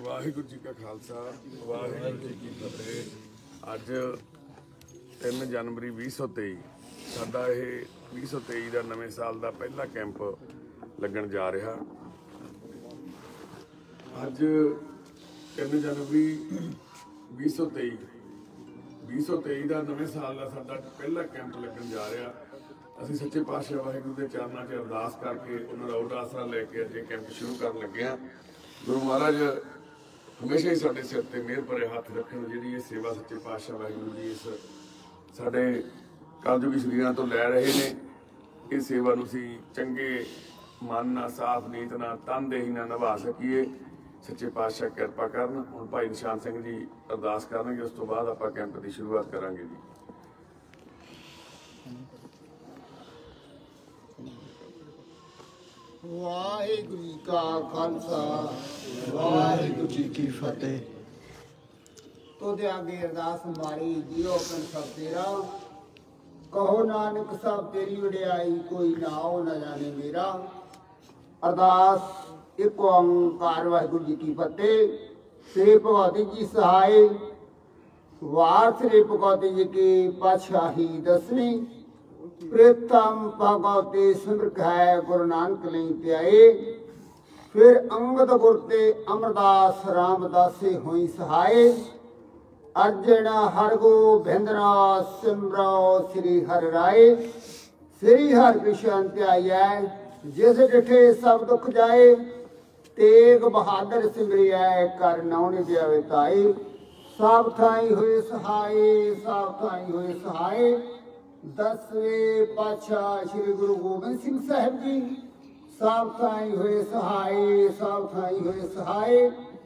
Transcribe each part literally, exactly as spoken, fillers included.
वाहिगुरू जी का खालसा वाहिगुरू जी की फतेह। अज तीन जनवरी भी सौ तेई साडा यह भी सौ तेई का नवे साल का पहला कैंप लगन जा रहा। अज तीन जनवरी भी सौ तेई भी सौ तेई का नवे साल का साडा पहला कैंप लगन जा रहा। असीं सच्चे पातशाह वाहिगुरू के चरणों च अरदास करके उन्होंने ओट आसरा लैके अजे कैंप शुरू कर लगे हैं। गुरु महाराज हमेशा ही साडे सिर ते मेहर भरे हाथ रखण, जिहड़ी ये सेवा सच्चे पातशाह वाहिगुरू जी इस साडे कलयुगी शरीरां तो लै रहे ने। इस सेवा नूं असीं चंगे मन नाल साफ नीत नाल तनदेही नाल निभा सकीए। सच्चे पातशाह किरपा करन। हुण भाई निशान सिंह जी अरदास करनगे, उस तो बाद आपां कैंप की शुरुआत करांगे जी। वाहिगुरू जी का खालसा वाहिगुरू जी की फतेह। तो दे आगे अरदास मारी जियो अपन सब तेरा, कहो नानक सब तेरी वडियाई, कोई नाओ न जाने मेरा। अरदास एक ओंकार वाहिगुरू जी की फतेह। श्री भगवती जी सहाय वार श्री भगवती जी की पातशाही दसवीं। प्रथम भगवती सिमरत है गुरु नानक नहीं त्याए, फिर अंगद गुरते अमरदास रामदासे हुई सहाय। अर्जन हर गोबिंदरा सिमरो श्री हर राय। श्री हर कृष्ण त्याय जिस डिठे सब दुख जाए, तेग बहादुर सिमरिया कर नौने जावे ताए। सब थाई हुए सहाय सब थाई हुए सहाय। दसवें पातशाह श्री गुरु गोबिंद सिंह साहिब जी सब थाई हुए सहाय सब थाई हुए सहाय।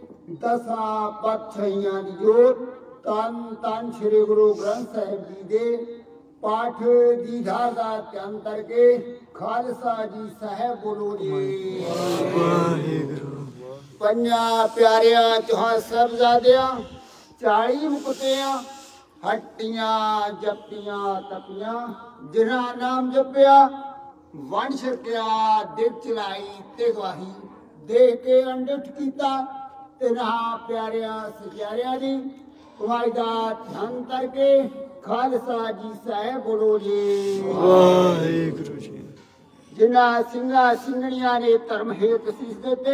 दसा पातशाहियां दी जोत तन तन श्री गुरु ग्रंथ साहिब जी दे पाठ जी धार दा ध्यान करके खालसा जी साहिब बोलो जी वाहिगुरू। पंजा प्यारिया चौहान साहिबजादियां चाली मुकुटियां हट्टियां जपियां तपियां, जिन्हां नाम जपिया वन छकिया दिल चलाई ते गवाही, देख के अंडिठ कीता तिन्हां प्यारिया सचारिया दी कमाई दा ध्यान करके खालसा जी साहिब बोलो जी वाहिगुरू जी। जिन्हां सिंगा सिंगणियां ने धर्म हेत सीस देते,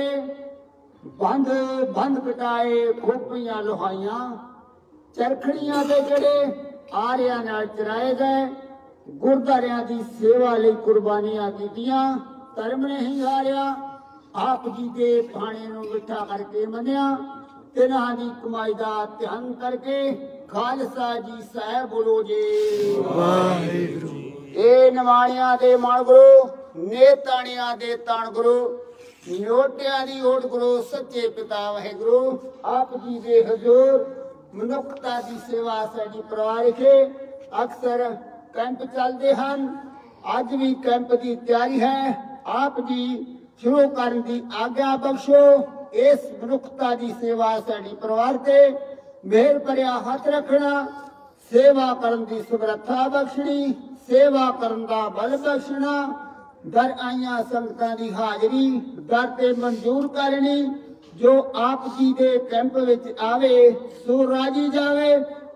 बंद बंद कटाए खोपियां लोहाइयां। चरखड़ियां दे जड़े आरियां नाल चराए गए, गुरद्वारियां दी सेवा लई कुर्बानियां कीतियां। धर्म ने ही हारिया आप जी दे पाणे नूं मिठा करके मन्निया। तिन्हां दी कमाई दा ध्यान करके खालसा जी साहिब बोलो जी वाहिगुरू। ए नवाणियां दे माण गुरु नेताणियां दे ताण गुरु, नोटियां दी ओट गुरु सच्चे पिता वाहिगुरू। आप जी दे हजूर मनुखता की सेवा साडी परवाह रखे। अक्सर कैंप चलते हैं, अज भी कैंप की तैयारी है। आप जी शुरू करने की आज्ञा बख्शो। इस मनुखता की सेवा साडी परवाह ते मेहर भरिया हाथ रखना, सेवा करने की समर्था बख्शनी, सेवा करने का बल बख्शना। दर आईया संगतां की हाजरी दर ते मंजूर करनी। जो आप जी दे कैंप विच आवे सो राजी जावे।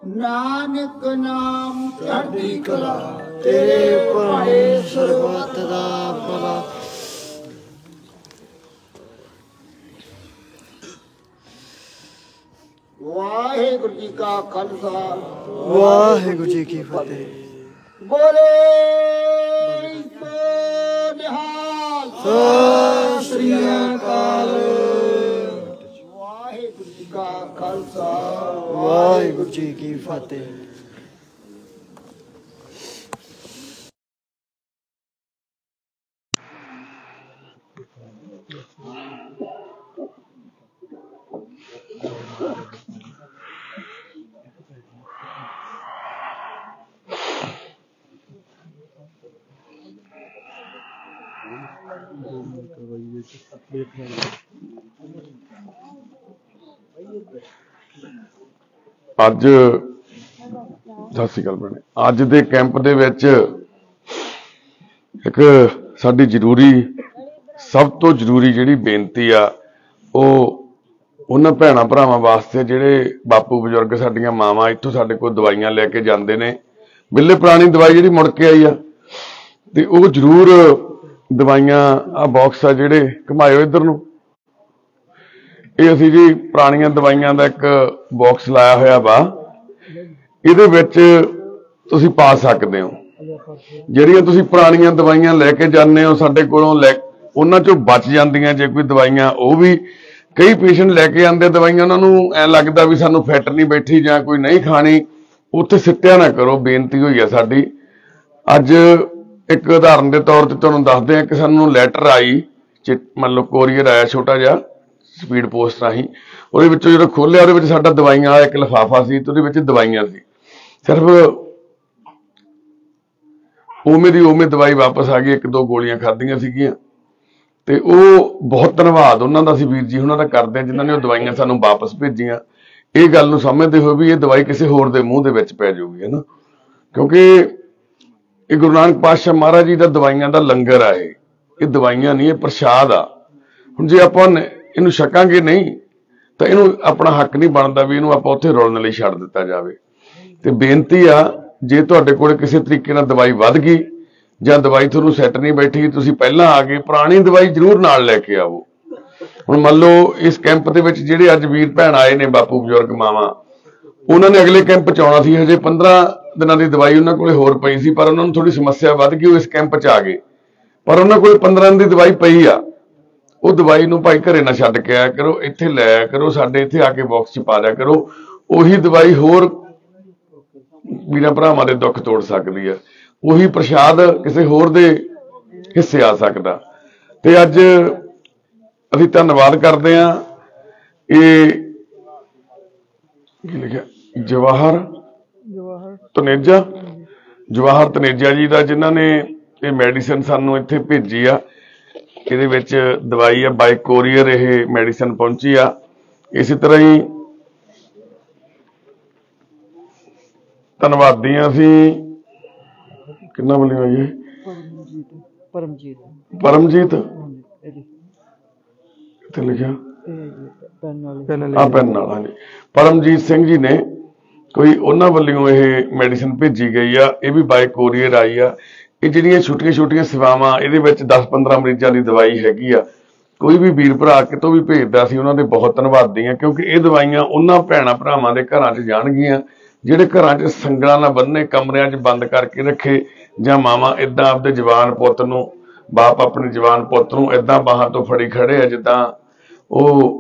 नानक नाम चढ़दी कला तेरे भाए सर्वत दा भला। वाहिगुरू जी का खालसा वाहिगुरू जी की फतेह। बोले सो निहाल सत श्री अकाल। का खालसा वाहिगुरू जी की फतेह। अज सत श्री अकाल भैणे। अज दे कैंप दे विच एक साडी जरूरी सब तो जरूरी जिहड़ी बेनती आ, वो ਉਹਨਾਂ ਭੈਣਾਂ ਭਰਾਵਾਂ ਵਾਸਤੇ ਜਿਹੜੇ ਬਾਪੂ ਬਜ਼ੁਰਗ ਸਾਡੀਆਂ ਮਾਵਾਂ ਇੱਥੋਂ ਸਾਡੇ ਕੋਲ ਦਵਾਈਆਂ ਲੈ ਕੇ ਜਾਂਦੇ ਨੇ, ਬਿੱਲੇ ਪੁਰਾਣੀ ਦਵਾਈ ਜਿਹੜੀ ਮੁੜ ਕੇ ਆਈ ਆ, ਤੇ ਉਹ ਜ਼ਰੂਰ ਦਵਾਈਆਂ ਆ ਬਾਕਸ ਆ ਜਿਹੜੇ ਘੁਮਾਇਓ ਇੱਧਰ ਨੂੰ। ਇਹ ਅਸੀਂ ਜੀ ਪੁਰਾਣੀਆਂ ਦਵਾਈਆਂ ਦਾ ਇੱਕ ਬਾਕਸ ਲਾਇਆ ਹੋਇਆ ਵਾ, ਇਹਦੇ ਵਿੱਚ ਤੁਸੀਂ ਪਾ ਸਕਦੇ ਹੋ। ਜਿਹੜੀਆਂ ਤੁਸੀਂ ਪੁਰਾਣੀਆਂ ਦਵਾਈਆਂ ਲੈ ਕੇ ਜਾਂਦੇ ਹੋ ਸਾਡੇ ਕੋਲੋਂ, ਲੈ ਉਹਨਾਂ ਚੋਂ ਬਚ ਜਾਂਦੀਆਂ ਜੇ ਕੋਈ ਦਵਾਈਆਂ, ਉਹ ਵੀ ਕਈ ਪੇਸ਼ੈਂਟ ਲੈ ਕੇ ਆਉਂਦੇ ਦਵਾਈਆਂ, ਉਹਨਾਂ ਨੂੰ ਐ ਲੱਗਦਾ ਵੀ ਸਾਨੂੰ ਫਿੱਟ ਨਹੀਂ ਬੈਠੀ ਜਾਂ ਕੋਈ ਨਹੀਂ ਖਾਣੀ, ਉੱਥੇ ਸਿੱਟਿਆ ਨਾ ਕਰੋ। ਬੇਨਤੀ ਹੋਈ ਆ ਸਾਡੀ। ਅੱਜ ਇੱਕ ਉਦਾਹਰਨ ਦੇ ਤੌਰ ਤੇ ਤੁਹਾਨੂੰ ਦੱਸਦੇ ਆ ਕਿ ਸਾਨੂੰ ਲੈਟਰ ਆਈ, ਮੰਨ ਲਓ ਕੋਰੀਅਰ ਆਇਆ ਛੋਟਾ ਜਿਹਾ ਸਪੀਡ ਪੋਸਟ ਰਾਹੀਂ, ਉਹਦੇ ਵਿੱਚੋਂ ਜਦੋਂ ਖੋਲਿਆ ਉਹਦੇ ਵਿੱਚ ਸਾਡਾ ਦਵਾਈਆਂ ਵਾਲਾ ਇੱਕ ਲਿਫਾਫਾ ਸੀ, ਤੇ ਉਹਦੇ ਵਿੱਚ ਦਵਾਈਆਂ ਸੀ। ਸਿਰਫ ਉਵੇਂ ਦੀ ਉਵੇਂ ਦਵਾਈ ਵਾਪਸ ਆ ਗਈ, ਇੱਕ ਦੋ ਗੋਲੀਆਂ ਖਾਧੀਆਂ ਸੀਗੀਆਂ। ਤੇ ਉਹ ਬਹੁਤ ਧੰਨਵਾਦ ਉਹਨਾਂ ਦਾ ਅਸੀਂ ਵੀਰ ਜੀ ਉਹਨਾਂ ਦਾ ਕਰਦੇ ਹਾਂ ਜਿਨ੍ਹਾਂ ਨੇ ਉਹ ਦਵਾਈਆਂ ਸਾਨੂੰ ਵਾਪਸ ਭੇਜੀਆਂ। ਇਹ ਗੱਲ ਨੂੰ ਸਮਝਦੇ ਹੋਏ ਵੀ ਇਹ ਦਵਾਈ ਕਿਸੇ ਹੋਰ ਦੇ ਮੂੰਹ ਦੇ ਵਿੱਚ ਪੈ ਜਾਊਗੀ, ਹੈ ਨਾ, ਕਿਉਂਕਿ ਇਹ ਗੁਰੂ ਨਾਨਕ ਪਾਤਸ਼ਾਹ ਮਹਾਰਾਜ ਜੀ ਦਾ ਦਵਾਈਆਂ ਦਾ ਲੰਗਰ ਆ। ਇਹ ਇਹ ਦਵਾਈਆਂ ਨਹੀਂ, ਇਹ ਪ੍ਰਸ਼ਾਦ ਆ। ਹੁਣ ਜੇ ਆਪਾਂ ਇਹਨੂੰ ਛਕਾਂਗੇ ਨਹੀਂ ਤਾਂ ਇਹਨੂੰ ਆਪਣਾ ਹੱਕ ਨਹੀਂ ਬਣਦਾ ਵੀ ਇਹਨੂੰ ਆਪਾਂ ਉੱਥੇ ਰੋਲਣ ਲਈ ਛੱਡ ਦਿੱਤਾ ਜਾਵੇ। ਤੇ ਬੇਨਤੀ ਆ, ਜੇ ਤੁਹਾਡੇ ਕੋਲ ਕਿਸੇ ਤਰੀਕੇ ਨਾਲ ਦਵਾਈ ਵੱਧ ਗਈ ਜਾਂ ਦਵਾਈ ਤੁਹਾਨੂੰ ਸੈੱਟ ਨਹੀਂ ਬੈਠੀ, ਤੁਸੀਂ ਪਹਿਲਾਂ ਆ ਗਏ, ਪੁਰਾਣੀ ਦਵਾਈ ਜ਼ਰੂਰ ਨਾਲ ਲੈ ਕੇ ਆਵੋ। ਹੁਣ ਮੰਨ ਲਓ ਇਸ ਕੈਂਪ ਦੇ ਵਿੱਚ ਜਿਹੜੇ ਅੱਜ ਵੀਰ ਭੈਣ ਆਏ ਨੇ, ਬਾਪੂ ਬਜ਼ੁਰਗ ਮਾਵਾਂ, ਉਹਨਾਂ ਨੇ ਅਗਲੇ ਕੈਂਪ ਚ ਆਉਣਾ ਸੀ। ਹਜੇ ਪੰਦਰਾਂ ਦਿਨਾਂ ਦੀ ਦਵਾਈ ਉਹਨਾਂ ਕੋਲੇ ਹੋਰ ਪਈ ਸੀ, ਪਰ ਉਹਨਾਂ ਨੂੰ ਥੋੜੀ ਸਮੱਸਿਆ ਵੱਧ ਗਈ, ਉਹ ਇਸ ਕੈਂਪ ਚ ਆ ਗਏ। ਪਰ ਉਹਨਾਂ ਕੋਲ ਪੰਦਰਾਂ ਦਿਨ ਦੀ ਦਵਾਈ ਪਈ ਆ। ਉਹ ਦਵਾਈ ਨੂੰ ਭਾਈ ਘਰੇ ਨਾ ਛੱਡ ਕੇ ਆਇਆ ਕਰੋ, ਇੱਥੇ ਲੈ ਆਇਆ ਕਰੋ, ਸਾਡੇ ਇੱਥੇ ਆ ਕੇ ਬਾਕਸ ਚ ਪਾ ਦਿਆ ਕਰੋ। ਉਹੀ ਦਵਾਈ ਹੋਰ ਵੀਰਾਂ ਭਰਾਵਾਂ ਦੇ ਦੁੱਖ ਤੋੜ ਸਕਦੀ ਆ, ਉਹੀ ਪ੍ਰਸ਼ਾਦ ਕਿਸੇ ਹੋਰ ਦੇ ਹਿੱਸੇ ਆ ਸਕਦਾ। ਤੇ ਅੱਜ ਅਸੀਂ ਧੰਨਵਾਦ ਕਰਦੇ ਹਾਂ। ਇਹ ਕੀ ਲਿਖਿਆ, ਜਵਾਹਰ ਤਨੇਜਾ ਜਵਾਹਰ ਤਨੇਜਾ ਜੀ ਦਾ, ਜਿਨ੍ਹਾਂ ਨੇ ਇਹ ਮੈਡੀਸਨ ਸਾਨੂੰ ਇੱਥੇ ਭੇਜੀ ਆ। ਇਹਦੇ ਵਿੱਚ ਦਵਾਈ ਆ, ਬਾਈ ਕੋਰੀਅਰ ਇਹ ਮੈਡੀਸਨ ਪਹੁੰਚੀ ਆ। ਇਸੇ ਤਰ੍ਹਾਂ ਹੀ ਧੰਨਵਾਦੀ ਹਾਂ ਅਸੀਂ, ਕਿੰਨਾ ਵੱਲੋਂ ਆਈ ਹੈ, ਪਰਮਜੀਤ ਪਰਮਜੀਤ ਕਿੱਥੇ ਲਿਖਿਆ ਆ ਪੈਨ ਨਾਲ, ਹਾਂਜੀ ਪਰਮਜੀਤ ਸਿੰਘ ਜੀ ਨੇ ਕੋਈ ਉਹਨਾਂ ਵੱਲੋਂ ਇਹ ਮੈਡੀਸਨ ਭੇਜੀ ਗਈ ਆ। ਇਹ ਵੀ ਬਾਈ ਕੋਰੀਅਰ ਆਈ ਆ। ਇਹ ਜਿਹੜੀਆਂ ਛੋਟੀਆਂ ਛੋਟੀਆਂ ਸੇਵਾਵਾਂ, ਇਹਦੇ ਵਿੱਚ ਦਸ ਪੰਦਰਾਂ ਮਰੀਜ਼ਾਂ ਦੀ ਦਵਾਈ ਹੈਗੀ ਆ। ਕੋਈ ਵੀ ਵੀਰ ਭਰਾ ਕਿਤੋਂ ਵੀ ਭੇਜਦਾ, ਸੀ ਉਹਨਾਂ ਦੇ ਬਹੁਤ ਧੰਨਵਾਦੀ ਆ, ਕਿਉਂਕਿ ਇਹ ਦਵਾਈਆਂ ਉਹਨਾਂ ਭੈਣਾਂ ਭਰਾਵਾਂ ਦੇ ਘਰਾਂ 'ਚ ਜਾਣਗੀਆਂ ਜਿਹੜੇ ਘਰਾਂ 'ਚ ਸੰਗਲਾਂ ਨਾਲ ਬੰਨੇ, ਕਮਰਿਆਂ 'ਚ ਬੰਦ ਕਰਕੇ ਰੱਖੇ, ਜਾਂ ਮਾਵਾਂ ਏਦਾਂ ਆਪਦੇ ਜਵਾਨ ਪੁੱਤ ਨੂੰ, ਬਾਪ ਆਪਣੇ ਜਵਾਨ ਪੁੱਤ ਨੂੰ ਏਦਾਂ ਬਾਹਾਂ ਤੋਂ ਫੜੀ ਖੜੇ ਆ ਜਿੱਦਾਂ ਉਹ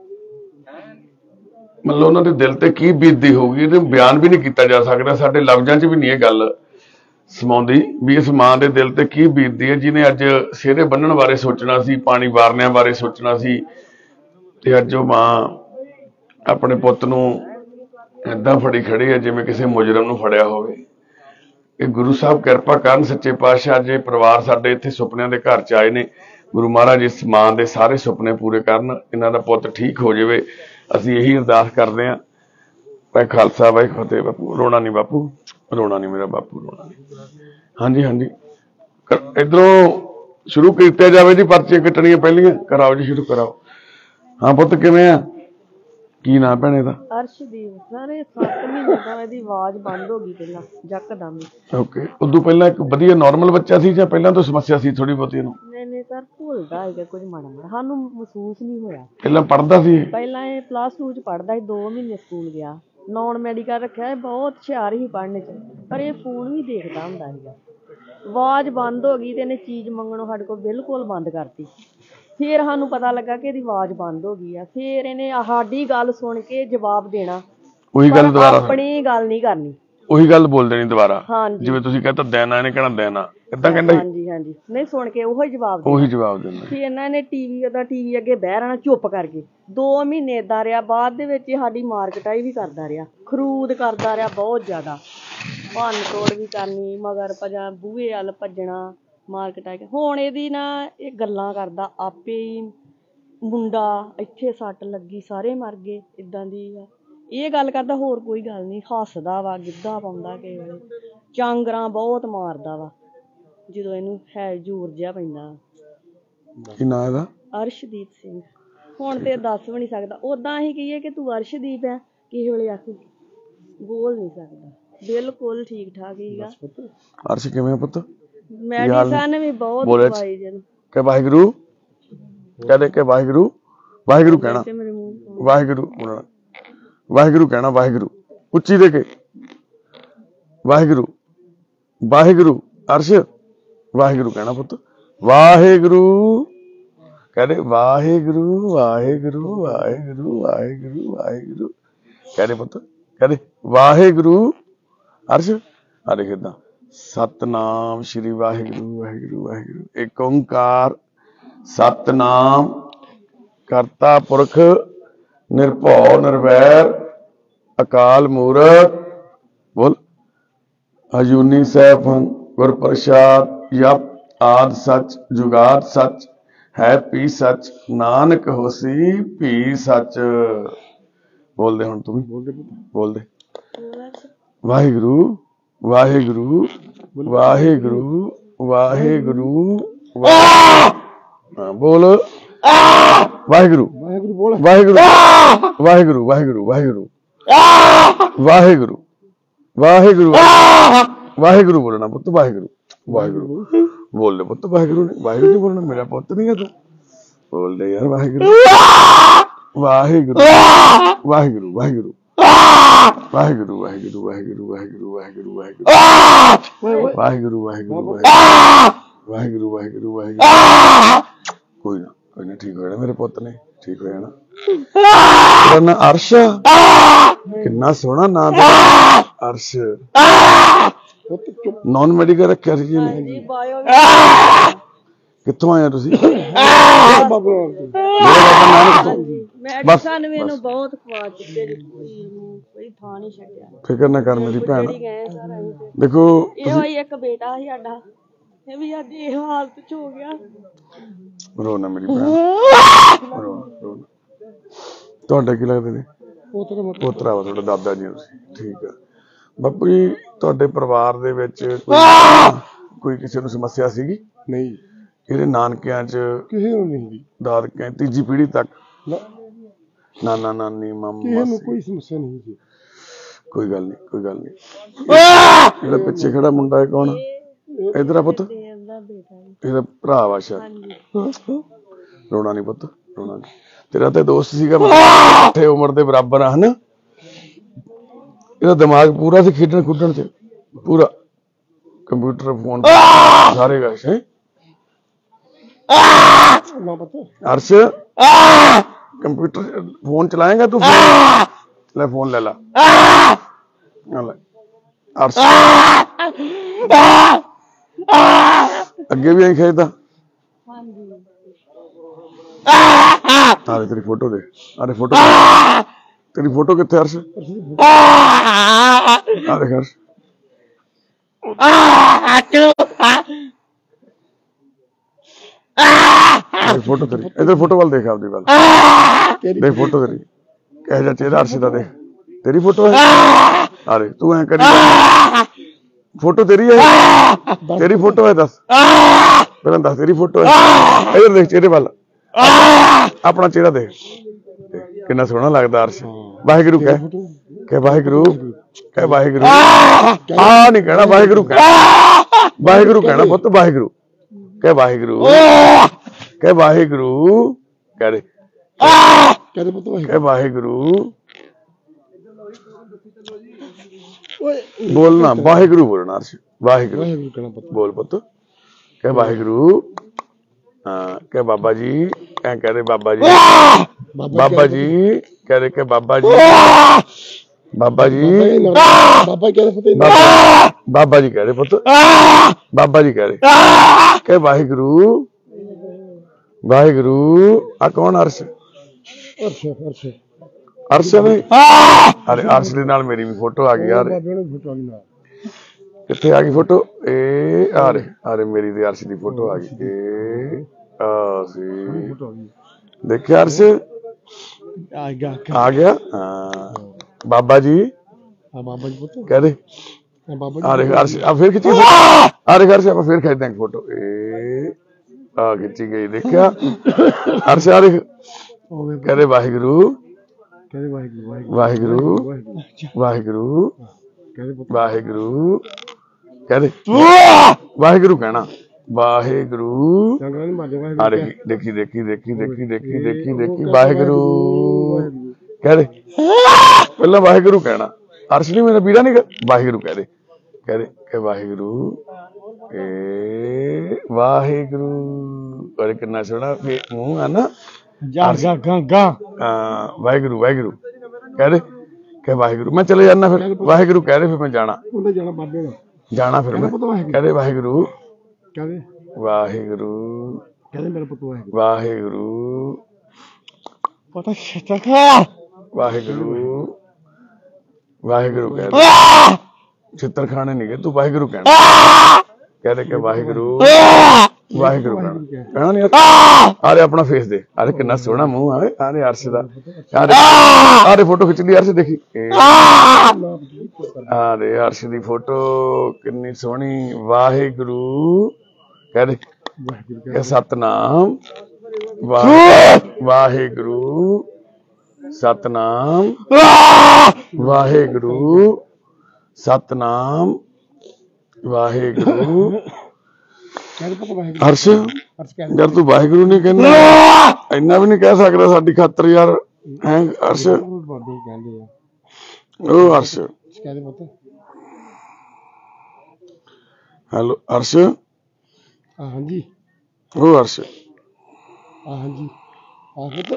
ਮਤਲਬ ਉਹਨਾਂ ਦੇ ਦਿਲ ਤੇ ਕੀ ਬੀਤਦੀ ਹੋਊਗੀ, ਇਹਦੇ ਬਿਆਨ ਵੀ ਨਹੀਂ ਕੀਤਾ ਜਾ ਸਕਦਾ। ਸਾਡੇ ਲਫ਼ਜ਼ਾਂ 'ਚ ਵੀ ਨਹੀਂ ਇਹ ਗੱਲ ਸਮਾਉਂਦੀ ਵੀ ਇਸ ਮਾਂ ਦੇ ਦਿਲ ਤੇ ਕੀ ਬੀਤਦੀ ਹੈ, ਜਿਹਨੇ ਅੱਜ ਸਿਹਰੇ ਬੰਨਣ ਬਾਰੇ ਸੋਚਣਾ ਸੀ, ਪਾਣੀ ਵਾਰਨਿਆਂ ਬਾਰੇ ਸੋਚਣਾ ਸੀ, ਤੇ ਅੱਜ ਉਹ ਮਾਂ ਆਪਣੇ ਪੁੱਤ ਨੂੰ ਏਦਾਂ ਫੜੀ ਖੜੀ ਹੈ ਜਿਵੇਂ ਕਿਸੇ ਮੁਜਰਮ ਨੂੰ ਫੜਿਆ ਹੋਵੇ। ਇਹ ਗੁਰੂ ਸਾਹਿਬ ਕਿਰਪਾ ਕਰਨ, ਸੱਚੇ ਪਾਤਸ਼ਾਹ। ਜੇ ਪਰਿਵਾਰ ਸਾਡੇ ਇੱਥੇ ਸੁਪਨਿਆਂ ਦੇ ਘਰ 'ਚ ਆਏ ਨੇ, ਗੁਰੂ ਮਹਾਰਾਜ ਇਸ ਮਾਂ ਦੇ ਸਾਰੇ ਸੁਪਨੇ ਪੂਰੇ ਕਰਨ, ਇਹਨਾਂ ਦਾ ਪੁੱਤ ਠੀਕ ਹੋ ਜਾਵੇ, ਅਸੀਂ ਇਹੀ ਅਰਦਾਸ ਕਰਦੇ ਹਾਂ। ਭਾਈ ਖਾਲਸਾ, ਭਾਈ ਫਤਿਹ। ਬਾਪੂ ਰੋਣਾ ਨਹੀਂ, ਬਾਪੂ ਰੋਣਾ ਨਹੀਂ, ਮੇਰਾ ਬਾਪੂ ਰੋਣਾ ਨਹੀਂ। ਹਾਂਜੀ ਹਾਂਜੀ, ਇੱਧਰੋਂ ਸ਼ੁਰੂ ਕੀਤਾ ਜਾਵੇ ਜੀ, ਪਰਚੀਆਂ ਕੱਟਣੀਆਂ ਪਹਿਲੀਆਂ, ਕਰਾਓ ਜੀ, ਸ਼ੁਰੂ ਕਰਾਓ। ਹਾਂ ਪੁੱਤ, ਕਿਵੇਂ ਆ? ਕੀ ਨਾਂ ਭੈਣੇ ਦਾ? ਅਰਸ਼ਦੀਪ। ਸਾਰੇ ਸੱਤ ਮਹੀਨੇ ਤੋਂ ਇਹਦੀ ਆਵਾਜ਼ ਬੰਦ ਹੋ ਗਈ ਪਹਿਲਾਂ ਜੱਕਦਮ। ਓਕੇ, ਉਦੋਂ ਪਹਿਲਾਂ ਇੱਕ ਵਧੀਆ ਨਾਰਮਲ ਬੱਚਾ ਸੀ ਜਾਂ ਪਹਿਲਾਂ ਤੋਂ ਸਮੱਸਿਆ ਸੀ ਥੋੜੀ ਬਹੁਤੀ ਇਹਨੂੰ? ਨਹੀਂ ਨਹੀਂ ਸਰ, ਭੁੱਲਦਾ ਹੈਗਾ ਕੁਝ ਮਾੜਾ ਮਾੜਾ, ਸਾਨੂੰ ਮਹਿਸੂਸ ਨਹੀਂ ਹੋਇਆ। ਪਹਿਲਾਂ ਪੜ੍ਹਦਾ ਸੀ? ਪਹਿਲਾਂ ਇਹ ਪਲੱਸ ਟੂ ਚ ਪੜ੍ਹਦਾ ਸੀ, ਦੋ ਮਹੀਨੇ ਸਕੂਲ ਗਿਆ, ਨੌਨ ਮੈਡੀਕਲ ਰੱਖਿਆ, ਬਹੁਤ ਹੁਸ਼ਿਆਰ ਸੀ ਪੜ੍ਹਨ ਚ, ਪਰ ਇਹ ਫੋਨ ਵੀ ਦੇਖਦਾ ਹੁੰਦਾ ਸੀਗਾ। ਆਵਾਜ਼ ਬੰਦ ਹੋ ਗਈ ਤੇ ਇਹਨੇ ਚੀਜ਼ ਮੰਗਣੋਂ ਸਾਡੇ ਕੋਲ ਬਿਲਕੁਲ ਬੰਦ ਕਰਤੀ। ਫਿਰ ਸਾਨੂੰ ਪਤਾ ਲੱਗਾ ਕਿ ਇਹਦੀ ਆਵਾਜ਼ ਬੰਦ ਹੋ ਗਈ ਆ। ਫਿਰ ਇਹਨੇ ਸਾਡੀ ਗੱਲ ਸੁਣ ਕੇ ਜਵਾਬ ਦੇਣਾ, ਉਹੀ ਗੱਲ ਦੁਬਾਰਾ, ਆਪਣੀ ਗੱਲ ਨਹੀਂ ਕਰਨੀ, ਉਹੀ ਗੱਲ ਬੋਲ ਦੇਣੀ ਦੁਬਾਰਾ। ਹਾਂਜੀ, ਜਿਵੇਂ ਤੁਸੀਂ ਕਹਿੰਦਾ ਦੇਣਾ, ਇਹਨੇ ਕਹਿਣਾ ਦੇਣਾ, ਏਦਾਂ ਕਹਿੰਦਾ? ਹਾਂਜੀ ਹਾਂਜੀ, ਨਹੀਂ ਸੁਣ ਕੇ ਉਹੀ ਜਵਾਬ ਉਹੀ ਜਵਾਬ ਦੇਣਾ। ਫਿਰ ਇਹਨਾਂ ਨੇ ਟੀਵੀ ਉਹਦਾ ਟੀਵੀ ਅੱਗੇ ਬਹਿ ਰਹਿਣਾ ਚੁੱਪ ਕਰਕੇ। ਦੋ ਮਹੀਨੇ ਏਦਾਂ ਰਿਹਾ। ਬਾਅਦ ਦੇ ਵਿੱਚ ਸਾਡੀ ਮਾਰਕਟਾਈ ਵੀ ਕਰਦਾ ਰਿਹਾ, ਖਰੂਦ ਕਰਦਾ ਰਿਹਾ ਬਹੁਤ ਜ਼ਿਆਦਾ, ਭੰਨ ਤੋੜ ਵੀ ਕਰਨੀ, ਮਗਰ ਭਜਾ ਬੂਹੇ ਵੱਲ ਭੱਜਣਾ, ਮਾਰਕਟਾਈ। ਹੁਣ ਇਹਦੀ ਨਾ ਇਹ ਗੱਲਾਂ ਕਰਦਾ ਆਪੇ ਹੀ, ਮੁੰਡਾ ਇੱਥੇ ਸੱਟ ਲੱਗੀ ਸਾਰੇ ਮਰ ਗਏ, ਇੱਦਾਂ ਦੀ ਆ ਇਹ ਗੱਲ ਕਰਦਾ, ਹੋਰ ਕੋਈ ਗੱਲ ਨਹੀਂ। ਹੱਸਦਾ ਵਾ, ਗਿੱਧਾ ਪਾਉਂਦਾ, ਕਿਸੇ ਵੇਲੇ ਚਾਂਗਰਾਂ ਬਹੁਤ ਮਾਰਦਾ ਵਾ ਜਦੋਂ ਇਹਨੂੰ ਹੈ ਜ਼ੋਰ ਜਿਹਾ ਪੈਂਦਾ। ਕੀ ਨਾਂ ਇਹਦਾ? ਅਰਸ਼ਦੀਪ ਸਿੰਘ। ਹੁਣ ਤੇ ਦੱਸ ਵੀ ਨਹੀਂ ਸਕਦਾ। ਉਦਾਂ ਅਸੀਂ ਕਹੀਏ ਕਿ ਤੂੰ ਅਰਸ਼ਦੀਪ ਹੈ, ਕਿਸੇ ਵੇਲੇ ਆਖੂ ਬੋਲ ਨਹੀਂ ਸਕਦਾ। ਬਿਲਕੁਲ ਠੀਕ ਠਾਕ ਹੀਗਾ। ਅਰਸ਼ ਕਿਵੇਂ ਪੁੱਤ? ਮੈਡੀਸਨ ਵੀ ਬਹੁਤ ਦਵਾਈ ਜਨ ਕਿ ਵਾਹਿਗੁਰੂ ਕਹਦੇ ਕਿ ਵਾਹਿਗੁਰੂ ਵਾਹਿਗੁਰੂ ਕਹਿਣਾ, ਵਾਹਿਗੁਰੂ ਬੋਲਣਾ, ਵਾਹਿਗੁਰੂ ਕਹਿਣਾ, ਵਾਹਿਗੁਰੂ ਉੱਚੀ ਦੇ ਕੇ ਵਾਹਿਗੁਰੂ ਵਾਹਿਗੁਰੂ। ਅਰਸ਼ ਵਾਹਿਗੁਰੂ ਕਹਿਣਾ ਪੁੱਤ, ਵਾਹਿਗੁਰੂ ਕਹਦੇ ਵਾਹਿਗੁਰੂ ਵਾਹਿਗੁਰੂ ਵਾਹਿਗੁਰੂ ਵਾਹਿਗੁਰੂ ਵਾਹਿਗੁਰੂ ਕਹਦੇ ਪੁੱਤ, ਕਹਦੇ ਵਾਹਿਗੁਰੂ। ਅਰਸ਼ ਆ ਦੇਖ ਏਦਾਂ, ਸਤਨਾਮ ਸ਼੍ਰੀ ਵਾਹਿਗੁਰੂ ਵਾਹਿਗੁਰੂ ਵਾਹਿਗੁਰੂ ਏਕ ਓੰਕਾਰ ਸਤਨਾਮ ਕਰਤਾ ਪੁਰਖ ਨਿਰਭਉ ਨਿਰਵੈਰ ਅਕਾਲ ਮੂਰਤ ਬੋਲ ਅਜੂਨੀ ਸੈਭੰ ਗੁਰ ਪ੍ਰਸਾਦ ਜਪ ਆਦ ਸੱਚ ਜੁਗਾਦ ਸੱਚ ਹੈ ਪੀ ਸੱਚ ਨਾਨਕ ਹੋਸੀ ਭੀ ਸੱਚ। ਬੋਲਦੇ ਹੁਣ ਤੂੰ ਵੀ ਬੋਲਦੇ ਬੋਲਦੇ ਵਾਹਿਗੁਰੂ ਵਾਹਿਗੁਰੂ ਵਾਹਿਗੁਰੂ ਵਾਹਿਗੁਰੂ ਬੋਲ ਵਾਹਿਗੁਰੂ ਵਾਹਿਗੁਰੂ ਬੋਲ ਵਾਹਿਗੁਰੂ ਵਾਹਿਗੁਰੂ ਵਾਹਿਗੁਰੂ ਵਾਹਿਗੁਰੂ ਵਾਹਿਗੁਰੂ ਵਾਹਿਗੁਰੂ ਵਾਹਿਗੁਰੂ ਬੋਲਣਾ ਪੁੱਤ, ਵਾਹਿਗੁਰੂ ਵਾਹਿਗੁਰੂ ਬੋਲਦੇ ਪੁੱਤ, ਵਾਹਿਗੁਰੂ ਨੇ ਵਾਹਿਗੁਰੂ ਨਹੀਂ ਬੋਲਣਾ, ਮੇਰਾ ਪੁੱਤ ਨਹੀਂ ਹੈ ਤੂੰ ਬੋਲਦੇ ਯਾਰ ਵਾਹਿਗੁਰੂ ਵਾਹਿਗੁਰੂ ਵਾਹਿਗੁਰੂ ਵਾਹਿਗੁਰੂ ਵਾਹਿਗੁਰੂ ਵਾਹਿਗੁਰੂ ਵਾਹਿਗੁਰੂ ਵਾਹਿਗੁਰੂ ਵਾਹਿਗੁਰੂ ਵਾਹਿਗੁਰੂ ਵਾਹਿਗੁਰੂ ਵਾਹਿਗੁਰੂ ਵਾਹਿਗੁਰੂ ਵਾਹਿਗੁਰੂ ਵਾਹਿਗੁਰੂ। ਕੋਈ ਨਾ ਕੋਈ ਨਾ ਠੀਕ ਹੋ ਜਾਣਾ ਮੇਰੇ ਪੁੱਤ ਨੇ, ਠੀਕ ਹੋ ਜਾਣਾ। ਤੇਰਾ ਨਾਂ ਅਰਸ਼, ਕਿੰਨਾ ਸੋਹਣਾ ਨਾਂ ਅਰਸ਼। ਨੌਨ ਮੈਡੀਕਲ ਰੱਖਿਆ ਸੀ ਜੀ ਨੇ। ਕਿੱਥੋਂ ਆਏ ਤੁਸੀਂ? ਮੈਡੀਸਨ ਵੀ ਇਹਨੂੰ ਬਹੁਤ ਖਵਾ ਚੁੱਕੇ ਜੀ, ਕੋਈ ਥਾਂ ਨਹੀਂ ਛੱਡਿਆ। ਫਿਕਰ ਨਾ ਕਰ ਮੇਰੀ ਭੈਣ। ਦੇਖੋ ਇਹੋ ਹੀ ਇੱਕ ਬੇਟਾ ਸੀ ਸਾਡਾ, ਇਹ ਵੀ ਅੱਜ ਇਹ ਹਾਲਤ ਚ ਹੋ ਗਿਆ। ਰੋ ਨਾ ਮੇਰੀ ਭੈਣ, ਰੋ ਰੋ। ਤੁਹਾਡੇ ਕੀ ਲੱਗਦੇ ਨੇ? ਪੋਤਰਾ ਵਾ ਤੁਹਾਡਾ ਦਾਦਾ ਜੀ ਤੁਸੀਂ, ਠੀਕ ਆ। ਬਾਪੂ ਜੀ ਤੁਹਾਡੇ ਪਰਿਵਾਰ ਦੇ ਵਿੱਚ ਕੋਈ ਕਿਸੇ ਨੂੰ ਸਮੱਸਿਆ ਸੀਗੀ? ਨਹੀਂ, ਇਹਦੇ ਨਾਨਕਿਆਂ ਚ ਕਿਸੇ ਨੂੰ ਨਹੀਂ, ਦਾਦਕਿਆਂ ਤੀਜੀ ਪੀੜ੍ਹੀ ਤੱਕ ਨਾਨਾ ਨਾਨੀ ਮਾਮਾ ਕੋਈ ਸਮੱਸਿਆ ਨਹੀਂ ਸੀ। ਕੋਈ ਗੱਲ ਨਹੀਂ ਕੋਈ ਗੱਲ ਨਹੀਂ। ਜਿਹੜਾ ਪਿੱਛੇ ਖੜਾ ਮੁੰਡਾ ਹੈ ਕੌਣ? ਇਧਰ ਆ ਪੁੱਤ, ਇਹਦਾ ਭਰਾ ਵਾ ਸ਼ਾਇਦ। ਰੋਣਾ ਨੀ ਪੁੱਤ, ਰੋਣਾ ਨੀ। ਤੇਰਾ ਤੇ ਦੋਸਤ ਸੀਗਾ, ਇਕੱਠੇ ਉਮਰ ਦੇ ਬਰਾਬਰ ਆ ਹਨਾ। ਇਹਦਾ ਦਿਮਾਗ ਪੂਰਾ ਸੀ ਖੇਡਣ ਖੁੱਡਣ ਚ, ਪੂਰਾ ਕੰਪਿਊਟਰ ਫੋਨ ਸਾਰੇ ਗਏ ਹੈ। ਅਰਸ਼ ਕੰਪਿਊਟਰ ਫੋਨ ਚਲਾਏਗਾ ਤੂੰ? ਲੈ ਫੋਨ ਲੈ ਲਾ ਅਰਸ਼। ਅੱਗੇ ਵੀ ਆਈ ਖੇਡਦਾ। ਆਰੇ ਤੇਰੀ ਫੋਟੋ ਦੇ, ਆਰੇ ਫੋਟੋ ਤੇਰੀ ਫੋਟੋ ਕਿੱਥੇ ਅਰਸ਼? ਆਰੇ ਅਰਸ਼ ਫੋਟੋ ਤੇਰੀ, ਇਧਰ ਫੋਟੋ ਵੱਲ ਦੇਖ, ਆਪਦੀ ਵੱਲ ਦੇਖ ਫੋਟੋ ਤੇਰੀ। ਕਹਿ ਜਾ ਚਿਹਰਾ ਅਰਸ਼ ਦਾ ਦੇਖ, ਤੇਰੀ ਫੋਟੋ ਹੈ। ਅਰੇ ਤੂੰ ਐ ਕਰੀ, ਫੋਟੋ ਤੇਰੀ ਹੈ? ਤੇਰੀ ਫੋਟੋ ਹੈ? ਦੱਸ ਪਹਿਲਾਂ, ਦੱਸ ਤੇਰੀ ਫੋਟੋ ਹੈ? ਇਧਰ ਦੇਖ ਚਿਹਰੇ ਵੱਲ, ਆਪਣਾ ਚਿਹਰਾ ਦੇਖ, ਕਿੰਨਾ ਸੋਹਣਾ ਲੱਗਦਾ ਅਰਸ਼। ਵਾਹਿਗੁਰੂ ਕਹਿ, ਕਹਿ ਵਾਹਿਗੁਰੂ, ਕਹਿ ਵਾਹਿਗੁਰੂ। ਆ ਨਹੀਂ ਕਹਿਣਾ ਵਾਹਿਗੁਰੂ, ਕਹਿ ਵਾਹਿਗੁਰੂ ਕਹਿਣਾ ਪੁੱਤ, ਵਾਹਿਗੁਰੂ ਕਹਿ, ਵਾਹਿਗੁਰੂ ਕਹਿ, ਵਾਹਿਗੁਰੂ ਕਹਿ ਦੇ, ਕਹਿ ਵਾਹਿਗੁਰੂ। ਬੋਲਣਾ ਵਾਹਿਗੁਰੂ ਬੋਲਣਾ ਅਰਸ਼, ਵਾਹਿਗੁਰੂ ਬੋਲ ਪੁੱਤ। ਕਹਿ ਵਾਹਿਗੁਰੂ, ਹਾਂ ਕਹਿ ਬਾਬਾ ਜੀ, ਕਹਿ ਕਹਿ ਰਹੇ ਬਾਬਾ ਜੀ, ਬਾਬਾ ਜੀ ਕਹਿ ਰਹੇ ਕਿ ਬਾਬਾ ਜੀ, ਬਾਬਾ ਜੀ, ਬਾਬਾ ਜੀ ਕਹਿ ਰਹੇ ਪੁੱਤ, ਬਾਬਾ ਜੀ ਕਹਿ ਰਹੇ। ਕਹਿ ਵਾਹਿਗੁਰੂ ਵਾਹਿਗੁਰੂ। ਆ ਕੌਣ ਅਰਸ਼? ਅਰਸ਼ ਨਹੀਂ, ਅਰੇ ਅਰਸ਼ ਦੇ ਨਾਲ ਮੇਰੀ ਵੀ ਫੋਟੋ ਆ ਗਈ ਯਾਰ। ਕਿੱਥੇ ਆ ਗਈ ਫੋਟੋ? ਇਹ ਆ ਰਹੇ, ਆ ਰਹੇ ਮੇਰੀ ਤੇ ਅਰਸ਼ ਦੀ ਫੋਟੋ ਆ ਗਈ। ਇਹ ਆ ਸੀ, ਦੇਖਿਆ ਅਰਸ਼ ਆ ਗਿਆ। ਹਾਂ ਬਾਬਾ ਜੀ, ਬਾਬਾ ਜੀ ਪੁੱਤ ਕਹਿ ਦੇ। ਆ ਰਹੇ ਅਰਸ਼, ਆ ਫਿਰ ਖਿੱਚੀ, ਆ ਰਹੇ ਅਰਸ਼ ਆਪਾਂ ਫਿਰ ਖਿੱਚਦੇ ਹਾਂ ਫੋਟੋ। ਇਹ ਆ ਖਿੱਚੀ ਗਈ, ਦੇਖਿਆ ਅਰਸ਼? ਆ ਦੇਖ ਹੋਵੇ ਕਹਦੇ ਵਾਹਿਗੁਰੂ ਕਹਿੰਦੇ ਵਾਹਿਗੁਰੂ ਵਾਹਿਗੁਰੂ ਵਾਹਿਗੁਰੂ ਕਹਿੰਦੇ ਪੁੱਤ ਵਾਹਿਗੁਰੂ ਕਹਦੇ ਵਾਹਿਗੁਰੂ ਕਹਿਣਾ ਵਾਹਿਗੁਰੂ ਚੰਗਾ ਨਹੀਂ ਮਾਰਦੇ ਆ ਵਾਹਿਗੁਰੂ ਦੇਖੀ ਦੇਖੀ ਦੇਖੀ ਦੇਖੀ ਦੇਖੀ ਦੇਖੀ ਦੇਖੀ ਦੇਖੀ ਵਾਹਿਗੁਰੂ ਕਹਦੇ ਪਹਿਲਾਂ ਵਾਹਿਗੁਰੂ ਕਹਿਣਾ ਅਰਸ਼ ਨਹੀਂ ਮੇਰਾ ਵੀਰਾ ਨਹੀਂ ਵਾਹਿਗੁਰੂ ਕਹਦੇ ਕਹਦੇ ਕਿ ਵਾਹਿਗੁਰੂ ਏ ਵਾਹਿਗੁਰੂ ਅਰੇ ਕਿੰਨਾ ਸੋਹਣਾ ਮੂੰਹ ਆ ਨਾ ਜਾ ਜਾ ਗਾ ਗਾ ਹਾਂ ਵਾਹਿਗੁਰੂ ਵਾਹਿਗੁਰੂ ਕਹਦੇ ਕਿ ਵਾਹਿਗੁਰੂ ਮੈਂ ਚਲੇ ਜਾਣਾ ਫਿਰ ਵਾਹਿਗੁਰੂ ਕਹਿ ਰਹੇ ਫਿਰ ਮੈਂ ਜਾਣਾ ਉਹਨੇ ਜਾਣਾ ਬਾਬੇ ਦਾ ਜਾਣਾ ਫਿਰ ਮੈਂ ਕਹਦੇ ਵਾਹਿਗੁਰੂ ਕਹਿੰਦੇ ਵਾਹਿਗੁਰੂ ਕਹਿੰਦੇ ਮੇਰਾ ਪੁੱਤ ਵਾਹਿਗੁਰੂ ਵਾਹਿਗੁਰੂ ਪਤਾ ਛੱਟਾ ਖਾ ਵਾਹਿਗੁਰੂ ਵਾਹਿਗੁਰੂ ਕਹਿੰਦੇ ਚਿੱਤਰ ਖਾਣੇ ਨਹੀਂ ਗਏ ਤੂੰ ਵਾਹਿਗੁਰੂ ਕਹਿਣਾ ਕਹਦੇ ਕਿ ਵਾਹਿਗੁਰੂ ਵਾਹਿਗੁਰੂ ਕਹਿਣਾ ਕਹਿਣਾ ਨਹੀਂ ਆਰੇ ਆਪਣਾ ਫੇਸ ਦੇ ਆਰੇ ਕਿੰਨਾ ਸੋਹਣਾ ਮੂੰਹ ਆਰੇ ਆਰੇ ਅਰਸ਼ ਦਾ ਆਰੇ ਆਰੇ ਫੋਟੋ ਖਿੱਚ ਲਈ ਅਰਸ਼ ਦੇਖੀ ਆਰੇ ਅਰਸ਼ ਦੀ ਫੋਟੋ ਕਿੰਨੀ ਸੋਹਣੀ ਵਾਹਿਗੁਰੂ ਕਹਦੇ ਕਿ ਸਤਨਾਮ ਵਾਹਿਗੁਰੂ ਸਤਨਾਮ ਵਾਹਿਗੁਰੂ ਸਤਨਾਮ ਵਾਹਿਗੁਰੂ ਕਹਿੰਦੇ ਪੁੱਤ ਵਾਹਿਗੁਰੂ ਅਰਸ਼ ਅਰਸ਼ ਕਹਿੰਦੇ ਯਾਰ ਤੂੰ ਵਾਹਿਗੁਰੂ ਨਹੀਂ ਕਹਿੰਦਾ ਇੰਨਾ ਵੀ ਨਹੀਂ ਕਹਿ ਸਕਦਾ ਸਾਡੀ ਖਾਤਰ ਯਾਰ ਹੈ ਅਰਸ਼ ਬਾਬੇ ਕਹਿੰਦੇ ਆ ਉਹ ਅਰਸ਼ ਕਹਿੰਦੇ ਪੁੱਤ ਹੈਲੋ ਅਰਸ਼ ਆ ਹਾਂਜੀ ਉਹ ਅਰਸ਼ ਆ ਹਾਂਜੀ ਆ ਪੁੱਤ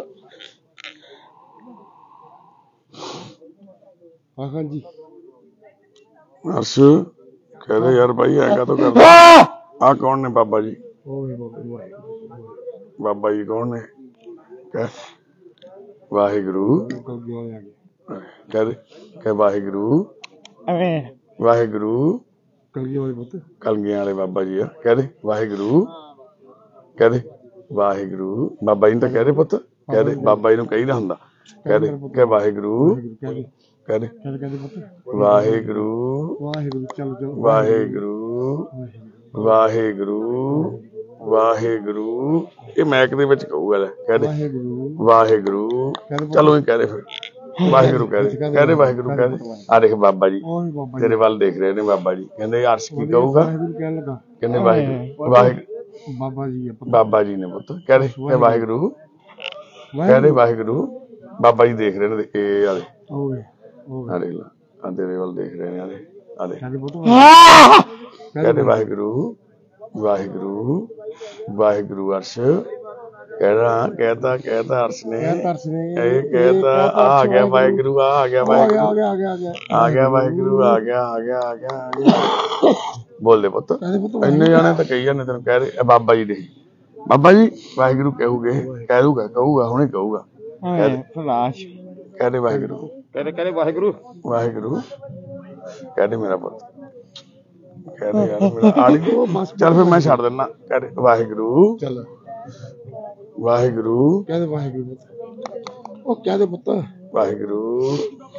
ਆ ਹਾਂਜੀ ਅਰਸ਼ ਕਹਦੇ ਯਾਰ ਭਾਈ ਐਗਾ ਤਾਂ ਕਰਦਾ ਆ ਕੌਣ ਨੇ ਬਾਬਾ ਜੀ ਓਏ ਬਾਬਾ ਵਾਹਿਗੁਰੂ ਬਾਬਾ ਜੀ ਕੌਣ ਨੇ ਕਹਿ ਵਾਹਿਗੁਰੂ ਕਲਗੀ ਵਾਲੇ ਆ ਗਏ ਕਹਦੇ ਕਿ ਵਾਹਿਗੁਰੂ ਐਵੇਂ ਵਾਹਿਗੁਰੂ ਕਲਗੀ ਵਾਲੇ ਪੁੱਤ ਕਲਗੀਆਂ ਵਾਲੇ ਬਾਬਾ ਜੀ ਆ ਕਹਦੇ ਵਾਹਿਗੁਰੂ ਕਹਦੇ ਵਾਹਿਗੁਰੂ ਬਾਬਾ ਜੀ ਨੂੰ ਤਾਂ ਕਹਦੇ ਪੁੱਤ ਕਹਦੇ ਬਾਬਾ ਜੀ ਨੂੰ ਕਹੀਦਾ ਹੁੰਦਾ ਕਹਦੇ ਕਿ ਵਾਹਿਗੁਰੂ ਕਹਿੰਦੇ ਕਹਦੇ ਕਹਿੰਦੇ ਕਹਿੰਦੇ ਪੁੱਤ ਵਾਹਿਗੁਰੂ ਵਾਹਿਗੁਰੂ ਚੱਲ ਚਲੋ ਵਾਹਿਗੁਰੂ ਵਾਹਿਗੁਰੂ ਵਾਹਿਗੁਰੂ ਇਹ ਮੈਕ ਦੇ ਵਿੱਚ ਕਹੂਗਾ ਲੈ ਕਹਦੇ ਵਾਹਿਗੁਰੂ ਵਾਹਿਗੁਰੂ ਚਲੋ ਹੀ ਕਹਦੇ ਫਿਰ ਵਾਹਿਗੁਰੂ ਕਹਦੇ ਕਹਦੇ ਵਾਹਿਗੁਰੂ ਕਹਦੇ ਆ ਦੇਖ ਬਾਬਾ ਜੀ ਓਏ ਬਾਬਾ ਤੇਰੇ ਵੱਲ ਦੇਖ ਰਹੇ ਨੇ ਬਾਬਾ ਜੀ ਕਹਿੰਦੇ ਅਰਸ਼ ਕੀ ਕਹੂਗਾ ਵਾਹਿਗੁਰੂ ਕਹਿਣ ਲੱਗਾ ਕਹਿੰਦੇ ਵਾਹਿਗੁਰੂ ਵਾਹਿਗੁਰੂ ਬਾਬਾ ਜੀ ਆ ਪੁੱਤ ਬਾਬਾ ਜੀ ਨੇ ਪੁੱਤ ਕਹਦੇ ਕਿ ਵਾਹਿਗੁਰੂ ਕਹਿੰਦੇ ਵਾਹਿਗੁਰੂ ਬਾਬਾ ਜੀ ਦੇਖ ਰਹੇ ਨੇ ਇਹ ਆਲੇ ਓਏ ਓਏ ਆ ਦੇਖ ਲਾ ਆ ਤੇਰੇ ਵੱਲ ਦੇਖ ਰਹੇ ਨੇ ਆਲੇ ਆਲੇ ਕਹਿੰਦੇ ਪੁੱਤ ਕਹਿੰਦੇ ਵਾਹਿਗੁਰੂ ਵਾਹਿਗੁਰੂ ਵਾਹਿਗੁਰੂ ਅਰਸ਼ ਕਹਿਣਾ ਕਹਿਤਾ ਕਹਿਤਾ ਅਰਸ਼ ਨੇ ਤਰਸ ਨੇ ਇਹ ਕਹਿਤਾ ਆ ਆ ਗਿਆ ਵਾਹਿਗੁਰੂ ਆ ਆ ਗਿਆ ਆ ਵਾਹਿਗੁਰੂ ਗਿਆ ਆ ਗਿਆ ਆ ਗਿਆ ਆ ਗਿਆ ਵਾਹਿਗੁਰੂ ਆ ਗਿਆ ਆ ਗਿਆ ਆ ਗਿਆ ਆ ਗਿਆ ਬੋਲਦੇ ਪੁੱਤ ਕਹਿੰਦੇ ਪੁੱਤ ਇੰਨੇ ਜਾਣੇ ਤਾਂ ਕਹੀ ਜਾਂਦੇ ਤੈਨੂੰ ਕਹਿ ਰਹੇ ਬਾਬਾ ਜੀ ਦੇ ਬਾਬਾ ਜੀ ਵਾਹਿਗੁਰੂ ਕਹੂਗੇ ਕਹਿ ਦੂਗਾ ਕਹੂਗਾ ਹੁਣੇ ਕਹੂਗਾ ਫਲਾਸ਼ ਕਹਦੇ ਵਾਹਿਗੁਰੂ ਕਹਿੰਦੇ ਕਹਿੰਦੇ ਵਾਹਿਗੁਰੂ ਵਾਹਿਗੁਰੂ ਕਹਦੇ ਮੇਰਾ ਪੁੱਤ ਕਹਦੇ ਯਾਰ ਮੇਰਾ ਆਲੀ ਚੱਲ ਫਿਰ ਮੈਂ ਛੱਡ ਦਿੰਦਾ ਕਹਦੇ ਵਾਹਿਗੁਰੂ ਚੱਲ ਵਾਹਿਗੁਰੂ ਕਹਿੰਦੇ ਵਾਹਿਗੁਰੂ ਪੁੱਤ ਉਹ ਕਹਿੰਦੇ ਪੁੱਤ ਵਾਹਿਗੁਰੂ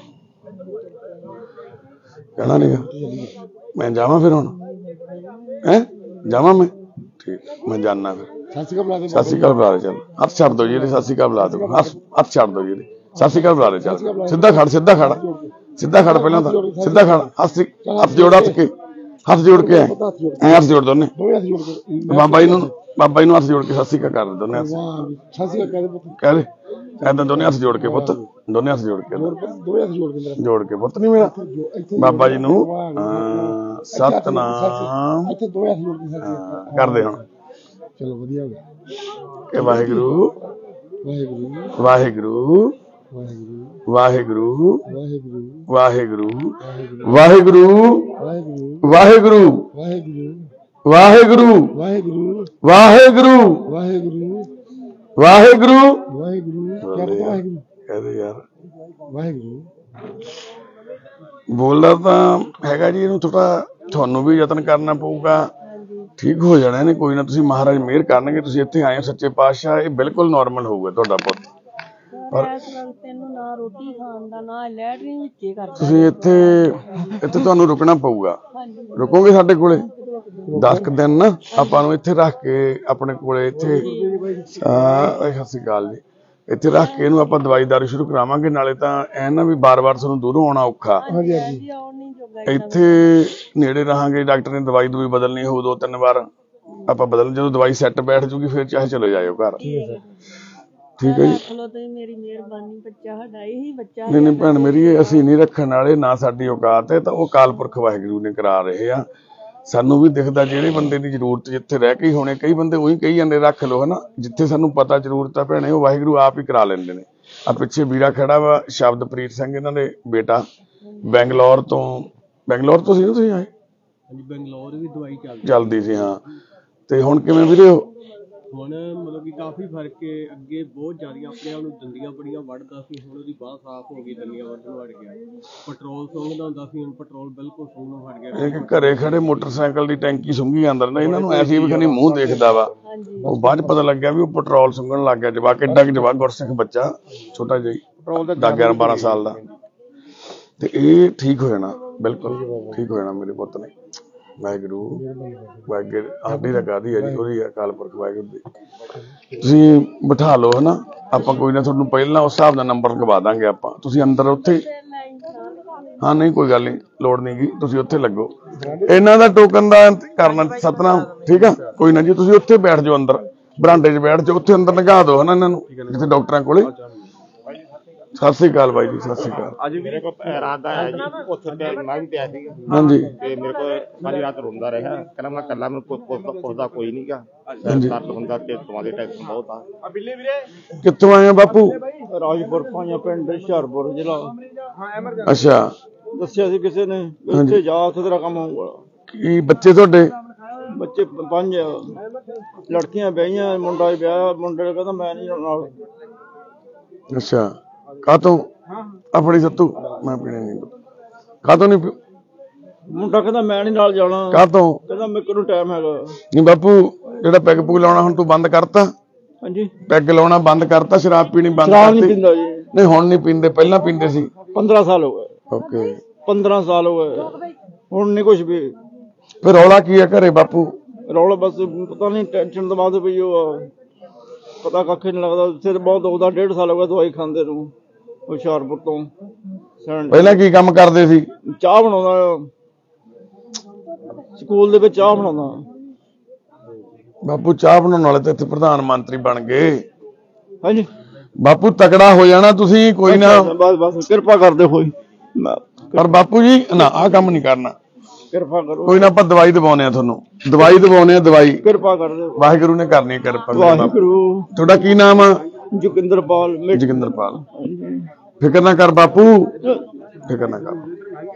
ਕਹਿਣਾ ਨਹੀਂ ਮੈਂ ਜਾਵਾਂ ਫਿਰ ਹੁਣ ਹੈ ਜਾਵਾਂ ਮੈਂ ਠੀਕ ਮੈਂ ਜਾਣਾ ਫਿਰ ਸਤਿ ਸ਼੍ਰੀ ਅਕਾਲ ਬੁਲਾ ਦੇ ਸਤਿ ਸ਼੍ਰੀ ਅਕਾਲ ਬੁਲਾ ਰਹੇ ਚੱਲ ਹੱਥ ਛੱਡ ਦੋ ਜੀ ਸਤਿ ਸ਼੍ਰੀ ਅਕਾਲ ਬੁਲਾ ਦੋ ਹੱਥ ਹੱਥ ਛੱਡ ਦੋ ਜੀ ਸਤਿ ਸ਼੍ਰੀ ਅਕਾਲ ਬੁਲਾ ਰਹੇ ਚੱਲ ਸਿੱਧਾ ਖੜ ਸਿੱਧਾ ਖੜ ਸਿੱਧਾ ਖੜ ਪਹਿਲਾਂ ਤਾਂ ਸਿੱਧਾ ਖੜ ਹੱਥ ਹੱਥ ਜੋੜ ਹੱਥ ਕੇ ਹੱਥ ਜੋੜ ਕੇ ਐ ਹੱਥ ਜੋੜ ਦੋਨੇ ਦੋਵੇਂ ਹੱਥ ਜੋੜ ਕੇ ਬਾਬਾ ਜੀ ਨੂੰ ਬਾਬਾ ਜੀ ਨੂੰ ਹੱਥ ਜੋੜ ਕੇ ਸਤਿ ਸ਼੍ਰੀ ਅਕਾਲ ਕਰ ਦੇ ਦੋਨੇ ਹੱਥ ਵਾਹ ਸਤਿ ਸ਼੍ਰੀ ਅਕਾਲ ਕਹਿੰਦੇ ਪੁੱਤ ਕਹਿ ਦੇ ਐਦਾਂ ਦੋਨੇ ਹੱਥ ਜੋੜ ਕੇ ਪੁੱਤ ਦੋਨੇ ਹੱਥ ਜੋੜ ਕੇ ਦੋਵੇਂ ਹੱਥ ਜੋੜ ਕੇ ਮੇਰਾ ਜੋੜ ਕੇ ਪੁੱਤ ਨਹੀਂ ਮੇਰਾ ਇੱਥੇ ਬਾਬਾ ਜੀ ਨੂੰ ਅਹ, ਸਤਨਾਮ ਇੱਥੇ ਦੋਵੇਂ ਹੱਥ ਜੋੜ ਕੇ ਸਤਿ ਸ਼੍ਰੀ ਅਕਾਲ ਕਰਦੇ ਹੁਣ ਚਲੋ ਵਧੀਆ ਹੋ ਗਿਆ ਕਿ ਵਾਹਿਗੁਰੂ ਵਾਹਿਗੁਰੂ ਵਾਹਿਗੁਰੂ ਵਾਹਿਗੁਰੂ ਵਾਹਿਗੁਰੂ ਵਾਹਿਗੁਰੂ ਵਾਹਿਗੁਰੂ ਵਾਹਿਗੁਰੂ ਵਾਹਿਗੁਰੂ ਵਾਹਿਗੁਰੂ ਵਾਹਿਗੁਰੂ ਵਾਹਿਗੁਰੂ ਵਾਹਿਗੁਰੂ ਵਾਹਿਗੁਰੂ ਵਾਹਿਗੁਰੂ ਵਾਹਿਗੁਰੂ ਵਾਹਿਗੁਰੂ ਕਿਆ ਪਤਾ ਵਾਹਿਗੁਰੂ ਕਹਦੇ ਯਾਰ ਵਾਹਿਗੁਰੂ ਬੋਲਦਾ ਤਾਂ ਹੈਗਾ ਜੀ ਇਹਨੂੰ ਥੋੜਾ ਤੁਹਾਨੂੰ ਵੀ ਯਤਨ ਕਰਨਾ ਪਊਗਾ ਠੀਕ ਹੋ ਜਾਣਾ ਇਹਨੇ ਕੋਈ ਨਾ ਤੁਸੀਂ ਮਹਾਰਾਜ ਮਿਹਰ ਕਰਨਗੇ ਤੁਸੀਂ ਇੱਥੇ ਆਏ ਹੋ ਸੱਚੇ ਪਾਤਸ਼ਾਹ ਇਹ ਬਿਲਕੁਲ ਨਾਰਮਲ ਹੋਊਗਾ ਤੁਹਾਡਾ ਪੁੱਤ ਪਰ ਤੈਨੂੰ ਨਾ ਰੋਟੀ ਖਾਣ ਦਾ ਨਾ ਲੈਟਰਿੰਗ ਵਿੱਚੇ ਕਰਦਾ ਤੁਸੀਂ ਇੱਥੇ ਇੱਥੇ ਤੁਹਾਨੂੰ ਰੁਕਣਾ ਪਊਗਾ ਰੁਕੋਗੇ ਸਾਡੇ ਕੋਲੇ ਦਸ ਕੁ ਦਿਨ ਨਾ ਆਪਾਂ ਨੂੰ ਇੱਥੇ ਰੱਖ ਕੇ ਆਪਣੇ ਕੋਲੇ ਇੱਥੇ ਆ ਸਤਿ ਸ਼੍ਰੀ ਅਕਾਲ ਜੀ ਇੱਥੇ ਰੱਖ ਕੇ ਇਹਨੂੰ ਆਪਾਂ ਦਵਾਈ ਦਾਰੂ ਸ਼ੁਰੂ ਕਰਾਵਾਂਗੇ। ਨਾਲੇ ਤਾਂ ਐ ਨਾ ਵੀ ਬਾਰ-ਬਾਰ ਤੁਹਾਨੂੰ ਦੂਰੋਂ ਆਉਣਾ ਔਖਾ, ਹਾਂਜੀ ਹਾਂਜੀ ਜੀ ਆਉਣ ਨਹੀਂ ਜੋਗਾ ਇੱਥੇ ਨੇੜੇ ਰਹਾਂਗੇ। ਡਾਕਟਰ ਨੇ ਦਵਾਈ ਦੂਈ ਬਦਲਣੀ ਹੋਊ ਦੋ ਤਿੰਨ ਵਾਰ, ਆਪਾਂ ਬਦਲ ਜਦੋਂ ਦਵਾਈ ਸੈੱਟ ਬੈਠ ਜੂਗੀ ਫਿਰ ਚਾਹੇ ਚਲੇ ਜਾਇਓ ਘਰ। ਠੀਕ ਹੈ ਜੀ। ਚਲੋ ਤੁਸੀਂ ਮੇਰੀ ਮਿਹਰਬਾਨੀ, ਬੱਚਾ ਸਾਡਾ ਇਹੀ ਬੱਚਾ ਨਹੀਂ ਨਹੀਂ ਭੈਣ ਮੇਰੀ, ਇਹ ਅਸੀਂ ਨਹੀਂ ਰੱਖਣ ਵਾਲੇ, ਨਾ ਸਾਡੀ ਔਕਾਤ ਹੈ, ਤਾਂ ਉਹ ਅਕਾਲ ਪੁਰਖ ਵਾਹਿਗੁਰੂ ਨੇ ਕਰਾ ਰਹੇ ਆ। ਸਾਨੂੰ ਵੀ ਦਿਖਦਾ ਜਿਹੜੇ ਬੰਦੇ ਦੀ ਜ਼ਰੂਰਤ ਜਿੱਥੇ ਰਹਿ ਕੇ ਹੀ ਹੋਣੇ, ਕਈ ਬੰਦੇ ਉਹੀ ਕਹੀ ਜਾਂਦੇ ਰੱਖ ਲਓ ਹਨਾ, ਜਿੱਥੇ ਸਾਨੂੰ ਪਤਾ ਜ਼ਰੂਰਤ ਆ ਭੈਣੇ ਉਹ ਵਾਹਿਗੁਰੂ ਆਪ ਹੀ ਕਰਾ ਲੈਂਦੇ ਨੇ। ਆ ਪਿੱਛੇ ਵੀਰਾ ਖੜਾ ਵਾ ਸ਼ਬਦਪ੍ਰੀਤ ਸਿੰਘ, ਇਹਨਾਂ ਦੇ ਬੇਟਾ ਬੈਂਗਲੌਰ ਤੋਂ, ਬੈਂਗਲੌਰ ਤੋਂ ਸੀ ਨਾ ਤੁਸੀਂ ਆਏ? ਹਾਂਜੀ ਬੈਂਗਲੌਰ ਵੀ ਦਵਾਈ ਚੱਲਦੀ ਚੱਲਦੀ ਸੀ ਹਾਂ। ਤੇ ਹੁਣ ਕਿਵੇਂ ਵੀਰੇ ਹੋ? ਹੁਣ ਮਤਲਬ ਕਿ ਕਾਫੀ ਫਰਕ ਹੈ। ਅੱਗੇ ਬਹੁਤ ਜ਼ਿਆਦੀਆਂ ਆਪਣੇ ਆਪ ਨੂੰ ਦੰਦੀਆਂ ਬੜੀਆਂ ਵੱਢਦਾ ਸੀ, ਹੁਣ ਉਹਦੀ ਬਾਂਹ ਸਾਫ਼ ਹੋ ਗਈ, ਦੰਦੀਆਂ ਵੱਢਣੋਂ ਹਟ ਗਿਆ। ਪੈਟਰੋਲ ਸੁੰਘਦਾ ਹੁੰਦਾ ਸੀ, ਹੁਣ ਪੈਟਰੋਲ ਬਿਲਕੁਲ ਸੁੰਘਣੋਂ ਹਟ ਗਿਆ। ਇਹ ਕਿ ਘਰੇ ਖੜੇ ਮੋਟਰਸਾਈਕਲ ਦੀ ਟੈਂਕੀ ਸੁੰਘੀ ਅੰਦਰ ਨਾ, ਇਹਨਾਂ ਨੂੰ ਐਸੀ ਵੀ ਖਣੀ ਮੂੰਹ ਦੇਖਦਾ ਵਾ, ਉਹ ਬਾਅਦ ਚ ਪਤਾ ਲੱਗਿਆ ਵੀ ਉਹ ਪੈਟਰੋਲ ਸੁੰਘਣ ਲੱਗ ਗਿਆ। ਜਵਾਕ ਕਿੱਡਾ ਕਿ ਜਵਾਕ ਗੁਰਸਿੱਖ ਬੱਚਾ ਛੋਟਾ ਜਿਹਾ ਦਸ ਗਿਆਰਾਂ ਬਾਰਾਂ ਸਾਲ ਦਾ, ਤੇ ਇਹ ਠੀਕ ਹੋ ਜਾਣਾ, ਬਿਲਕੁਲ ਠੀਕ ਹੋ ਜਾਣਾ ਮੇਰੇ ਪੁੱਤ ਨੇ। ਵਾਹਿਗੁਰੂ ਵਾਹਿਗੁਰੂ ਸਾਡੀ ਲਗਾਦੀ ਹੈ ਜੀ, ਉਹਦੀ ਅਕਾਲ ਪੁਰਖ ਵਾਹਿਗੁਰੂ ਦੀ। ਤੁਸੀਂ ਬਿਠਾ ਲਓ ਹਨਾ, ਆਪਾਂ ਕੋਈ ਨਾ ਤੁਹਾਨੂੰ ਪਹਿਲਾਂ ਉਸ ਹਿਸਾਬ ਦਾ ਨੰਬਰ ਲਗਵਾ ਦਾਂਗੇ ਆਪਾਂ, ਤੁਸੀਂ ਅੰਦਰ ਉੱਥੇ। ਹਾਂ ਨਹੀਂ ਕੋਈ ਗੱਲ ਨਹੀਂ, ਲੋੜ ਨਹੀਂ ਗੀ, ਤੁਸੀਂ ਉੱਥੇ ਲੱਗੋ। ਇਹਨਾਂ ਦਾ ਟੋਕਨ ਦਾ ਕਰਨਾ ਸਤਨਾਮ, ਠੀਕ ਆ ਕੋਈ ਨਾ ਜੀ। ਤੁਸੀਂ ਉੱਥੇ ਬੈਠ ਜਾਓ, ਅੰਦਰ ਬਰਾਂਡੇ 'ਚ ਬੈਠ ਜਾਓ, ਉੱਥੇ ਅੰਦਰ ਲਗਾ ਦਿਓ ਹਨਾ ਇਹਨਾਂ ਨੂੰ, ਜਿੱਥੇ ਡਾਕਟਰਾਂ ਕੋਲੇ। ਸਤਿ ਸ੍ਰੀ ਅਕਾਲ ਬਾਈ ਜੀ, ਸਤਿ ਸ੍ਰੀ ਅਕਾਲ। ਅੱਜ ਮੇਰੇ ਕੋਲ ਇਰਾਦਾ ਹੈ ਜੀ, ਉੱਥੇ ਤੇ ਮੈਂ ਵੀ ਪਿਆ ਸੀਗਾ ਹਾਂਜੀ ਤੇ ਮੇਰੇ ਕੋਲ ਸਾਰੀ ਰਾਤ ਰੋਂਦਾ ਰਿਹਾ, ਕਹਿੰਦਾ ਮੈਂ ਇਕੱਲਾ, ਮੈਨੂੰ ਪੁੱਛਦਾ ਕੋਈ ਨਹੀਂ ਗਾ, ਹਾਂਜੀ। ਦਰਦ ਹੁੰਦਾ ਤੇ ਤੁਹਾਡੇ ਟੈਕਸ਼ਨ ਬਹੁਤ ਆ। ਕਿੱਥੋਂ ਆਏ ਹੋ ਬਾਪੂ? ਰਾਜਪੁਰ ਪਾਈਆਂ ਪਿੰਡ ਹੁਸ਼ਿਆਰਪੁਰ ਜ਼ਿਲ੍ਹਾ। ਅੱਛਾ, ਦੱਸਿਆ ਸੀ ਕਿਸੇ ਨੇ, ਉੱਥੇ ਜਾ, ਉੱਥੇ ਤੇਰਾ ਕੰਮ ਹੋਊਗਾ। ਕੀ ਬੱਚੇ ਤੁਹਾਡੇ? ਬੱਚੇ ਪੰਜ ਲੜਕੀਆਂ ਵਿਆਹੀਆਂ, ਮੁੰਡਾ ਵਿਆਹ, ਮੁੰਡੇ ਨੇ ਕਹਿੰਦਾ ਮੈਂ ਨਹੀਂ ਨਾਲ। ਅੱਛਾ, ਕਾਹਤੋਂ? ਆਪਣੀ ਸੱਤੂ ਮੈਂ ਪੀਣੇ ਨਹੀਂ, ਕਾਹਤੋਂ ਨਹੀਂ? ਮੁੰਡਾ ਕਹਿੰਦਾ ਮੈਂ ਨਹੀਂ ਨਾਲ ਜਾਣਾ, ਕਾਹਤੋਂ? ਕਹਿੰਦਾ ਮੇਰੇ ਕੋਲ ਟਾਈਮ ਹੈਗਾ। ਨਹੀਂ ਬਾਪੂ, ਜਿਹੜਾ ਪੈਗ ਪੂਗ ਲਾਉਣਾ ਹੁਣ ਤੂੰ ਬੰਦ ਕਰਤਾ? ਹਾਂਜੀ ਪੈਗ ਲਾਉਣਾ ਬੰਦ ਕਰਤਾ, ਸ਼ਰਾਬ ਪੀਣੀ ਬੰਦ ਸ਼ਰਾਬ ਨਹੀਂ ਕਰਤੀ? ਪੀਂਦਾ ਜੀ। ਨਹੀਂ ਹੁਣ ਨਹੀਂ ਪੀਂਦੇ, ਪਹਿਲਾਂ ਪੀਂਦੇ ਸੀ। ਪੰਦਰਾਂ ਸਾਲ ਹੋ ਗਏ। ਓਕੇ, ਪੰਦਰਾਂ ਸਾਲ ਹੋ ਗਏ, ਹੁਣ ਨਹੀਂ ਕੁਛ ਵੀ। ਫਿਰ ਰੌਲਾ ਕੀ ਹੈ ਘਰੇ ਬਾਪੂ? ਰੌਲਾ ਬਸ ਪਤਾ ਨਹੀਂ, ਟੈਨਸ਼ਨ ਤੋਂ ਬਾਅਦ ਪਈ ਉਹ, ਪਤਾ ਕੱਖ ਨਹੀਂ ਲੱਗਦਾ। ਸਿਰ ਬਹੁਤ ਦੁਖਦਾ, ਡੇਢ ਸਾਲ ਹੋ ਗਿਆ ਦਵਾਈ ਖਾਂਦੇ ਨੂੰ, ਹੁਸ਼ਿਆਰਪੁਰ ਤੋਂ। ਪਹਿਲਾਂ ਕੀ ਕੰਮ ਕਰਦੇ ਸੀ? ਚਾਹ ਬਣਾਉਂਦਾ, ਸਕੂਲ ਦੇ ਵਿੱਚ ਚਾਹ ਬਣਾਉਂਦਾ। ਬਾਪੂ ਚਾਹ ਬਣਾਉਣ ਵਾਲੇ ਤਾਂ ਇੱਥੇ ਪ੍ਰਧਾਨ ਮੰਤਰੀ ਬਣ ਗਏ। ਹਾਂਜੀ ਬਾਪੂ ਤਕੜਾ ਹੋ ਜਾਣਾ ਤੁਸੀਂ, ਕੋਈ ਨਾ। ਬਸ ਬਸ ਕਿਰਪਾ ਕਰਦੇ ਕੋਈ, ਪਰ ਬਾਪੂ ਜੀ ਨਾ ਆਹ ਕੰਮ ਨਹੀਂ ਕਰਨਾ, ਕਿਰਪਾ ਕਰੋ। ਕੋਈ ਨਾ, ਆਪਾਂ ਦਵਾਈ ਦਵਾਉਨੇ ਆ ਤੁਹਾਨੂੰ, ਦਵਾਈ ਦਵਾਉਨੇ ਆ ਦਵਾਈ। ਕਿਰਪਾ ਕਰਦੇ ਵਾਹਿਗੁਰੂ ਨੇ ਕਰਨੀ ਹੈ ਕਿਰਪਾ। ਮੇਰੇ ਬਾਪੂ, ਵਾਹਿਗੁਰੂ। ਤੁਹਾਡਾ ਕੀ ਨਾਮ ਆ? ਜੋਗਿੰਦਰਪਾਲ। ਜੋਗਿੰਦਰਪਾਲ। ਫਿਕਰ ਨਾ ਕਰ ਬਾਪੂ, ਫਿਕਰ ਨਾ ਕਰ।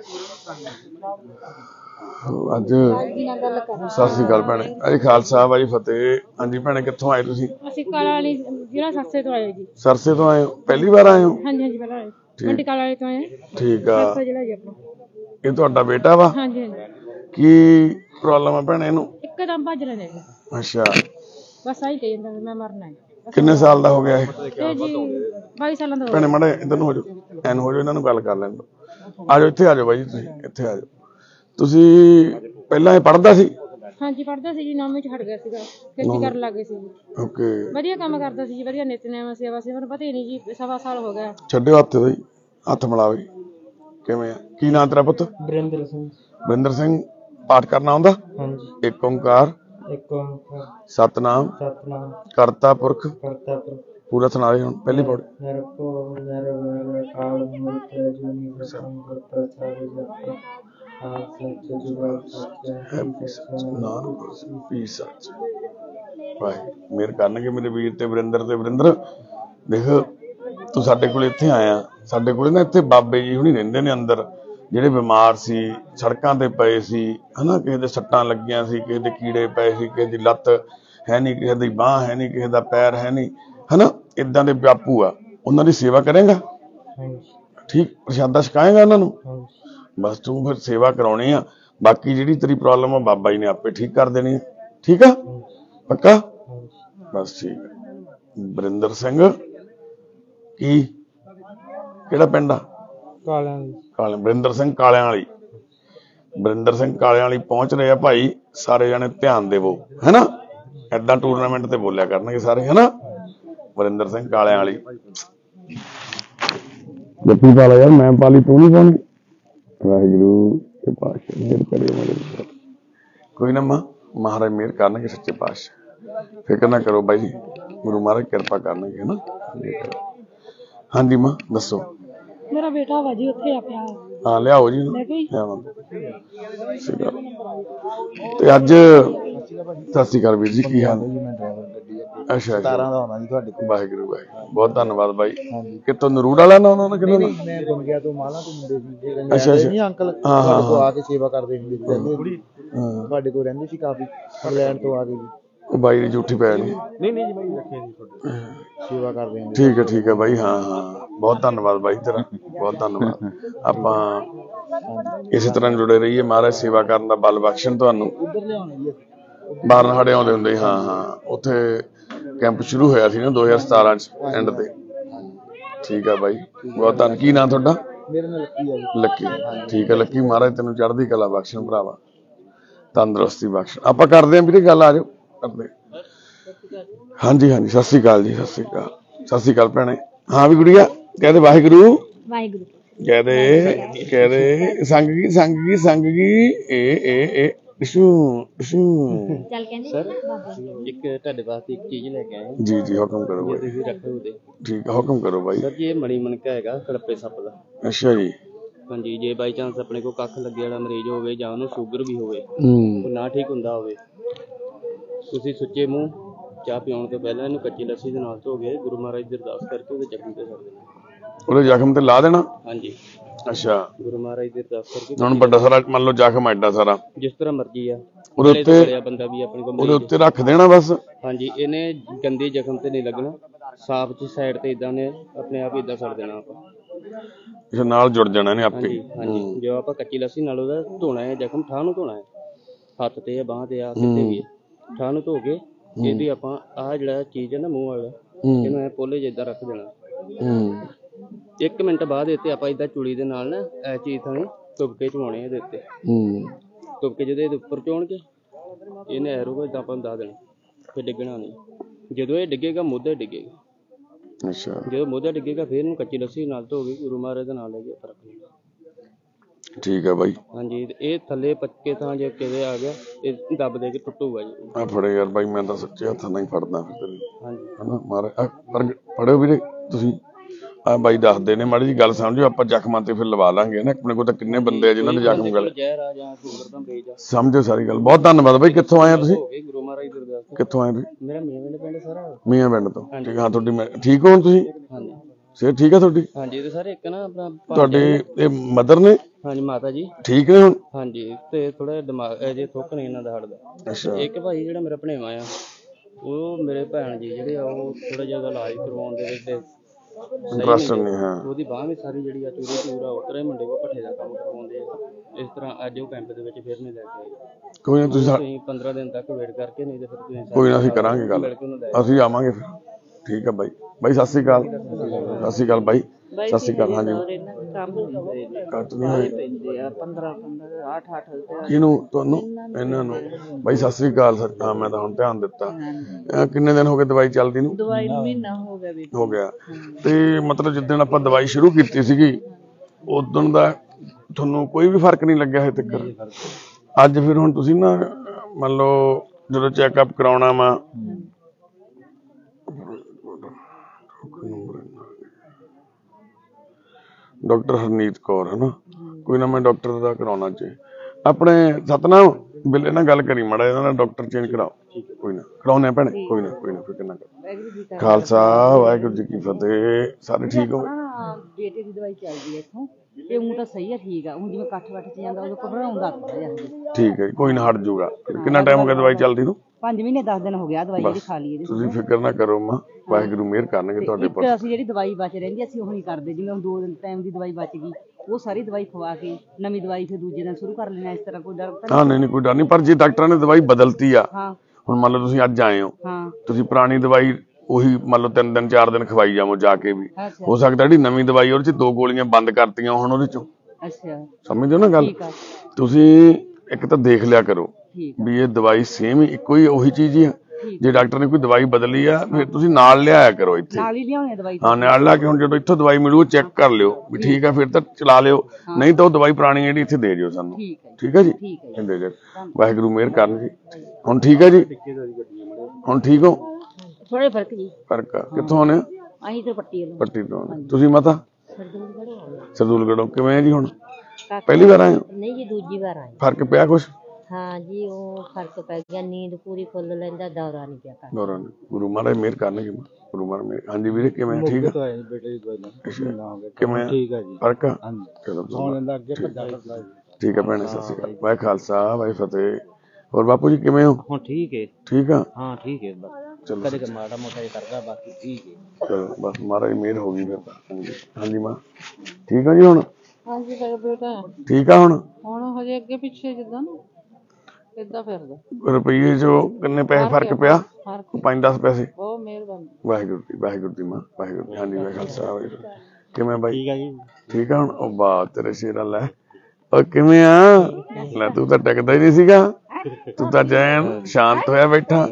ਅੱਜ ਸਤਿ ਸ੍ਰੀ ਅਕਾਲ ਭੈਣੇ, ਅਜੀ ਖਾਲਸਾ ਵਾਹਿ ਫਤਿਹ। ਹਾਂਜੀ ਭੈਣੇ, ਕਿੱਥੋਂ ਆਏ ਤੁਸੀਂ? ਅਸੀਂ ਕਾਲਾ ਵਾਲੀ ਜ਼ਿਲ੍ਹਾ ਸਰਸੇ ਤੋਂ ਆਏ ਜੀ। ਸਰਸੇ ਤੋਂ ਆਏ ਹੋ? ਪਹਿਲੀ ਵਾਰ ਆਏ ਹੋ? ਹਾਂਜੀ ਹਾਂਜੀ ਪਹਿਲਾਂ ਆਏ ਮੰਡੀ ਕਾਲਾ ਵਾਲੇ ਤੋਂ ਆਏ ਹਾਂ। ਠੀਕ ਆ, ਸਰਸੇ ਜ਼ਿਲ੍ਹਾ ਜੀ ਆਪਣਾ। ਇਹ ਤੁਹਾਡਾ ਬੇਟਾ ਵਾ? ਹਾਂਜੀ ਹਾਂਜੀ। ਕੀ ਪ੍ਰੋਬਲਮ ਆ ਭੈਣੇ ਇਹਨੂੰ? ਇੱਕਦਮ ਭੱਜ ਲੈਂਦੇ ਜੀ, ਅੱਛਾ, ਬਸ ਆਹੀ ਕਹੀ ਜਾਂਦਾ ਵੀ ਮੈਂ ਮਰਨਾ ਹੈ। ਕਿੰਨੇ ਸਾਲ ਦਾ ਹੋ ਗਿਆ ਇਹ? ਤੇ ਜੀ ਬਾਈ ਸਾਲਾਂ ਦਾ ਹੋ ਭੈਣੇ ਗਿਆ। ਮਾੜੇ ਇੱਧਰ ਨੂੰ ਹੋ ਜਾਓ, ਐਨ ਹੋ ਜਾਓ, ਇਹਨਾਂ ਨੂੰ ਗੱਲ ਕਰ ਲੈਣ ਦਿਓ। ਆ ਜਾਓ ਇੱਥੇ, ਆ ਜਾਓ ਬਾਈ ਜੀ, ਤੁਸੀਂ ਇੱਥੇ ਆ ਜਾਓ। ਤੁਸੀਂ ਪਹਿਲਾਂ ਇਹ ਪੜ੍ਹਦਾ ਸੀ? ਹਾਂਜੀ ਪੜ੍ਹਦਾ ਸੀ ਜੀ, ਨੌਵੀਂ ਚ ਹਟ ਗਿਆ ਸੀਗਾ, ਖੇਤੀ ਕਰਨ ਲੱਗ ਗਏ ਸੀ ਜੀ। ਓਕੇ, ਵਧੀਆ ਕੰਮ ਕਰਦਾ ਸੀ ਜੀ, ਵਧੀਆ ਨਿਤਨੇਮ ਸੇਵਾ ਸੀ। ਮੈਨੂੰ ਪਤਾ ਹੀ ਨਹੀਂ ਜੀ, ਸਵਾ ਸਾਲ ਹੋ ਗਿਆ। ਛੱਡਿਓ ਹੱਥ ਬਈ, ਹੱਥ ਮਿਲਾਵੇ। ਕਿਵੇਂ ਆ? ਕੀ ਨਾਂ ਤੇਰਾ ਪੁੱਤ? ਬਰਿੰਦਰ ਸਿੰਘ। ਬਰਿੰਦਰ ਸਿੰਘ। ਪਾਠ ਕਰਨਾ ਆਉਂਦਾ? ਹਾਂਜੀ। ਇੱਕ ਓੰਕਾਰ ਇੱਕ ਓੰਕਾਰ ਸਤਨਾਮ ਸਤਨਾਮ ਕਰਤਾ ਪੁਰਖ। ਕਰਤਾ ਪੁਰਖ। ਪੂਰਾ ਸੁਣਾ ਦੇ ਹੁਣ, ਪਹਿਲੀ ਪੌੜੀ। ਨਿਰਭਉ ਨਿਰਵੈਰ ਅਕਾਲ ਮੂਰਤ ਅਜੂਨੀ ਸਤਿਗੁਰ ਪ੍ਰਸਾਦਿ ਜਪੁ। ਆਦਿ ਸੱਚ ਜੁਗਾਦਿ ਸੱਚ ਹੈ ਸੱਚ ਨਾਨਕ ਪੀ ਸੱਚ। ਭਾਈ ਮਿਹਰ ਕਰਨਗੇ ਮੇਰੇ ਵੀਰ ਤੇ ਵਰਿੰਦਰ ਤੇ। ਵਰਿੰਦਰ ਦੇਖ, ਤੂੰ ਸਾਡੇ ਕੋਲ ਇੱਥੇ ਆਇਆ, ਸਾਡੇ ਕੋਲੇ ਨਾ ਇੱਥੇ ਬਾਬੇ ਜੀ ਹੁਣੀ ਰਹਿੰਦੇ ਨੇ ਅੰਦਰ, ਜਿਹੜੇ ਬਿਮਾਰ ਸੀ, ਸੜਕਾਂ ਤੇ ਪਏ ਸੀ ਹਨਾ, ਕਿਸੇ ਦੇ ਸੱਟਾਂ ਲੱਗੀਆਂ ਸੀ, ਕਿਸੇ ਦੇ ਕੀੜੇ ਪਏ ਸੀ, ਕਿਸੇ ਦੀ ਲੱਤ ਹੈ ਨਹੀਂ, ਕਿਸੇ ਦੀ ਬਾਂਹ ਹੈ ਨਹੀਂ, ਕਿਸੇ ਦਾ ਪੈਰ ਹੈ ਨਹੀਂ ਹਨਾ, ਏਦਾਂ ਦੇ ਬਾਪੂ ਆ। ਉਹਨਾਂ ਦੀ ਸੇਵਾ ਕਰੇਗਾ? ਠੀਕ, ਪ੍ਰਸ਼ਾਦਾ ਛਕਾਏਗਾ ਉਹਨਾਂ ਨੂੰ? ਬਸ ਤੂੰ ਫਿਰ ਸੇਵਾ ਕਰਾਉਣੀ ਆ, ਬਾਕੀ ਜਿਹੜੀ ਤੇਰੀ ਪ੍ਰੋਬਲਮ ਆ ਬਾਬਾ ਜੀ ਨੇ ਆਪੇ ਠੀਕ ਕਰ ਦੇਣੀ ਆ। ਠੀਕ ਆ? ਪੱਕਾ? ਬਸ ਠੀਕ ਆ। ਵਰਿੰਦਰ ਸਿੰਘ ਕੀ, ਕਿਹੜਾ ਪਿੰਡ ਆ? ਕਾਲਿਆਂ ਦੀ। ਕਾਲੇ। ਵਰਿੰਦਰ ਸਿੰਘ ਕਾਲਿਆਂ ਵਾਲੀ। ਵਰਿੰਦਰ ਸਿੰਘ ਕਾਲਿਆਂ ਵਾਲੀ ਪਹੁੰਚ ਰਹੇ ਆ ਭਾਈ, ਸਾਰੇ ਜਾਣੇ ਧਿਆਨ ਦੇਵੋ ਹੈਨਾ, ਏਦਾਂ ਟੂਰਨਾਮੈਂਟ ਤੇ ਬੋਲਿਆ ਕਰਨਗੇ ਸਾਰੇ ਹੈਨਾ। ਵਰਿੰਦਰ ਸਿੰਘ ਕਾਲਿਆਂ ਵਾਲੀ ਜੱਫੀ ਪਾ ਲਾ ਯਾਰ, ਮੈਂ ਪਾਲੀ ਤੂੰ ਨਹੀਂ ਪਾਉਣੀ। ਵਾਹਿਗੁਰੂ ਤੇ ਪਾਤਸ਼ਾਹ ਮਿਹਰ ਕਰੇ ਮੇਰੇ। ਕੋਈ ਨਾ ਮਾਂ, ਮਹਾਰਾਜ ਮਿਹਰ ਕਰਨਗੇ ਸੱਚੇ ਪਾਤਸ਼ਾਹ, ਫਿਕਰ ਨਾ ਕਰੋ ਬਾਈ ਜੀ, ਗੁਰੂ ਮਹਾਰਾਜ ਕਿਰਪਾ ਕਰਨਗੇ ਨਾ। ਹਾਂਜੀ ਮਾਂ ਦੱਸੋ। ਮੇਰਾ ਬੇਟਾ ਵਾ ਜੀ ਉੱਥੇ ਆ ਪਿਆ। ਹਾਂ ਲਿਆਓ ਜੀ ਲੈ ਕੇ ਲਿਆਵਾਂ। ਤੇ ਅੱਜ ਸਤਿ ਸ਼੍ਰੀ ਅਕਾਲ ਵੀਰ ਜੀ, ਕੀ ਹਾਲ? ਅੱਛਾ ਸਤਾਰਾਂ ਦਾ ਆਉਣਾ ਜੀ ਤੁਹਾਡੇ ਕੋਲ। ਵਾਹਿਗੁਰੂ ਵਾਹਿਗੁਰੂ, ਬਹੁਤ ਧੰਨਵਾਦ ਬਾਈ। ਕਿਤੋਂ ਨਰੂੜ ਵਾਲਾ ਨਾ ਉਹਨਾਂ ਨੇ ਕਿਹਨਾਂ ਦਾ? ਮੈਂ ਬੰਗਿਆ ਤੋਂ ਮਾਲਾ ਤੋਂ ਮੁੰਡੇ ਸੀ ਅੱਛਾ ਅੱਛਾ ਨਹੀਂ ਅੰਕਲ, ਹਾਂ ਤੁਹਾਡੇ ਕੋਲ ਹਾਂ ਆ ਕੇ ਸੇਵਾ ਕਰਦੇ ਹੁੰਦੇ ਸੀ ਰਹਿੰਦੇ ਸੀ। ਤੁਹਾਡੇ ਕੋਲ ਰਹਿੰਦੇ ਸੀ ਕਾਫੀ, ਇੰਗਲੈਂਡ ਤੋਂ ਆ ਕੇ ਜੀ। ਉਹ ਬਾਈ ਦੀ ਝੂਠੀ ਪੈ ਨਹੀਂ। ਨਹੀਂ ਨਹੀਂ ਜੀ ਬਾਈ ਰੱਖਿਆ ਜੀ ਤੁਹਾਡੇ ਸੇਵਾ ਕਰਦੇ ਹੁੰਦੇ। ਠੀਕ ਹੈ ਠੀਕ ਹੈ ਬਾਈ, ਹਾਂ ਹਾਂ ਬਹੁਤ ਧੰਨਵਾਦ ਬਾਈ ਤੇਰਾ, ਬਹੁਤ ਧੰਨਵਾਦ। ਆਪਾਂ ਇਸੇ ਤਰ੍ਹਾਂ ਜੁੜੇ ਰਹੀਏ, ਮਹਾਰਾਜ ਸੇਵਾ ਕਰਨ ਦਾ ਬਲ ਬਖਸ਼ਣ ਤੁਹਾਨੂੰ। ਉੱਧਰ ਲਿਆਉਣਾ ਜੀ ਬਾਰਨ ਸਾਡੇ ਆਉਂਦੇ ਹੁੰਦੇ, ਹਾਂ ਹਾਂ ਉੱਥੇ ਕੈਂਪ ਸ਼ੁਰੂ ਹੋਇਆ ਸੀ ਨਾ ਦੋ ਹਜ਼ਾਰ ਸਤਾਰਾਂ ਚ ਐਂਡ ਤੇ। ਠੀਕ ਆ ਬਾਈ, ਬਹੁਤ ਧੰਨ। ਕੀ ਨਾਂ ਤੁਹਾਡਾ? ਮੇਰੇ ਨਾਲ ਲੱਕੀ ਆ ਜੀ। ਲੱਕੀ, ਠੀਕ ਹੈ ਲੱਕੀ, ਮਹਾਰਾਜ ਤੈਨੂੰ ਚੜ੍ਹਦੀ ਕਲਾ ਬਖਸ਼ਣ ਭਰਾਵਾ, ਤੰਦਰੁਸਤੀ ਬਖਸ਼ਣ। ਆਪਾਂ ਕਰਦੇ ਆਂ ਵੀਰੇ ਗੱਲ, ਆ ਜਾਓ ਕਰਦੇ। ਹਾਂਜੀ ਹਾਂਜੀ ਸਤਿ ਸ੍ਰੀ ਅਕਾਲ ਜੀ, ਸਤਿ ਸ੍ਰੀ ਅਕਾਲ, ਸਤਿ ਸ੍ਰੀ ਅਕਾਲ ਭੈਣੇ। ਹਾਂ ਵੀ ਗੁੜੀਆ ਕਹਿੰਦੇ ਵਾਹਿਗੁਰੂ ਵਾਹਿਗੁਰੂ ਕਹਦੇ ਕਹਦੇ ਸੰਗ ਗਈ ਸੰਗ ਗਈ ਸੰਗ ਗਈ ਏ ਏ ਏ ਡਿਸ਼ੂ ਡਿਸ਼ੂ। ਚੱਲ ਕਹਿੰਦੇ ਇੱਕ ਤੁਹਾਡੇ ਵਾਸਤੇ ਇੱਕ ਚੀਜ਼ ਲੈ ਕੇ ਆਏ ਜੀ ਜੀ ਹੁਕਮ ਕਰੋ ਬਾਈ। ਤੁਸੀਂ ਰੱਖੋ ਉਹਦੇ। ਠੀਕ ਹੈ ਹੁਕਮ ਕਰੋ ਬਾਈ। ਸਰ ਜੀ ਇਹ ਮਣੀ ਮਣਕਾ ਹੈਗਾ ਕੜੱਪੇ ਸੱਪ ਦਾ। ਅੱਛਾ ਜੀ। ਹਾਂਜੀ, ਜੇ ਬਾਈ ਚਾਂਸ ਆਪਣੇ ਕੋਲ ਕੱਖ ਲੱਗੇ ਵਾਲਾ ਮਰੀਜ਼ ਹੋਵੇ ਜਾਂ ਉਹਨੂੰ ਸ਼ੂਗਰ ਵੀ ਹੋਵੇ, ਹੂੰ ਉਹ ਨਾ ਠੀਕ ਹੁੰਦਾ ਹੋਵੇ, ਤੁਸੀਂ ਸੁੱਚੇ ਮੂੰਹ ਚਾਹ ਪਿਆਉਣ ਤੋਂ ਪਹਿਲਾਂ ਇਹਨੂੰ ਕੱਚੀ ਲੱਸੀ ਦੇ ਨਾਲ ਧੋ ਕੇ ਗੁਰੂ ਮਹਾਰਾਜ ਦੀ ਅਰਦਾਸ ਕਰਕੇ ਉਹਦੇ ਜ਼ਖਮ ਤੇ ਛੱਡ ਦੇਣਾ। ਉਹਦੇ ਜ਼ਖਮ ਤੇ ਲਾ ਦੇਣਾ? ਹਾਂਜੀ ਅੱਛਾ। ਗੁਰੂ ਮਹਾਰਾਜ ਦੀ ਅਰਦਾਸ ਕਰਕੇ। ਹੁਣ ਵੱਡਾ ਸਾਰਾ ਮੰਨ ਲਓ ਜ਼ਖਮ ਐਡਾ ਸਾਰਾ, ਜਿਸ ਤਰ੍ਹਾਂ ਮਰਜ਼ੀ ਆ, ਉਹਦੇ ਉੱਤੇ ਬੰਦਾ ਵੀ ਆਪਣੇ ਕੋਲ ਉਹਦੇ ਉੱਤੇ ਰੱਖ ਦੇਣਾ ਬਸ। ਹਾਂਜੀ, ਇਹਨੇ ਗੰਦੇ ਜ਼ਖਮ ਤੇ ਨਹੀਂ ਲੱਗਣਾ, ਸਾਫ਼ ਚ ਸਾਈਡ ਤੇ ਇਦਾਂ ਨੇ ਆਪਣੇ ਆਪ ਇਦਾਂ ਛੱਡ ਦੇਣਾ ਆਪਾਂ। ਇਸ ਨਾਲ ਜੁੜ ਜਾਣਾ ਨੇ ਆਪੇ। ਹਾਂਜੀ ਹਾਂਜੀ, ਜੋ ਆਪਾਂ ਕੱਚੀ ਲੱਸੀ ਨਾਲ ਉਹਦਾ ਧੋਣਾ ਹੈ ਜ਼ਖਮ, ਠਾਹ ਨੂੰ ਧੋਣਾ ਹੈ, ਹੱਥ ਤੇ ਆ ਬਾਂਹ ਤੇ ਆ ਕਿਤੇ ਵੀ, ਠਾਹ ਨੂੰ ਧੋ ਕੇ ਇਹਦੀ ਆਪਾਂ ਆਹ ਜਿਹੜਾ ਚੀਜ਼ ਹੈ ਨਾ ਮੂੰਹ ਵਾਲਾ, ਇਹਨੂੰ ਐ ਪੋਲੇ ਜਿੱਦਾਂ ਰੱਖ ਦੇਣਾ। ਇੱਕ ਮਿੰਟ ਬਾਅਦ ਇੱਥੇ ਆਪਾਂ ਏਦਾਂ ਚੂੜੀ ਦੇ ਨਾਲ ਨਾ ਇਹ ਚੀਜ਼ ਥਾਣੀ ਤੁਪਕੇ ਚਵਾਉਣੇ ਇਹਦੇ ਉੱਤੇ। ਤੁਪਕੇ ਜਦੋਂ ਇਹਦੇ ਉੱਪਰ ਚੋਣਗੇ ਇਹਨੇ ਐਰੋ ਏਦਾਂ ਆਪਾਂ ਨੂੰ ਦੱਸ ਦੇਣਾ, ਫਿਰ ਡਿੱਗਣਾ ਨਹੀਂ। ਜਦੋਂ ਇਹ ਡਿੱਗੇਗਾ ਮੋਢੇ ਡਿੱਗੇਗਾ। ਅੱਛਾ। ਜਦੋਂ ਮੋਢਾ ਡਿੱਗੇਗਾ ਫਿਰ ਇਹਨੂੰ ਕੱਚੀ ਲੱਸੀ ਨਾਲ ਧੋ ਕੇ ਗੁਰੂ ਮਹਾਰਾਜ ਦੇ ਨਾਲ ਲੈ ਕੇ ਰੱਖ ਲੈਣਾ। ਠੀਕ ਹੈ ਬਾਈ। ਹਾਂਜੀ, ਇਹ ਥੱਲੇ ਪੱਕੇ ਥਾਂ ਜੇ ਕਿਤੇ ਆ ਗਿਆ ਇਹ ਦੱਬ ਦੇ ਕੇ ਟੁੱਟੂਗਾ ਜੀ। ਆ ਫੜੇ ਯਾਰ ਬਾਈ, ਮੈਂ ਤਾਂ ਸੱਚੇ ਹੱਥਾਂ ਨਾਲ ਹੀ ਫੜਦਾ ਫਿਰ ਤੈਨੂੰ। ਹਾਂਜੀ ਹਨਾ ਮਹਾਰਾਜ ਫੜਿਓ ਵੀਰੇ ਤੁਸੀਂ। ਆ ਬਾਈ ਦੱਸਦੇ ਨੇ, ਮਾੜੀ ਜੀ ਗੱਲ ਸਮਝੋ, ਆਪਾਂ ਜ਼ਖਮਾਂ ਤੇ ਫਿਰ ਲਵਾ ਲਾਂਗੇ ਨਾ। ਆਪਣੇ ਕੋਲ ਤਾਂ ਕਿੰਨੇ ਬੰਦੇ ਆ ਜਿਨ੍ਹਾਂ ਦੇ ਜ਼ਖਮ ਗਲੇ। ਜ਼ਹਿਰ ਆ ਜਾਂ ਸ਼ੂਗਰ ਦਾ ਮਰੀਜ਼ ਆ, ਸਮਝੋ ਸਾਰੀ ਗੱਲ। ਬਹੁਤ ਧੰਨਵਾਦ ਬਾਈ। ਕਿੱਥੋਂ ਆਏ ਆ ਤੁਸੀਂ? ਗੁਰੂ ਮਹਾਰਾਜ ਦੀ ਅਰਦਾਸ। ਕਿੱਥੋਂ ਆਏ ਤੁਸੀਂ? ਮੇਰਾ ਮੀਆਂ ਪਿੰਡ ਪਿੰਡ ਸਾਰਾ। ਮੀਆਂ ਪਿੰਡ ਤੋਂ। ਠੀਕ ਹਾਂ, ਤੁਹਾਡੀ ਮੈਂ ਠੀਕ ਹੋ ਤੁਸੀਂ? ਹਾਂਜੀ ਸਿਹਤ ਠੀਕ ਆ ਤੁਹਾਡੀ? ਹਾਂਜੀ, ਤੇ ਸਾਰੇ ਇੱਕ ਨਾ ਆਪਣਾ ਤੁਹਾਡੇ ਇਹ ਮਦਰ ਨੇ? ਹਾਂਜੀ ਮਾਤਾ ਜੀ ਠੀਕ ਨੇ ਹੁਣ? ਹਾਂਜੀ, ਤੇ ਥੋੜਾ ਦਿਮਾਗ ਜੇ ਥੁੱਕ ਨੇ ਇਹਨਾਂ ਦਾ ਹਟਦਾ। ਅੱਛਾ। ਇੱਕ ਭਾਈ ਜਿਹੜਾ ਮੇਰਾ ਭਣੇਵਾ ਆ, ਉਹ ਮੇਰੇ ਭੈਣ ਜੀ ਜਿਹੜੇ ਆ ਉਹ ਥੋੜਾ ਜਿਹਾ ਇਲਾਜ ਕਰਵਾਉਣ ਦੇ ਵਿੱਚ ਇੰਟਰਸਟ ਨਹੀਂ ਹੈ। ਉਹਦੀ ਬਾਂਹ ਵੀ ਸਾਰੀ ਜਿਹੜੀ ਆ ਚੂਰੀ ਚੂਰ ਆ ਉਤਰੇ ਮੁੰਡੇ ਕੋ ਭੱਠੇ ਦਾ ਕੰਮ ਕਰਵਾਉਂਦੇ ਆ। ਇਸ ਤਰ੍ਹਾਂ ਅੱਜ ਉਹ ਕੈਂਪ ਦੇ ਵਿੱਚ ਫਿਰ ਨਹੀਂ ਲੈ ਕੇ ਆਏ। ਕੋਈ ਨਾ ਤੁਸੀਂ ਤੁਸੀਂ ਪੰਦਰਾਂ ਦਿਨ ਤੱਕ ਵੇਟ ਕਰਕੇ, ਨਹੀਂ ਤੇ ਫਿਰ ਤੁਸੀਂ ਕੋਈ ਨਾ ਅਸੀਂ ਕਰਾਂਗੇ ਗੱਲ, ਅਸੀਂ ਆਵਾਂਗੇ ਫਿਰ। ਠੀਕ ਆ ਬਾਈ। ਬਾਈ ਸਤਿ ਸ੍ਰੀ ਅਕਾਲ। ਸਤਿ ਸ੍ਰੀ ਅਕਾਲ ਬਾਈ। ਸਤਿ ਸ੍ਰੀ ਅਕਾਲ। ਹਾਂਜੀ ਕੱਟ ਨਹੀਂ ਹੋਏ ਕਿਹਨੂੰ? ਤੁਹਾਨੂੰ? ਇਹਨਾਂ ਨੂੰ। ਬਾਈ ਸਤਿ ਸ੍ਰੀ ਅਕਾਲ। ਹਾਂ ਮੈਂ ਤਾਂ ਹੁਣ ਧਿਆਨ ਦਿੱਤਾ। ਕਿੰਨੇ ਦਿਨ ਹੋ ਗਏ ਦਵਾਈ ਚੱਲਦੀ ਨੂੰ? ਦਵਾਈ ਨੂੰ ਮਹੀਨਾ ਹੋ ਗਿਆ ਵੀ। ਹੋ ਗਿਆ। ਤੇ ਮਤਲਬ ਜਿੱਦਣ ਆਪਾਂ ਦਵਾਈ ਸ਼ੁਰੂ ਕੀਤੀ ਸੀਗੀ ਉਦੋਂ ਦਾ ਤੁਹਾਨੂੰ ਕੋਈ ਵੀ ਫਰਕ ਨਹੀਂ ਲੱਗਿਆ ਹਜੇ ਤੱਕ? ਅੱਜ ਫਿਰ ਹੁਣ ਤੁਸੀਂ ਨਾ ਮੰਨ ਲਓ ਜਦੋਂ ਚੈੱਕਅਪ ਕਰਾਉਣਾ ਵਾ, ਡਾਕਟਰ ਹਰਨੀਤ ਕੌਰ ਹੈ ਨਾ, ਕੋਈ ਨਾ ਮੈਂ ਡਾਕਟਰ ਦਾ ਕਰਾਉਣਾ ਚਾਹੀਏ। ਆਪਣੇ ਸਤਨਾਮ ਬਿੱਲੇ ਨਾਲ ਗੱਲ ਕਰੀ ਮਾੜਾ ਇਹਨਾਂ ਦਾ, ਡਾਕਟਰ ਚੇਂਜ ਕਰਾਓ। ਕੋਈ ਨਾ ਕਰਾਉਣੇ ਭੈਣੇ, ਕੋਈ ਨਾ ਕੋਈ ਨਾ ਫਿਕਰ ਨਾ ਕਰੋ। ਖਾਲਸਾ ਵਾਹਿਗੁਰੂ ਜੀ ਕੀ ਫਤਿਹ। ਸਾਰੇ ਠੀਕ ਹੋ? ਬੇਟੇ ਦੀ ਦਵਾਈ ਚੱਲਦੀ ਹੈ ਇੱਥੋਂ, ਤੇ ਉਹ ਤਾਂ ਸਹੀ ਹੈ, ਠੀਕ ਆ। ਹੁਣ ਜਿਵੇਂ ਕੱਠ ਵੱਠ ਚ ਜਾਂਦਾ ਉਦੋਂ ਘਬਰਾਉਂਦਾ ਥੋੜਾ ਜਿਹਾ। ਠੀਕ ਹੈ ਜੀ, ਕੋਈ ਨਾ ਹਟ ਜਾਊਗਾ। ਕਿੰਨਾ ਟਾਈਮ ਹੋ ਗਿਆ ਦਵਾਈ ਚੱਲਦੀ ਨੂੰ? ਪੰਜ ਮਹੀਨੇ ਦਸ ਦਿਨ ਹੋ ਗਿਆ ਦਵਾਈ ਜਿਹੜੀ ਖਾ ਲਈ ਇਹਦੀ। ਤੁਸੀਂ ਫਿਕਰ ਨਾ ਕਰੋ ਮਾਂ, ਵਾਹਿਗੁਰੂ ਮਿਹਰ ਕਰਨਗੇ ਤੁਹਾਡੇ ਉੱਪਰ। ਅਸੀਂ ਜਿਹੜੀ ਦਵਾਈ ਬਚ ਰਹਿੰਦੀ ਅਸੀਂ ਉਹ ਨਹੀਂ ਕਰਦੇ, ਜਿਵੇਂ ਹੁਣ ਦੋ ਦਿਨ ਟਾਈਮ ਦੀ ਦਵਾਈ ਬਚ ਗਈ ਉਹ ਸਾਰੀ ਦਵਾਈ ਖਵਾ ਕੇ ਨਵੀਂ ਦਵਾਈ ਫਿਰ ਦੂਜੇ ਦਿਨ ਸ਼ੁਰੂ ਕਰ ਲੈਣਾ। ਇਸ ਤਰ੍ਹਾਂ ਕੋਈ ਡਰ ਤਾਂ ਹਾਂ ਨਹੀਂ ਨਹੀਂ ਕੋਈ ਡਰ ਨਹੀਂ। ਪਰ ਜੇ ਡਾਕਟਰਾਂ ਨੇ ਦਵਾਈ ਬਦਲਤੀ ਆ, ਹਾਂ ਹੁਣ ਮੰਨ ਲਓ ਤੁਸੀਂ ਅੱਜ ਆਏ ਹੋ, ਹਾਂ ਤੁਸੀਂ ਪੁਰਾਣੀ ਦਵਾਈ ਉਹੀ ਮੰਨ ਲਓ ਤਿੰਨ ਦਿਨ ਚਾਰ ਦਿਨ ਖਵਾਈ ਜਾਵੋ ਜਾ ਕੇ ਵੀ, ਹੋ ਸਕਦਾ ਜਿਹੜੀ ਨਵੀਂ ਦਵਾਈ ਉਹਦੇ ਚ ਦੋ ਗੋਲੀਆਂ ਬੰਦ ਕਰਤੀਆਂ ਹੁਣ ਉਹਦੇ ਚੋਂ। ਅੱਛਾ ਸਮਝਦੇ ਹੋ ਨਾ ਗੱਲ? ਤੁਸੀਂ ਇੱਕ ਤਾਂ ਦੇਖ ਲਿਆ ਕਰੋ ਵੀ ਇਹ ਦਵਾਈ ਸੇਮ ਹੀ ਇੱਕੋ ਹੀ ਉਹੀ ਚੀਜ਼ ਹੀ ਆ। ਜੇ ਡਾਕਟਰ ਨੇ ਕੋਈ ਦਵਾਈ ਬਦਲੀ ਆ ਫਿਰ ਤੁਸੀਂ ਨਾਲ ਲਿਆਇਆ ਕਰੋ ਇੱਥੇ, ਨਾਲ ਹੀ ਲਿਆਉਣੇ ਦਵਾਈ ਹਾਂ ਨਾਲ ਲਾ ਕੇ। ਹੁਣ ਜਦੋਂ ਇੱਥੋਂ ਦਵਾਈ ਮਿਲੂ ਚੈੱਕ ਕਰ ਲਿਓ ਵੀ ਠੀਕ ਆ, ਫਿਰ ਤਾਂ ਚਲਾ ਲਿਓ, ਨਹੀਂ ਤਾਂ ਉਹ ਦਵਾਈ ਪੁਰਾਣੀ ਜਿਹੜੀ ਇੱਥੇ ਦੇ ਦਿਓ ਸਾਨੂੰ। ਠੀਕ ਹੈ ਜੀ, ਕਹਿੰਦੇ ਜੀ ਵਾਹਿਗੁਰੂ ਮਿਹਰ ਕਰਨ ਜੀ। ਹੁਣ ਠੀਕ ਹੈ ਜੀ, ਹੁਣ ਠੀਕ ਹੋ? ਥੋੜੇ ਫਰਕ ਜੀ, ਫਰਕ ਆ। ਕਿੱਥੋਂ ਆਉਣੇ ਆ? ਅਸੀਂ ਤੇ ਪੱਟੀ ਵੱਲੋਂ। ਪੱਟੀ ਤੋਂ ਆਉਣੇ। ਤੁਸੀਂ ਮਾਤਾ? ਸਰਦੂਲਗੜ੍ਹੋਂ। ਕਿਵੇਂ ਆ ਜੀ ਹੁਣ? ਪਹਿਲੀ ਵਾਰ ਆਏ ਹੋ? ਨਹੀਂ ਜੀ, ਦੂਜੀ ਵਾਰ ਆਏ। ਫਰਕ ਪਿਆ ਕੁਛ? ਹਾਂ ਜੀ, ਉਹ ਫਰਕ ਪੈ ਗਿਆ, ਨੀਂਦ ਪੂਰੀ ਫੁੱਲ ਲੈਂਦਾ, ਦੌਰਾ ਨਹੀਂ ਪਿਆ ਕਰਦਾ। ਦੌਰਾ ਨਹੀਂ। ਗੁਰੂ ਮਹਾਰਾਜ ਮਿਹਰ ਕਰਨਗੇ, ਗੁਰੂ ਮਹਾਰਾਜ ਮਿਹਰ। ਹਾਂਜੀ ਵੀਰੇ ਕਿਵੇਂ ਆ? ਠੀਕ ਆ? ਕਿਵੇਂ ਠੀਕ ਹੈ ਜੀ, ਫਰਕ ਆ? ਹਾਂਜੀ। ਚਲੋ ਹੁਣ ਲੈਂਦਾ ਅੱਗੇ ਭੱਜਾ ਕਰਦਾ ਜੀ। ਠੀਕ ਹੈ ਭੈਣੇ, ਸਤਿ ਸ਼੍ਰੀ ਅਕਾਲ। ਵਾਹਿ ਖਾਲਸਾ ਵਾਹਿ ਫਤਿਹ। ਹੋਰ ਬਾਪੂ ਜੀ ਕਿਵੇਂ ਹੋ? ਹੁਣ ਠੀਕ ਹੈ। ਠੀਕ ਆ? ਹਾਂ ਠੀਕ ਹੈ, ਬਸ ਚਲੋ ਕਦੇ ਕਦੇ ਮਾੜਾ ਮੋਟਾ ਜਿਹਾ ਕਰਦਾ, ਬਾਕੀ ਠੀਕ ਹੈ। ਚਲੋ ਬਸ ਮਹਾਰਾਜ ਮਿਹਰ ਹੋ ਗਈ ਫਿਰ ਤਾਂ। ਹਾਂਜੀ ਹਾਂਜੀ ਮਾਂ ਠੀਕ ਆ ਜੀ ਹੁਣ? ਹਾਂਜੀ ਮੇਰਾ ਬੇਟਾ ਠੀਕ ਆ ਹੁਣ? ਹੁਣ ਹਜੇ ਅੱਗੇ ਪਿੱਛੇ ਜਿੱਦਾਂ ਨਾ ਏਦਾਂ ਫਿਰਦਾ। ਰੁਪਈਏ ਚੋਂ ਕਿੰਨੇ ਪੈਸੇ ਫਰਕ ਪਿਆ? ਫਰਕ ਪੰਜ ਦਸ ਪੈਸੇ। ਬਹੁਤ ਮਿਹਰਬਾਨੀ। ਵਾਹਿਗੁਰੂ ਜੀ, ਵਾਹਿਗੁਰੂ ਜੀ ਮਾਂ, ਵਾਹਿਗੁਰੂ ਜੀ। ਹਾਂਜੀ ਵਾਹਿ ਖਾਲਸਾ ਵਾਹਿਗੁਰੂ। ਕਿਵੇਂ ਬਾਈ? ਠੀਕ ਆ ਜੀ। ਠੀਕ ਆ ਹੁਣ? ਉਹ ਬਾਤ ਤੇਰੇ ਸ਼ੇਰਾ ਲੈ। ਉਹ ਕਿਵੇਂ ਆ? ਲੈ ਤੂੰ ਤਾਂ ਟਿਕਦਾ ਹੀ ਨਹੀਂ ਸੀਗਾ, ਤੂੰ ਤਾਂ ਜੈਨ ਸ਼ਾਂਤ ਹੋਇਆ ਬੈਠਾ।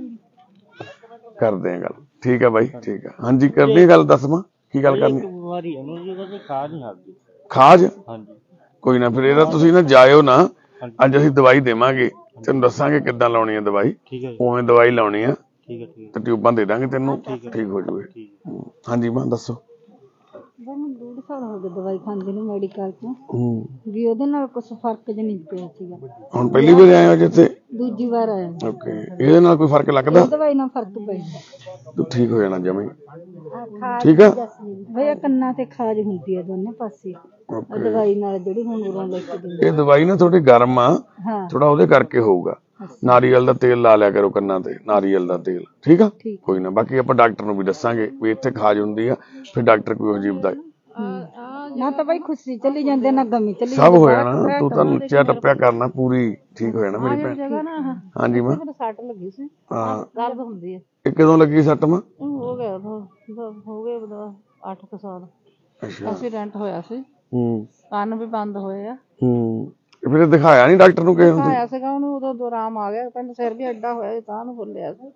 ਕਰਦੇ ਆ ਗੱਲ। ਠੀਕ ਆ ਬਾਈ, ਠੀਕ ਆ। ਹਾਂਜੀ ਕਰਨੀ ਗੱਲ, ਦੱਸ ਮਾਂ ਕੀ ਗੱਲ ਕਰਨੀ? ਬਿਮਾਰੀ ਹੈ ਉਹਨੂੰ, ਉਹਦੇ ਖਾਜ ਨਹੀਂ ਹਟਦੀ। ਖਾਜ? ਹਾਂਜੀ। ਕੋਈ ਨਾ, ਫਿਰ ਇਹਦਾ ਤੁਸੀਂ ਨਾ ਜਾਇਓ ਨਾ, ਅੱਜ ਅਸੀਂ ਦਵਾਈ ਦੇਵਾਂਗੇ, ਤੈਨੂੰ ਦੱਸਾਂਗੇ ਕਿੱਦਾਂ ਲਾਉਣੀ ਹੈ ਦਵਾਈ। ਠੀਕ ਹੈ, ਉਵੇਂ ਦਵਾਈ ਲਾਉਣੀ ਆ ਠੀਕ ਹੈ, ਠੀਕ ਤੇ ਟਿਊਬਾਂ ਦੇ ਦਾਂਗੇ ਤੈਨੂੰ, ਠੀਕ ਹੋ ਜੂਏ। ਹਾਂਜੀ ਮਾਂ ਦੱਸੋ। ਮੈਨੂੰ ਡੂਢ ਸਾਲ ਹੋ ਗਿਆ ਦਵਾਈ ਖਾਂਦੇ ਨੂੰ ਮੈਡੀਕਲ ਤੋਂ, ਹੂੰ ਵੀ ਉਹਦੇ ਨਾਲ ਕੁਝ ਫਰਕ ਜਿਹਾ ਨਹੀਂ ਪਿਆ ਸੀਗਾ। ਹੁਣ ਪਹਿਲੀ ਵਾਰ ਆਏ ਹੋ ਜਿੱਥੇ? ਦੂਜੀ ਵਾਰ ਆਇਆ। ਓਕੇ, ਇਹਦੇ ਨਾਲ ਕੋਈ ਫਰਕ ਲੱਗਦਾ? ਦਵਾਈ ਨਾਲ ਫਰਕ ਪਿਆ। ਤੂੰ ਠੀਕ ਹੋ ਜਾਣਾ ਜਮੇ। ਠੀਕ ਆ ਭਈਆ, ਕੰਨਾਂ ਤੇ ਖਾਜ ਹੁੰਦੀ ਹੈ ਦੋਨੇ ਪਾਸੇ ਦਵਾਈ ਨਾਲ, ਜਿਹੜੀ ਹੁਣ ਉਰੋਂ ਲੈ ਕੇ ਦਿੰਦੇ। ਇਹ ਦਵਾਈ ਨਾ ਥੋੜੀ ਗਰਮ ਆ, ਹਾਂ ਥੋੜਾ ਉਹਦੇ ਕਰਕੇ ਹੋਊਗਾ। ਨਾਰੀਅਲ ਦਾ ਤੇਲ ਲਾ ਲਿਆ ਕਰੋ ਕੰਨਾਂ ਤੇ, ਨਾਰੀਅਲ ਦਾ ਤੇਲ। ਠੀਕ ਆ, ਕੋਈ ਨਾ। ਬਾਕੀ ਆਪਾਂ ਡਾਕਟਰ ਨੂੰ ਵੀ ਦੱਸਾਂਗੇ ਵੀ ਇੱਥੇ ਖਾਜ ਹੁੰਦੀ ਆ, ਫਿਰ ਡਾਕਟਰ ਕੋਈ ਅਜੀਬ ਦਾ ਨਾ ਤਾਂ ਬਾਈ ਖੁਸ਼ੀ ਚਲੀ ਜਾਂਦੇ ਨਾ ਗਮੀ ਚਲੀ ਸਭ ਹੋ ਜਾਣਾ। ਤੂੰ ਤਾਂ ਨੱਚਿਆ ਟੱਪਿਆ ਕਰਨਾ, ਪੂਰੀ ਠੀਕ ਹੋ ਜਾਣਾ ਮੇਰੀ ਭੈਣ। ਹਾਂਜੀ ਮਾਂ। ਸੱਟ ਲੱਗੀ ਸੀ, ਹਾਂ ਦਰਦ ਹੁੰਦੀ ਹੈ। ਇਹ ਕਦੋਂ ਲੱਗੀ ਸੱਟ ਮਾਂ? ਹੋ ਗਿਆ ਹੋ ਗਏ ਅੱਠ ਕੁ ਸਾਲ। ਐਕਸੀਡੈਂਟ ਹੋਇਆ ਸੀ, ਹੂੰ ਕੰਨ ਵੀ ਬੰਦ ਹੋਏ ਆ। ਹੂੰ ਫਿਰ ਦਿਖਾਇਆ ਨਹੀਂ ਡਾਕਟਰ ਨੂੰ ਕਿਸੇ ਨੂੰ? ਦਿਖਾਇਆ ਸੀਗਾ ਉਹਨੂੰ, ਉਦੋਂ ਆਰਾਮ ਆ ਗਿਆ। ਪਹਿਲਾਂ ਸਿਰ ਵੀ ਐਡਾ ਹੋਇਆ ਸੀ, ਤਾਂ ਨੂੰ ਫੁੱਲਿਆ ਸੀ।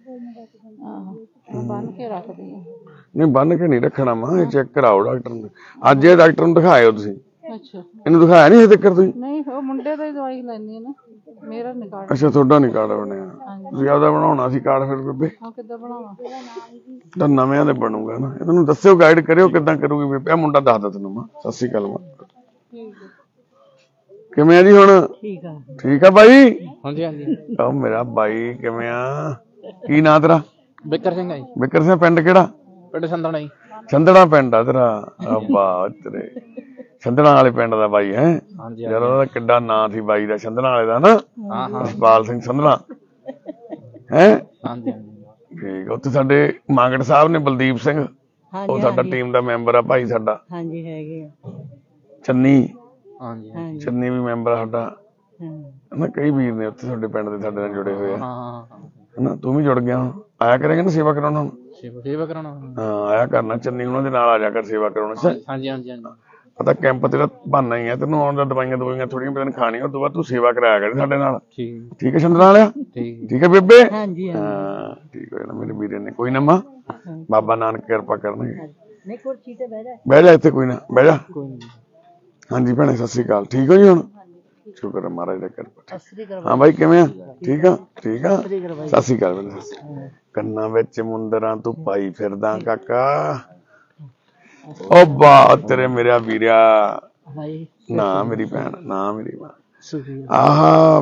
ਆਹੋ, ਬੰਨ ਕੇ ਰੱਖਦੀ ਆ। ਨਹੀਂ ਬੰਨ ਕੇ ਨਹੀਂ ਰੱਖਣਾ ਮਾਂ, ਇਹ ਚੈੱਕ ਕਰਾਓ ਡਾਕਟਰ ਨੂੰ। ਅੱਜ ਇਹ ਡਾਕਟਰ ਨੂੰ ਦਿਖਾਇਓ ਤੁਸੀਂ? ਅੱਛਾ। ਇਹਨੂੰ ਦਿਖਾਇਆ ਨਹੀਂ ਹਜੇ ਤੱਕ ਤੁਸੀਂ? ਨਹੀਂ, ਉਹ ਮੁੰਡੇ ਦੀ ਦਵਾਈ ਲੈਣੀ ਹੈ ਨਾ, ਮੇਰਾ ਨੀ ਕਾਰਡ। ਅੱਛਾ, ਤੁਹਾਡਾ ਨਹੀਂ ਕਾਰਡ ਬਣਿਆ। ਤੁਸੀਂ ਆਪਦਾ ਬਣਾਉਣਾ ਸੀ ਕਾਰਡ ਫਿਰ ਬੇਬੇ। ਹਾਂ, ਕਿੱਦਾਂ ਬਣਾਵਾਂ? ਤਾਂ ਨਵਿਆਂ ਦੇ ਬਣੂਗਾ ਨਾ। ਇਹਨਾਂ ਨੂੰ ਦੱਸਿਓ, ਗਾਈਡ ਕਰਿਓ ਕਿੱਦਾਂ ਕਰੂਗੀ ਬੇਬੇ। ਆ ਮੁੰਡਾ ਦੱਸਦਾ ਤੈਨੂੰ ਮਾਂ। ਸਤਿ ਸ਼੍ਰੀ ਅਕਾਲ ਮਾਂ। ਕਿਵੇਂ ਆ ਜੀ ਹੁਣ? ਠੀਕ ਆ। ਠੀਕ ਆ ਬਾਈ? ਹਾਂਜੀ ਹਾਂਜੀ। ਉਹ ਮੇਰਾ ਬਾਈ ਕਿਵੇਂ ਆ? ਕੀ ਨਾਂ ਤੇਰਾ? ਬਿੱਕਰ ਸਿੰਘ ਆ ਜੀ। ਬਿੱਕਰ ਸਿੰਘ। ਪਿੰਡ ਕਿਹੜਾ? ਪਿੰਡ ਸੰਦਣਾ ਜੀ। ਸੰਧਣਾ ਪਿੰਡ ਆ ਤੇਰਾ? ਵਾਹ ਤੇਰੇ ਸੰਧਣਾ ਵਾਲੇ ਪਿੰਡ ਦਾ ਬਾਈ ਹੈ। ਹਾਂਜੀ ਯਾਰ ਉਹਦਾ ਕਿੱਡਾ ਨਾਂ ਸੀ ਬਾਈ ਦਾ, ਸੰਧਣਾ ਵਾਲੇ ਦਾ ਨਾ। ਹਾਂ ਹਾਂ। ਰਸਪਾਲ ਸਿੰਘ ਸੰਧਣਾ ਹੈ। ਹਾਂਜੀ ਹਾਂਜੀ। ਠੀਕ। ਉੱਥੇ ਸਾਡੇ ਮਾਂਗੜ ਸਾਹਿਬ ਨੇ ਬਲਦੀਪ ਸਿੰਘ, ਉਹ ਸਾਡਾ ਟੀਮ ਦਾ ਮੈਂਬਰ ਆ ਭਾਈ ਸਾਡਾ। ਹਾਂਜੀ ਹੈਗੇ ਆ। ਚੰਨੀ, ਹਾਂਜੀ ਚੰਨੀ ਵੀ ਮੈਂਬਰ ਆ ਸਾਡਾ। ਹਾਂ ਨਾ ਕਈ ਵੀਰ ਨੇ ਉੱਥੇ ਤੁਹਾਡੇ ਪਿੰਡ ਦੇ ਸਾਡੇ ਨਾਲ ਜੁੜੇ ਹੋਏ ਆ। ਹਾਂ। ਹਨਾ ਤੂੰ ਵੀ ਜੁੜ ਗਿਆ ਹੁਣ? ਆਇਆ ਕਰੇਗਾ ਨਾ ਸੇਵਾ ਕਰਾਉਣਾ ਹੁਣ? ਸੇਵਾ ਕਰਾਉਣਾ? ਹਾਂ ਆਇਆ ਕਰਨਾ। ਚੰਨੀ ਉਹਨਾਂ ਦੇ ਨਾਲ ਆ ਜਾ ਕਰ ਸੇਵਾ ਕਰਾਉਣਾ। ਹਾਂਜੀ ਹਾਂਜੀ ਹਾਂਜੀ। ਪਤਾ ਕੈਂਪ ਤੇਰਾ ਬਹਾਨਾ ਹੀ ਆ, ਤੈਨੂੰ ਆਉਣ ਦਾ ਦਵਾਈਆਂ ਦਵਾਈਆਂ ਥੋੜੀਆਂ ਤੈਨੂੰ ਖਾਣੀਆਂ, ਉਸ ਤੋਂ ਬਾਅਦ ਤੂੰ ਸੇਵਾ ਕਰਾਇਆ ਕਰ ਸਾਡੇ ਨਾਲ। ਠੀਕ ਠੀਕ ਹੈ ਸੰਦਨਾ ਵਾਲਿਆ? ਠੀਕ ਠੀਕ ਹੈ ਬੇਬੇ? ਹਾਂਜੀ ਹਾਂ ਠੀਕ ਹੋ ਜਾਣਾ ਮੇਰੇ ਵੀਰੇ ਨੇ। ਕੋਈ ਨਾ ਮਾਂ, ਬਾਬਾ ਨਾਨਕ ਕਿਰਪਾ ਕਰਨਗੇ। ਨਹੀਂ ਕੁਰਸੀ ਤੇ ਬਹਿ ਜਾ। ਬਹਿ ਜਾ ਇੱਥੇ, ਕੋਈ ਨਾ ਬਹਿ ਜਾ। ਹਾਂਜੀ ਭੈਣੇ ਸਤਿ ਸ਼੍ਰੀ ਅਕਾਲ। ਠੀਕ ਹੋ ਜੀ ਹੁਣ? ਸ਼ੁਕਰ ਹੈ ਮਹਾਰਾਜ ਦਾ ਕਿਰਪਾ। ਹਾਂ ਬਾਈ ਕਿਵੇਂ ਆ? ਠੀਕ ਆ? ਠੀਕ ਆ। ਸਤਿ ਸ਼੍ਰੀ ਅਕਾਲ ਭੈਣੇ। ਕੰਨਾਂ ਵਿੱਚ ਮੁੰਦਰਾਂ ਤੂੰ ਪਾਈ ਫਿਰਦਾ ਕਾਕਾ। ਉਹ ਬਾ ਤੇਰੇ ਮੇਰਾ ਵੀਰਿਆ। ਨਾ ਮੇਰੀ ਭੈਣ, ਨਾ ਮੇਰੀ ਮਾਂ। ਆਹ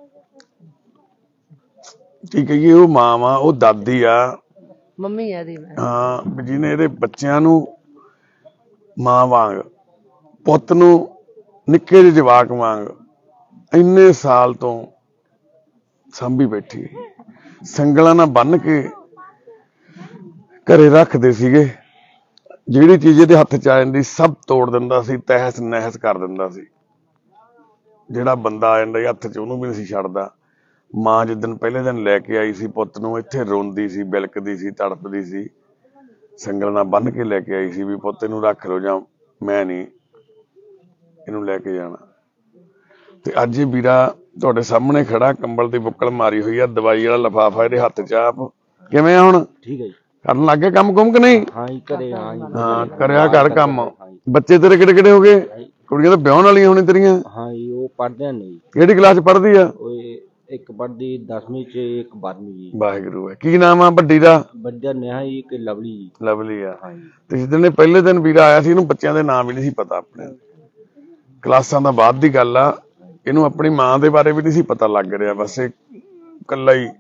ਕੀ ਕਹੀਏ, ਉਹ ਮਾਂ ਵਾ, ਉਹ ਦਾਦੀ ਆ, ਮੰਮੀ ਆ ਦੀ। ਹਾਂ ਜਿਹਨੇ ਇਹਦੇ ਬੱਚਿਆਂ ਨੂੰ ਮਾਂ ਵਾਂਗ, ਪੁੱਤ ਨੂੰ ਨਿੱਕੇ ਜਿਹੇ ਜਵਾਕ ਵਾਂਗ ਇੰਨੇ ਸਾਲ ਤੋਂ ਸਾਂਭੀ ਬੈਠੀ। ਸੰਗਲਾਂ ਨਾਲ ਬੰਨ ਕੇ ਘਰੇ ਰੱਖਦੇ ਸੀਗੇ। ਜਿਹੜੀ ਚੀਜ਼ ਇਹਦੇ ਹੱਥ ਚ ਆ ਜਾਂਦੀ ਸਭ ਤੋੜ ਦਿੰਦਾ ਸੀ, ਤਹਿਸ ਨਹਿਸ ਕਰ ਦਿੰਦਾ ਸੀ। ਜਿਹੜਾ ਬੰਦਾ ਆ ਜਾਂਦਾ ਹੱਥ ਚ ਉਹਨੂੰ ਵੀ ਨਹੀਂ ਸੀ ਛੱਡਦਾ। ਮਾਂ ਜਿੱਦਣ ਪਹਿਲੇ ਦਿਨ ਲੈ ਕੇ ਆਈ ਸੀ ਪੁੱਤ ਨੂੰ, ਇੱਥੇ ਰੋਂਦੀ ਸੀ, ਬਿਲਕਦੀ ਸੀ, ਤੜਪਦੀ ਸੀ। ਸੰਗਲ ਨਾਲ ਬੰਨ ਕੇ ਲੈ ਕੇ ਆਈ ਸੀ ਵੀ ਪੁੱਤ ਇਹਨੂੰ ਰੱਖ ਲਓ ਜਾਂ ਮੈਂ ਨਹੀਂ ਇਹਨੂੰ ਲੈ ਕੇ ਜਾਣਾ। ਤੇ ਅੱਜ ਇਹ ਵੀਰਾ ਤੁਹਾਡੇ ਸਾਹਮਣੇ ਖੜਾ, ਕੰਬਲ ਦੀ ਬੁੱਕਲ ਮਾਰੀ ਹੋਈ ਆ, ਦਵਾਈ ਵਾਲਾ ਲਿਫਾਫਾ ਇਹਦੇ ਹੱਥ 'ਚ ਆਪ। ਕਿਵੇਂ ਆ ਹੁਣ? ਠੀਕ ਹੈ ਜੀ। ਕਰਨ ਲੱਗ ਗਏ ਕੰਮ ਕੁਮ ਕਿ ਨਹੀਂ? ਹਾਂ ਜੀ ਘਰੇ ਹਾਂ ਜੀ। ਹਾਂ ਕਰਿਆ ਕਰ ਕੰਮ। ਬੱਚੇ ਤੇਰੇ ਕਿਹੜੇ ਕਿਹੜੇ ਹੋ ਗਏ? ਕੁੜੀਆਂ ਤਾਂ ਵਿਆਹਣ ਵਾਲੀਆਂ ਹੋਣੀ ਤੇਰੀਆਂ। ਹਾਂ ਜੀ ਉਹ ਪੜ੍ਹਦੇ ਨੇ ਜੀ। ਕਿਹੜੀ ਕਲਾਸ ਪੜ੍ਹਦੀ ਆ? ਉਹ ਇੱਕ ਪੜ੍ਹਦੀ ਦਸਵੀਂ ਚ, ਇੱਕ ਬਾਰਵੀਂ ਜੀ। ਵਾਹਿਗੁਰੂ ਹੈ। ਕੀ ਨਾਮ ਆ ਵੱਡੀ ਦਾ? ਵੱਡਾ ਨੇਹਾ ਜੀ, ਇੱਕ ਲਵਲੀ ਜੀ। ਲਵਲੀ ਆ। ਤੇ ਜਿੱਦਣ ਇਹ ਪਹਿਲੇ ਦਿਨ ਵੀਰਾ ਆਇਆ ਸੀ ਇਹਨੂੰ ਬੱਚਿਆਂ ਦੇ ਨਾਮ ਵੀ ਨਹੀਂ ਸੀ ਪਤਾ ਆਪਣੇ। ਕਲਾਸਾਂ ਦਾ ਬਾਅਦ ਦੀ ਗੱਲ ਆ। ਇਹਨੂੰ ਆਪਣੀ ਮਾਂ ਦੇ ਬਾਰੇ ਵੀ ਨਹੀਂ ਸੀ ਪਤਾ ਲੱਗ ਰਿਹਾ, ਬਸ ਇਹ ਇਕੱਲਾ ਹੀ।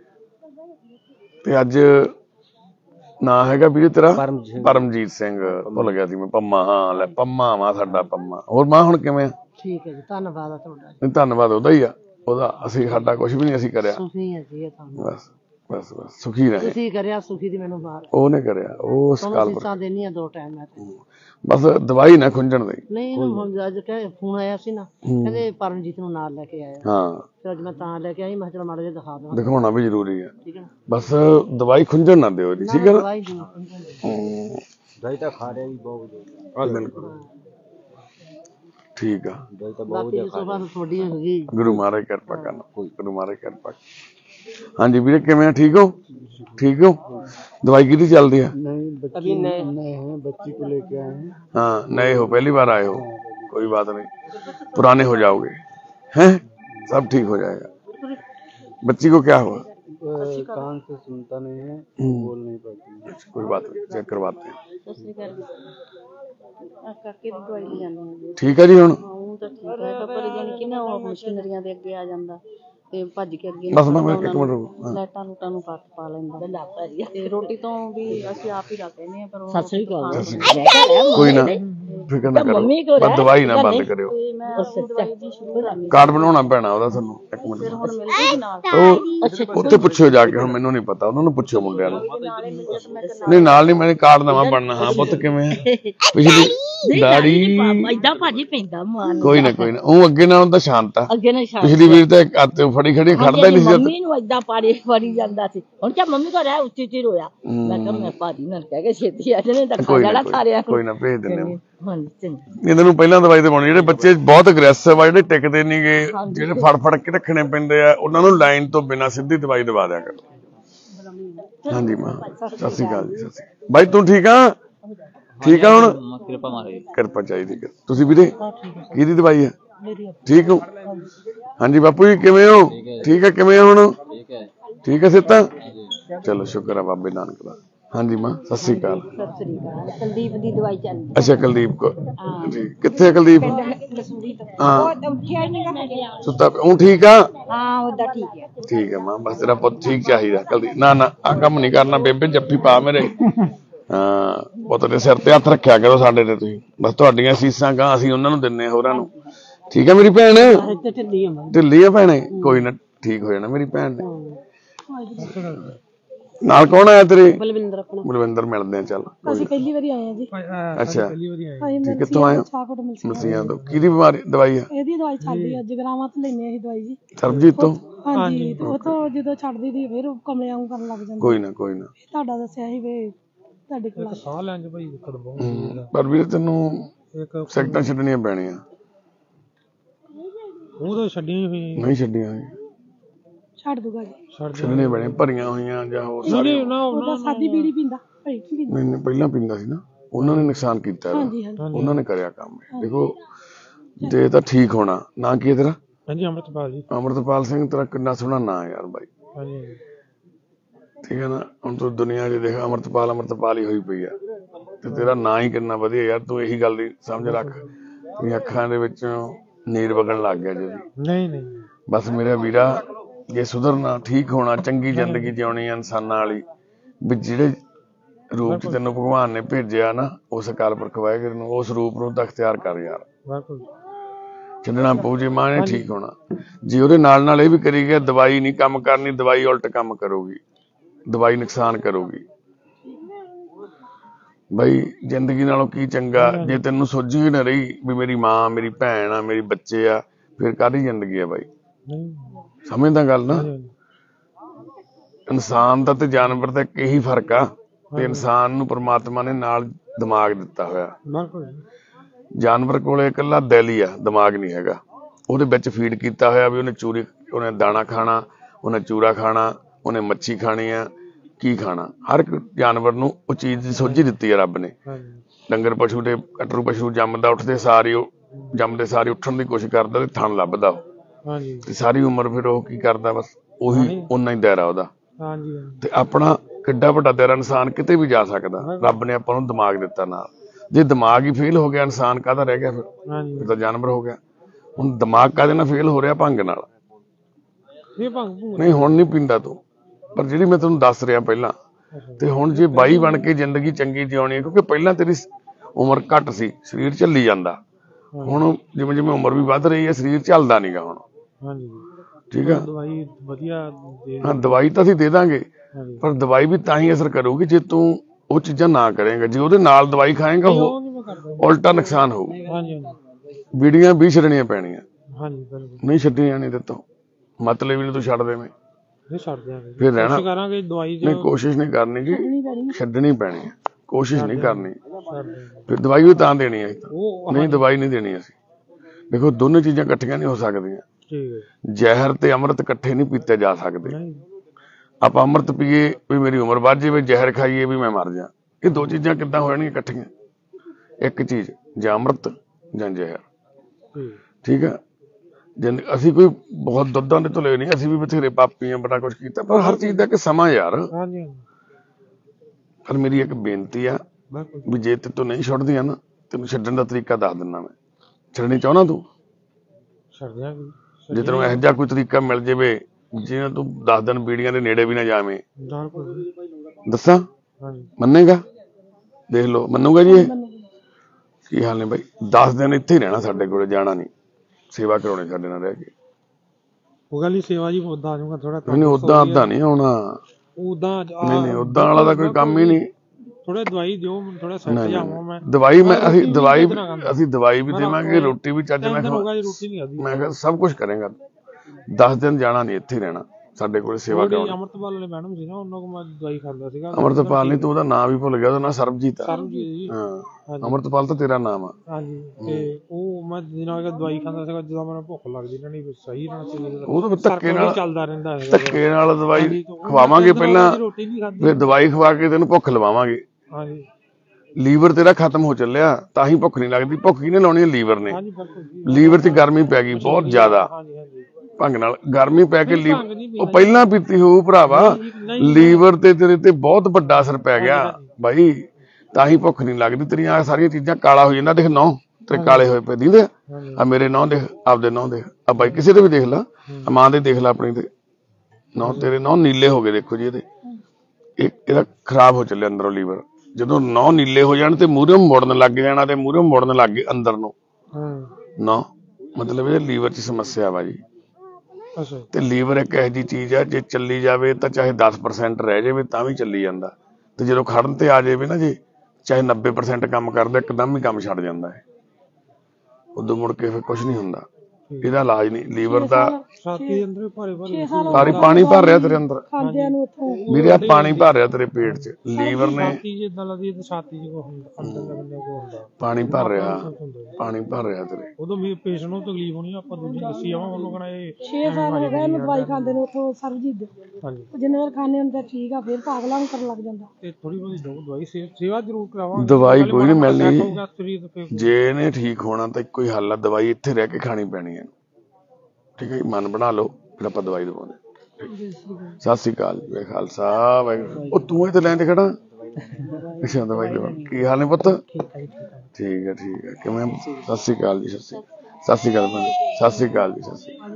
ਤੇ ਅੱਜ ਨਾਂ ਹੈਗਾ ਵੀਰੇ ਤੇਰਾ? ਪਰਮਜੀਤ ਸਿੰਘ। ਭੁੱਲ ਗਿਆ ਸੀ ਮੈਂ। ਪੰਮਾ। ਹਾਂ ਲੈ ਪੰਮਾ ਵਾ ਸਾਡਾ ਪੰਮਾ। ਹੋਰ ਮਾਂ ਹੁਣ ਕਿਵੇਂ ਆ? ਠੀਕ ਹੈ ਜੀ, ਧੰਨਵਾਦ ਆ ਤੁਹਾਡਾ। ਨਹੀਂ ਧੰਨਵਾਦ ਉਹਦਾ ਹੀ ਆ, ਉਹਦਾ। ਅਸੀਂ ਸਾਡਾ ਕੁਝ ਵੀ ਨਹੀਂ ਅਸੀਂ ਕਰਿਆ। ਸੁਖੀ ਹੈ ਜੀ ਤੁਹਾਨੂੰ। ਬਸ ਬਸ ਬਸ ਸੁਖੀ ਰਹੇ। ਤੁਸੀਂ ਕਰਿਆ, ਸੁਖੀ ਦੀ ਮੈਨੂੰ ਬਾਹਰ ਉਹਨੇ ਕਰਿਆ। ਉਹ ਸਕਾਲ ਸੀਸਾਂ ਦੇਣੀ ਆ ਦੋ ਟਾਈਮ ਮੈਂ ਤੇ। ਬਸ ਦਵਾਈ ਨਾ ਖੁੰਝਣ ਦੇ। ਨਹੀਂ ਹੁਣ ਅੱਜ ਕਹੇ ਫੋਨ ਆਇਆ ਸੀ ਨਾ, ਕਹਿੰਦੇ ਪਰਮਜੀਤ ਨੂੰ ਨਾਲ ਲੈ ਕੇ ਆਇਆ। ਹਾਂ ਫਿਰ ਅੱਜ ਮੈਂ ਤਾਂ ਲੈ ਕੇ ਆਈ, ਮੈਂ ਚਲ ਮਾੜਾ ਜਿਹਾ ਦਿਖਾ ਦਵਾਂ। ਦਿਖਾਉਣਾ ਵੀ ਜ਼ਰੂਰੀ ਆ। ਠੀਕ ਹੈ ਨਾ? ਬਸ ਦਵਾਈ ਖੁੰਝਣ ਨਾ ਦਿਓ ਜੀ, ਠੀਕ ਹੈ ਨਾ? ਦਵਾਈ ਦੀ ਦਵਾਈ ਤਾਂ ਖਾ ਰਿਹਾ ਜੀ ਬਹੁਤ। ਬਿਲਕੁਲ ਠੀਕ ਆ। ਦਵਾਈ ਤਾਂ ਬਹੁਤ ਬਾਕੀ ਸੁਭਾ ਤੁਹਾਡੀ ਹੋਗੀ। ਗੁਰੂ ਮਹਾਰਾਜ ਕਿਰਪਾ ਕਰਨਾ। ਗੁਰੂ ਮਹਾਰਾਜ ਕਿਰਪਾ। ਹਾਂਜੀ ਵੀਰੇ ਕਿਵੇਂ ਆ? ਠੀਕ ਹੋ? ठीक हो? दवाई कितनी चल रही है? नहीं बच्ची नए हैं, बच्ची को लेके आए हैं। हाँ नए हो, पहली बार आए हो। कोई बात नहीं, पुराने हो जाओगे हैं, सब ठीक हो जाएगा। बच्ची को क्या हुआ? कान से सुनता नहीं है, बोल नहीं पाती। कोई बात नहीं, चेक करवाते हैं। ठीक है जी हुण? ਤੇ ਭੱਜ ਕੇ ਅੱਗੇ ਬਸ ਮੈਂ ਇੱਕ ਮਿੰਟ ਰੁਕੋ। ਲਾਈਟਾਂ ਲੂਟਾਂ ਨੂੰ ਪੱਤ ਪਾ ਲੈਂਦਾ ਤੇ ਰੋਟੀ ਤੋਂ ਵੀ ਅਸੀਂ ਆਪ ਹੀ ਰੱਖ ਲੈਨੇ ਆ। ਪਰ ਸਤਿ ਸ੍ਰੀ ਅਕਾਲ। ਕੋਈ ਨਾ ਫਿਕਰ ਨਾ ਕਰੋ, ਪਰ ਦਵਾਈ ਨਾ ਬੰਦ ਕਰਿਓ। ਤੇ ਮੈਂ ਉਹ ਦਵਾਈ ਦੀ ਸ਼ੁਰੂ ਕਰਨੀ ਕਾਰਡ ਬਣਾਉਣਾ ਪੈਣਾ ਉਹਦਾ ਤੁਹਾਨੂੰ। ਇੱਕ ਮਿੰਟ ਫਿਰ ਹੁਣ ਮਿਲ ਗਈ ਨਾਲ। ਉਹ ਉੱਥੇ ਪੁੱਛਿਓ ਜਾ ਕੇ, ਹੁਣ ਮੈਨੂੰ ਨਹੀਂ ਪਤਾ, ਉਹਨਾਂ ਨੂੰ ਪੁੱਛਿਓ ਮੁੰਡਿਆਂ ਨੂੰ। ਨਹੀਂ ਨਾਲ ਨਹੀਂ, ਮੈਂ ਕਾਰਡ ਨਵਾਂ ਬਣਨਾ। ਹਾਂ ਪੁੱਤ ਕਿਵੇਂ ਆ? ਪਿਛਲੀ ਦਾੜੀ ਇਦਾਂ ਭਾਜੀ ਪੈਂਦਾ ਮਾਨ। ਕੋਈ ਨਾ ਕੋਈ ਨਾ, ਉਹ ਅੱਗੇ ਨਾਲੋਂ ਤਾਂ ਸ਼ਾਂਤ ਆ। ਅੱਗੇ ਨਾ ਸ਼ਾਂਤ। ਪਿਛਲੀ ਵੀਰ ਤਾਂ ਹੱਥ ਫੜੀ ਖੜੀ ਖੜਦਾ ਹੀ ਨਹੀਂ ਸੀ। ਮੰਮੀ ਨੂੰ ਇਦਾਂ ਪਾੜੀ ਫੜੀ ਜਾਂਦਾ ਸੀ। ਹੁਣ ਕਿਆ ਮੰਮੀ ਘਰ ਆ ਉੱਚੀ ਉੱਚੀ ਰੋਇਆ। ਮੈਂ ਕਿਹਾ ਮੈਂ ਭਾਜੀ ਨਾਲ ਕਹਿ ਕੇ ਛੇਤੀ ਆ ਜਣੇ ਤਾਂ ਖਾ ਜਾਣਾ ਸਾਰਿਆਂ ਕੋਈ ਨਾ ਭੇਜ ਦਿੰਦੇ ਹਾਂ। ਹਾਂਜੀ ਚੰਗਾ। ਇਹਨਾਂ ਨੂੰ ਪਹਿਲਾਂ ਦਵਾਈ ਦਵਾਉਣੀ। ਜਿਹੜੇ ਬੱਚੇ ਬਹੁਤ ਅਗਰੈਸਿਵ ਆ, ਜਿਹੜੇ ਟਿਕਦੇ ਨਹੀਂ ਗੇ, ਜਿਹੜੇ ਫੜ ਫੜ ਕੇ ਰੱਖਣੇ ਪੈਂਦੇ ਆ, ਉਹਨਾਂ ਨੂੰ ਲਾਈਨ ਤੋਂ ਬਿਨਾਂ ਸਿੱਧੀ ਦਵਾਈ ਦਵਾ ਦਿਆ ਕਰੋ। ਹਾਂਜੀ ਮਾਂ ਸਤਿ ਸ਼੍ਰੀ ਅਕਾਲ ਜੀ। ਸਤਿ ਸ਼੍ਰੀ ਅਕਾਲ ਬਾਈ, ਤੂੰ ਠੀਕ ਆ? ਠੀਕ ਆ ਹੁਣ? ਕਿਰਪਾ ਮਾਰੇ। ਕਿਰਪਾ ਚਾਹੀਦੀ। ਤੁਸੀਂ ਵੀਰੇ ਕਿਹਦੀ ਦਵਾਈ ਆ? ਠੀਕ ਹੋ? ਹਾਂਜੀ ਬਾਪੂ ਜੀ ਕਿਵੇਂ ਹੋ? ਠੀਕ ਹੈ। ਕਿਵੇਂ ਹੁਣ? ਠੀਕ ਹੈ ਸਿੱਤਾ? ਚਲੋ ਸ਼ੁਕਰ ਹੈ ਬਾਬੇ ਨਾਨਕ ਦਾ। ਹਾਂਜੀ ਮਾਂ ਸਤਿ ਸ਼੍ਰੀ ਅਕਾਲ। ਸਤਿ ਸ੍ਰੀ ਅਕਾਲ। ਕੁਲਦੀਪ ਦੀ ਦਵਾਈ ਚੱਲਦੀ। ਅੱਛਾ ਕੁਲਦੀਪ ਕੋ ਜੀ, ਕਿੱਥੇ ਹੈ ਕੁਲਦੀਪ? ਹਾਂ ਸੁੱਤਾ ਉਹ ਠੀਕ ਆ? ਹਾਂ ਉਹਦਾ ਠੀਕ ਹੈ। ਠੀਕ ਹੈ ਮਾਂ, ਬਸ ਤੇਰਾ ਪੁੱਤ ਠੀਕ ਚਾਹੀਦਾ। ਕੁਲਦੀਪ ਨਾ ਨਾ ਆ ਕੰਮ ਨਹੀਂ ਕਰਨਾ ਬੇਬੇ, ਜੱਫੀ ਪਾ ਮੇਰੇ। ਹਾਂ ਪੁੱਤ ਦੇ ਸਿਰ ਤੇ ਹੱਥ ਰੱਖਿਆ ਕਰੋ ਸਾਡੇ ਤੇ ਤੁਸੀਂ। ਬਸ ਤੁਹਾਡੀਆਂ ਸੀਸਾਂ ਗਾਂ ਅਸੀਂ ਉਹਨਾਂ ਨੂੰ ਦਿੰਨੇ ਹੋਰਾਂ ਨੂੰ। ਠੀਕ ਹੈ ਮੇਰੀ ਭੈਣ? ਢਿੱਲੀ ਆ ਭੈਣੇ? ਕੋਈ ਨਾ ਠੀਕ ਹੋ ਜਾਣਾ ਮੇਰੀ ਭੈਣ ਨੇ। ਨਾਲ ਕੌਣ ਆਇਆ ਤੇਰੇ? ਬਲਵਿੰਦਰ ਆਪਣਾ। ਬਲਵਿੰਦਰ ਮਿਲਦੇ ਆ ਚੱਲ। ਅਸੀਂ ਪਹਿਲੀ ਵਾਰੀ ਆਏ ਆ ਜੀ। ਅੱਛਾ ਕਿੱਥੋਂ ਆਏ? ਮਲਸੀਆਂ ਤੋਂ। ਕਿਹਦੀ ਬਿਮਾਰੀ ਦਵਾਈ ਆ? ਇਹਦੀ ਦਵਾਈ ਚੱਲਦੀ ਆ, ਜਗਰਾਵਾਂ ਤੋਂ ਲੈਨੇ ਆ ਇਹ ਦਵਾਈ ਜੀ। ਸਰਬਜੀਤ ਤੋਂ? ਹਾਂਜੀ ਉਹ ਤੋਂ ਜਦੋਂ ਛੱਡਦੀ ਦੀ ਫਿਰ ਕਮਲੇ ਵਾਂਗ ਕਰਨ ਲੱਗ ਜਾਂਦਾ। ਕੋਈ ਨਾ ਕੋਈ ਨਾ, ਤੁਹਾਡਾ ਦੱਸਿਆ ਸੀ ਵੇ ਤੁਹਾਡੇ ਕੋਲ ਸਾਹ ਲੈਣ ਚ ਭਾਈ ਦਿੱਕਤ ਬਹੁਤ। ਪਰ ਵੀਰੇ ਤੈਨੂੰ ਸੈਕਟਾਂ ਛੱਡਣੀਆਂ ਪੈਣੀਆਂ। ਉਹ ਤਾਂ ਛੱਡੀਆਂ ਹੋਈ ਨਹੀਂ ਛੱਡੀਆਂ ਛੱਡ ਦੂਗਾ ਜੀ। ਛੱਡਣੀਆਂ ਪੈਣੀਆਂ, ਭਰੀਆਂ ਹੋਈਆਂ ਜਾਂ ਹੋਰ ਸਾਰੀਆਂ। ਉਹਦਾ ਸਾਦੀ ਬੀੜੀ ਪੀਂਦਾ, ਭਰੀ ਨਹੀਂ ਪੀਂਦਾ। ਨਹੀਂ ਨਹੀਂ ਪਹਿਲਾਂ ਪੀਂਦਾ ਸੀ ਨਾ, ਉਹਨਾਂ ਨੇ ਨੁਕਸਾਨ ਕੀਤਾ ਇਹਦਾ। ਹਾਂਜੀ ਹਾਂਜੀ ਉਹਨਾਂ ਨੇ ਕਰਿਆ ਕੰਮ। ਦੇਖੋ ਜੇ ਤਾਂ ਠੀਕ ਹੋਣਾ। ਨਾਂ ਕੀ ਹੈ ਤੇਰਾ? ਹਾਂਜੀ ਅੰਮ੍ਰਿਤਪਾਲ ਜੀ। ਅੰਮ੍ਰਿਤਪਾਲ ਸਿੰਘ। ਤੇਰਾ ਕਿੰਨਾ ਸੋਹਣਾ ਨਾਂ ਯਾਰ ਬਾਈ। ਹਾਂਜੀ ਠੀਕ ਹੈ ਨਾ। ਹੁਣ ਤੂੰ ਦੁਨੀਆ 'ਚ ਦੇਖ ਅੰਮ੍ਰਿਤਪਾਲ ਅੰਮ੍ਰਿਤਪਾਲ ਹੀ ਹੋਈ ਪਈ ਆ, ਤੇ ਤੇਰਾ ਨਾਂ ਹੀ ਕਿੰਨਾ ਵਧੀਆ ਯਾਰ। ਤੂੰ ਇਹੀ ਗੱਲ ਦੀ ਸਮਝ ਰੱਖ, ਤੇਰੀਆਂ ਅੱਖਾਂ ਦੇ ਵਿੱਚੋਂ ਨੀਰ ਵਗਣ ਲੱਗ ਗਿਆ ਜੀ। ਨਹੀਂ ਨਹੀਂ ਬਸ ਮੇਰਾ ਵੀਰਾ, ਜੇ ਸੁਧਰਨਾ, ਠੀਕ ਹੋਣਾ, ਚੰਗੀ ਜ਼ਿੰਦਗੀ ਜਿਉਣੀ ਆ ਇਨਸਾਨਾਂ ਵਾਲੀ, ਵੀ ਜਿਹੜੇ ਰੂਪ 'ਚ ਤੈਨੂੰ ਭਗਵਾਨ ਨੇ ਭੇਜਿਆ ਨਾ, ਉਸ ਅਕਾਲ ਪੁਰਖ ਵਾਹਿਗੁਰੂ ਨੂੰ, ਉਸ ਰੂਪ ਨੂੰ ਤਾਂ ਅਖਤਿਆਰ ਕਰ ਯਾਰ। ਛੱਡਣਾ ਪਊ ਜੇ ਮਾਂ ਨੇ ਠੀਕ ਹੋਣਾ। ਜੇ ਉਹਦੇ ਨਾਲ ਨਾਲ ਇਹ ਵੀ ਕਰੀ ਗਿਆ, ਦਵਾਈ ਨਹੀਂ ਕੰਮ ਕਰਨੀ, ਦਵਾਈ ਉਲਟ ਕੰਮ ਕਰੂਗੀ, ਦਵਾਈ ਨੁਕਸਾਨ ਕਰੂਗੀ। ਬਈ ਜ਼ਿੰਦਗੀ ਨਾਲੋਂ ਕੀ ਚੰਗਾ ਜੇ ਤੈਨੂੰ ਸੋਝੀ ਨਾ ਰਹੀ ਵੀ ਮੇਰੀ ਮਾਂ, ਮੇਰੀ ਭੈਣ ਆ, ਮੇਰੇ ਬੱਚੇ ਆ, ਫਿਰ ਕਾਹਦੀ ਜ਼ਿੰਦਗੀ ਆ ਬਾਈ? ਸਮਝਦਾ ਗੱਲ ਨਾ? ਇਨਸਾਨ ਦਾ ਤੇ ਜਾਨਵਰ ਦਾ ਇੱਕ ਇਹੀ ਫਰਕ ਆ, ਤੇ ਇਨਸਾਨ ਨੂੰ ਪ੍ਰਮਾਤਮਾ ਨੇ ਨਾਲ ਦਿਮਾਗ ਦਿੱਤਾ ਹੋਇਆ। ਜਾਨਵਰ ਕੋਲੇ ਇਕੱਲਾ ਦਿਲ ਹੀ ਆ, ਦਿਮਾਗ ਨਹੀਂ ਹੈਗਾ। ਉਹਦੇ ਵਿੱਚ ਫੀਡ ਕੀਤਾ ਹੋਇਆ ਵੀ ਉਹਨੇ ਚੂਰੀ ਉਹਨੇ ਦਾਣਾ ਖਾਣਾ, ਉਹਨੇ ਚੂਰਾ ਖਾਣਾ, ਉਹਨੇ ਮੱਛੀ ਖਾਣੀ ਆ, ਕੀ ਖਾਣਾ। ਹਰ ਇੱਕ ਜਾਨਵਰ ਨੂੰ ਉਹ ਚੀਜ਼ ਦੀ ਸੋਝੀ ਦਿੱਤੀ ਆ ਰੱਬ ਨੇ। ਡੰਗਰ ਪਸ਼ੂ ਦੇ ਕਟਰੂ ਪਸ਼ੂ ਜੰਮਦਾ ਉੱਠਦੇ ਸਾਰੀ ਉਹ ਜੰਮਦੇ ਸਾਰੀ ਉੱਠਣ ਦੀ ਕੋਸ਼ਿਸ਼ ਕਰਦਾ ਤੇ ਥਣ ਲੱਭਦਾ ਉਹ, ਤੇ ਸਾਰੀ ਉਮਰ ਫਿਰ ਉਹ ਕੀ ਕਰਦਾ ਬਸ ਉਹੀ ਓਨਾ ਹੀ ਦਾਇਰਾ ਉਹਦਾ। ਤੇ ਆਪਣਾ ਕਿੱਡਾ ਵੱਡਾ ਦਾਇਰਾ, ਇਨਸਾਨ ਕਿਤੇ ਵੀ ਜਾ ਸਕਦਾ। ਰੱਬ ਨੇ ਆਪਾਂ ਨੂੰ ਦਿਮਾਗ ਦਿੱਤਾ ਨਾਲ, ਜੇ ਦਿਮਾਗ ਹੀ ਫੇਲ ਹੋ ਗਿਆ ਇਨਸਾਨ ਕਾਹਦਾ ਰਹਿ ਗਿਆ ਫਿਰ? ਫਿਰ ਤਾਂ ਜਾਨਵਰ ਹੋ ਗਿਆ। ਹੁਣ ਦਿਮਾਗ ਕਾਹਦੇ ਨਾਲ ਫੇਲ ਹੋ ਰਿਹਾ? ਭੰਗ ਨਾਲ। ਨਹੀਂ ਹੁਣ ਨਹੀਂ ਪੀਂਦਾ ਤੂੰ, ਪਰ ਜਿਹੜੀ ਮੈਂ ਤੁਹਾਨੂੰ ਦੱਸ ਰਿਹਾ ਪਹਿਲਾਂ, ਤੇ ਹੁਣ ਜੇ ਬਾਈ ਬਣ ਕੇ ਜ਼ਿੰਦਗੀ ਚੰਗੀ ਜਿਉਣੀ ਹੈ, ਕਿਉਂਕਿ ਪਹਿਲਾਂ ਤੇਰੀ ਉਮਰ ਘੱਟ ਸੀ, ਸਰੀਰ ਝੱਲੀ ਜਾਂਦਾ। ਹੁਣ ਜਿਵੇਂ ਜਿਵੇਂ ਉਮਰ ਵੀ ਵੱਧ ਰਹੀ ਹੈ ਸਰੀਰ ਝੱਲਦਾ ਨੀਗਾ ਹੁਣ। ਠੀਕ ਆ, ਦਵਾਈ ਵਧੀਆ ਹਾਂ ਦਵਾਈ ਤਾਂ ਅਸੀਂ ਦੇ ਦਾਂਗੇ, ਪਰ ਦਵਾਈ ਵੀ ਤਾਂ ਹੀ ਅਸਰ ਕਰੂਗੀ ਜੇ ਤੂੰ ਉਹ ਚੀਜ਼ਾਂ ਨਾ ਕਰੇਗਾ। ਜੇ ਉਹਦੇ ਨਾਲ ਦਵਾਈ ਖਾਏਗਾ ਉਹ ਉਲਟਾ ਨੁਕਸਾਨ ਹੋਊ। ਬੀੜੀਆਂ ਵੀ ਛੱਡਣੀਆਂ ਪੈਣੀਆਂ, ਨਹੀਂ ਛੱਡੀਆਂ ਨਹੀਂ ਦਿੱਤੋਂ ਮਤਲਬ ਵੀ ਨਹੀਂ ਤੂੰ ਛੱਡ ਦੇਵੇਂ ਫਿਰ ਰਹਿਣਾ। ਨਹੀਂ ਕੋਸ਼ਿਸ਼ ਨਹੀਂ ਕਰਨੀ ਜੀ, ਛੱਡਣੀ ਪੈਣੀ ਹੈ, ਕੋਸ਼ਿਸ਼ ਨਹੀਂ ਕਰਨੀ। ਫਿਰ ਦਵਾਈ ਵੀ ਤਾਂ ਦੇਣੀ ਹੈ, ਨਹੀਂ ਦਵਾਈ ਨਹੀਂ ਦੇਣੀ ਅਸੀਂ। ਦੇਖੋ ਦੋਨੇ ਚੀਜ਼ਾਂ ਇਕੱਠੀਆਂ ਨਹੀਂ ਹੋ ਸਕਦੀਆਂ। ਜ਼ਹਿਰ ਤੇ ਅੰਮ੍ਰਿਤ ਇਕੱਠੇ ਨਹੀਂ ਪੀਤੇ ਜਾ ਸਕਦੇ। ਆਪਾਂ ਅੰਮ੍ਰਿਤ ਪੀਏ ਵੀ ਮੇਰੀ ਉਮਰ ਵੱਧ ਜਾਵੇ, ਜ਼ਹਿਰ ਖਾਈਏ ਵੀ ਮੈਂ ਮਰ ਜਾ, ਇਹ ਦੋ ਚੀਜ਼ਾਂ ਕਿੱਦਾਂ ਹੋ ਜਾਣਗੀਆਂ ਇਕੱਠੀਆਂ? ਇੱਕ ਚੀਜ਼ ਜਾਂ ਅੰਮ੍ਰਿਤ ਜਾਂ ਜ਼ਹਿਰ। ਠੀਕ ਆ, ਅਸੀਂ ਕੋਈ ਬਹੁਤ ਦੁੱਧਾਂ ਦੇ ਧੁਲੇ ਨਹੀਂ, ਅਸੀਂ ਵੀ ਬਥੇਰੇ ਪਾਪੀ ਆ, ਬੜਾ ਕੁਛ ਕੀਤਾ, ਪਰ ਹਰ ਚੀਜ਼ ਦਾ ਇੱਕ ਸਮਾਂ ਯਾਰ। ਪਰ ਮੇਰੀ ਇੱਕ ਬੇਨਤੀ ਆ ਵੀ ਜੇ ਤੇ ਤੂੰ ਨਹੀਂ ਛੱਡਦੀਆਂ ਨਾ, ਤੈਨੂੰ ਛੱਡਣ ਦਾ ਤਰੀਕਾ ਦੱਸ ਦਿੰਦਾ ਮੈਂ। ਛੱਡਣੀ ਚਾਹੁੰਦਾ ਤੂੰ? ਜੇ ਤੈਨੂੰ ਇਹੋ ਜਿਹਾ ਕੋਈ ਤਰੀਕਾ ਮਿਲ ਜਾਵੇ ਜਿਹਨਾਂ ਤੂੰ ਦਸ ਦਿਨ ਬੀੜੀਆਂ ਦੇ ਨੇੜੇ ਵੀ ਨਾ ਜਾਵੇਂ, ਦੱਸਾਂ? ਮੰਨੇਗਾ? ਦੇਖ ਲਓ ਮੰਨੂਗਾ ਜੀ ਇਹ? ਕੀ ਹਾਲ ਨੇ ਬਾਈ? ਦਸ ਦਿਨ ਇੱਥੇ ਹੀ ਰਹਿਣਾ ਸਾਡੇ ਕੋਲ, ਜਾਣਾ ਨਹੀਂ, ਸੇਵਾ ਕਰਾਉਣੀ ਸਾਡੇ ਨਾਲ ਰਹਿ ਕੇ। ਉਹ ਗੱਲ ਹੀ ਸੇਵਾ ਜੀ ਉਦਾਂ ਆ ਜਾਊਗਾ ਥੋੜਾ। ਨਹੀਂ ਉਦਾਂ ਅੱਧਾ ਨਹੀਂ ਆਉਣਾ, ਉਦਾਂ ਨਹੀਂ ਨਹੀਂ ਉਦਾਂ ਵਾਲਾ ਤਾਂ ਕੋਈ ਕੰਮ ਹੀ ਨਹੀਂ। ਥੋੜਾ ਦਵਾਈ ਦਿਓ, ਥੋੜਾ ਸੈੱਟ ਜਾਵਾਂ ਮੈਂ। ਦਵਾਈ ਮੈਂ ਅਸੀਂ ਦਵਾਈ ਅਸੀਂ ਦਵਾਈ ਵੀ ਦੇਵਾਂਗੇ, ਰੋਟੀ ਵੀ ਚੱਜ ਨਾਲ ਖਵਾ, ਮੈਂ ਕਿਹਾ ਸਭ ਕੁਛ ਕਰੇਗਾ। ਦਸ ਦਿਨ ਜਾਣਾ ਨਹੀਂ, ਇੱਥੇ ਰਹਿਣਾ ਸਾਡੇ ਕੋਲ ਸੇਵਾ ਕਰਾਉਣੀ। ਅਮਰਤਪਾਲ ਵਾਲੇ ਮੈਡਮ ਸੀ ਨਾ, ਉਹਨਾਂ ਕੋਲ ਮੈਂ ਦਵਾਈ ਖਾਂਦਾ ਸੀਗਾ। ਅਮਰਤਪਾਲ ਨਹੀਂ, ਤੂੰ ਉਹਦਾ ਨਾਮ ਵੀ ਭੁੱਲ ਗਿਆ, ਉਹਦਾ ਨਾਮ ਸਰਬਜੀਤ ਆ। ਹਾਂ ਅਮਰਤਪਾਲ ਤਾਂ ਤੇਰਾ ਨਾਮ ਆ। ਹਾਂਜੀ, ਤੇ ਉਹ ਮੈਂ ਦਿਨਾਂ ਦਵਾਈ ਖਾਂਦਾ ਸੀਗਾ, ਜਦੋਂ ਮੈਨੂੰ ਭੁੱਖ ਲੱਗਦੀ ਨਾ ਨਹੀਂ ਸਹੀ ਰਹਿਣਾ ਸੀ। ਉਹ ਤਾਂ ਧੱਕੇ ਨਾਲ ਚੱਲਦਾ ਰਹਿੰਦਾ ਹੈ, ਧੱਕੇ ਨਾਲ ਦਵਾਈ ਖਵਾਵਾਂਗੇ ਪਹਿਲਾਂ, ਫਿਰ ਦਵਾਈ ਖਵਾ ਕੇ ਤੈਨੂੰ ਭੁੱਖ ਲਵਾਵਾਂਗੇ। ਹਾਂਜੀ, ਲੀਵਰ ਤੇਰਾ ਖਤਮ ਹੋ ਚੱਲਿਆ ਤਾਂ ਹੀ ਭੁੱਖ ਨਹੀਂ ਲੱਗਦੀ। ਭੁੱਖ ਕਿਹਨੇ ਲਾਉਣੀ ਹੈ? ਲੀਵਰ ਨੇ। ਲੀਵਰ 'ਚ ਗਰਮੀ ਪੈ ਗਈ ਬਹੁਤ ਜ਼ਿਆਦਾ, ਭੰਗ ਨਾਲ ਗਰਮੀ ਪੈ ਕੇ ਲੀਵਰ, ਉਹ ਪਹਿਲਾਂ ਪੀਤੀ ਹੋਊ ਭਰਾਵਾ, ਲੀਵਰ ਤੇ ਤੇਰੇ ਤੇ ਬਹੁਤ ਵੱਡਾ ਅਸਰ ਪੈ ਗਿਆ ਬਾਈ, ਤਾਂ ਹੀ ਭੁੱਖ ਨਹੀਂ ਲੱਗਦੀ। ਤੇਰੀਆਂ ਆ ਸਾਰੀਆਂ ਚੀਜ਼ਾਂ ਕਾਲਾ ਹੋ ਜਾਂਦਾ। ਦੇਖ ਨੌ ਤੇਰੇ ਕਾਲੇ ਹੋਏ ਪਏ ਦੀਦੇ ਆ, ਮੇਰੇ ਨੌ ਦੇਖ, ਆਪਦੇ ਨੌ ਦੇਖ, ਆ ਬਾਈ ਕਿਸੇ ਦੇ ਵੀ ਦੇਖ ਲਾ, ਮਾਂ ਦੇ ਦੇਖ ਲਾ, ਆਪਣੀ ਤੇ ਨੌ, ਤੇਰੇ ਨੌ ਨੀਲੇ ਹੋ ਗਏ। ਦੇਖੋ ਜੀ ਇਹਦੇ, ਇਹਦਾ ਖਰਾਬ ਹੋ ਚੱਲਿਆ ਅੰਦਰੋਂ ਲੀਵਰ। ਜਦੋਂ ਨੌ ਨੀਲੇ ਹੋ ਜਾਣ ਤੇ ਮੂਹਰੇ ਮੁੜਨ ਲੱਗ ਜਾਣਾ, ਤੇ ਮੂਹਰੇ ਮੁੜਨ ਲੱਗ ਗਏ ਅੰਦਰ ਨੂੰ ਨੌ, ਮਤਲਬ ਇਹ ਲੀਵਰ 'ਚ ਸਮੱਸਿਆ ਵਾ ਜੀ। ਤੇ ਲੀਵਰ ਇੱਕ ਇਹੋ ਜਿਹੀ ਚੀਜ਼ ਆ, ਜੇ ਚੱਲੀ ਜਾਵੇ ਤਾਂ ਚਾਹੇ ਦਸ ਪਰਸੈਂਟ ਰਹਿ ਜਾਵੇ ਤਾਂ ਵੀ ਚੱਲੀ ਜਾਂਦਾ, ਤੇ ਜਦੋਂ ਖੜਨ ਤੇ ਆ ਜਾਵੇ ਨਾ ਜੇ, ਚਾਹੇ ਨੱਬੇ ਪਰਸੈਂਟ ਕੰਮ ਕਰਦਾ, ਇੱਕਦਮ ਹੀ ਕੰਮ ਛੱਡ ਜਾਂਦਾ ਹੈ, ਉਦੋਂ ਮੁੜ ਕੇ ਫਿਰ ਕੁਛ ਨਹੀਂ ਹੁੰਦਾ। ਇਹਦਾ ਇਲਾਜ ਨਹੀਂ ਲੀਵਰ ਦਾ। ਭਾਰੀ ਪਾਣੀ ਭਰ ਰਿਹਾ ਤੇਰੇ ਅੰਦਰ ਵੀਰੇ, ਪਾਣੀ ਭਰ ਰਿਹਾ ਤੇਰੇ ਪੇਟ 'ਚ, ਲੀਵਰ ਨੇ ਪਾਣੀ ਭਰ ਰਿਹਾ, ਪਾਣੀ ਭਰ ਰਿਹਾ ਤੇਰੇ। ਉਦੋਂ ਵੀ ਪੇਸ਼ੈਂਟ ਨੂੰ ਤਕਲੀਫ ਹੋਣੀ, ਆਪਾਂ ਦੂਜੇ ਦੱਸੀ ਆਵਾਂ ਉਹਨੂੰ ਕਹਣਾ ਇਹ ਛੇ ਸਾਲ ਹੋ ਗਏ ਇਹਨੂੰ ਦਵਾਈ ਖਾਂਦੇ ਨੂੰ ਉੱਥੋਂ ਸਰਬਜੀਤ ਦੇ। ਹਾਂਜੀ, ਜਿੰਨੇ ਵਾਰ ਖਾਣੇ ਹੁੰਦੇ ਠੀਕ ਆ, ਫਿਰ ਪਾਗਲਾਂ ਨੂੰ ਕਰਨ ਲੱਗ ਜਾਂਦਾ। ਤੇ ਥੋੜੀ ਬਹੁਤੀ ਦਵਾਈ ਸੇਵਾ ਜ਼ਰੂਰ ਕਰਾਵਾਂਗੇ। ਦਵਾਈ ਕੋਈ ਨਹੀਂ ਮਿਲਣੀ, ਜੇ ਇਹਨੇ ਠੀਕ ਹੋਣਾ ਤਾਂ ਇੱਕੋ ਹੀ ਹੱਲ ਆ, ਦਵਾਈ ਇੱਥੇ ਰਹਿ ਕੇ ਖਾਣੀ ਪੈਣੀ ਹੈ। ਠੀਕ ਹੈ ਜੀ, ਮਨ ਬਣਾ ਲਓ, ਫਿਰ ਆਪਾਂ ਦਵਾਈ ਦਵਾਉਂਦੇ। ਸਤਿ ਸ੍ਰੀ ਅਕਾਲ ਜੀ, ਖਾਲਸਾ ਵਾਹਿਗੁਰੂ। ਉਹ ਤੂੰ ਇੱਥੇ ਲੈਣ ਤੇ ਖੜਾ? ਅੱਛਾ ਦਵਾਈ ਦਵਾ। ਕੀ ਹਾਲ ਨੇ ਪੁੱਤ? ਠੀਕ ਹੈ ਠੀਕ ਹੈ, ਕਿਵੇਂ? ਸਤਿ ਸ੍ਰੀ ਅਕਾਲ ਜੀ, ਸਤਿ ਸ੍ਰੀ ਸਤਿ ਸ੍ਰੀ ਅਕਾਲ, ਸਤਿ ਸ੍ਰੀ ਅਕਾਲ ਜੀ, ਸਤਿ ਸ੍ਰੀ ਅਕਾਲ।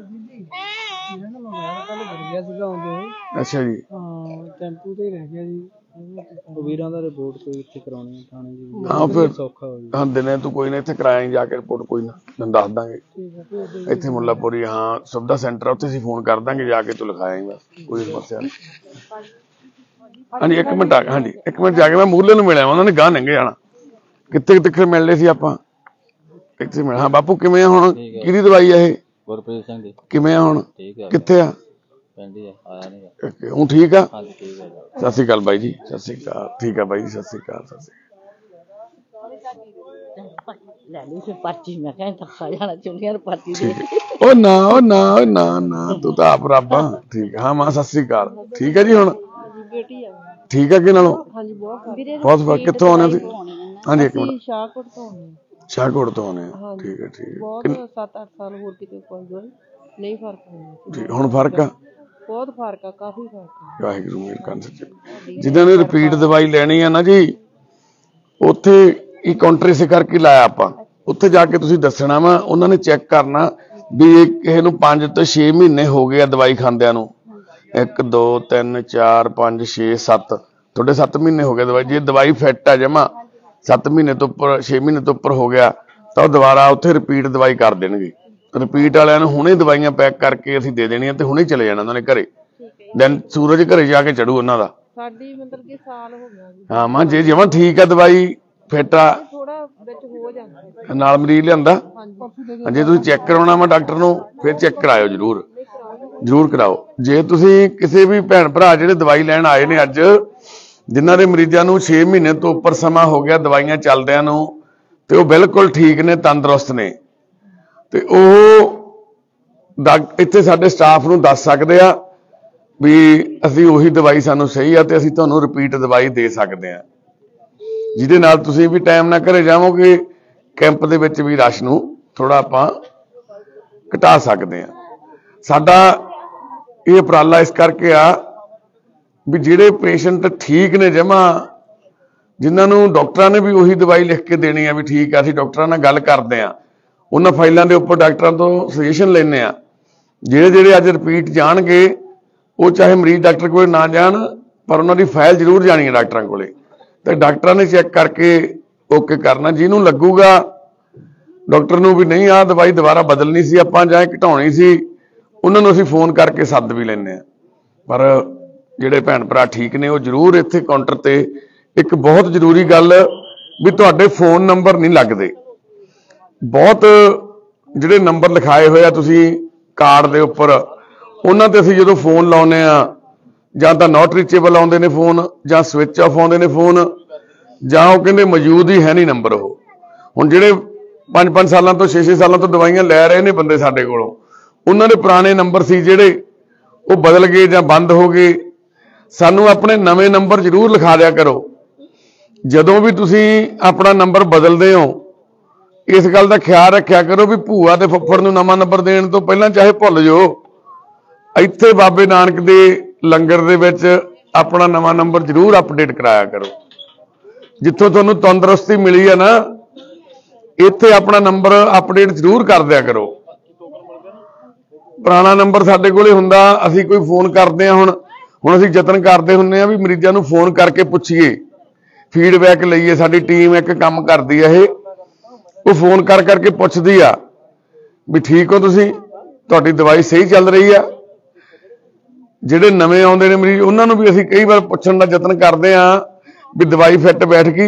ਅੱਛਾ ਜੀ, ਟੈਂਪੂ ਤੇ ਰਹਿ ਗਿਆ ਜੀ, ਵੀਰਾਂ ਦਾ ਰਿਪੋਰਟ ਕੋਈ ਇੱਥੇ ਕਰਾਉਣੀ ਥਾਣੇ ਜੀ। ਹਾਂ ਫਿਰ ਸੌਖਾ ਹੋ ਗਿਆ। ਹਾਂ ਦਿਨੇ ਤੂੰ ਕੋਈ ਨਾ ਇੱਥੇ ਕਰਾਇਆ ਜਾ ਕੇ ਰਿਪੋਰਟ, ਕੋਈ ਨਾ ਤੈਨੂੰ ਦੱਸ ਦਾਂਗੇ। ਇੱਥੇ ਮੁੱਲਾਪੁਰੀ ਹਾਂ ਸੁਵਿਧਾ ਸੈਂਟਰ, ਉੱਥੇ ਅਸੀਂ ਫੋਨ ਕਰ ਦਾਂਗੇ, ਜਾ ਕੇ ਤੂੰ ਲਿਖਾਇਆ ਬਸ, ਕੋਈ ਸਮੱਸਿਆ ਨਹੀਂ। ਹਾਂਜੀ ਇੱਕ ਮਿੰਟ ਆ, ਹਾਂਜੀ ਇੱਕ ਮਿੰਟ ਜਾ ਕੇ ਮੈਂ ਮੂਹਰਲੇ ਨੂੰ ਮਿਲਿਆ, ਉਹਨਾਂ ਨੇ ਗਾਹ ਲੰਘੇ ਜਾਣਾ। ਕਿੱਥੇ ਕਿੱਥੇ ਮਿਲਦੇ ਸੀ ਆਪਾਂ? ਇੱਥੇ ਮਿਲ। ਹਾਂ ਬਾਪੂ ਕਿਵੇਂ ਆ ਹੁਣ? ਕਿਹਦੀ ਦਵਾਈ ਆ ਇਹ? ਗੁਰਪ੍ਰੀਤ ਸਿੰਘ ਦੀ। ਕਿਵੇਂ ਆ ਹੁਣ? ਕਿੱਥੇ ਆ? ਹੁਣ ਠੀਕ ਆ? ਸਤਿ ਸ੍ਰੀ ਅਕਾਲ ਬਾਈ ਜੀ, ਸਤਿ ਸ੍ਰੀ ਅਕਾਲ। ਠੀਕ ਆ ਬਾਈ ਜੀ, ਸਤਿ ਸ੍ਰੀ ਅਕਾਲ, ਸਤਿ ਸ੍ਰੀ ਅਕਾਲ। ਲੈ ਲਈ ਫਿਰ ਪਰਚੀ ਮੈਂ ਕਿਹਾ ਧੱਕਾ ਜਾਣਾ ਚੁੰਡੀਆਂ ਨੂੰ ਪਰਚੀ ਦੇ ਉਹ ਨਾ ਉਹ ਨਾ ਉਹ ਨਾ ਨਾ ਤੂੰ ਤਾਂ ਆਪ ਰੱਬ ਆ। ਠੀਕ ਹਾਂ ਮਾਂ, ਸਤਿ ਸ੍ਰੀ ਅਕਾਲ। ਠੀਕ ਹੈ ਜੀ, ਹੁਣ ਬੇਟੀ ਆ ਠੀਕ ਹੈ ਕਿ ਨਾਲੋਂ ਹਾਂਜੀ ਬਹੁਤ ਵੀਰੇ ਬਹੁਤ ਫਰਕ। ਕਿੱਥੋਂ ਆਉਣੇ ਤੁਸੀਂ? ਹਾਂਜੀ ਇੱਕ ਮਿੰਟ। ਸ਼ਾਹਕੋਟ ਤੋਂ ਆਉਂਦੇ ਸ਼ਾਹਕੋਟ ਤੋਂ ਆਉਣੇ ਆ। ਠੀਕ ਹੈ ਠੀਕ ਹੈ। ਬਹੁਤ ਸੱਤ ਅੱਠ ਸਾਲ ਹੋਰ ਕਿਤੇ ਕੋਈ ਦਵਾਈ ਨਹੀਂ ਫਰਕ ਹੁੰਦਾ। ਠੀਕ, ਹੁਣ ਫਰਕ ਆ? ਬਹੁਤ ਫਰਕ ਆ, ਕਾਫੀ ਫਰਕ ਆ। ਵਾਹਿਗੁਰੂ ਮੇਰ ਕਰਨ ਸੱਚੇ। ਜਿੱਦਾਂ ਨੇ ਰਿਪੀਟ ਦਵਾਈ ਲੈਣੀ ਆ ਨਾ ਜੀ, ਉੱਥੇ ਇਹ ਕਾਊਂਟਰ ਇਸੇ ਕਰਕੇ ਲਾਇਆ ਆਪਾਂ। ਉੱਥੇ ਜਾ ਕੇ ਤੁਸੀਂ ਦੱਸਣਾ ਵਾ, ਉਹਨਾਂ ਨੇ ਚੈੱਕ ਕਰਨਾ ਵੀ ਇਹ ਕਿਸੇ ਨੂੰ ਪੰਜ ਤੋਂ ਛੇ ਮਹੀਨੇ ਹੋ ਗਏ ਆ ਦਵਾਈ ਖਾਂਦਿਆਂ ਨੂੰ। ਇੱਕ ਦੋ ਤਿੰਨ ਚਾਰ ਪੰਜ ਛੇ ਸੱਤ, ਤੁਹਾਡੇ ਸੱਤ ਮਹੀਨੇ ਹੋ ਗਏ ਦਵਾਈ। ਜੇ ਦਵਾਈ ਫਿੱਟ ਆ ਜਮਾ ਸੱਤ ਮਹੀਨੇ ਤੋਂ ਉੱਪਰ, ਛੇ ਮਹੀਨੇ ਤੋਂ ਉੱਪਰ ਹੋ ਗਿਆ ਤਾਂ ਉਹ ਦੁਬਾਰਾ ਉੱਥੇ ਰਿਪੀਟ ਦਵਾਈ ਕਰ ਦੇਣਗੇ। ਰਿਪੀਟ ਵਾਲਿਆਂ ਨੂੰ ਹੁਣੇ ਦਵਾਈਆਂ ਪੈਕ ਕਰਕੇ ਅਸੀਂ ਦੇ ਦੇਣੀਆਂ ਤੇ ਹੁਣੇ ਚਲੇ ਜਾਣਾ ਉਹਨਾਂ ਨੇ ਘਰੇ। ਦੈਨ ਸੂਰਜ ਘਰੇ ਜਾ ਕੇ ਚੜੂ ਉਹਨਾਂ ਦਾ। ਸਾਡੀ ਮਤਲਬ ਕਿ ਸਾਲ ਹੋ ਗਿਆ ਜੀ। ਹਾਂ ਮਾਂ, ਜੇ ਜਮਾਂ ਠੀਕ ਆ ਦਵਾਈ ਫਿੱਟ ਆ, ਥੋੜਾ ਵਿੱਚ ਹੋ ਜਾਂਦਾ ਨਾਲ ਮਰੀਜ਼ ਲਿਆਂਦਾ। ਜੇ ਤੁਸੀਂ ਚੈੱਕ ਕਰਾਉਣਾ ਵਾ ਡਾਕਟਰ ਨੂੰ, ਫਿਰ ਚੈੱਕ ਕਰਾਇਓ ਜ਼ਰੂਰ, ਜ਼ਰੂਰ ਕਰਾਓ। ਜੇ ਤੁਸੀਂ ਕਿਸੇ ਵੀ ਭੈਣ ਭਰਾ ਜਿਹੜੇ ਦਵਾਈ ਲੈਣ ਆਏ ਨੇ ਅੱਜ, ਜਿਨ੍ਹਾਂ ਦੇ ਮਰੀਜ਼ਾਂ ਨੂੰ ਛੇ ਮਹੀਨੇ ਤੋਂ ਉੱਪਰ ਸਮਾਂ ਹੋ ਗਿਆ ਦਵਾਈਆਂ ਚੱਲਦਿਆਂ ਨੂੰ, ਤੇ ਉਹ ਬਿਲਕੁਲ ਠੀਕ ਨੇ, ਤੰਦਰੁਸਤ ਨੇ, ਤੇ ਉਹ ਇੱਥੇ ਸਾਡੇ ਸਟਾਫ ਨੂੰ ਦੱਸ ਸਕਦੇ ਆ ਵੀ ਅਸੀਂ ਉਹੀ ਦਵਾਈ ਸਾਨੂੰ ਸਹੀ ਆ ਤੇ ਅਸੀਂ ਤੁਹਾਨੂੰ ਰਿਪੀਟ ਦਵਾਈ ਦੇ ਸਕਦੇ ਆ, ਜਿਹਦੇ ਨਾਲ ਤੁਸੀਂ ਵੀ ਟਾਈਮ ਨਾਲ ਘਰੇ ਜਾਵੋਗੇ। ਕੈਂਪ ਦੇ ਵਿੱਚ ਵੀ ਰਸ਼ ਨੂੰ ਥੋੜਾ ਆਪਾਂ ਘਟਾ ਸਕਦੇ ਆ। ਸਾਡਾ ਇਹ ਉਪਰਾਲਾ ਇਸ ਕਰਕੇ ਆ ਵੀ ਜਿਹੜੇ ਪੇਸ਼ੈਂਟ ਠੀਕ ਨੇ ਜਮਾ, ਜਿਨ੍ਹਾਂ ਨੂੰ ਡਾਕਟਰਾਂ ਨੇ ਵੀ ਉਹੀ ਦਵਾਈ ਲਿਖ ਕੇ ਦੇਣੀ ਆ ਵੀ ਠੀਕ ਆ, ਅਸੀਂ ਡਾਕਟਰਾਂ ਨਾਲ ਗੱਲ ਕਰਦੇ ਆ, ਉਹਨਾਂ ਫਾਈਲਾਂ ਦੇ ਉੱਪਰ ਡਾਕਟਰਾਂ ਤੋਂ ਸੁਜੈਸ਼ਨ ਲੈਂਦੇ ਆ। ਜਿਹੜੇ ਜਿਹੜੇ ਅੱਜ ਰਿਪੀਟ ਜਾਣਗੇ, ਉਹ ਚਾਹੇ ਮਰੀਜ਼ ਡਾਕਟਰ ਕੋਲ ਨਾ ਜਾਣ, ਪਰ ਉਹਨਾਂ ਦੀ ਫਾਈਲ ਜ਼ਰੂਰ ਜਾਣੀ ਹੈ ਡਾਕਟਰਾਂ ਕੋਲੇ, ਤੇ ਡਾਕਟਰਾਂ ਨੇ ਚੈੱਕ ਕਰਕੇ ਓਕੇ ਕਰਨਾ। ਜਿਹਨੂੰ ਲੱਗੂਗਾ ਡਾਕਟਰ ਨੂੰ ਵੀ ਨਹੀਂ, ਆਹ ਦਵਾਈ ਦੁਬਾਰਾ ਬਦਲਣੀ ਸੀ ਆਪਾਂ ਜਾਂ ਘਟਾਉਣੀ ਸੀ, ਉਹਨਾਂ ਨੂੰ ਅਸੀਂ ਫੋਨ ਕਰਕੇ ਸੱਦ ਵੀ ਲੈਂਦੇ ਹਾਂ। ਪਰ ਜਿਹੜੇ ਭੈਣ ਭਰਾ ਠੀਕ ਨੇ, ਉਹ ਜ਼ਰੂਰ ਇੱਥੇ ਕਾਊਂਟਰ ਤੇ, ਇੱਕ ਬਹੁਤ ਜ਼ਰੂਰੀ ਗੱਲ ਵੀ ਤੁਹਾਡੇ ਫੋਨ ਨੰਬਰ ਨਹੀਂ ਲੱਗਦੇ। ਬਹੁਤ ਜਿਹੜੇ ਨੰਬਰ ਲਿਖਾਏ ਹੋਏ ਆ ਤੁਸੀਂ ਕਾਰਡ ਦੇ ਉੱਪਰ, ਉਹਨਾਂ ਤੇ ਅਸੀਂ ਜਦੋਂ ਫੋਨ ਲਾਉਂਦੇ ਆ, ਜਾਂ ਤਾਂ ਨਾਟ ਰੀਚੇਬਲ ਆਉਂਦੇ ਨੇ ਫੋਨ, ਜਾਂ ਸਵਿਚ ਆਫ ਆਉਂਦੇ ਨੇ ਫੋਨ, ਜਾਂ ਉਹ ਕਹਿੰਦੇ ਮੌਜੂਦ ਹੀ ਹੈ ਨਹੀਂ ਨੰਬਰ। ਉਹ ਹੁਣ ਜਿਹੜੇ ਪੰਜ ਪੰਜ ਸਾਲਾਂ ਤੋਂ ਛੇ ਛੇ ਸਾਲਾਂ ਤੋਂ ਦਵਾਈਆਂ ਲੈ ਰਹੇ ਨੇ ਬੰਦੇ ਸਾਡੇ ਕੋਲੋਂ, ਉਹਨਾਂ ਦੇ ਪੁਰਾਣੇ ਨੰਬਰ ਸੀ ਜਿਹੜੇ, ਉਹ ਬਦਲ ਗਏ ਜਾਂ ਬੰਦ ਹੋ ਗਏ। ਸਾਨੂੰ ਆਪਣੇ ਨਵੇਂ ਨੰਬਰ ਜ਼ਰੂਰ ਲਿਖਾ ਦਿਆ ਕਰੋ। ਜਦੋਂ ਵੀ ਤੁਸੀਂ ਆਪਣਾ ਨੰਬਰ ਬਦਲਦੇ ਹੋ, ਇਸ ਗੱਲ ਦਾ ਖਿਆਲ ਰੱਖਿਆ ਕਰੋ ਵੀ ਭੂਆ ਤੇ ਫੁੱਫੜ ਨੂੰ ਨਵਾਂ ਨੰਬਰ ਦੇਣ ਤੋਂ ਪਹਿਲਾਂ ਚਾਹੇ ਭੁੱਲ ਜਾਓ, ਇੱਥੇ ਬਾਬੇ ਨਾਨਕ ਦੇ ਲੰਗਰ ਦੇ ਵਿੱਚ ਆਪਣਾ ਨਵਾਂ ਨੰਬਰ ਜ਼ਰੂਰ ਅਪਡੇਟ ਕਰਾਇਆ ਕਰੋ। ਜਿੱਥੋਂ ਤੁਹਾਨੂੰ ਤੰਦਰੁਸਤੀ ਮਿਲੀ ਹੈ ਨਾ, ਇੱਥੇ ਆਪਣਾ ਨੰਬਰ ਅਪਡੇਟ ਜ਼ਰੂਰ ਕਰ ਦਿਆ ਕਰੋ। ਪੁਰਾਣਾ ਨੰਬਰ ਸਾਡੇ ਕੋਲੇ ਹੁੰਦਾ, ਅਸੀਂ ਕੋਈ ਫੋਨ ਕਰਦੇ ਹਾਂ, ਹੁਣ ਹੁਣ ਅਸੀਂ ਯਤਨ ਕਰਦੇ ਹੁੰਦੇ ਹਾਂ ਵੀ ਮਰੀਜ਼ਾਂ ਨੂੰ ਫੋਨ ਕਰਕੇ ਪੁੱਛੀਏ, ਫੀਡਬੈਕ ਲਈਏ। ਸਾਡੀ ਟੀਮ ਇੱਕ ਕੰਮ ਕਰਦੀ ਹੈ, ਇਹ ਉਹ ਫੋਨ ਕਰ ਕਰਕੇ ਪੁੱਛਦੀ ਆ ਵੀ ਠੀਕ ਹੋ ਤੁਸੀਂ, ਤੁਹਾਡੀ ਦਵਾਈ ਸਹੀ ਚੱਲ ਰਹੀ ਆ। ਜਿਹੜੇ ਨਵੇਂ ਆਉਂਦੇ ਨੇ ਮਰੀਜ਼, ਉਹਨਾਂ ਨੂੰ ਵੀ ਅਸੀਂ ਕਈ ਵਾਰ ਪੁੱਛਣ ਦਾ ਯਤਨ ਕਰਦੇ ਹਾਂ ਵੀ ਦਵਾਈ ਫਿੱਟ ਬੈਠ ਗਈ।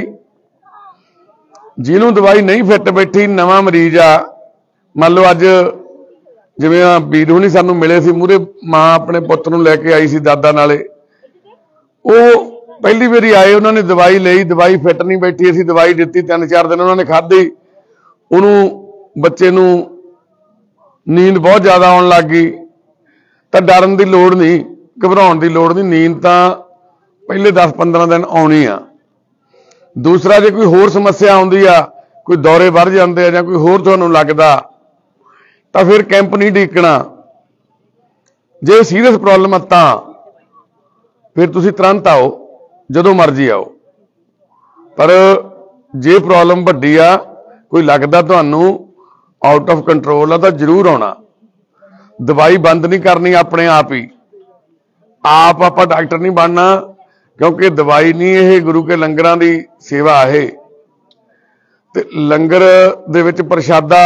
ਜਿਹਨੂੰ ਦਵਾਈ ਨਹੀਂ ਫਿੱਟ ਬੈਠੀ, ਨਵਾਂ ਮਰੀਜ਼ ਆ, ਮੰਨ ਲਓ ਅੱਜ ਜਿਵੇਂ ਆ ਵੀਰ ਹੁਣੀ ਸਾਨੂੰ ਮਿਲੇ ਸੀ ਮੂਹਰੇ, ਮਾਂ ਆਪਣੇ ਪੁੱਤ ਨੂੰ ਲੈ ਕੇ ਆਈ ਸੀ ਦਾਦਾ ਨਾਲੇ, ਉਹ ਪਹਿਲੀ ਵਾਰੀ ਆਏ, ਉਹਨਾਂ ਨੇ ਦਵਾਈ ਲਈ, ਦਵਾਈ ਫਿੱਟ ਨਹੀਂ ਬੈਠੀ, ਅਸੀਂ ਦਵਾਈ ਦਿੱਤੀ, ਤਿੰਨ ਚਾਰ ਦਿਨ ਉਹਨਾਂ ਨੇ ਖਾਧੀ, ਉਹਨੂੰ ਬੱਚੇ ਨੂੰ ਨੀਂਦ ਬਹੁਤ ਜ਼ਿਆਦਾ ਆਉਣ ਲੱਗ ਗਈ। ਤਾਂ ਡਰਨ ਦੀ ਲੋੜ ਨਹੀਂ, ਘਬਰਾਉਣ ਦੀ ਲੋੜ ਨਹੀਂ, ਨੀਂਦ ਤਾਂ ਪਹਿਲੇ ਦਸ ਪੰਦਰਾਂ ਦਿਨ ਆਉਣੀ ਆ। ਦੂਸਰਾ, ਜੇ ਕੋਈ ਹੋਰ ਸਮੱਸਿਆ ਆਉਂਦੀ ਆ, ਕੋਈ ਦੌਰੇ ਵੱਧ ਜਾਂਦੇ ਆ ਜਾਂ ਕੋਈ ਹੋਰ ਤੁਹਾਨੂੰ ਲੱਗਦਾ, ਤਾਂ ਫਿਰ ਕੈਂਪ ਨਹੀਂ ਢੀਕਣਾ। ਜੇ ਸੀਰੀਅਸ ਪ੍ਰੋਬਲਮ ਆ ਤਾਂ ਫਿਰ ਤੁਸੀਂ ਤੁਰੰਤ ਆਓ, ਜਦੋਂ ਮਰਜ਼ੀ ਆਓ। ਪਰ ਜੇ ਪ੍ਰੋਬਲਮ ਵੱਡੀ ਆ, ਕੋਈ ਲੱਗਦਾ ਤੁਹਾਨੂੰ ਆਊਟ ਆਫ ਕੰਟਰੋਲ ਆ, ਤਾਂ ਜ਼ਰੂਰ ਆਉਣਾ। ਦਵਾਈ ਬੰਦ ਨਹੀਂ ਕਰਨੀ ਆਪਣੇ ਆਪ ਹੀ। ਆਪ ਆਪਾਂ ਡਾਕਟਰ ਨਹੀਂ ਬਣਨਾ, ਕਿਉਂਕਿ ਦਵਾਈ ਨਹੀਂ, ਇਹ ਗੁਰੂ ਕੇ ਲੰਗਰਾਂ ਦੀ ਸੇਵਾ ਹੈ। ਤੇ ਲੰਗਰ ਦੇ ਵਿੱਚ ਪ੍ਰਸ਼ਾਦਾ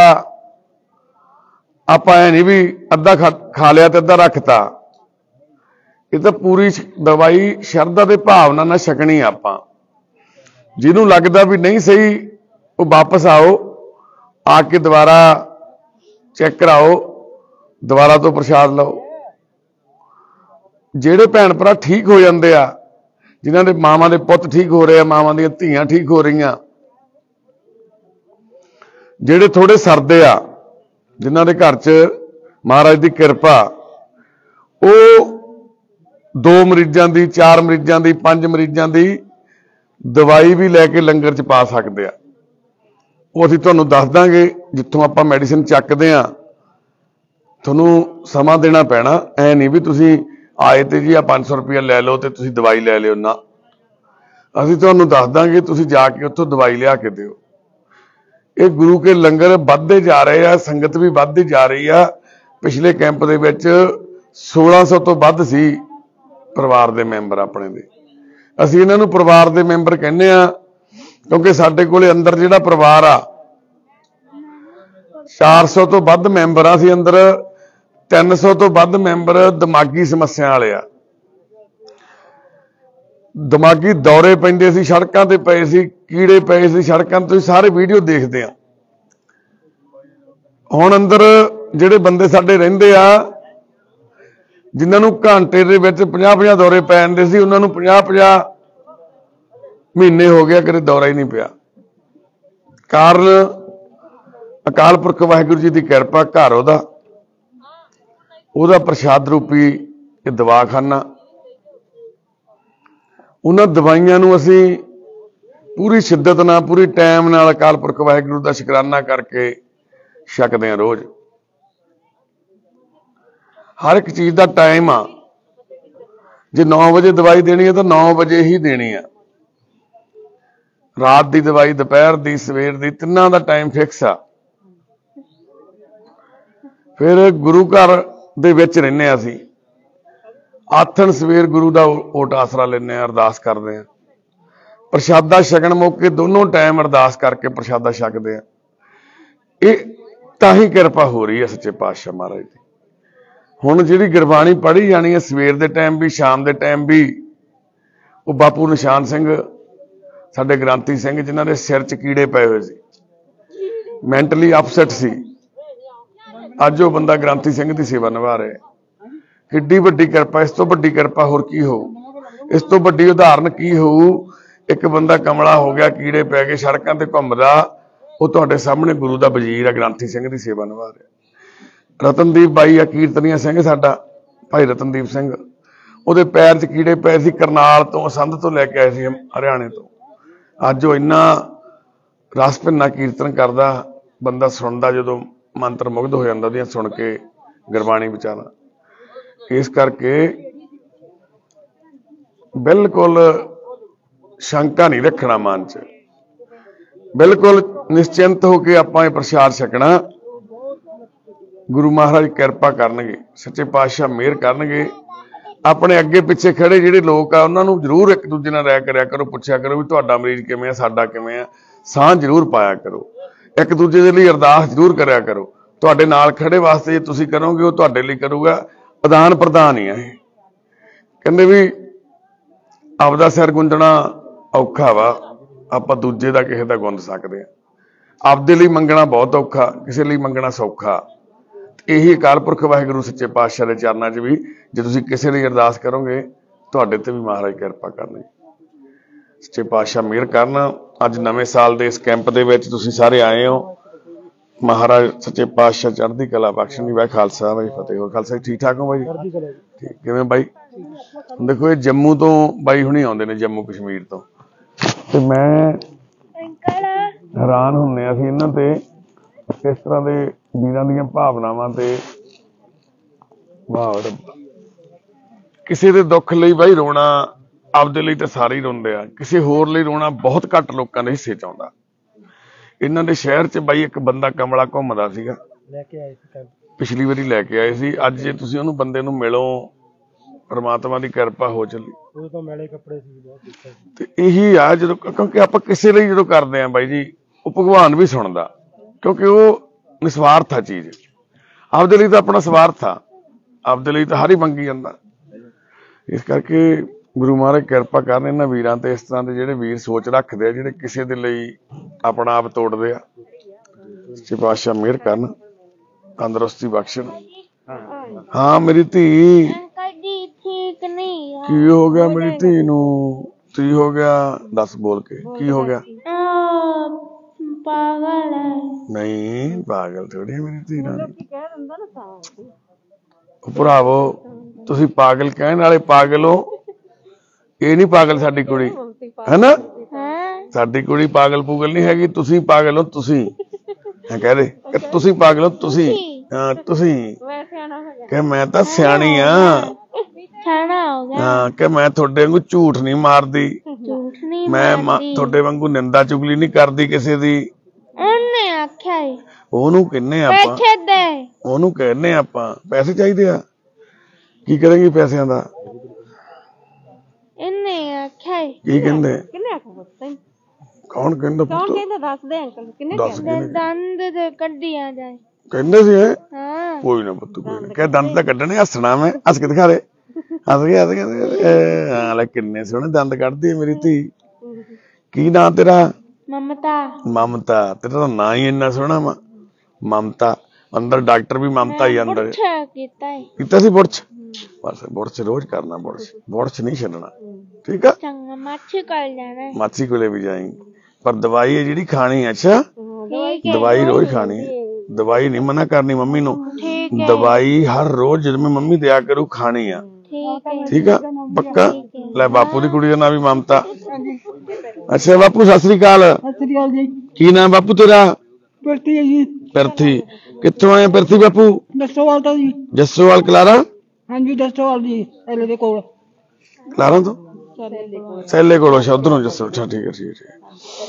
ਆਪਾਂ ਐ ਨਹੀਂ ਵੀ ਅੱਧਾ ਖਾ ਲਿਆ ਤੇ ਅੱਧਾ ਰੱਖਤਾ। ਇਹ ਤਾਂ ਪੂਰੀ ਦਵਾਈ ਸ਼ਰਧਾ ਦੇ ਭਾਵਨਾ ਨਾਲ ਛਕਣੀ ਆਪਾਂ। ਜਿਹਨੂੰ ਲੱਗਦਾ ਵੀ ਨਹੀਂ ਸਹੀ, ਉਹ ਵਾਪਸ ਆਓ, ਆ ਕੇ ਦੁਬਾਰਾ ਚੈੱਕ ਕਰਾਓ, ਦੁਬਾਰਾ ਤੋਂ ਪ੍ਰਸ਼ਾਦ ਲਓ। ਜਿਹੜੇ ਭੈਣ ਭਰਾ ਠੀਕ ਹੋ ਜਾਂਦੇ ਆ, ਜਿਨ੍ਹਾਂ ਦੇ ਮਾਵਾਂ ਦੇ ਪੁੱਤ ਠੀਕ ਹੋ ਰਹੇ ਆ, ਮਾਵਾਂ ਦੀਆਂ ਧੀਆਂ ਠੀਕ ਹੋ ਰਹੀਆਂ, ਜਿਹੜੇ ਥੋੜੇ ਸਰਦੇ ਆ, ਜਿਨ੍ਹਾਂ ਦੇ ਘਰ 'ਚ ਮਹਾਰਾਜ ਦੀ ਕਿਰਪਾ, ਉਹ ਦੋ ਮਰੀਜ਼ਾਂ ਦੀ, ਚਾਰ ਮਰੀਜ਼ਾਂ ਦੀ, ਪੰਜ ਮਰੀਜ਼ਾਂ ਦੀ ਦਵਾਈ ਵੀ ਲੈ ਕੇ ਲੰਗਰ 'ਚ ਪਾ ਸਕਦੇ ਆ। ਉਹ ਅਸੀਂ ਤੁਹਾਨੂੰ ਦੱਸ ਦਾਂਗੇ। ਜਿੱਥੋਂ ਆਪਾਂ ਮੈਡੀਸਿਨ ਚੱਕਦੇ ਆ, ਤੁਹਾਨੂੰ ਸਮਾਂ ਦੇਣਾ ਪੈਣਾ। ਐ ਨਹੀਂ ਵੀ ਤੁਸੀਂ ਆਏ ਤੇ ਜੀ ਆ ਪੰਜ ਸੌ ਰੁਪਇਆ ਲੈ ਲਓ ਤੇ ਤੁਸੀਂ ਦਵਾਈ ਲੈ ਲਿਓ ਨਾ। ਅਸੀਂ ਤੁਹਾਨੂੰ ਦੱਸ ਦਾਂਗੇ, ਤੁਸੀਂ ਜਾ ਕੇ ਉੱਥੋਂ ਦਵਾਈ ਲਿਆ ਕੇ ਦਿਓ। ਇਹ ਗੁਰੂ ਕੇ ਲੰਗਰ ਵੱਧਦੇ ਜਾ ਰਹੇ ਆ, ਸੰਗਤ ਵੀ ਵੱਧਦੀ ਜਾ ਰਹੀ ਆ। ਪਿਛਲੇ ਕੈਂਪ ਦੇ ਵਿੱਚ ਸੋਲਾਂ ਸੌ ਤੋਂ ਵੱਧ ਸੀ ਪਰਿਵਾਰ ਦੇ ਮੈਂਬਰ ਆਪਣੇ ਦੇ। ਅਸੀਂ ਇਹਨਾਂ ਨੂੰ ਪਰਿਵਾਰ ਦੇ ਮੈਂਬਰ ਕਹਿੰਦੇ ਆ ਕਿਉਂਕਿ ਸਾਡੇ ਕੋਲੇ ਅੰਦਰ ਜਿਹੜਾ ਪਰਿਵਾਰ ਆ ਚਾਰ ਸੌ ਤੋਂ ਵੱਧ ਮੈਂਬਰ ਆ। ਅਸੀਂ ਅੰਦਰ ਤਿੰਨ ਸੌ ਤੋਂ ਵੱਧ ਮੈਂਬਰ ਦਿਮਾਗੀ ਸਮੱਸਿਆ ਵਾਲੇ ਆ। ਦਿਮਾਗੀ ਦੌਰੇ ਪੈਂਦੇ ਸੀ, ਸੜਕਾਂ ਤੇ ਪਏ ਸੀ, ਕੀੜੇ ਪਏ ਸੀ ਸੜਕਾਂ ਤੇ, ਤੁਸੀਂ ਸਾਰੇ ਵੀਡੀਓ ਦੇਖਦੇ ਆ। ਹੁਣ ਅੰਦਰ ਜਿਹੜੇ ਬੰਦੇ ਸਾਡੇ ਰਹਿੰਦੇ ਆ, ਜਿਨ੍ਹਾਂ ਨੂੰ ਘੰਟੇ ਦੇ ਵਿੱਚ ਪੰਜਾਹ ਪੰਜਾਹ ਦੌਰੇ ਪੈ ਜਾਂਦੇ ਸੀ, ਉਹਨਾਂ ਨੂੰ ਪੰਜਾਹ ਪੰਜਾਹ ਮਹੀਨੇ ਹੋ ਗਿਆ ਕਦੇ ਦੌਰਾ ਹੀ ਨਹੀਂ ਪਿਆ। ਕਾਰਨ ਅਕਾਲ ਪੁਰਖ ਵਾਹਿਗੁਰੂ ਜੀ ਦੀ ਕਿਰਪਾ, ਘਰ ਉਹਦਾ ਉਹਦਾ ਪ੍ਰਸ਼ਾਦ ਰੂਪੀ ਇਹ ਦਵਾਖਾਨਾ। ਉਹਨਾਂ ਦਵਾਈਆਂ ਨੂੰ ਅਸੀਂ ਪੂਰੀ ਸ਼ਿੱਦਤ ਨਾਲ, ਪੂਰੀ ਟਾਈਮ ਨਾਲ ਅਕਾਲ ਪੁਰਖ ਵਾਹਿਗੁਰੂ ਦਾ ਸ਼ੁਕਰਾਨਾ ਕਰਕੇ ਛਕਦੇ ਹਾਂ ਰੋਜ਼। ਹਰ ਇੱਕ ਚੀਜ਼ ਦਾ ਟਾਈਮ ਆ। ਜੇ ਨੌ ਵਜੇ ਦਵਾਈ ਦੇਣੀ ਹੈ ਤਾਂ ਨੌ ਵਜੇ ਹੀ ਦੇਣੀ ਆ। ਰਾਤ ਦੀ ਦਵਾਈ, ਦੁਪਹਿਰ ਦੀ, ਸਵੇਰ ਦੀ, ਤਿੰਨਾਂ ਦਾ ਟਾਈਮ ਫਿਕਸ ਆ। ਫਿਰ ਗੁਰੂ ਘਰ ਦੇ ਵਿੱਚ ਰਹਿੰਦੇ ਆ ਅਸੀਂ। ਆਥਣ ਸਵੇਰ ਗੁਰੂ ਦਾ ਓਟ ਆਸਰਾ ਲੈਂਦੇ ਆ, ਅਰਦਾਸ ਕਰਦੇ ਆ। ਪ੍ਰਸ਼ਾਦਾ ਛਕਣ ਮੌਕੇ ਦੋਨੋਂ ਟਾਈਮ ਅਰਦਾਸ ਕਰਕੇ ਪ੍ਰਸ਼ਾਦਾ ਛਕਦੇ ਆ। ਇਹ ਤਾਂ ਹੀ ਕਿਰਪਾ ਹੋ ਰਹੀ ਹੈ ਸੱਚੇ ਪਾਤਸ਼ਾਹ ਮਹਾਰਾਜ ਦੀ। ਹੁਣ ਜਿਹੜੀ ਗੁਰਬਾਣੀ ਪੜ੍ਹੀ ਜਾਣੀ ਹੈ ਸਵੇਰ ਦੇ ਟਾਈਮ ਵੀ, ਸ਼ਾਮ ਦੇ ਟਾਈਮ ਵੀ, ਉਹ ਬਾਪੂ ਨਿਸ਼ਾਨ ਸਿੰਘ, ਸਾਡੇ ਗ੍ਰੰਥੀ ਸਿੰਘ, ਜਿਨ੍ਹਾਂ ਦੇ ਸਿਰ 'ਚ ਕੀੜੇ ਪਏ ਹੋਏ ਸੀ, ਮੈਂਟਲੀ ਅਪਸੈਟ ਸੀ, ਅੱਜ ਉਹ ਬੰਦਾ ਗ੍ਰੰਥੀ ਸਿੰਘ ਦੀ ਸੇਵਾ ਨਿਭਾ ਰਿਹਾ। ਕਿੱਡੀ ਵੱਡੀ ਕਿਰਪਾ! ਇਸ ਤੋਂ ਵੱਡੀ ਕਿਰਪਾ ਹੋਰ ਕੀ ਹੋਊ? ਇਸ ਤੋਂ ਵੱਡੀ ਉਦਾਹਰਨ ਕੀ ਹੋਊ? ਇੱਕ ਬੰਦਾ ਕਮਲਾ ਹੋ ਗਿਆ, ਕੀੜੇ ਪੈ ਗਏ, ਸੜਕਾਂ ਤੇ ਘੁੰਮਦਾ, ਉਹ ਤੁਹਾਡੇ ਸਾਹਮਣੇ ਗੁਰੂ ਦਾ ਵਜ਼ੀਰ ਆ, ਗ੍ਰੰਥੀ ਸਿੰਘ ਦੀ ਸੇਵਾ ਨਿਭਾ ਰਿਹਾ। ਰਤਨਦੀਪ ਬਾਈ ਆ, ਕੀਰਤਨੀਆ ਸਿੰਘ ਸਾਡਾ ਭਾਈ ਰਤਨਦੀਪ ਸਿੰਘ, ਉਹਦੇ ਪੈਰ 'ਚ ਕੀੜੇ ਪਏ ਸੀ, ਕਰਨਾਲ ਤੋਂ, ਸੰਧ ਤੋਂ ਲੈ ਕੇ ਆਏ ਸੀ, ਹਰਿਆਣੇ ਤੋਂ। ਅੱਜ ਉਹ ਇੰਨਾ ਰਸ ਭਿੰਨਾ ਕੀਰਤਨ ਕਰਦਾ, ਬੰਦਾ ਸੁਣਦਾ ਜਦੋਂ ਮੰਤਰ ਮੁਗਧ ਹੋ ਜਾਂਦਾ ਉਹਦੀਆਂ ਸੁਣ ਕੇ ਗੁਰਬਾਣੀ ਵਿਚਾਰਾਂ। ਇਸ ਕਰਕੇ ਬਿਲਕੁਲ ਸ਼ੰਕਾ ਨਹੀਂ ਰੱਖਣਾ ਮਨ 'ਚ, ਬਿਲਕੁਲ ਨਿਸ਼ਚਿੰਤ ਹੋ ਕੇ ਆਪਾਂ ਇਹ ਪ੍ਰਸ਼ਾਦ ਛਕਣਾ। ਗੁਰੂ ਮਹਾਰਾਜ ਕਿਰਪਾ ਕਰਨਗੇ, ਸੱਚੇ ਪਾਤਸ਼ਾਹ ਮਿਹਰ ਕਰਨਗੇ। ਆਪਣੇ ਅੱਗੇ ਪਿੱਛੇ ਖੜੇ ਜਿਹੜੇ ਲੋਕ ਆ, ਉਹਨਾਂ ਨੂੰ ਜ਼ਰੂਰ ਇੱਕ ਦੂਜੇ ਨਾਲ ਰਾਇ ਕਰਿਆ ਕਰੋ, ਪੁੱਛਿਆ ਕਰੋ ਵੀ ਤੁਹਾਡਾ ਮਰੀਜ਼ ਕਿਵੇਂ ਆ, ਸਾਡਾ ਕਿਵੇਂ ਆ। ਸਾਹ ਜ਼ਰੂਰ ਪਾਇਆ ਕਰੋ, ਇੱਕ ਦੂਜੇ ਦੇ ਲਈ ਅਰਦਾਸ ਜ਼ਰੂਰ ਕਰਿਆ ਕਰੋ। ਤੁਹਾਡੇ ਨਾਲ ਖੜੇ ਵਾਸਤੇ ਜੇ ਤੁਸੀਂ ਕਰੋਗੇ, ਉਹ ਤੁਹਾਡੇ ਲਈ ਕਰੂਗਾ। ਆਦਾਨ ਪ੍ਰਦਾਨ ਹੀ ਆ ਇਹ। ਕਹਿੰਦੇ ਵੀ ਆਪਦਾ ਸਿਰ ਗੁੰਦਣਾ ਔਖਾ ਵਾ, ਆਪਾਂ ਦੂਜੇ ਦਾ ਕਿਸੇ ਦਾ ਗੁੰਦ ਸਕਦੇ ਆ। ਆਪਦੇ ਲਈ ਮੰਗਣਾ ਬਹੁਤ ਔਖਾ, ਕਿਸੇ ਲਈ ਮੰਗਣਾ ਸੌਖਾ। ਇਹੀ ਅਕਾਲ ਪੁਰਖ ਵਾਹਿਗੁਰੂ ਸੱਚੇ ਪਾਤਸ਼ਾਹ ਦੇ ਚਰਨਾਂ 'ਚ ਵੀ ਜੇ ਤੁਸੀਂ ਕਿਸੇ ਲਈ ਅਰਦਾਸ ਕਰੋਗੇ, ਤੁਹਾਡੇ ਤੇ ਵੀ ਮਹਾਰਾਜ ਕਿਰਪਾ ਕਰਨਗੇ। ਸੱਚੇ ਪਾਤਸ਼ਾਹ ਮਿਹਰ ਕਰਨ। ਅੱਜ ਨਵੇਂ ਸਾਲ ਦੇ ਇਸ ਕੈਂਪ ਦੇ ਵਿੱਚ ਤੁਸੀਂ ਸਾਰੇ ਆਏ ਹੋ। ਮਹਾਰਾਜ ਸੱਚੇ ਪਾਤਸ਼ਾਹ ਚੜ੍ਹਦੀ ਕਲਾ ਬਖਸ਼ਣ ਦੀ। ਵਾਹਿ ਖਾਲਸਾ ਵਾਹਿ ਫਤਿਹ। ਹੋਰ ਖਾਲਸਾ ਜੀ, ਠੀਕ ਠਾਕ ਹੋ ਬਾਈ? ਠੀਕ। ਕਿਵੇਂ ਬਾਈ? ਦੇਖੋ ਇਹ ਜੰਮੂ ਤੋਂ ਬਾਈ ਹੁਣੀ ਆਉਂਦੇ ਨੇ, ਜੰਮੂ ਕਸ਼ਮੀਰ ਤੋਂ, ਤੇ ਮੈਂ ਹੈਰਾਨ ਹੁੰਨੇ ਅਸੀਂ ਇਹਨਾਂ ਤੇ, ਕਿਸ ਤਰ੍ਹਾਂ ਦੇ ਵੀਰਾਂ ਦੀਆਂ ਭਾਵਨਾਵਾਂ ਤੇ। ਵਾਹ ਰੱਬਾ, ਕਿਸੇ ਦੇ ਦੁੱਖ ਲਈ ਬਾਈ ਰੋਣਾ, ਆਪਦੇ ਲਈ ਤਾਂ ਸਾਰੇ ਹੀ ਰੋਂਦੇ ਆ, ਕਿਸੇ ਹੋਰ ਲਈ ਰੋਣਾ ਬਹੁਤ ਘੱਟ ਲੋਕਾਂ ਦੇ ਹਿੱਸੇ 'ਚ ਆਉਂਦਾ। ਇਹਨਾਂ ਦੇ ਸ਼ਹਿਰ 'ਚ ਬਾਈ ਇੱਕ ਬੰਦਾ ਕਮਲਾ ਘੁੰਮਦਾ ਸੀਗਾ, ਲੈ ਕੇ ਆਏ ਸੀ, ਪਿਛਲੀ ਵਾਰੀ ਲੈ ਕੇ ਆਏ ਸੀ। ਅੱਜ ਜੇ ਤੁਸੀਂ ਉਹਨੂੰ ਬੰਦੇ ਨੂੰ ਮਿਲੋ, ਪਰਮਾਤਮਾ ਦੀ ਕਿਰਪਾ ਹੋ ਚੱਲੀ। ਉਹ ਤਾਂ ਮੈਲੇ ਕੱਪੜੇ ਸੀ ਬਹੁਤ। ਤੇ ਇਹੀ ਆ ਜਦੋਂ, ਕਿਉਂਕਿ ਆਪਾਂ ਕਿਸੇ ਲਈ ਜਦੋਂ ਕਰਦੇ ਆ ਬਾਈ ਜੀ, ਉਹ ਭਗਵਾਨ ਵੀ ਸੁਣਦਾ, ਕਿਉਂਕਿ ਉਹ ਨਿਸਵਾਰਥ ਆ ਚੀਜ਼। ਆਪਦੇ ਲਈ ਤਾਂ ਆਪਣਾ ਸਵਾਰਥ ਆ, ਆਪਦੇ ਲਈ ਤਾਂ ਹਰ ਹੀ ਮੰਗੀ ਜਾਂਦਾ। ਇਸ ਕਰਕੇ ਗੁਰੂ ਮਹਾਰਾਜ ਕਿਰਪਾ ਕਰਨ ਇਹਨਾਂ ਵੀਰਾਂ ਤੇ, ਇਸ ਤਰ੍ਹਾਂ ਦੇ ਜਿਹੜੇ ਵੀਰ ਸੋਚ ਰੱਖਦੇ ਆ, ਜਿਹੜੇ ਕਿਸੇ ਦੇ ਲਈ ਆਪਣਾ ਆਪ ਤੋੜਦੇ ਆ। ਸੱਚੇ ਪਾਤਸ਼ਾਹ ਮਿਹਰ ਕਰਨ, ਤੰਦਰੁਸਤੀ ਬਖਸ਼ਣ। ਹਾਂ ਮੇਰੀ ਧੀ, ਕੀ ਹੋ ਗਿਆ ਮੇਰੀ ਧੀ ਨੂੰ? ਕੀ ਹੋ ਗਿਆ? ਦੱਸ ਬੋਲ ਕੇ, ਕੀ ਹੋ ਗਿਆ? ਪਾਗਲ ਹੈ। ਨਹੀਂ ਪਾਗਲ ਥੋੜੀ ਮੇਰੀ ਧੀ ਰਾਣੀ। ਕੀ ਕਹਿ ਦਿੰਦਾ ਨਾ ਤਾਂ ਉਹ ਭਰਾਵੋ ਤੁਸੀਂ ਪਾਗਲ ਕਹਿਣ ਵਾਲੇ ਪਾਗਲ ਹੋ, ਇਹ ਨਹੀਂ ਪਾਗਲ ਸਾਡੀ ਕੁੜੀ ਹੈਨਾ। ਹਾਂ ਸਾਡੀ ਕੁੜੀ ਪਾਗਲ ਪੂਗਲ ਨਹੀਂ ਹੈਗੀ, ਤੁਸੀਂ ਪਾਗਲ ਹੋ। ਤੁਸੀਂ ਐ ਕਹਿ ਦੇ ਕਿ ਤੁਸੀਂ ਪਾਗਲ ਹੋ ਤੁਸੀਂ। ਹਾਂ ਤੁਸੀਂ ਮੈਂ ਸਿਆਣਾ ਹੋ ਗਿਆ ਕਿ ਮੈਂ ਤਾਂ ਸਿਆਣੀ ਆ। ਸਿਆਣਾ ਹੋ ਗਿਆ। ਹਾਂ ਕਿ ਮੈਂ ਤੁਹਾਡੇ ਵਾਂਗੂ ਝੂਠ ਨਹੀਂ ਮਾਰਦੀ, ਝੂਠ ਨਹੀਂ ਮੈਂ ਮਾ- ਮਾਰਦੀ। ਤੁਹਾਡੇ ਵਾਂਗੂ ਨਿੰਦਾ ਚੁਗਲੀ ਨਹੀਂ ਕਰਦੀ ਕਿਸੇ ਦੀ। ਉਹਨੇ ਆਖਿਆ ਈ, ਉਹਨੂੰ ਕਹਿੰਨੇ ਆਪਾਂ, ਪੈਸੇ ਦੇ। ਉਹਨੂੰ ਕਹਿੰਨੇ ਆਪਾਂ ਪੈਸੇ ਚਾਹੀਦੇ ਆ। ਕੀ ਕਰੇਂਗੀ ਪੈਸਿਆਂ ਦਾ? ਇਹਨੇ ਆਖਿਆ ਈ। ਕੀ ਕਹਿੰਦੇ? ਕਿੰਨੇ ਆਖੋ ਪੁੱਤ ਤੈਨੂੰ? ਕੌਣ ਕਹਿੰਦਾ ਕੌਣ ਪੁੱਤ? ਕਹਿੰਦਾ ਦੱਸ ਦੇ ਅੰਕਲ ਕਿੰਨੇ ਦੱਸ ਕਹਿੰਦੇ? ਕਿਹਨੇ? ਦੰਦ ਤੇ ਕੱਢੀ ਆ ਜਾਏ। ਕਹਿੰਦੇ ਸੀ ਇਹ? ਹਾਂ ਕੋਈ ਨਾ ਪੁੱਤ ਕੋਈ ਨਾ। ਕਹਿ ਦੰਦ ਤਾਂ ਕੱਢਣੇ, ਹੱਸਣਾ ਮੈਂ, ਹੱਸ ਕੇ ਦਿਖਾ ਦੇ। ਹੱਸ ਕੇ ਹੱਸ ਕੇ ਹੱਸ ਕੇ। ਹਾਂ ਲੈ ਕਿੰਨੇ ਸੋਹਣੇ ਦੰਦ ਕੱਢਦੀ ਹੈ ਮੇਰੀ ਧੀ। ਕੀ ਨਾਂ ਤੇਰਾ? ਮਮਤਾ। ਮਮਤਾ। ਤੇਰਾ ਤਾਂ ਨਾਂ ਹੀ ਇੰਨਾ ਸੋਹਣਾ ਵਾ, ਮਮਤਾ। ਅੰਦਰ ਡਾਕਟਰ ਵੀ ਮਮਤਾ ਹੀ ਅੰਦਰ ਪੁੱਛ ਕੀਤਾ ਈ। ਕੀਤਾ ਸੀ ਬੁਰਸ਼। ਬਸ ਬੁਰਸ਼ ਰੋਜ਼ ਕਰਨਾ, ਬੁਰਸ਼ ਬੁਰਸ਼ ਨਹੀਂ ਛੱਡਣਾ, ਠੀਕ ਆ। ਚੰਗਾ ਮਾਛੀ ਕਰ ਜਾਣਾ। ਮਾਛੀ ਕੋਲੇ ਵੀ ਜਾਈਂ, ਪਰ ਦਵਾਈ ਹੈ ਜਿਹੜੀ ਖਾਣੀ। ਅੱਛਾ ਠੀਕ ਹੈ ਦਵਾਈ ਰੋਜ਼ ਖਾਣੀ ਹੈ, ਦਵਾਈ ਨਹੀਂ ਮਨਾ ਕਰਨੀ ਮੰਮੀ ਨੂੰ। ਠੀਕ ਹੈ ਦਵਾਈ ਹਰ ਰੋਜ਼ ਜਦੋਂ ਮੰਮੀ ਦਿਆ ਕਰੂ ਖਾਣੀ ਆ, ਠੀਕ ਹੈ ਠੀਕ ਆ ਪੱਕਾ। ਲੈ ਬਾਪੂ ਦੀ ਕੁੜੀ ਦਾ ਨਾਂ ਵੀ ਮਮਤਾ। ਅੱਛਾ ਬਾਪੂ ਸਤਿ ਸ੍ਰੀ ਅਕਾਲ। ਸਤਿ ਸ੍ਰੀ ਅਕਾਲ ਜੀ। ਕੀ ਨਾਮ ਬਾਪੂ ਤੇਰਾ? ਪਿਰਤੀ ਹੈ ਜੀ। ਪਿਰਥੀ। ਕਿੱਥੋਂ ਆਏ ਪਿਰਥੀ ਬਾਪੂ? ਦੱਸੋਵਾਲ ਤੋਂ ਜੀ। ਜੱਸੋਵਾਲ ਕਲਾਰਾ? ਹਾਂਜੀ ਦੱਸੋਵਾਲ ਜੀ, ਐਲੇ ਦੇ ਕੋਲ। ਕਲਾਰਾ ਤੋਂ ਸੈਲੇ ਕੋਲ? ਅੱਛਾ ਉਧਰੋਂ ਜੱਸੋ। ਅੱਛਾ ਠੀਕ ਹੈ ਠੀਕ ਹੈ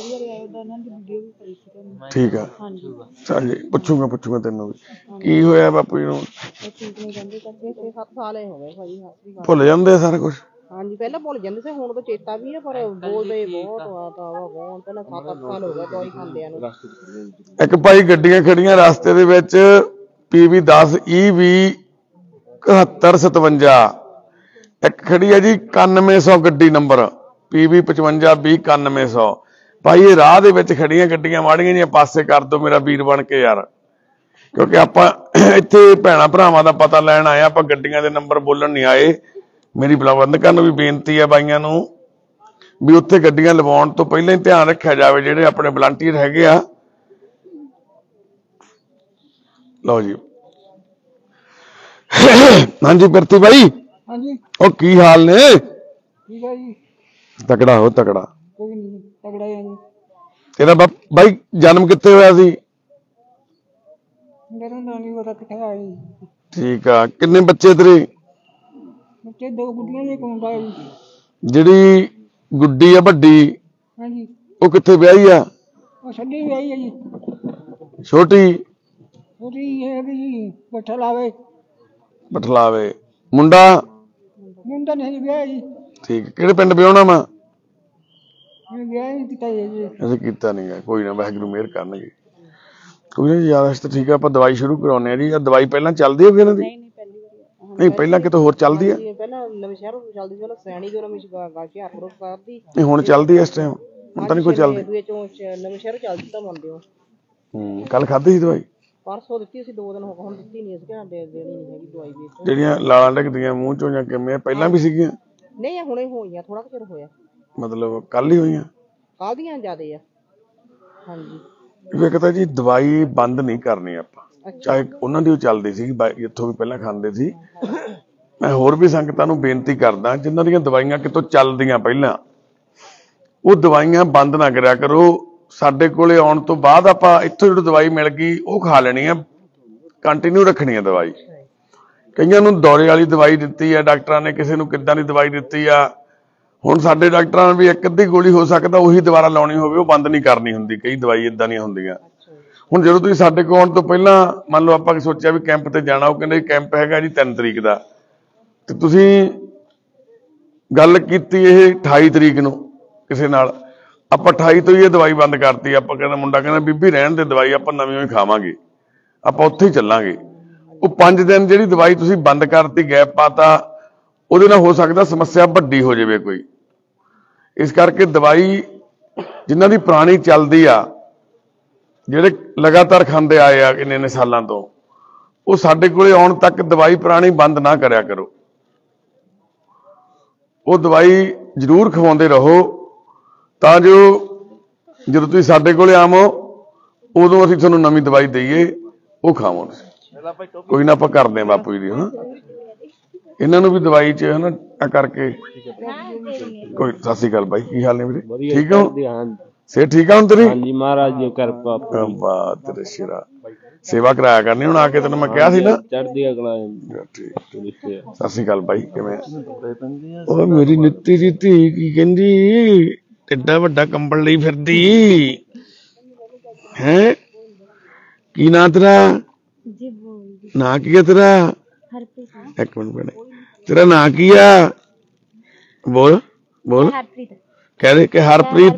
ਠੀਕ ਆ। ਚੱਲ ਜੀ ਪੁੱਛੂਗਾ ਪੁੱਛੂਗਾ ਤੈਨੂੰ ਵੀ ਕੀ ਹੋਇਆ ਬਾਪੂ ਜੀ ਨੂੰ। ਛੇ ਸੱਤ ਸਾਲ ਹੋ ਗਏ ਭਾਈ। ਭੁੱਲ ਜਾਂਦੇ ਸਾਰਾ ਕੁਝ। ਹਾਂਜੀ ਪਹਿਲਾਂ ਭੁੱਲ ਜਾਂਦੇ ਸੀ, ਹੁਣ ਤਾਂ ਚੇਤਾ ਵੀ ਹੈ ਪਰ ਬੋਲਦੇ ਬਹੁਤ ਆ ਹੁਣ ਪਹਿਲਾਂ ਸੱਤ ਅੱਠ ਸਾਲ ਹੋ ਗਏ ਦਵਾਈ ਖਾਂਦਿਆਂ ਨੂੰ। ਇੱਕ ਭਾਈ ਗੱਡੀਆਂ ਖੜੀਆਂ ਰਸਤੇ ਦੇ ਵਿੱਚ, ਪੀਵੀ ਦਸ ਈ ਵੀ ਇਕਹੱਤਰ ਸਤਵੰਜਾ। ਇੱਕ ਖੜੀ ਹੈ ਜੀ ਇਕਾਨਵੇਂ ਸੌ ਗੱਡੀ ਨੰਬਰ, ਪੀਵੀ ਪਚਵੰਜਾ ਵੀਹ ਇਕਾਨਵੇਂ ਸੌ। ਭਾਈ ਇਹ ਰਾਹ ਦੇ ਵਿੱਚ ਖੜੀਆਂ ਗੱਡੀਆਂ ਮਾੜੀਆਂ ਜਿਹੀਆਂ ਪਾਸੇ ਕਰ ਦਿਓ ਮੇਰਾ ਵੀਰ ਬਣ ਕੇ ਯਾਰ, ਕਿਉਂਕਿ ਆਪਾਂ ਇੱਥੇ ਭੈਣਾ ਭਰਾਵਾਂ ਦਾ ਪਤਾ ਲੈਣ ਆਏ, ਆਪਾਂ ਗੱਡੀਆਂ ਦੇ ਨੰਬਰ ਬੋਲਣ ਨਹੀਂ ਆਏ। ਮੇਰੀ ਪ੍ਰਬੰਧਕਾਂ ਨੂੰ ਵੀ ਬੇਨਤੀ ਹੈ ਬਾਈਆਂ ਨੂੰ ਵੀ ਉੱਥੇ ਗੱਡੀਆਂ ਲਵਾਉਣ ਤੋਂ ਪਹਿਲਾਂ ਹੀ ਧਿਆਨ ਰੱਖਿਆ ਜਾਵੇ, ਜਿਹੜੇ ਆਪਣੇ ਵਲੰਟੀਅਰ ਹੈਗੇ ਆ। ਲਓ ਜੀ ਹਾਂਜੀ ਪਿਰਤੀ ਬਾਈ। ਹਾਂਜੀ ਉਹ ਕੀ ਹਾਲ ਨੇ? ਠੀਕ ਹੈ ਜੀ। ਤਕੜਾ ਹੋ ਤਕੜਾ। ਕੋਈ ਨਹੀਂ ਤਗੜਾ ਹੈ ਜੀ। ਤੇਰਾ ਬਾਈ ਜਨਮ ਕਿੱਥੇ ਹੋਇਆ ਸੀ? ਮੇਰਾ ਨਾਂ ਨਹੀਂ ਪਤਾ ਕਿੱਥੇ ਆਇਆ ਜੀ। ਠੀਕ ਆ। ਕਿੰਨੇ ਬੱਚੇ ਤੇਰੇ? ਬੱਚੇ ਦੋ ਗੁੱਡੀਆਂ ਦੇ ਕੋਲ ਆ ਜੀ। ਜਿਹੜੀ ਗੁੱਡੀ ਆ ਵੱਡੀ ਹਾਂਜੀ ਉਹ ਕਿੱਥੇ ਵਿਆਹੀ ਆ? ਉਹ ਛੱਡੀ ਵੀ ਆਈ ਹੈ ਜੀ। ਛੋਟੀ ਛੋਟੀ ਹੈ ਵੀ ਬੱਠਾ ਲਾਵੇ। ਬਠਲਾਵੇ। ਮੁੰਡਾ? ਮੁੰਡਾ ਨਹੀਂ ਵਿਆਹ ਜੀ। ਠੀਕ। ਕਿਹੜੇ ਪਿੰਡ ਵਿਆਹਣਾ ਵਾ? ਮੈਂ ਵਿਆਹ ਨਹੀਂ ਕੀਤਾ ਜੀ। ਅਸੀਂ ਕੀਤਾ ਨਹੀਂ ਗਾ। ਕੋਈ ਨਾ ਵਾਹਿਗੁਰੂ ਮਿਹਰ ਕਰਨਗੇ। ਕੋਈ ਨਾ ਯਾਰ ਤਾਂ ਠੀਕ ਆ। ਆਪਾਂ ਦਵਾਈ ਸ਼ੁਰੂ ਕਰਾਉਂਦੇ ਆ ਜੀ। ਆ ਦਵਾਈ ਪਹਿਲਾਂ ਚੱਲਦੀ ਹੈ ਵੀ ਇਹਨਾਂ ਦੀ? ਨਹੀਂ ਪਹਿਲਾਂ ਕਿਤੇ ਹੋਰ ਚੱਲਦੀ ਆ? ਪਹਿਲਾਂ ਨਵੇਂ ਸ਼ਹਿਰ ਚੱਲਦੀ ਸੀ, ਸੈਣੀ ਤੋਂ ਨਵੀਂ ਹੁਸ਼ਿਆਰਪੁਰ ਕਰਦੀ। ਨਹੀਂ ਹੁਣ ਚੱਲਦੀ ਇਸ ਟਾਈਮ? ਹੁਣ ਤਾਂ ਨਹੀਂ ਕੋਈ ਚੱਲਦੀ। ਨਵੇਂ ਸ਼ਹਿਰ ਚੱਲਦੀ ਤਾਂ ਮੰਨਦੇ ਹੋ। ਹੂੰ ਕੱਲ ਖਾਧੀ ਸੀ ਦਵਾਈ? ਪਰਸੋਂ ਦਿੱਤੀ ਸੀ, ਦੋ ਦਿਨ ਹੋ ਗਏ ਹੁਣ ਦਿੱਤੀ ਨਹੀਂ। ਅਸੀਂ ਕਹਿੰਦੇ ਦੇਣੀ ਨਹੀਂ ਹੈਗੀ ਦਵਾਈ ਵੀ। ਜਿਹੜੀਆਂ ਲਾਲਾਂ ਡਿੱਗਦੀਆਂ ਮੂੰਹ ਚੋਂ ਜਾਂ ਕਿਵੇਂ ਪਹਿਲਾਂ ਵੀ ਸੀਗੀਆਂ? ਨਹੀਂ ਹੁਣੇ ਹੋਈਆਂ, ਥੋੜਾ ਕੁ ਚਿਰ ਹੋਇਆ। ਮਤਲਬ ਕੱਲ ਹੀ ਹੋਈਆਂ? ਕੱਲ ਦੀਆਂ ਜ਼ਿਆਦੇ ਆ। ਹਾਂਜੀ ਵੇਖਦਾ ਜੀ ਦਵਾਈ ਬੰਦ ਨਹੀਂ ਕਰਨੀ ਆਪਾਂ, ਚਾਹੇ ਉਹਨਾਂ ਦੀ ਉਹ ਚੱਲਦੀ ਸੀ ਜਿੱਥੋਂ ਵੀ ਪਹਿਲਾਂ ਖਾਂਦੇ ਸੀ। ਮੈਂ ਹੋਰ ਵੀ ਸੰਗਤਾਂ ਨੂੰ ਬੇਨਤੀ ਕਰਦਾ ਜਿਨ੍ਹਾਂ ਦੀਆਂ ਦਵਾਈਆਂ ਕਿਤੋਂ ਚੱਲਦੀਆਂ ਪਹਿਲਾਂ, ਉਹ ਦਵਾਈਆਂ ਬੰਦ ਨਾ ਕਰਿਆ ਕਰੋ। ਸਾਡੇ ਕੋਲੇ ਆਉਣ ਤੋਂ ਬਾਅਦ ਆਪਾਂ ਇੱਥੋਂ ਜਿਹੜੀ ਦਵਾਈ ਮਿਲ ਗਈ ਉਹ ਖਾ ਲੈਣੀ ਆ, ਕੰਟੀਨਿਊ ਰੱਖਣੀ ਆ ਦਵਾਈ। ਕਈਆਂ ਨੂੰ ਦੌਰੇ ਵਾਲੀ ਦਵਾਈ ਦਿੱਤੀ ਆ ਡਾਕਟਰਾਂ ਨੇ, ਕਿਸੇ ਨੂੰ ਕਿੱਦਾਂ ਦੀ ਦਵਾਈ ਦਿੱਤੀ ਆ। ਹੁਣ ਸਾਡੇ ਡਾਕਟਰਾਂ ਨੇ ਵੀ ਇੱਕ ਅੱਧੀ ਗੋਲੀ ਹੋ ਸਕਦਾ ਉਹੀ ਦੁਬਾਰਾ ਲਾਉਣੀ ਹੋਵੇ, ਉਹ ਬੰਦ ਨਹੀਂ ਕਰਨੀ ਹੁੰਦੀ। ਕਈ ਦਵਾਈ ਇਦਾਂ ਦੀਆਂ ਹੁੰਦੀਆਂ। ਹੁਣ ਜਦੋਂ ਤੁਸੀਂ ਸਾਡੇ ਕੋਲ ਆਉਣ ਤੋਂ ਪਹਿਲਾਂ ਮੰਨ ਲਓ ਆਪਾਂ ਸੋਚਿਆ ਵੀ ਕੈਂਪ ਤੇ ਜਾਣਾ, ਉਹ ਕਹਿੰਦੇ ਕੈਂਪ ਹੈਗਾ ਜੀ ਤਿੰਨ ਤਰੀਕ ਦਾ, ਤੇ ਤੁਸੀਂ ਗੱਲ ਕੀਤੀ ਇਹ ਅਠਾਈ ਤਰੀਕ ਨੂੰ ਕਿਸੇ ਨਾਲ, ਆਪਾਂ ਅਠਾਈ ਤੋਂ ਹੀ ਇਹ ਦਵਾਈ ਬੰਦ ਕਰਤੀ। ਆਪਾਂ ਕਹਿੰਦਾ ਮੁੰਡਾ ਕਹਿੰਦਾ ਬੀਬੀ ਰਹਿਣ ਦੇ ਦਵਾਈ, ਆਪਾਂ ਨਵੀਂ ਹੀ ਖਾਵਾਂਗੇ, ਆਪਾਂ ਉੱਥੇ ਹੀ ਚੱਲਾਂਗੇ। ਉਹ ਪੰਜ ਦਿਨ ਜਿਹੜੀ ਦਵਾਈ ਤੁਸੀਂ ਬੰਦ ਕਰਤੀ, ਗੈਪ ਪਾਤਾ, ਉਹਦੇ ਨਾਲ ਹੋ ਸਕਦਾ ਸਮੱਸਿਆ ਵੱਡੀ ਹੋ ਜਾਵੇ ਕੋਈ। ਇਸ ਕਰਕੇ ਦਵਾਈ ਜਿਨ੍ਹਾਂ ਦੀ ਪੁਰਾਣੀ ਚੱਲਦੀ ਆ, ਜਿਹੜੇ ਲਗਾਤਾਰ ਖਾਂਦੇ ਆਏ ਆ ਇੰਨੇ ਇੰਨੇ ਸਾਲਾਂ ਤੋਂ, ਉਹ ਸਾਡੇ ਕੋਲੇ ਆਉਣ ਤੱਕ ਦਵਾਈ ਪੁਰਾਣੀ ਬੰਦ ਨਾ ਕਰਿਆ ਕਰੋ। ਉਹ ਦਵਾਈ ਜ਼ਰੂਰ ਖਵਾਉਂਦੇ ਰਹੋ ਤਾਂ ਜੋ ਜਦੋਂ ਤੁਸੀਂ ਸਾਡੇ ਕੋਲੇ ਆਵੋ ਉਦੋਂ ਅਸੀਂ ਤੁਹਾਨੂੰ ਨਵੀਂ ਦਵਾਈ ਦਈਏ, ਉਹ ਖਾਵੋ ਤੁਸੀਂ। ਕੋਈ ਨਾ ਆਪਾਂ ਕਰਦੇ ਆ ਬਾਪੂ ਜੀ ਦੀ ਹਨਾ, ਇਹਨਾਂ ਨੂੰ ਵੀ ਦਵਾਈ ਚ ਹਨਾ ਆ ਕਰਕੇ। ਕੋਈ ਸਤਿ ਸ਼੍ਰੀ ਅਕਾਲ ਬਾਈ, ਕੀ ਹਾਲ ਨੇ ਵੀਰੇ? ਠੀਕ ਹੋ? ਸੇ ਠੀਕ ਆ ਹੁਣ ਤੇਰੀ? ਹਾਂਜੀ ਮਹਾਰਾਜ ਜੀ ਕਿਰਪਾ। ਬਾਤ ਤੇਰੇ ਸ਼ੇਰਾ, ਸੇਵਾ ਕਰਾਇਆ ਕਰਨੀ ਹੁਣ ਆ ਕੇ, ਤੈਨੂੰ ਮੈਂ ਕਿਹਾ ਸੀ ਨਾ। ਚੜ੍ਹਦੀ ਅਗਲਾ। ਸਤਿ ਸ਼੍ਰੀ ਅਕਾਲ ਬਾਈ, ਕਿਵੇਂ? ਉਹ ਮੇਰੀ ਨਿੱਤੀ ਦੀ ਧੀ ਕੀ ਕਹਿੰਦੀ, ਏਡਾ ਵੱਡਾ ਕੰਬਲ ਲਈ ਫਿਰਦੀ ਹੈ? ਕੀ ਨਾਂ ਤੇਰਾ? ਨਾਂ ਕੀ ਆ ਤੇਰਾ? ਇੱਕ ਮਿੰਟ ਬਣੇ, ਤੇਰਾ ਨਾਂ ਕੀ ਆ? ਬੋਲ ਬੋਲ। ਕਹਿ ਦੇ ਕਿ ਹਰਪ੍ਰੀਤ।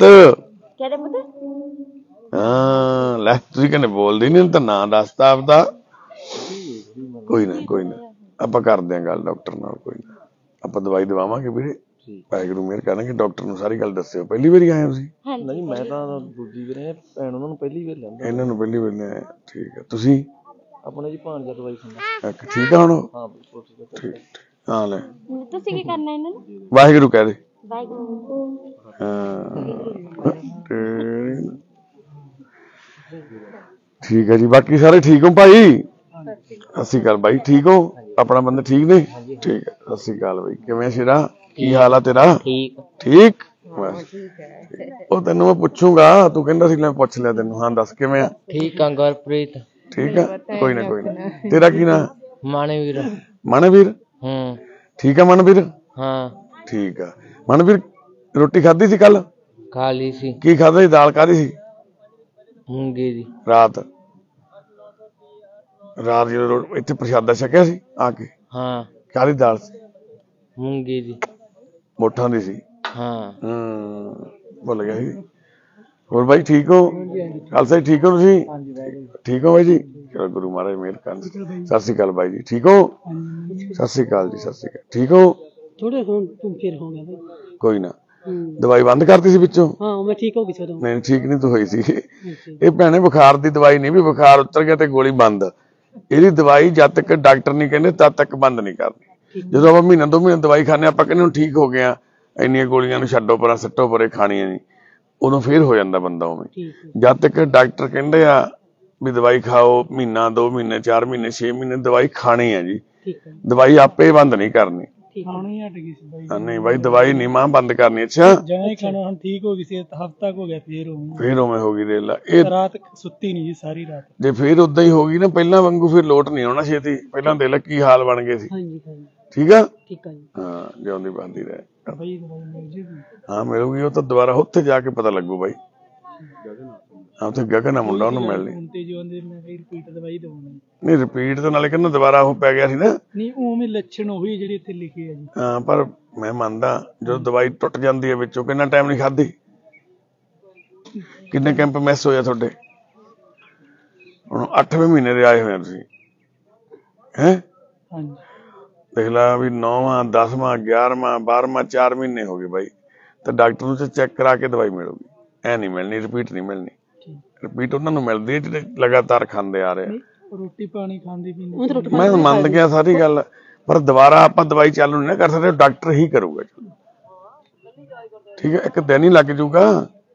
ਹਾਂ ਲੈ, ਤੁਸੀਂ ਕਹਿੰਦੇ ਬੋਲਦੀ ਨੀ, ਤਾਂ ਨਾਂ ਦੱਸਦਾ ਆਪਦਾ। ਕੋਈ ਨਾ ਕੋਈ ਨਾ, ਆਪਾਂ ਕਰਦੇ ਆਂ ਗੱਲ ਡਾਕਟਰ ਨਾਲ, ਕੋਈ ਨਾ ਆਪਾਂ ਦਵਾਈ ਦਵਾਵਾਂਗੇ ਵੀਰੇ। ਵਾਹਿਗੁਰੂ ਮਿਹਰ ਕਰਾਂਗੇ। ਡਾਕਟਰ ਨੂੰ ਸਾਰੀ ਗੱਲ ਦੱਸਿਓ। ਪਹਿਲੀ ਵਾਰੀ ਆਏ ਹੋ ਤੁਸੀਂ? ਨਹੀਂ ਮੈਂ ਤਾਂ ਦੂਜੀ ਵਾਰ, ਭੈਣ ਉਹਨਾਂ ਨੂੰ ਪਹਿਲੀ ਵਾਰ ਲੈਂਦਾ। ਇਹਨਾਂ ਨੂੰ ਪਹਿਲੀ ਵਾਰ ਆਏ, ਠੀਕ ਹੈ। ਤੁਸੀਂ? ਆਪਣੇ ਜੀ ਭਾਣਜਾ ਦਵਾਈ ਖਾਂਦਾ। ਠੀਕ ਆ ਹੁਣ? ਹਾਂ ਬਿਲਕੁਲ ਠੀਕ। ਹਾਂ ਲੈ, ਤੁਸੀਂ ਕੀ ਕਰਨਾ ਇਹਨਾਂ ਨੂੰ? ਵਾਹਿਗੁਰੂ ਕਹਿ ਦੇ। ਵਾਹਿਗੁਰੂ। ਹਾਂ ਠੀਕ ਹੈ ਜੀ। ਬਾਕੀ ਸਾਰੇ ਠੀਕ ਹੋ ਭਾਈ? ਸਤਿ ਸ਼੍ਰੀ ਅਕਾਲ ਬਾਈ, ਠੀਕ ਹੋ? ਆਪਣਾ ਬੰਦੇ ਠੀਕ ਨੇ? ਠੀਕ ਹੈ। ਸਤਿ ਸ਼੍ਰੀ ਅਕਾਲ ਬਾਈ, ਕਿਵੇਂ ਸ਼ੇਰਾ? ਕੀ ਹਾਲ ਆ ਤੇਰਾ? ਠੀਕ ਠੀਕ ਬਸ। ਉਹ ਤੈਨੂੰ ਮੈਂ ਪੁੱਛੂਗਾ, ਤੂੰ ਕਹਿੰਦਾ ਸੀ ਮੈਂ ਪੁੱਛ ਲਿਆ ਤੈਨੂੰ। ਹਾਂ ਦੱਸ ਕਿਵੇਂ ਆ? ਠੀਕ ਆ ਗੁਰਪ੍ਰੀਤ। ਠੀਕ ਆ, ਕੋਈ ਨਾ ਕੋਈ ਨਾ। ਤੇਰਾ ਕੀ ਨਾਂ? ਮਨਵੀਰ। ਮਨਵੀਰ? ਹੂੰ ਠੀਕ ਆ ਮਨਵੀਰ? ਹਾਂ ਠੀਕ ਆ। ਮਨਵੀਰ ਰੋਟੀ ਖਾਧੀ ਸੀ ਕੱਲ? ਖਾ ਲਈ ਸੀ। ਕੀ ਖਾਧਾ ਸੀ? ਦਾਲ ਕਾਹਦੀ ਸੀ? ਮੂੰਗੀ ਦੀ। ਰਾਤ ਰਾਤ ਜਦੋਂ ਇੱਥੇ ਪ੍ਰਸ਼ਾਦਾ ਛਕਿਆ ਸੀ ਆ ਕੇ? ਹਾਂ। ਕਾਹਦੀ ਦਾਲ ਸੀ? ਮੂੰਗੀ ਦੀ। ਮੋਠਾਂ ਦੀ ਸੀ? ਹਾਂ। ਹੂੰ ਭੁੱਲ ਗਿਆ ਸੀ। ਹੋਰ ਬਾਈ ਠੀਕ ਹੋ? ਖਾਲਸਾ ਜੀ ਠੀਕ ਹੋ ਤੁਸੀਂ? ਠੀਕ ਹੋ ਬਾਈ ਜੀ? ਚਲੋ ਗੁਰੂ ਮਹਾਰਾਜ ਮਿਹਰ ਕਰਨ। ਸਤਿ ਸ਼੍ਰੀ ਅਕਾਲ ਬਾਈ ਜੀ, ਠੀਕ ਹੋ? ਸਤਿ ਸ਼੍ਰੀ ਅਕਾਲ ਜੀ, ਸਤਿ ਸ਼੍ਰੀ ਅਕਾਲ। ਠੀਕ ਹੋ? ਥੋੜੇ ਹੁਣ ਤੂੰ ਫਿਰ ਹੋ ਗਿਆ ਬਾਈ। ਕੋਈ ਨਾ, ਦਵਾਈ ਬੰਦ ਕਰਤੀ ਸੀ ਵਿੱਚੋਂ? ਹਾਂ ਮੈਂ ਠੀਕ ਹੋ ਗਿਆ। ਨਹੀਂ ਠੀਕ ਨਹੀਂ ਤੂੰ ਹੋਈ ਸੀ। ਇਹ ਭੈਣੇ ਬੁਖਾਰ ਦੀ ਦਵਾਈ ਨਹੀਂ, ਵੀ ਬੁਖਾਰ ਉਤਰ ਗਿਆ ਤੇ ਗੋਲੀ ਬੰਦ। ਇਹਦੀ ਦਵਾਈ ਜਦ ਤੱਕ ਡਾਕਟਰ ਨਹੀਂ ਕਹਿੰਦੇ ਤਦ ਤੱਕ ਬੰਦ ਨਹੀਂ ਕਰਨੀ। ਜਦੋਂ ਆਪਾਂ ਮਹੀਨਾ ਦੋ ਮਹੀਨੇ ਦਵਾਈ ਖਾਂਦੇ ਆਪਾਂ ਕਹਿੰਦੇ ਹੁਣ ਠੀਕ ਹੋ ਗਿਆ, ਇੰਨੀਆਂ ਗੋਲੀਆਂ ਨੂੰ ਛੱਡੋ ਪਰਾਂ, ਸੱਟੋ ਪਰੇ, ਖਾਣੀਆਂ ਨਹੀਂ, ਉਦੋਂ ਫੇਰ ਹੋ ਜਾਂਦਾ ਬੰਦਾ ਉਵੇਂ। ਜਦ ਤੱਕ ਡਾਕਟਰ ਕਹਿੰਦੇ ਆ ਵੀ ਦਵਾਈ ਖਾਓ, ਮਹੀਨਾ ਦੋ ਮਹੀਨੇ ਚਾਰ ਮਹੀਨੇ ਛੇ ਮਹੀਨੇ ਦਵਾਈ ਖਾਣੀ ਹੈ ਜੀ, ਦਵਾਈ ਆਪੇ ਬੰਦ ਨਹੀਂ ਕਰਨੀ। ਖਾਣੀ ਹਟ ਗਈ ਸੀ ਬਾਈ। ਨਹੀਂ ਬਾਈ ਦਵਾਈ ਨਹੀਂ ਮਾਂ ਬੰਦ ਕਰਨੀ। ਅੱਛਾ ਜਮਾਂ ਹੀ ਖਾਣਾ ਹੁਣ ਠੀਕ ਹੋ ਗਈ ਸੀ, ਹਫਤਾ ਹੋ ਗਿਆ ਫੇਰ ਹੋ ਗਈ। ਫੇਰ ਉਵੇਂ ਹੋ ਗਈ ਦੇਖ ਲਾ। ਇਹ ਰਾਤ ਸੁੱਤੀ ਨਹੀਂ ਜੀ ਸਾਰੀ ਰਾਤ। ਜੇ ਫੇਰ ਉਦਾਂ ਹੀ ਹੋ ਗਈ ਨਾ ਪਹਿਲਾਂ ਵਾਂਗੂ, ਫਿਰ ਲੋਟ ਨਹੀਂ ਆਉਣਾ ਛੇਤੀ। ਪਹਿਲਾਂ ਦੇਖ ਲੈ ਕੀ ਹਾਲ ਬਣ ਗਏ ਸੀ। ਹਾਂਜੀ ਹਾਂਜੀ ਠੀਕ ਆ? ਠੀਕ ਆ ਜੀ। ਹਾਂ ਜਿਉਂਦੀ ਬਣਦੀ ਰਹੇ ਬਾਈ ਦਵਾਈ ਮਿਲ ਜੇਗੀ? ਹਾਂ ਮਿਲੂਗੀ, ਉਹ ਤਾਂ ਦੁਬਾਰਾ ਉੱਥੇ ਜਾ ਕੇ ਪਤਾ ਲੱਗੂ ਬਾਈ। ਹਾਂ ਉੱਥੇ ਗਗਨ ਆ ਮੁੰਡਾ, ਉਹਨੂੰ ਮਿਲਣੀ। ਹੁਣ ਤੇ ਜੋ ਅੰਦਰ ਮੈਂ ਫਿਰ ਰਿਪੀਟ ਦਵਾਈ ਦਵਾਉਣੀ। ਨਹੀਂ ਰਿਪੀਟ ਤਾਂ ਨਾਲੇ ਕਹਿੰਦਾ ਦੁਬਾਰਾ ਉਹ ਪੈ ਗਿਆ ਸੀ ਨਾ। ਨਹੀਂ ਉਵੇਂ ਲੱਛਣ ਉਹੀ ਜਿਹੜੇ ਇੱਥੇ ਲਿਖੇ ਆ ਜੀ। ਹਾਂ ਪਰ ਮੈਂ ਮੰਨਦਾ ਜਦੋਂ ਦਵਾਈ ਟੁੱਟ ਜਾਂਦੀ ਹੈ ਵਿੱਚੋਂ, ਕਿੰਨਾ ਟਾਈਮ ਨਹੀਂ ਖਾਧੀ? ਕਿੰਨੇ ਕੈਂਪ ਮਿਸ ਹੋਇਆ ਤੁਹਾਡੇ? ਹੁਣ ਅੱਠਵੇਂ ਮਹੀਨੇ ਦੇ ਆਏ ਹੋਏ ਆ ਤੁਸੀਂ ਹੈ? ਹਾਂਜੀ ਦੇਖ ਲਾ ਵੀ ਨੌਵਾਂ ਦਸਵਾਂ ਗਿਆਰਵਾਂ ਬਾਰਵਾਂ ਚਾਰ ਮਹੀਨੇ ਹੋ ਗਏ ਬਾਈ। ਤਾਂ ਡਾਕਟਰ ਨੂੰ ਚੈੱਕ ਕਰਾ ਕੇ ਦਵਾਈ ਮਿਲੂਗੀ, ਐ ਨਹੀਂ ਮਿਲਣੀ, ਰਿਪੀਟ ਨਹੀਂ ਮਿਲਣੀ। ਰਿਪੀਟ ਉਹਨਾਂ ਨੂੰ ਮਿਲਦੀ ਹੈ ਜਿਹੜੇ ਲਗਾਤਾਰ ਖਾਂਦੇ ਆ ਰਹੇ। ਰੋਟੀ ਪਾਣੀ ਖਾਂਦੀ ਪੀਂਦੀ ਮੈਂ ਮੰਨ ਗਿਆ ਸਾਰੀ ਗੱਲ, ਪਰ ਦੁਬਾਰਾ ਆਪਾਂ ਦਵਾਈ ਚਾਲੂ ਨਹੀਂ ਨਾ ਕਰ ਸਕਦੇ, ਡਾਕਟਰ ਹੀ ਕਰੂਗਾ। ਠੀਕ ਹੈ, ਇੱਕ ਦਿਨ ਹੀ ਲੱਗ ਜਾਊਗਾ।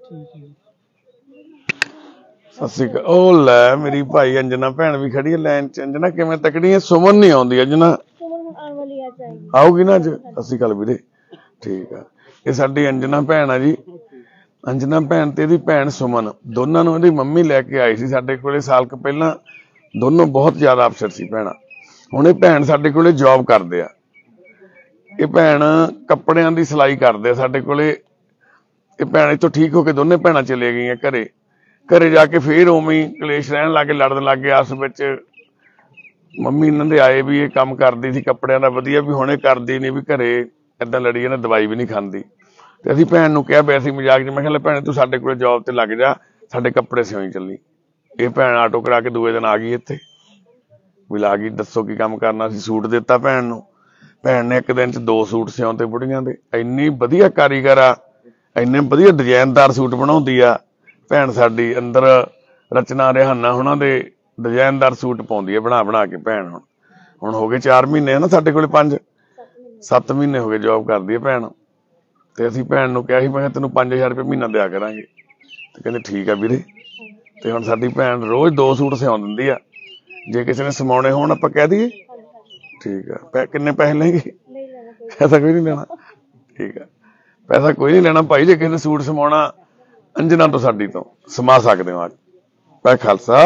ਸਤਿ ਸ਼੍ਰੀ ਅਕਾਲ। ਉਹ ਲੈ ਮੇਰੀ ਭਾਈ ਅੰਜਨਾ ਭੈਣ ਵੀ ਖੜੀ ਹੈ ਲਾਈਨ ਚ। ਅੰਜਨਾ ਕਿਵੇਂ ਤਕੜੀ ਹੈ? ਸੁਮਨ ਨਹੀਂ ਆਉਂਦੀ ਅੰਜਨਾ, ਆਊਗੀ ਨਾ ਅੱਜ? ਸਤਿ ਸ਼੍ਰੀ ਅਕਾਲ ਵੀਰੇ। ਠੀਕ ਆ, ਇਹ ਸਾਡੀ ਅੰਜਨਾ ਭੈਣ ਆ ਜੀ। ਅੰਜਨਾ ਭੈਣ ਤੇ ਇਹਦੀ ਭੈਣ ਸੁਮਨ, ਦੋਨਾਂ ਨੂੰ ਇਹਦੀ ਮੰਮੀ ਲੈ ਕੇ ਆਈ ਸੀ ਸਾਡੇ ਕੋਲੇ ਸਾਲ ਕੁ ਪਹਿਲਾਂ। ਦੋਨੋਂ ਬਹੁਤ ਜ਼ਿਆਦਾ ਅਫਸਰ ਸੀ ਭੈਣਾਂ। ਹੁਣ ਇਹ ਭੈਣ ਸਾਡੇ ਕੋਲੇ ਜੌਬ ਕਰਦੇ ਆ। ਇਹ ਭੈਣ ਕੱਪੜਿਆਂ ਦੀ ਸਿਲਾਈ ਕਰਦੇ ਆ ਸਾਡੇ ਕੋਲੇ। ਇਹ ਭੈਣ ਇੱਥੋਂ ਠੀਕ ਹੋ ਕੇ ਦੋਨੇ ਭੈਣਾਂ ਚਲੇ ਗਈਆਂ ਘਰੇ। ਘਰੇ ਜਾ ਕੇ ਫੇਰ ਉਵੇਂ ਹੀ ਕਲੇਸ਼ ਰਹਿਣ ਲੱਗ ਗਏ, ਲੜਨ ਲੱਗ ਗਏ ਆਪਸ ਵਿੱਚ। ਮੰਮੀ ਇਹਨਾਂ ਦੇ ਆਏ ਵੀ ਇਹ ਕੰਮ ਕਰਦੀ ਸੀ ਕੱਪੜਿਆਂ ਦਾ ਵਧੀਆ, ਵੀ ਹੁਣ ਇਹ ਕਰਦੀ ਨਹੀਂ, ਵੀ ਘਰੇ ਏਦਾਂ ਲੜੀ ਇਹਨਾਂ, ਦਵਾਈ ਵੀ ਨਹੀਂ ਖਾਂਦੀ। ਤੇ ਅਸੀਂ ਭੈਣ ਨੂੰ ਕਿਹਾ ਵੈਸੇ ਮਜ਼ਾਕ ਚ, ਮੈਂ ਕਿਹਾ ਲੈ ਭੈਣੇ ਤੂੰ ਸਾਡੇ ਕੋਲੇ ਜੌਬ ਤੇ ਲੱਗ ਜਾ, ਸਾਡੇ ਕੱਪੜੇ ਸਿਉਂ ਚੱਲੀ। ਇਹ ਭੈਣ ਆਟੋ ਕਰਾ ਕੇ ਦੂਏ ਦਿਨ ਆ ਗਈ ਇੱਥੇ, ਵੀ ਲਾ ਗਈ ਦੱਸੋ ਕੀ ਕੰਮ ਕਰਨਾ ਸੀ। ਸੂਟ ਦਿੱਤਾ ਭੈਣ ਨੂੰ, ਭੈਣ ਨੇ ਇੱਕ ਦਿਨ ਚ ਦੋ ਸੂਟ ਸਿਉਂਤੇ ਬੁੜੀਆਂ ਦੇ। ਇੰਨੀ ਵਧੀਆ ਕਾਰੀਗਰ ਆ, ਇੰਨੇ ਵਧੀਆ ਡਿਜ਼ਾਈਨਦਾਰ ਸੂਟ ਬਣਾਉਂਦੀ ਆ ਭੈਣ ਸਾਡੀ। ਅੰਦਰ ਰਚਨਾ ਰਿਹਾਨਾ ਉਹਨਾਂ ਦੇ ਡਿਜ਼ਾਈਨਦਾਰ ਸੂਟ ਪਾਉਂਦੀ ਹੈ ਬਣਾ ਬਣਾ ਕੇ ਭੈਣ। ਹੁਣ ਹੁਣ ਹੋ ਗਏ ਚਾਰ ਮਹੀਨੇ ਨਾ ਸਾਡੇ ਕੋਲੇ, ਪੰਜ ਸੱਤ ਮਹੀਨੇ ਹੋ ਗਏ ਜੌਬ ਕਰਦੀ ਹੈ ਭੈਣ। ਤੇ ਅਸੀਂ ਭੈਣ ਨੂੰ ਕਿਹਾ ਸੀ, ਮੈਂ ਕਿਹਾ ਤੈਨੂੰ ਪੰਜ ਹਜ਼ਾਰ ਰੁਪਏ ਮਹੀਨਾ ਦਿਆ ਕਰਾਂਗੇ। ਤੇ ਕਹਿੰਦੇ ਠੀਕ ਆ ਵੀਰੇ। ਤੇ ਹੁਣ ਸਾਡੀ ਭੈਣ ਰੋਜ਼ ਦੋ ਸੂਟ ਸਿਉਂ ਦਿੰਦੀ ਆ। ਜੇ ਕਿਸੇ ਨੇ ਸਮਾਉਣੇ ਹੋਣ ਆਪਾਂ ਕਹਿ ਦਈਏ? ਠੀਕ ਆ। ਪੈ ਕਿੰਨੇ ਪੈਸੇ ਲੈਣਗੇ? ਪੈਸਾ ਕੋਈ ਨਹੀਂ ਲੈਣਾ। ਠੀਕ ਆ, ਪੈਸਾ ਕੋਈ ਨਹੀਂ ਲੈਣਾ ਭਾਈ। ਜੇ ਕਿਸੇ ਨੇ ਸੂਟ ਸਮਾਉਣਾ ਅੰਜਨਾ ਤੋਂ ਸਾਡੀ ਤੋਂ ਸਮਾ ਸਕਦੇ ਹੋ। ਮੈਂ ਖਾਲਸਾ।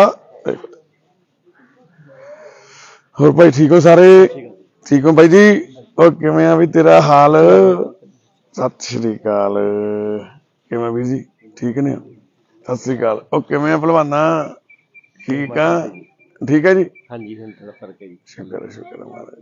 ਹੋਰ ਭਾਈ ਠੀਕ ਹੋ ਸਾਰੇ? ਠੀਕ ਹੋ ਬਾਈ ਜੀ? ਉਹ ਕਿਵੇਂ ਆ ਵੀ ਤੇਰਾ ਹਾਲ? ਸਤਿ ਸ਼੍ਰੀ ਅਕਾਲ। ਕਿਵੇਂ ਵੀਰ ਜੀ? ਠੀਕ ਨੇ? ਸਤਿ ਸ਼੍ਰੀ ਅਕਾਲ। ਉਹ ਕਿਵੇਂ ਆ ਭਲਵਾਨਾ? ਠੀਕ ਆ? ਠੀਕ ਹੈ ਜੀ? ਹਾਂਜੀ ਹੁਣ ਥੋੜਾ ਫਰਕ ਹੈ ਜੀ। ਸ਼ੁਕਰ ਸ਼ੁਕਰ ਹੈ ਮਹਾਰਾਜ।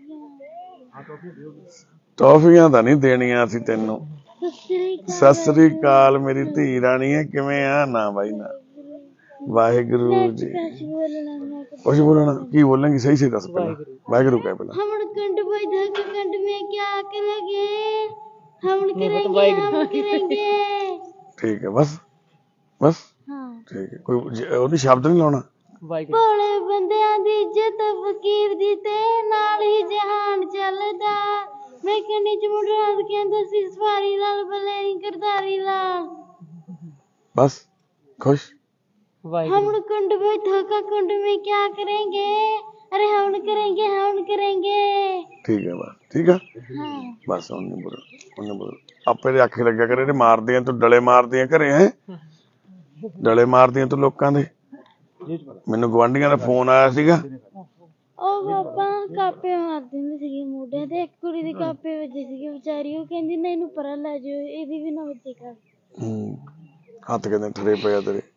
ਟੌਫੀਆਂ ਤਾਂ ਨਹੀਂ ਦੇਣੀਆਂ ਅਸੀਂ ਤੈਨੂੰ। ਸਤਿ ਸ੍ਰੀ ਅਕਾਲ ਮੇਰੀ ਧੀ ਰਾਣੀ ਹੈ। ਕਿਵੇਂ ਆ? ਨਾ ਬਾਈ ਨਾ। ਵਾਹਿਗੁਰੂ ਜੀ। ਕੁਛ ਬੋਲਣਾ? ਕੀ ਬੋਲਾਂਗੀ? ਸਹੀ ਸਹੀ ਦੱਸ ਪਹਿਲਾਂ। ਵਾਹਿਗੁਰੂ ਕਹਿ ਪਹਿਲਾਂ। हम कुंड बैठा के कुंड में क्या करेंगे हम करेंगे हम करेंगे। ठीक है बस बस। ठीक है। कोई ਉਹਦੀ ਸ਼ਬਦ ਨਹੀਂ ਲਾਉਣਾ। ਭੋਲੇ ਬੰਦਿਆਂ ਦੀ ਇੱਜ਼ਤ ਫਕੀਰ ਦੀ ਤੇ ਨਾਲ ਹੀ ਜਹਾਨ ਚੱਲਦਾ। ਮੈਂ ਕੰਨੀ ਚ ਮੁੰਡਾ ਕਹਿੰਦਾ ਸੀ ਸਵਾਰੀ ਲਾਲ ਬਲੇ ਕਰਦਾਰੀ ਲਾਲ। बस खुश। हम कुंड बैठा का कुंड में क्या करेंगे अरे हम करेंगे हम करेंगे। ठीक है बस ठीक है। बस ਉਹਨੇ ਬੋਲ ਉਹਨੇ ਬੋਲ ਆਪੇ ਦੇ ਅੱਖੇ ਲੱਗਿਆ ਕਰੇ। ਮਾਰਦੀਆਂ ਤੂੰ ਡਲੇ ਮਾਰਦੀਆਂ ਘਰੇ ਹੈ। ਡਲੇ ਮਾਰਦੀਆਂ ਤੂੰ ਲੋਕਾਂ ਦੇ। ਮੈਨੂੰ ਗਵਾਂਢੀਆਂ ਦਾ ਫੋਨ ਆਇਆ ਸੀਗਾ। ਉਹ ਪਾਪਾ ਕਾਪੇ ਮਾਰ ਦਿੰਦੇ ਸੀਗੇ ਮੋਢੇ ਤੇ। ਇੱਕ ਕੁੜੀ ਦੇ ਕਾਪੇ ਵੱਜੇ ਸੀਗੇ ਵਿਚਾਰੀ। ਉਹ ਕਹਿੰਦੀ ਨਾ ਇਹਨੂੰ ਪਰਾਂ ਲੈ ਜਾਓ ਇਹਦੀ ਵੀ ਨਾ ਵੱਜੇ ਕਰ। ਹੂੰ ਹੱਥ ਕਹਿੰਦੇ ਠਰੇ ਪਏ ਆ ਤੇਰੇ।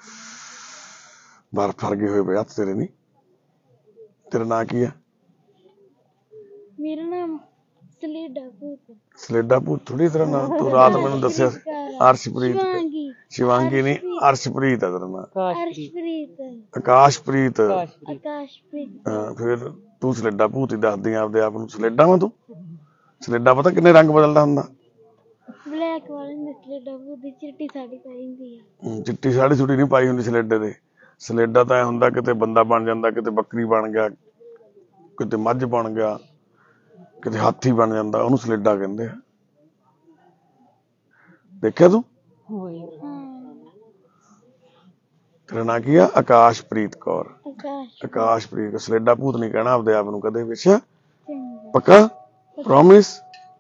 ਬਾਹਰ ਫੜ ਗਏ ਹੋਏ ਪਏ ਹੱਥ ਤੇਰੇ। ਨਹੀਂ ਤੇਰਾ ਨਾਂ ਕੀ ਆ? ਮੇਰਾ ਨਾਮ ਸਲੇਡਾ ਭੂਤ। ਸਲੇਡਾ ਭੂਤ ਥੋੜੀ ਤੇਰਾ ਨਾਂ। ਤੂੰ ਰਾਤ ਮੈਨੂੰ ਦੱਸਿਆ ਸੀ ਅਰਸ਼ਪ੍ਰੀਤ। ਸ਼ਿਵਾਂਗੀ ਨਹੀਂ ਅਰਸ਼ਪ੍ਰੀਤ ਆ ਤੇਰਾ ਨਾਂ। ਅਰਸ਼ਪ੍ਰੀਤ। ਆਕਾਸ਼ਪ੍ਰੀਤ। ਆਕਾਸ਼ਪ੍ਰੀਤ। ਹਾਂ ਫਿਰ ਤੂੰ ਸਲੇਡਾ ਭੂਤ ਹੀ ਦੱਸਦੀ ਆਪਦੇ ਆਪ ਨੂੰ। ਸਲੇਡਾ ਵਾ ਤੂੰ? ਸਲੇਡਾ ਪਤਾ ਕਿੰਨੇ ਰੰਗ ਬਦਲਦਾ ਹੁੰਦਾ? ਬਲੈਕ ਵਾਲੇ ਨੇ ਸਲੇਡਾ ਭੂਤ ਦੀ ਚਿੱਟੀ ਸਾੜੀ ਪਾਈ ਹੁੰਦੀ ਆ। ਚਿੱਟੀ ਸਾੜੀ ਸੁੜੀ ਨਹੀਂ ਪਾਈ ਹੁੰਦੀ ਸਲੇਡੇ ਦੇ। ਸਲੇਡਾ ਤਾਂ ਐ ਹੁੰਦਾ ਕਿਤੇ ਬੰਦਾ ਬਣ ਜਾਂਦਾ, ਕਿਤੇ ਬੱਕਰੀ ਬਣ ਗਿਆ, ਕਿਤੇ ਮੱਝ ਬਣ ਗਿਆ, ਕਿਤੇ ਹਾਥੀ ਬਣ ਜਾਂਦਾ। ਉਹਨੂੰ ਸਲੇਡਾ ਕਹਿੰਦੇ ਆ। ਦੇਖਿਆ ਤੂੰ? ਤੇਰਾ ਨਾਂ ਕੀ ਆ? ਆਕਾਸ਼ਪ੍ਰੀਤ ਕੌਰ। ਆਕਾਸ਼ਪ੍ਰੀਤ। ਸਲੇਡਾ ਭੂਤ ਨਹੀਂ ਕਹਿਣਾ ਆਪਦੇ ਆਪ ਨੂੰ ਕਦੇ। ਵਿੱਚ ਪੱਕਾ? ਪ੍ਰੋਮਿਸ?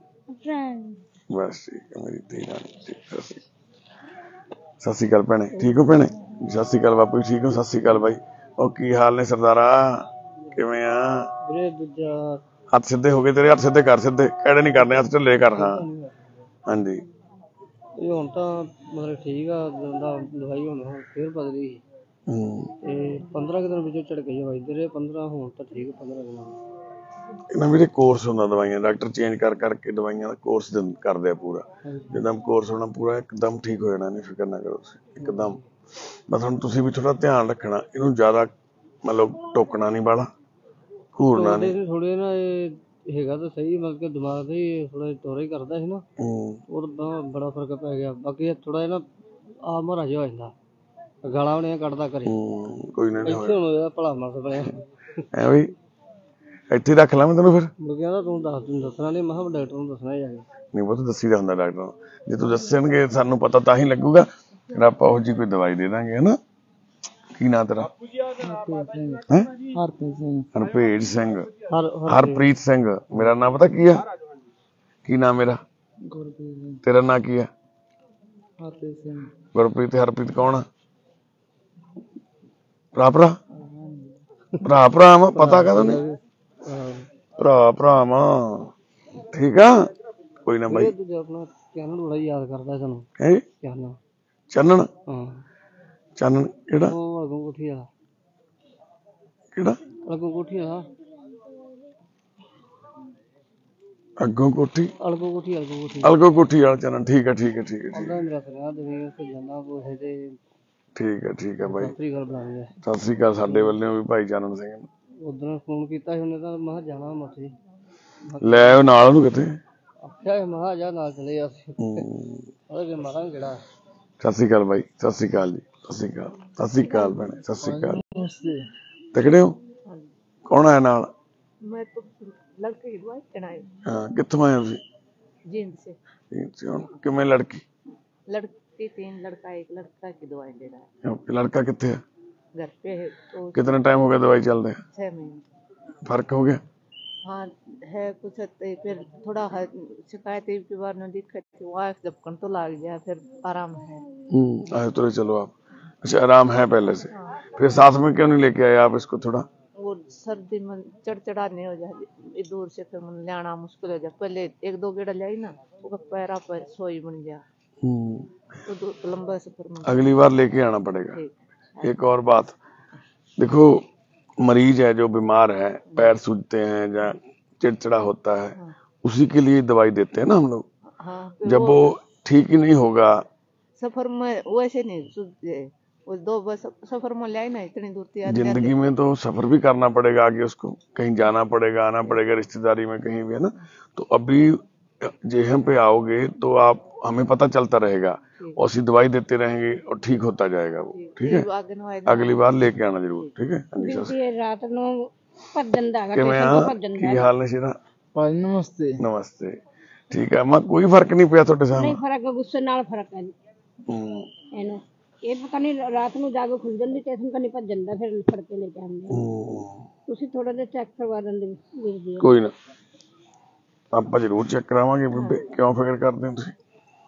ਬਸ ਠੀਕ ਹੈ ਮੇਰੀ ਧੀ ਰਾਣੀ। ਸਤਿ ਸ਼੍ਰੀ ਅਕਾਲ ਭੈਣੇ। ਠੀਕ ਹੋ ਭੈਣੇ? ਸਤਿ ਸ਼੍ਰੀ ਅਕਾਲ ਬਾਪੂ ਜੀ। ਠੀਕ ਹੋ? ਸਤਿ ਸ਼੍ਰੀ ਅਕਾਲ ਬਾਈ। ਉਹ ਕੀ ਹਾਲ ਨੇ ਸਰਦਾਰਾ? ਕਿਵੇਂ ਆ? ਦੂਜਾ ਹੱਥ ਸਿੱਧੇ ਹੋ ਗਏ ਤੇਰੇ? ਹੱਥ ਸਿੱਧੇ ਕਰ। ਸਿੱਧੇ ਕਿਹੜੇ ਨਹੀਂ ਕਰਨੇ, ਹੱਥ ਢਿੱਲੇ ਕਰ। ਹਾਂ ਹਾਂਜੀ। ਇਹ ਹੁਣ ਤਾਂ ਮਤਲਬ ਠੀਕ ਆ। ਦਵਾਈ ਹੁਣ ਫੇਰ ਬਦਲੀ ਸੀ ਤੇ ਪੰਦਰਾਂ ਕੁ ਦਿਨ ਵਿੱਚੋਂ ਝਟਕੇ ਵੱਜਦੇ ਰਹੇ। ਪੰਦਰਾਂ ਹੁਣ ਤਾਂ ਠੀਕ। ਪੰਦਰਾਂ ਦਿਨਾਂ ਇਹਨਾਂ ਵੀਰੇ ਕੋਰਸ ਹੁੰਦਾ ਦਵਾਈਆਂ। ਡਾਕਟਰ ਚੇਂਜ ਕਰ ਕਰਕੇ ਦਵਾਈਆਂ ਦਾ ਕੋਰਸ ਕਰਦੇ ਆ ਪੂਰਾ। ਜਿੱਦਾਂ ਕੋਰਸ ਹੋਣਾ ਪੂਰਾ ਇੱਕਦਮ ਠੀਕ ਹੋ ਜਾਣਾ। ਨਹੀਂ ਫਿਕਰ ਨਾ ਕਰੋ ਤੁਸੀਂ ਇੱਕਦਮ। ਬਸ ਹੁਣ ਤੁਸੀਂ ਵੀ ਥੋੜਾ ਧਿਆਨ ਰੱਖਣਾ। ਇਹਨੂੰ ਜ਼ਿਆਦਾ ਮਤਲਬ ਟੋਕਣਾ ਨਹੀਂ ਵਾਲਾ, ਘੂਰਨਾ ਨਹੀਂ। ਥੋੜੇ ਨਾ ਇਹ ਹੈਗਾ ਤਾਂ ਸਹੀ ਮਤਲਬ ਕਿ ਦਿਮਾਗ ਤੇ ਥੋੜਾ ਤੋਰਾ ਹੀ ਕਰਦਾ ਸੀ ਨਾ। ਉਹਦਾ ਬੜਾ ਫਰਕ ਪੈ ਗਿਆ। ਬਾਕੀ ਥੋੜਾ ਜਿਹਾ ਨਾ ਆ ਮਹਾਰਾ ਜਿਹਾ ਹੋ ਜਾਂਦਾ। ਗਾਲਾਂ ਉਹਨੇ ਕੱਢਦਾ ਘਰੇ। ਕੋਈ ਨਾ ਇੱਥੇ ਭਲਾ ਮਾਸ ਬਣਿਆ ਐ ਵੀ ਇੱਥੇ ਰੱਖ ਲਾਂ ਮੈਂ ਤੈਨੂੰ। ਫਿਰ ਕਹਿੰਦਾ ਤੂੰ ਦੱਸ ਤੂੰ ਦੱਸਣਾ ਨਹੀਂ। ਮੈਂ ਕਿਹਾ ਡਾਕਟਰ ਨੂੰ ਦੱਸਣਾ ਹੀ ਆ। ਨਹੀਂ ਬਹੁਤ ਦੱਸੀ ਦਾ ਹੁੰਦਾ ਡਾਕਟਰ ਨੂੰ। ਜੇ ਤੂੰ ਦੱਸਣਗੇ ਸਾਨੂੰ ਪਤਾ ਤਾਂ ਹੀ ਲੱਗੂਗਾ। ਫਿਰ ਆਪਾਂ ਉਹੋ ਜਿਹੀ ਕੋਈ ਦਵਾਈ ਦੇ ਦਾਂਗੇ ਹਨਾ। ਕੀ ਨਾਂ ਤੇਰਾ? ਹੈਂ? ਹਰਭੇਜ ਸਿੰਘ। ਹਰਪ੍ਰੀਤ ਸਿੰਘ। ਮੇਰਾ ਨਾਂ ਪਤਾ ਕੀ ਆ? ਕੀ ਨਾਂ ਮੇਰਾ? ਤੇਰਾ ਨਾਂ ਕੀ ਆ? ਗੁਰਪ੍ਰੀਤ। ਹਰਪ੍ਰੀਤ ਕੌਣ ਆ? ਭਰਾ ਭਰਾ ਭਰਾ ਭਰਾ ਵਾ। ਪਤਾ ਕਦੋਂ ਨਹੀਂ? ਭਰਾ ਭਰਾ ਵਾ। ਠੀਕ ਆ ਕੋਈ ਨਾ ਬਾਈ। ਆਪਣਾ ਚੈਨਲ ਬੜਾ ਯਾਦ ਕਰਦਾ ਸਾਨੂੰ। ਚਾਨਣ? ਚਾਨਣ? ਹਾਂ ਚਾਨਣ ਕਿਹੜਾ? ਉਹ ਅਲਗੋ ਕੋਠੀ ਵਾਲਾ। ਕਿਹੜਾ? ਅਲਗੋ ਕੋਠੀ ਵਾਲਾ। ਅੱਗੋਂ ਕੋਠੀ? ਅਲਗੋ ਕੋਠੀ। ਅਲਗੋ ਕੋਠੀ। ਅਲਗੋ ਕੋਠੀ ਵਾਲਾ ਚਾਨਣ। ਠੀਕ ਹੈ ਠੀਕ ਹੈ ਠੀਕ ਹੈ ਠੀਕ ਹੈ। ਮੇਰਾ ਸੁਨੇਹਾ ਦੇ ਉੱਥੇ ਜਾਂਦਾ ਕੋਠੇ ਤੇ। ਠੀਕ ਹੈ ਠੀਕ ਹੈ ਬਾਈ। ਸਤਿ ਸ੍ਰੀ ਅਕਾਲ ਬੁਲਾ ਲਿਆ। ਸਤਿ ਸ੍ਰੀ ਅਕਾਲ ਸਾਡੇ ਵੱਲੋਂ ਵੀ ਭਾਈ ਚਾਨਣ ਸਿੰਘ ਨੂੰ। ਉਦੋਂ ਫੋਨ ਕੀਤਾ ਸੀ ਉਹਨੇ ਤਾਂ ਮੈਂ ਕਿਹਾ ਜਾਣਾ ਮੱਥੇ। ਲੈ ਉਹ ਨਾਲ ਉਹਨੂੰ ਕਿਤੇ। ਆਖਿਆ ਮੈਂ ਕਿਹਾ ਜਾ ਨਾਲ ਚਲੇ ਅਸੀਂ। ਉਹਦੇ ਮਾਰਾਂਗੇ ਕਿਹੜਾ। ਸਤਿ ਸ੍ਰੀ ਅਕਾਲ ਬਾਈ। ਸਤਿ ਸ੍ਰੀ ਅਕਾਲ ਜੀ। ਸਤਿ ਸ੍ਰੀ ਅਕਾਲ। ਸਤਿ ਸ੍ਰੀ ਅਕਾਲ ਭੈਣੇ। ਸਤਿ ਸ੍ਰੀ ਅਕਾਲ। ਤਕੜੇ ਹੋ? ਕੌਣ ਆਇਆ ਨਾਲ? मैं तो लड़के की दुआ चढ़ाई। ਹਾਂ ਕਿੱਥੋਂ ਆਏ ਤੁਸੀਂ? जींद से। जींद से। ਹੁਣ ਕਿਵੇਂ ਲੜਕੀ? लड़के बेटी तीन लड़का एक लड़का की दवाई ले रहा ओके, लड़का कितने है? है घर पे है तो कितना टाइम हो गया दवाई चल रहे? छह महीने। फर्क हो गया? हाँ है कुछ हद- फिर थोड़ा ह- शिकायत के बार में दिक्कत थी वहाँ जबकन तो लग गया फिर आराम है। हम्म आए तो चलो आप। अच्छा, आराम है पहले से? फिर साथ में क्यों नहीं लेके आए आप इसको? थोड़ा वो सर्दी में चढ़चढ़ाने हो जाए दूर से फिर मन लाना मुश्किल हो जाए। पहले एक दो गेड़ा लाई ना वो पैरा पर सोई बन गया तो दो- लंबा सफर में अगली बार लेके आना पड़ेगा। एक और बात देखो, मरीज है जो बीमार है, पैर सूजते हैं या चिड़चिड़ा होता है, उसी के लिए दवाई देते हैं ना हम लोग। हाँ फिर जब वो ठीक ही नहीं होगा, सफर में वैसे नहीं सूझे वो दो बस सफर में लाई ना इतनी दूर तैयार जिंदगी में तो सफर भी करना पड़ेगा आगे, उसको कहीं जाना पड़ेगा, आना पड़ेगा, रिश्तेदारी में कहीं भी, है ना। तो अभी जेहम पे आओगे तो आप हमें पता चलता रहेगा, और सी दवाई देते रहेंगे और ठीक होता जाएगा वो। ठीक है, अगली बार लेके आना जरूर। ठीक है अनीशा से। ਇਹ ਰਾਤ ਨੂੰ ਭੱਜਣ ਦਾ ਹੈਗਾ ਕਿਵੇਂ ਸਟੇਸ਼ਨ ਆ? ਤੋਂ ਭੱਜਣ ਕੀ ਦਾ ਹਾਲ ਨੇ ਸ਼ੇਰਾ? ਭਾਜੀ ਨਮਸਤੇ। ਨਮਸਤੇ। ਠੀਕ ਹੈ ਮਾਂ, ਕੋਈ ਫਰਕ ਨਹੀਂ ਪਿਆ ਤੁਹਾਡੇ ਨਹੀਂ ਸਾਹਮਣੇ? ਫਰਕ ਗੁੱਸੇ ਨਾਲ ਫਰਕ ਹੈ ਜੀ ਹੂੰ, ਇਹਨੂੰ। ਇਹ ਪਤਾ ਨਹੀਂ ਰਾਤ ਨੂੰ ਜਾ ਕੇ ਖੁੱਲ ਜਾਂਦੀ ਸਟੇਸ਼ਨ ਕਨੀ ਭੱਜਣ ਦਾ ਫਿਰ ਫੜ ਕੇ ਲੈ ਕੇ ਆਉਂਦੇ ਆ। ਹੂੰ, ਤੁਸੀਂ ਥੋੜਾ ਜਿਹਾ ਚੈੱਕ ਕਰਵਾ ਦਿੰਦੇ ਵੀਰ ਜੀ। ਕੋਈ ਨਾ, ਆਪਾਂ ਜਰੂਰ ਚੈੱਕ ਕਰਾਵਾਂਗੇ ਬੇਬੇ, ਕਿਉਂ ਫਿਕਰ ਕਰਦੇ ਹੋ ਤੁਸੀਂ?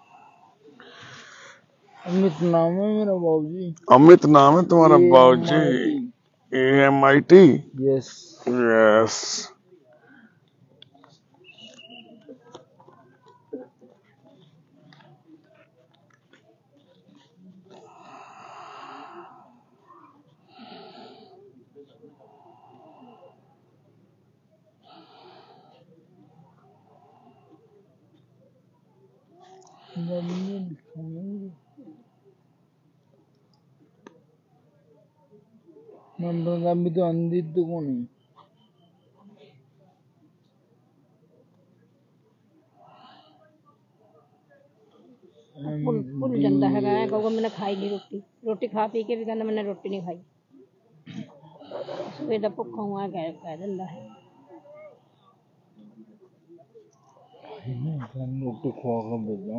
अमित नाम है मेरा बाबू जी। अमित नाम है तुम्हारा बाबूजी? A M I T? Yes yes. Number का भी तो अंधी तो कौन है? ਭੁੱਲ ਭੁੱਲ ਜਾਂਦਾ ਹੈਗਾ ਐ ਕਹੂਗਾ ਮੈਨੇ ਖਾਈ ਨਹੀਂ ਰੋਟੀ ਰੋਟੀ ਖਾ ਪੀ ਕੇ ਵੀ ਕਹਿੰਦਾ ਮੈਨੇ ਰੋਟੀ ਨਹੀਂ ਖਾਈ ਸਵੇਰ ਦਾ ਭੁੱਖਾ ਹੁਆ ਕਹਿ ਕਹਿ ਦਿੰਦਾ ਹੈ। रोटी खवा कर भेजा।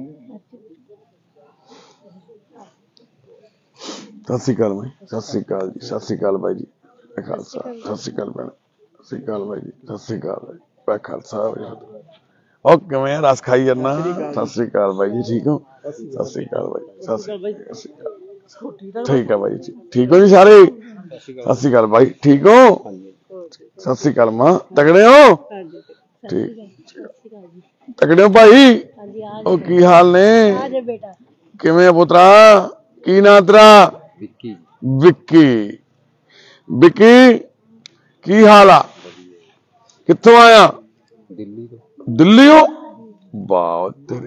ਸਤਿ ਸ਼੍ਰੀ ਅਕਾਲ ਬਾਈ, ਸਤਿ ਸ਼੍ਰੀ ਅਕਾਲ ਜੀ, ਸਤਿ ਸ਼੍ਰੀ ਅਕਾਲ ਬਾਈ ਜੀ, ਵਾਹਿ ਖਾਲਸਾ, ਸਤਿ ਸ਼੍ਰੀ ਅਕਾਲ ਭੈਣ, ਸਤਿ ਸ਼੍ਰੀ ਅਕਾਲ ਬਾਈ ਜੀ, ਸਤਿ ਸ਼੍ਰੀ ਅਕਾਲ ਬਾਈ, ਵਾਹਿ ਖਾਲਸਾ ਵਾਹਿ ਫਤਿਹ। ਉਹ ਕਿਵੇਂ ਆ, ਰਸ ਖਾਈ ਜਾਂਦਾ? ਸਤਿ ਸ਼੍ਰੀ ਅਕਾਲ ਬਾਈ ਜੀ, ਠੀਕ ਹੋ? ਸਤਿ ਸ਼੍ਰੀ ਅਕਾਲ ਬਾਈ, ਸਤਿ ਸ਼੍ਰੀ ਅਕਾਲ। ਠੀਕ ਹੈ ਬਾਈ ਜੀ, ਠੀਕ ਹੋ ਜੀ ਸਾਰੇ? ਸਤਿ ਸ਼੍ਰੀ ਅਕਾਲ ਬਾਈ, ਠੀਕ ਹੋ? ਸਤਿ ਸ਼੍ਰੀ ਅਕਾਲ ਮਾਂ, ਤਗੜੇ ਹੋ? ਠੀਕ, ਤਗੜੇ ਹੋ ਭਾਈ? ਉਹ ਕੀ ਹਾਲ ਨੇ? ਕਿਵੇਂ ਆ ਪੁੱਤਰਾ? ਕੀ ਨਾਂ ਤੇਰਾ? ਵਿੱਕੀ। ਵਿੱਕੀ, ਵਿੱਕੀ ਕੀ ਹਾਲ ਆ? ਕਿੱਥੋਂ ਆਇਆ? ਦਿੱਲੀ ਤੋਂ। ਦਿੱਲੀ ਹੋ? ਵਾਹ ਤੇਰੇ,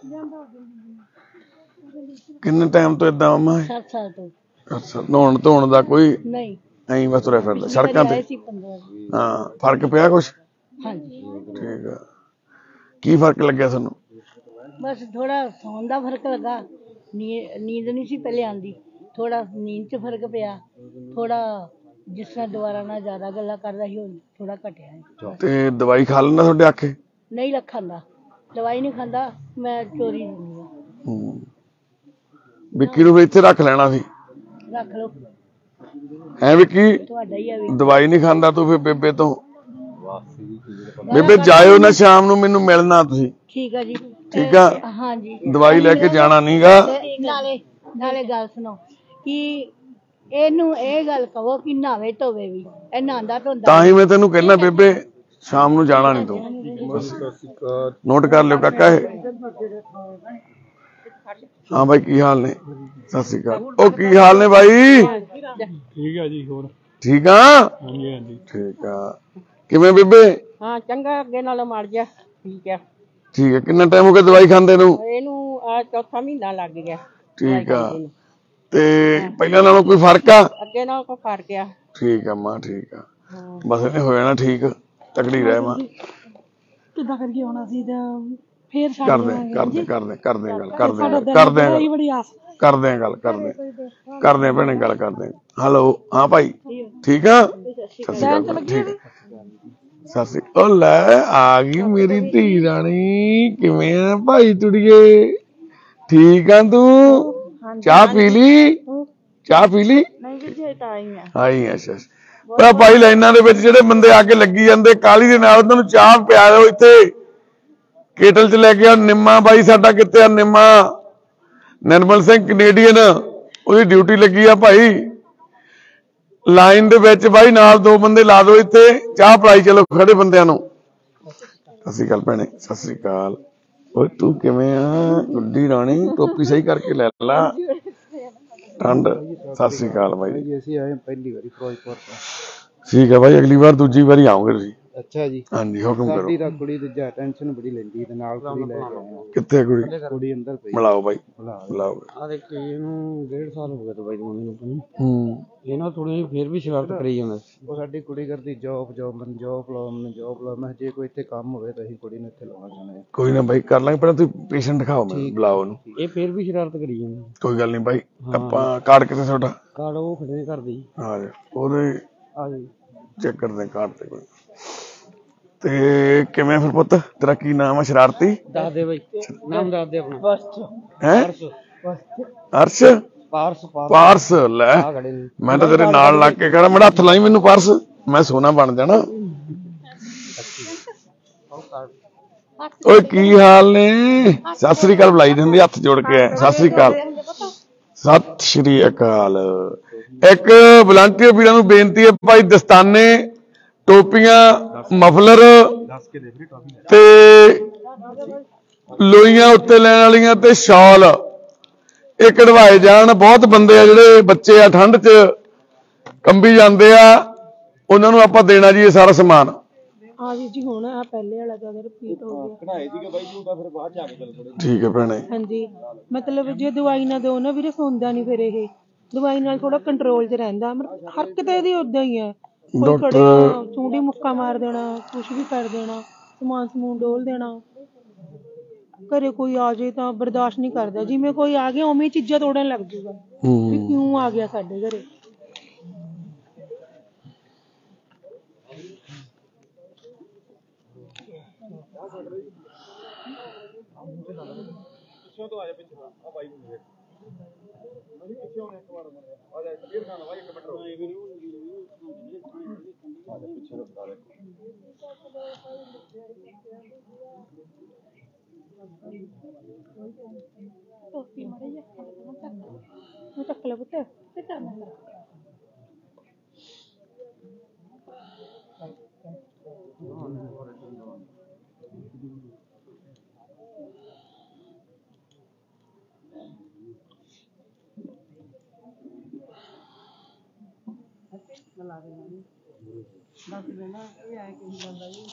ਕਿੰਨੇ ਟਾਈਮ ਤੋਂ ਏਦਾਂ ਮਾਮਾ? ਸੱਤ ਸਾਲ ਤੋਂ। ਅੱਛਾ, ਨਹਾਉਣ ਧੋਣ ਦਾ ਕੋਈ ਨਹੀਂ, ਐਂ ਬਸ ਤੁਰਿਆ ਫਿਰਦਾ ਸੜਕਾਂ ਤੇ? ਹਾਂ, ਫਰਕ ਪਿਆ ਕੁਛ? ਹਾਂਜੀ ਠੀਕ ਆ। ਕੀ ਫਰਕ ਲੱਗਿਆ ਤੁਹਾਨੂੰ? ਬਸ ਥੋੜਾ ਸੌਣ ਦਾ ਫਰਕ ਲੱਗਾ, ਨੀ- ਨੀਂਦ ਨਹੀਂ ਸੀ ਪਹਿਲੇ ਆਉਂਦੀ, ਥੋੜਾ ਨੀਂਦ 'ਚ ਫਰਕ ਪਿਆ, ਥੋੜਾ ਜਿਸ ਤਰ੍ਹਾਂ ਦੁਬਾਰਾ ਨਾਲ ਜ਼ਿਆਦਾ ਗੱਲਾਂ ਕਰਦਾ ਸੀ ਉਹ ਥੋੜਾ ਘਟਿਆ ਹੈ। ਤੇ ਦਵਾਈ ਖਾ ਲੈਂਦਾ ਤੁਹਾਡੇ ਆਖੇ? ਨਹੀਂ ਰੱਖ ਖਾਂਦਾ, ਦਵਾਈ ਨਹੀਂ ਖਾਂਦਾ, ਮੈਂ ਚੋਰੀ ਦਿੰਦੀ ਹਾਂ। ਹੂੰ, ਵਿੱਕੀ ਨੂੰ ਵੀ ਇੱਥੇ ਰੱਖ ਲੈਣਾ ਸੀ। ਰੱਖ ਲਓ, ਹੈ ਵਿੱਕੀ? ਤੁਹਾਡਾ ਹੀ ਆ ਵੀ। ਦਵਾਈ ਨਹੀਂ ਖਾਂਦਾ ਤੂੰ ਫਿਰ ਬੇਬੇ ਤੋਂ? ਬੇਬੇ ਜਾਇਓ ਨਾ ਸ਼ਾਮ ਨੂੰ, ਮੈਨੂੰ ਮਿਲਣਾ ਤੁਸੀਂ। ਠੀਕ ਆ ਜੀ, ਠੀਕ ਆ, ਹਾਂਜੀ। ਦਵਾਈ ਲੈ ਕੇ ਜਾਣਾ ਨੀਗਾ। ਤੇ ਨਾਲੇ ਨਾਲੇ ਗੱਲ ਸੁਣੋ ਕਿ ਇਹਨੂੰ ਇਹ ਗੱਲ ਕਹੋ ਕਿ ਨਹਾਵੇ ਧੋਵੇ ਵੀ, ਇਹ ਨਹਾਉਂਦਾ ਧੋਂਦਾ। ਤਾਂ ਹੀ ਮੈਂ ਤੈਨੂੰ ਕਹਿਣਾ ਬੇਬੇ ਸ਼ਾਮ ਨੂੰ ਜਾਣਾ ਨਹੀਂ ਤੂੰ। ਨੋਟ ਕਰ ਲਿਓ ਕਾਕਾ ਇਹ। ਹਾਂ ਬਾਈ, ਕੀ ਹਾਲ ਨੇ? ਸਤਿ ਸ਼੍ਰੀ ਅਕਾਲ। ਉਹ ਕੀ ਹਾਲ ਨੇ ਬਾਈ? ਠੀਕ ਆ ਜੀ, ਹੋਰ ਠੀਕ ਆ? ਹਾਂਜੀ ਹਾਂਜੀ ਠੀਕ ਆ। ਕਿਵੇਂ ਬੇਬੇ? ਹਾਂ ਚੰਗਾ, ਅੱਗੇ ਨਾਲੋਂ ਮਾਰ ਗਿਆ, ਠੀਕ ਆ। ਠੀਕ ਹੈ, ਕਿੰਨਾ ਟਾਈਮ ਹੋ ਗਿਆ ਦਵਾਈ ਖਾਂਦੇ ਨੂੰ? ਇਹਨੂੰ ਆ ਚੌਥਾ ਮਹੀਨਾ ਲੱਗ ਗਿਆ। ਠੀਕ ਆ, ਤੇ ਪਹਿਲਾਂ ਨਾਲੋਂ ਕੋਈ ਫਰਕ ਆ? ਅੱਗੇ ਨਾਲ ਕੋ ਫਰਕ ਆ। ਠੀਕ ਆ ਮਾਂ, ਠੀਕ ਆ, ਬਸ ਇਹਨੇ ਹੋ ਜਾਣਾ ਠੀਕ, ਤਕੜੀ ਰਹਿ ਮਾਂ। ਕਿੱਦਾਂ ਕਰਕੇ ਆਉਣਾ ਸੀ ਤਾਂ ਫੇਰ ਛੱਡ ਕਰਦੇ ਕਰਦੇ ਕਰਦੇ ਕਰਦੇ ਗੱਲ ਕਰਦੇ ਕਰਦੇ ਕਰਦੇ ਗੱਲ ਕਰਦੇ ਕਰਦੇ ਭੈਣੇ ਗੱਲ ਕਰਦੇ। ਹੈਲੋ, ਹਾਂ ਭਾਈ, ਠੀਕ ਆ? ਸਤਿ ਸ਼੍ਰੀ ਅਕਾਲ। ਠੀਕ ਹੈ, ਸਤਿ ਸ਼੍ਰੀ ਅਕਾਲ। ਉਹ ਲੈ ਆ ਗਈ ਮੇਰੀ ਧੀ ਰਾਣੀ, ਕਿਵੇਂ ਆ ਭਾਈ ਤੁੜੀਏ? ਠੀਕ ਆ ਤੂੰ? ਚਾਹ ਪੀ ਲਈ ਚਾਹ ਪੀ ਲਈ ਨਹੀਂ ਵੀਰ ਜੀ ਤਾਂ ਆਈ ਆ ਆਈ ਅੱਛਾ ਪਰ ਭਾਈ ਲਾਈਨਾਂ ਦੇ ਵਿੱਚ ਜਿਹੜੇ ਬੰਦੇ ਆ ਕੇ ਲੱਗੀ ਜਾਂਦੇ ਕਾਲੀ ਦੇ ਨਾਲ ਉਹਨਾਂ ਨੂੰ ਚਾਹ ਪਿਆ ਦਿਓ ਇੱਥੇ ਕੇਟਲ ਚ ਲੈ ਕੇ ਆ ਨਿੰਮਾ ਬਾਈ ਸਾਡਾ ਕਿੱਥੇ ਆ ਨਿੰਮਾ ਨਿਰਮਲ ਸਿੰਘ ਕੈਨੇਡੀਅਨ ਉਹਦੀ ਡਿਊਟੀ ਲੱਗੀ ਆ ਭਾਈ ਲਾਈਨ ਦੇ ਵਿੱਚ ਬਾਈ ਨਾਲ ਦੋ ਬੰਦੇ ਲਾ ਦਿਓ ਇੱਥੇ ਚਾਹ ਪਲਾਈ ਚਲੋ ਖੜੇ ਬੰਦਿਆਂ ਨੂੰ ਸਤਿ ਸ਼੍ਰੀ ਅਕਾਲ ਭੈਣੇ ਸਤਿ ਸ਼੍ਰੀ ਅਕਾਲ ਓਏ ਤੂੰ ਕਿਵੇਂ ਆ ਗੁੱਡੀ ਰਾਣੀ ਟੋਪੀ ਸਹੀ ਕਰਕੇ ਲੈ ਲਾ ਠੰਡ ਸਤਿ ਸ਼੍ਰੀ ਅਕਾਲ ਬਾਈ ਜੀ ਅਸੀਂ ਆਏ ਪਹਿਲੀ ਵਾਰੀ ਫਿਰੋਜ਼ਪੁਰ ਤੋਂ ਠੀਕ ਹੈ ਬਾਈ ਅਗਲੀ ਵਾਰ ਦੂਜੀ ਵਾਰੀ ਆਉਂਗੇ ਤੁਸੀਂ ਅੱਛਾ ਜੀ ਹਾਂਜੀ ਹੁਕਮ ਕਰੋ ਸਾਡੀ ਤਾਂ ਕੁੜੀ ਤੇ ਜਾ ਟੈਨਸ਼ਨ ਬੜੀ ਲੈਂਦੀ ਤੇ ਨਾਲ ਕੁੜੀ ਲੈ ਕੇ ਆਏ ਕਿੱਥੇ ਕੁੜੀ ਕੁੜੀ ਅੰਦਰ ਪਈ ਮਿਲਾਓ ਬਾਈ ਮਿਲਾਓ ਆ ਦੇਖ ਇਹਨੂੰ ਡੇਢ ਸਾਲ ਹੋ ਗਿਆ ਦਵਾਈ ਦਵਾਉਣੀ ਨੂੰ ਹੂੰ ਇਹਨਾਂ ਥੋੜੀ ਫੇਰ ਵੀ ਸ਼ਰਾਰਤ ਕਰੀ ਜਾਂਦਾ ਉਹ ਸਾਡੀ ਕੁੜੀ ਕਰਦੀ ਜੌਬ ਜੌਬ ਮੈਨੂੰ ਜੌਬ ਲਾਓ ਮੈਨੂੰ ਜੌਬ ਲਾਓ ਮੈਂ ਜੇ ਕੋਈ ਇੱਥੇ ਕੰਮ ਹੋਵੇ ਤਾਂ ਅਸੀਂ ਕੁੜੀ ਨੂੰ ਇੱਥੇ ਲਾਉਣਾ ਚਾਹੁੰਦੇ ਹਾਂ ਕੋਈ ਨਾ ਬਾਈ ਕਰ ਲਾਂਗੇ ਪਹਿਲਾਂ ਤੁਸੀਂ ਪੇਸ਼ੈਂਟ ਦਿਖਾਓ ਮੈਨੂੰ ਬੁਲਾਓ ਉਹਨੂੰ ਇਹ ਫੇਰ ਵੀ ਸ਼ਰਾਰਤ ਕਰੀ ਜਾਂਦਾ ਕੋਈ ਗੱਲ ਨਹੀਂ ਬਾਈ ਆਪਾਂ ਕਾਰਡ ਕਿੱਥੇ ਤੁਹਾਡਾ ਕਾਰਡ ਉਹ ਖੜੇ ਨੇ ਕਰਦੇ ਜੀ ਆ ਜਾ ਉਹਦੇ ਆ ਜੀ ਚੈੱਕ ਕਰਦੇ ਕਾਰਡ ਤੇ ਕੋਈ ਤੇ ਕਿਵੇਂ ਫਿਰ ਪੁੱਤ ਤੇਰਾ ਕੀ ਨਾਮ ਹੈ ਸ਼ਰਾਰਤੀ ਦੱਸ ਦੇ ਬਾਈ ਨਾਮ ਦੱਸ ਦੇ ਆਪਣਾ ਹੈ ਅਰਸ਼ ਪਾਰਸ ਪਾਰਸ ਲੈ ਮੈਂ ਤਾਂ ਤੇਰੇ ਨਾਲ ਲੱਗ ਕੇ ਕਹਣਾ ਮੇਰਾ ਹੱਥ ਲਾਈ ਮੈਨੂੰ ਪਾਰਸ ਮੈਂ ਸੋਨਾ ਬਣ ਜਾਣਾ ਓਏ ਕੀ ਹਾਲ ਨੇ ਸਤਿ ਸ੍ਰੀ ਅਕਾਲ ਬੁਲਾਈ ਦਿੰਦੀ ਹੱਥ ਜੋੜ ਕੇ ਸਤਿ ਸ੍ਰੀ ਅਕਾਲ ਸਤਿ ਸ਼੍ਰੀ ਅਕਾਲ ਇੱਕ ਵਲੰਟੀਅਰ ਵੀਰਾਂ ਨੂੰ ਬੇਨਤੀ ਹੈ ਭਾਈ ਦਸਤਾਨੇ ਟੋਪੀਆਂ ਮਫਲਰ ਤੇ ਲੋਈਆਂ ਉੱਤੇ ਲੈਣ ਵਾਲੀਆਂ ਤੇ ਸ਼ਾਲ ਇਹ ਕਢਵਾਏ ਜਾਣ ਬਹੁਤ ਬੰਦੇ ਆ ਜਿਹੜੇ ਬੱਚੇ ਆ ਠੰਡ 'ਚ ਕੰਬੀ ਜਾਂਦੇ ਆ ਉਹਨਾਂ ਨੂੰ ਆਪਾਂ ਦੇਣਾ ਜੀ ਇਹ ਸਾਰਾ ਸਮਾਨ ਆ ਜੀ ਹੁਣ ਆ ਪਹਿਲੇ ਵਾਲਾ ਜਿਆਦਾ ਰਿਪੀਟ ਹੋ ਗਿਆ ਕਢਾਏ ਸੀਗੇ ਬਾਈ ਤੂੰ ਤਾਂ ਫਿਰ ਬਾਅਦ ਚ ਆ ਕੇ ਚਲ ਥੋੜੇ ਠੀਕ ਹੈ ਭੈਣੇ ਹਾਂਜੀ ਮਤਲਬ ਜੇ ਦਵਾਈ ਨਾ ਦਿਓ ਨਾ ਵੀਰੇ ਸੌਂਦਾ ਨਹੀਂ ਫਿਰ ਇਹ ਦਵਾਈ ਨਾਲ ਥੋੜਾ ਕੰਟਰੋਲ 'ਚ ਰਹਿੰਦਾ ਹਰਕਤ ਇਹਦੀ ਉਦਾਂ ਹੀ ਹੈ ਕੋਈ ਖੜਿਆ ਚੂੰਡੀ ਮੁੱਕਾ ਮਾਰ ਦੇਣਾ ਕੁਛ ਵੀ ਕਰ ਦੇਣਾ ਸਮਾਨ ਸਮੂਨ ਡੋਲ ਦੇਣਾ ਘਰੇ ਕੋਈ ਆ ਜਾਏ ਤਾਂ ਬਰਦਾਸ਼ਤ ਨਹੀਂ ਕਰਦਾ ਜਿਵੇਂ ਕੋਈ ਆ ਗਿਆ ਉਵੇਂ ਚੀਜ਼ਾਂ ਤੋੜਨ ਲੱਗ ਜੂਗਾ ਵੀ ਕਿਉਂ ਆ ਗਿਆ ਸਾਡੇ ਘਰੇ ਪਿੱਛੋਂ ਤੋਂ ਆ ਜਾ ਪਿੱਛੇ ਆ ਬਾਈ ਨੂੰ ਦੇਖ ਮੈਂ ਪਿੱਛੇ ਹੋਣੇ ਇੱਕ ਵਾਰ ਆ ਜਾ ਕਲੀਅਰ ਕਰਨਾ ਬਾਈ ਇੱਕ ਮਿੰਟ ਰੁਕ ਆ ਜਾ ਪਿੱਛੇ ਰੁਕ ਆ ਟੋਪੀ ਮਾਰੇ ਜਾ ਮੈਂ ਚੱਕ ਲੈ ਪੁੱਤ ਤੇ ਕਰਨਾ ਲਾ ਦੇਣਾ ਦੱਸ ਦੇਣਾ ਇਹ ਆਏ ਕਿ ਬੰਦਾ ਜੀ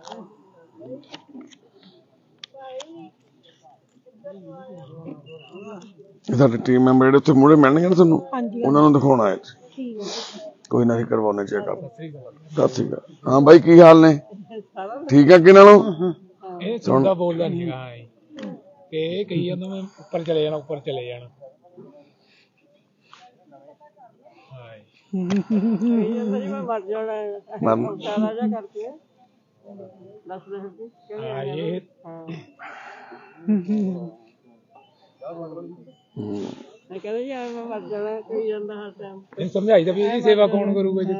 ਇਹ ਸਾਡੇ ਟੀਮ ਮੈਂਬਰ ਜਿਹੜੇ ਉੱਥੇ ਮੂਹਰੇ ਮਿਲਣਗੇ ਨਾ ਤੁਹਾਨੂੰ ਉਹਨਾਂ ਨੂੰ ਦਿਖਾਉਣਾ ਹੈ ਠੀਕ ਹੈ ਕੋਈ ਨਾ ਹੀ ਕਰਵਾਉਣੇ ਚੈੱਕਅਪ ਸਤਿ ਸ਼੍ਰੀ ਅਕਾਲ ਹਾਂ ਬਾਈ ਕੀ ਹਾਲ ਨੇ ਠੀਕ ਹੈ ਕਿ ਨਾਲੋਂ ਇਹ ਸੁਣਦਾ ਬੋਲਦਾ ਨਹੀਂ ਹੈਗਾ ਕਿ ਇਹ ਕਹੀ ਜਾਂਦਾ ਮੈਂ ਉੱਪਰ ਚਲੇ ਜਾਣਾ ਉੱਪਰ ਚਲੇ ਜਾਣਾ ਮਰ ਜਾਣਾ ਸਾਰਾ ਜਿਹਾ ਕਰਕੇ ਦੱਸ ਦੇ ਇਹ ਮੈਂ ਕਹਿੰਦਾ ਜੀ ਮੈਂ ਮਰ ਜਾਣਾ ਕਹੀ ਜਾਂਦਾ ਹਰ ਟਾਈਮ ਇਹ ਸਮਝਾਈ ਤਾਂ ਵੀ ਇਹਦੀ ਸੇਵਾ ਕੌਣ ਕਰੂਗਾ ਜੀ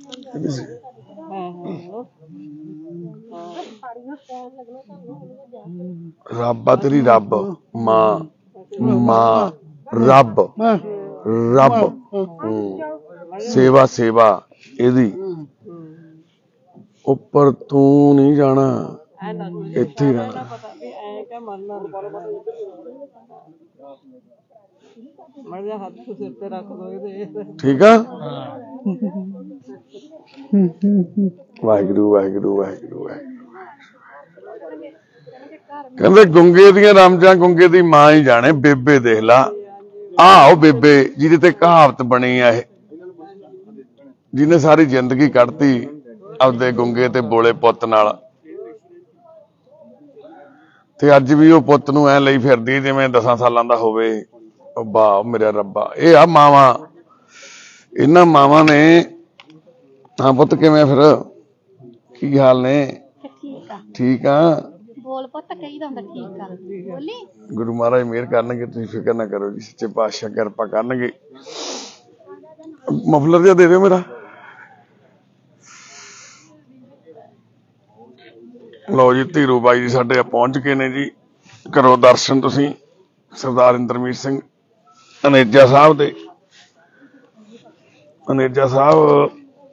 ਰੱਬ ਆ ਤੇਰੀ ਰੱਬ ਮਾਂ ਮਾਂ ਰੱਬ ਰੱਬ ਸੇਵਾ ਸੇਵਾ ਇਹਦੀ ਉੱਪਰ ਤੂੰ ਨਹੀਂ ਜਾਣਾ ਇੱਥੇ ਹੀ ਰਹਿਣਾ ਮਰ ਜਾ ਹੱਥ ਸਿਰ ਤੇ ਰੱਖ ਦੋ ਇਹਦੇ ਠੀਕ ਆ ਵਾਹਿਗੁਰੂ ਵਾਹਿਗੁਰੂ ਵਾਹਿਗੁਰੂ ਵਾਹਿਗੁਰੂ ਕਹਿੰਦੇ ਗੁੰਗੇ ਦੀਆਂ ਰਾਮਜਾਂ ਗੁੰਗੇ ਦੀ ਮਾਂ ਹੀ ਜਾਣੇ ਬੇਬੇ ਦੇਖ ਲਾ ਆਹ ਉਹ ਬੇਬੇ ਜਿਹਦੇ ਤੇ ਕਹਾਵਤ ਬਣੀ ਆ ਇਹ ਜਿਹਨੇ ਸਾਰੀ ਜ਼ਿੰਦਗੀ ਕੱਢਤੀ ਆਪਦੇ ਗੁੰਗੇ ਤੇ ਬੋਲੇ ਪੁੱਤ ਨਾਲ ਤੇ ਅੱਜ ਵੀ ਉਹ ਪੁੱਤ ਨੂੰ ਐ ਲਈ ਫਿਰਦੀ ਜਿਵੇਂ ਦਸਾਂ ਸਾਲਾਂ ਦਾ ਹੋਵੇ ਵਾਹ ਮੇਰਾ ਰੱਬਾ ਇਹ ਆ ਮਾਵਾਂ ਇਹਨਾਂ ਮਾਵਾਂ ਨੇ ਹਾਂ ਪੁੱਤ ਕਿਵੇਂ ਫਿਰ ਕੀ ਹਾਲ ਨੇ ਠੀਕ ਆ ਬੋਲ ਪੁੱਤ ਕਹੀਦਾ ਹੁੰਦਾ ਠੀਕ ਕਰ ਬੋਲੀ ਗੁਰੂ ਮਹਾਰਾਜ ਮਿਹਰ ਕਰਨਗੇ, ਤੁਸੀਂ ਫਿਕਰ ਨਾ ਕਰੋ ਜੀ, ਸੱਚੇ ਪਾਤਸ਼ਾਹ ਕਿਰਪਾ ਕਰਨਗੇ। ਮਫਲਰ ਜਿਹਾ ਦੇ ਦਿਓ ਮੇਰਾ। ਲਓ ਜੀ, ਧੀਰੂ ਬਾਈ ਜੀ ਸਾਡੇ ਪਹੁੰਚ ਗਏ ਨੇ ਜੀ, ਕਰੋ ਦਰਸ਼ਨ ਤੁਸੀਂ ਸਰਦਾਰ ਇੰਦਰਮੀਤ ਸਿੰਘ ਅਨੇਜਾ ਸਾਹਿਬ ਦੇ। ਅਨੇਜਾ ਸਾਹਿਬ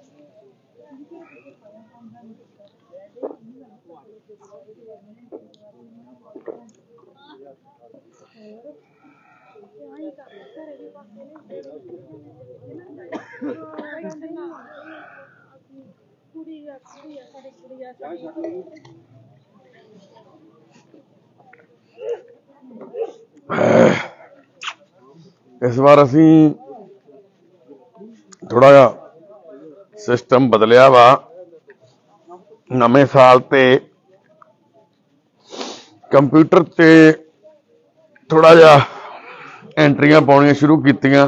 इस बार असी थोड़ा जा सिस्टम बदलिया वा। नवे साल ते कंप्यूटर ते थोड़ा जा एंट्रियां पाउणियां शुरू कीतियां।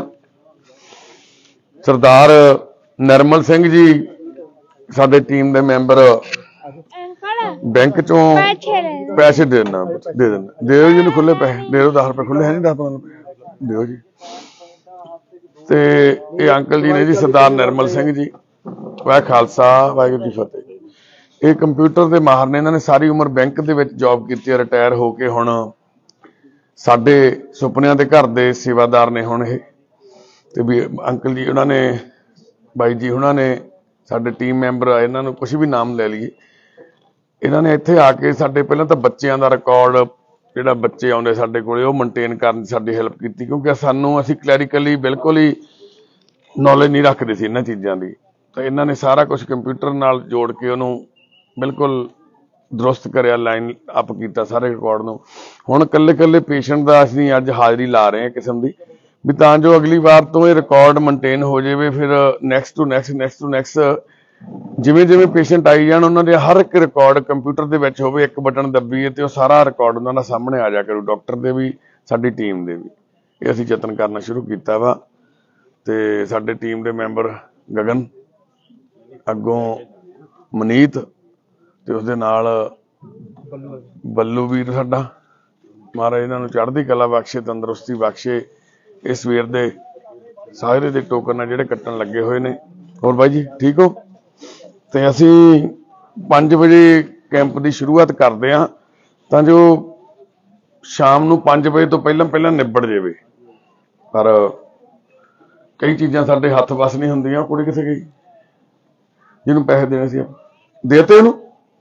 सरदार निर्मल सिंह जी साडे टीम दे मैंबर बैंक चों पैसे दे देना दे देना दिओ जी, खुले पैसे दे दो, दस रुपए खुले है नहीं, दस पंद्रह रुपए दिओ जी। ते ये अंकल जी ने जी सरदार निर्मल सिंह जी, वाह खालसा वाहिगुरू जी फतेह। ये कंप्यूटर के माहर ने, इन्होंने सारी उम्र बैंक दे विच जॉब की, रिटायर होके हुण साडे सुपनियां दे घर दे सेवादार ने हुण ये। ते भी अंकल जी उन्होंने बाई जी उन्होंने साडे टीम मैंबर इन्हां नूं कुछ भी नाम ले लीए, इन्होंने इत्थे आके साडे पहलां तां बच्चिआं दा रिकॉर्ड जिहड़ा बच्चे आउंदे साडे कोले ओह मेनटेन करन दी साडी हैल्प कीती, क्योंकि सानूं असीं क्लैरिकली बिल्कुल ही नॉलेज नहीं रखदे सी इन्हां चीज़ां दी। तो इन्हां ने सारा कुछ कंप्यूटर नाल जोड़ के उहनूं बिल्कुल दुरुस्त करिया, लाइन अप कीता सारे रिकॉर्ड नूं। हुण कल्ले कल्ले पेशेंट दा असीं अज हाज़री ला रहे हां किस्म दी, भी तां जो अगली वार तो ये रिकॉर्ड मेनटेन हो जाए, फिर next to next next to next जिमें जिमें पेशेंट आई जाण उन्हां दे हर एक रिकॉर्ड कंप्यूटर दे विच होवे, एक बटन दब्बीए ते सारा रिकॉर्ड उन्हां दा सामने आ जा करू, डॉक्टर दे भी साडी टीम दे भी। ये असीं यतन करना शुरू कीता वा। ते साडे टीम दे मैंबर गगन, अगों मनीत ते उसदे नाल बल्लू वीर साडा, महाराज इन्हां नूं चढ़दी कला बख्शे, तंदरुस्ती बख्शे। इस सवेर दे सारे दे टोकन जिहड़े कट्टण लगे होए ने। होर बाई जी ठीक हो? ते असीं पांच बजे कैंप की शुरुआत करते हैं, तां जो शाम नूं पांच बजे तो पहलां पहलां निबड़ जावे। पर कई चीज़ां साडे हत्थ वस नहीं हुंदियां। कुड़ी किथे गई जिन्होंने पैसे देने सी? देते उहनूं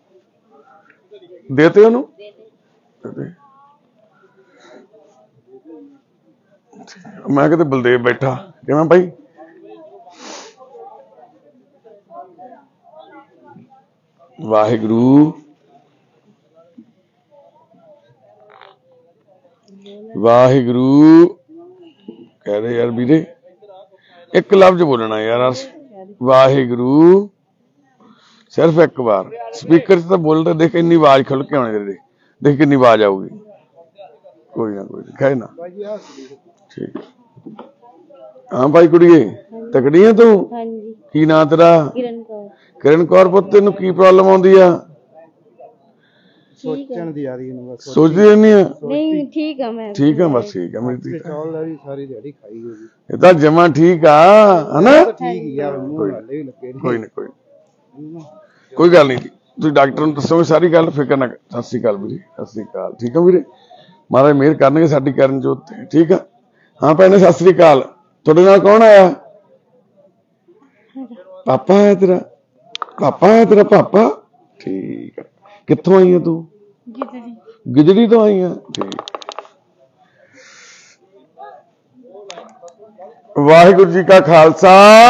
देते उहनूं मैं कहते बलदेव बैठा किवें भाई? वाहिगुरू वाहिगुरू कह दे यार वीरे, एक लफ्ज बोलना यार अर्श, वाहिगुरू सिर्फ एक बार। स्पीकर से तो बोल रहे, देख इन्नी आवाज खुल के आने दे, देख कितनी आवाज आऊगी। कोई ना कोई ना, खैर ना ठीक। हाँ भाई कुड़िए तकड़ी है तू? की ना तेरा? किरण कौर पुत, तेन की प्रॉब्लम आउंदी आ? सोचण दी आ रही है बस। सोचदी रहनी है? नहीं ठीक है मैं ठीक है बस ठीक है मेरी धी। चौल दी सारी दिहाड़ी खाई होगी। ये तो जमा ठीक आ है ना? ठीक ही आ, मूंह हाले भी लगे नहीं। कोई नहीं कोई कोई गल नहीं, तुसीं डॉक्टर नूं दस्सोगे सारी गल, फिकर ना। सत श्री अकाल वीरे, सत श्री अकाल। ठीक है वीरे, महाराज मेहर करनगे साडी करन जोत ते। ठीक है हाँ भैणे सत श्री अकाल। तुहाडे नाल कौन आया? पापा है तेरा? पापा है तेरा पापा? ठीक है। कित्थों आई है तू? गिदड़ी तो आई है। ठीक। वाहिगुरू जी का खालसा,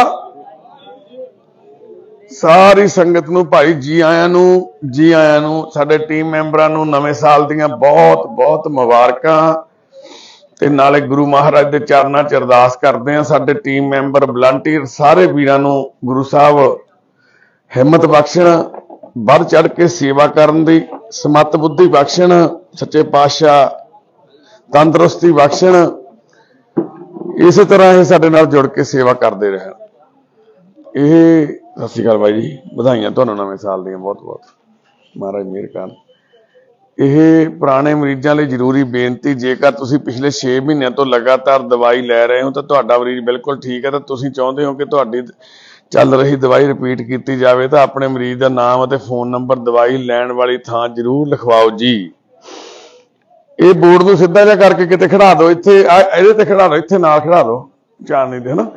सारी संगत नूं भाई जी आयां नूं जी आयां नूं। साडे टीम मैंबरां नूं नवें साल दीआं बहुत बहुत मुबारकां ते नाले गुरु महाराज दे चरनां च अरदास करदे हां। साडे टीम मैंबर वलंटियर सारे वीरां नूं गुरु साहब हिम्मत बख्शण, बढ़ चढ़ के सेवा करन दी समत बुद्धि बख्शण, सच्चे पातशाह तंदुरुस्ती बख्शण। इस तरह ये साडे नाल जुड़ के सेवा करते रहन। ये सत श्री अकाल भाई जी, बधाइयां तुहानूं नवें साल दीआं बहुत बहुत। महाराज मेहर करन। ਇਹ ਪੁਰਾਣੇ ਮਰੀਜ਼ਾਂ ਲਈ ਜ਼ਰੂਰੀ ਬੇਨਤੀ, ਜੇਕਰ ਤੁਸੀਂ ਪਿਛਲੇ ਛੇ ਮਹੀਨਿਆਂ ਤੋਂ ਲਗਾਤਾਰ ਦਵਾਈ ਲੈ ਰਹੇ ਹੋ ਤਾਂ ਤੁਹਾਡਾ ਮਰੀਜ਼ ਬਿਲਕੁਲ ਠੀਕ ਹੈ, ਤਾਂ ਤੁਸੀਂ ਚਾਹੁੰਦੇ ਹੋ ਕਿ ਤੁਹਾਡੀ ਚੱਲ ਰਹੀ ਦਵਾਈ ਰਿਪੀਟ ਕੀਤੀ ਜਾਵੇ ਤਾਂ ਆਪਣੇ ਮਰੀਜ਼ ਦਾ ਨਾਮ ਅਤੇ ਫੋਨ ਨੰਬਰ ਦਵਾਈ ਲੈਣ ਵਾਲੀ ਥਾਂ ਜ਼ਰੂਰ ਲਿਖਵਾਓ ਜੀ। ਇਹ ਬੋਰਡ ਨੂੰ ਸਿੱਧਾ ਜਿਹਾ ਕਰਕੇ ਕਿਤੇ ਖੜਾ ਦਿਓ, ਇੱਥੇ ਇਹਦੇ ਤੇ ਖੜਾ ਦਿਓ, ਇੱਥੇ ਨਾਲ ਖੜਾ ਦਿਓ, ਚਾਰ ਨਹੀਂ ਦੇ ਹਨਾ।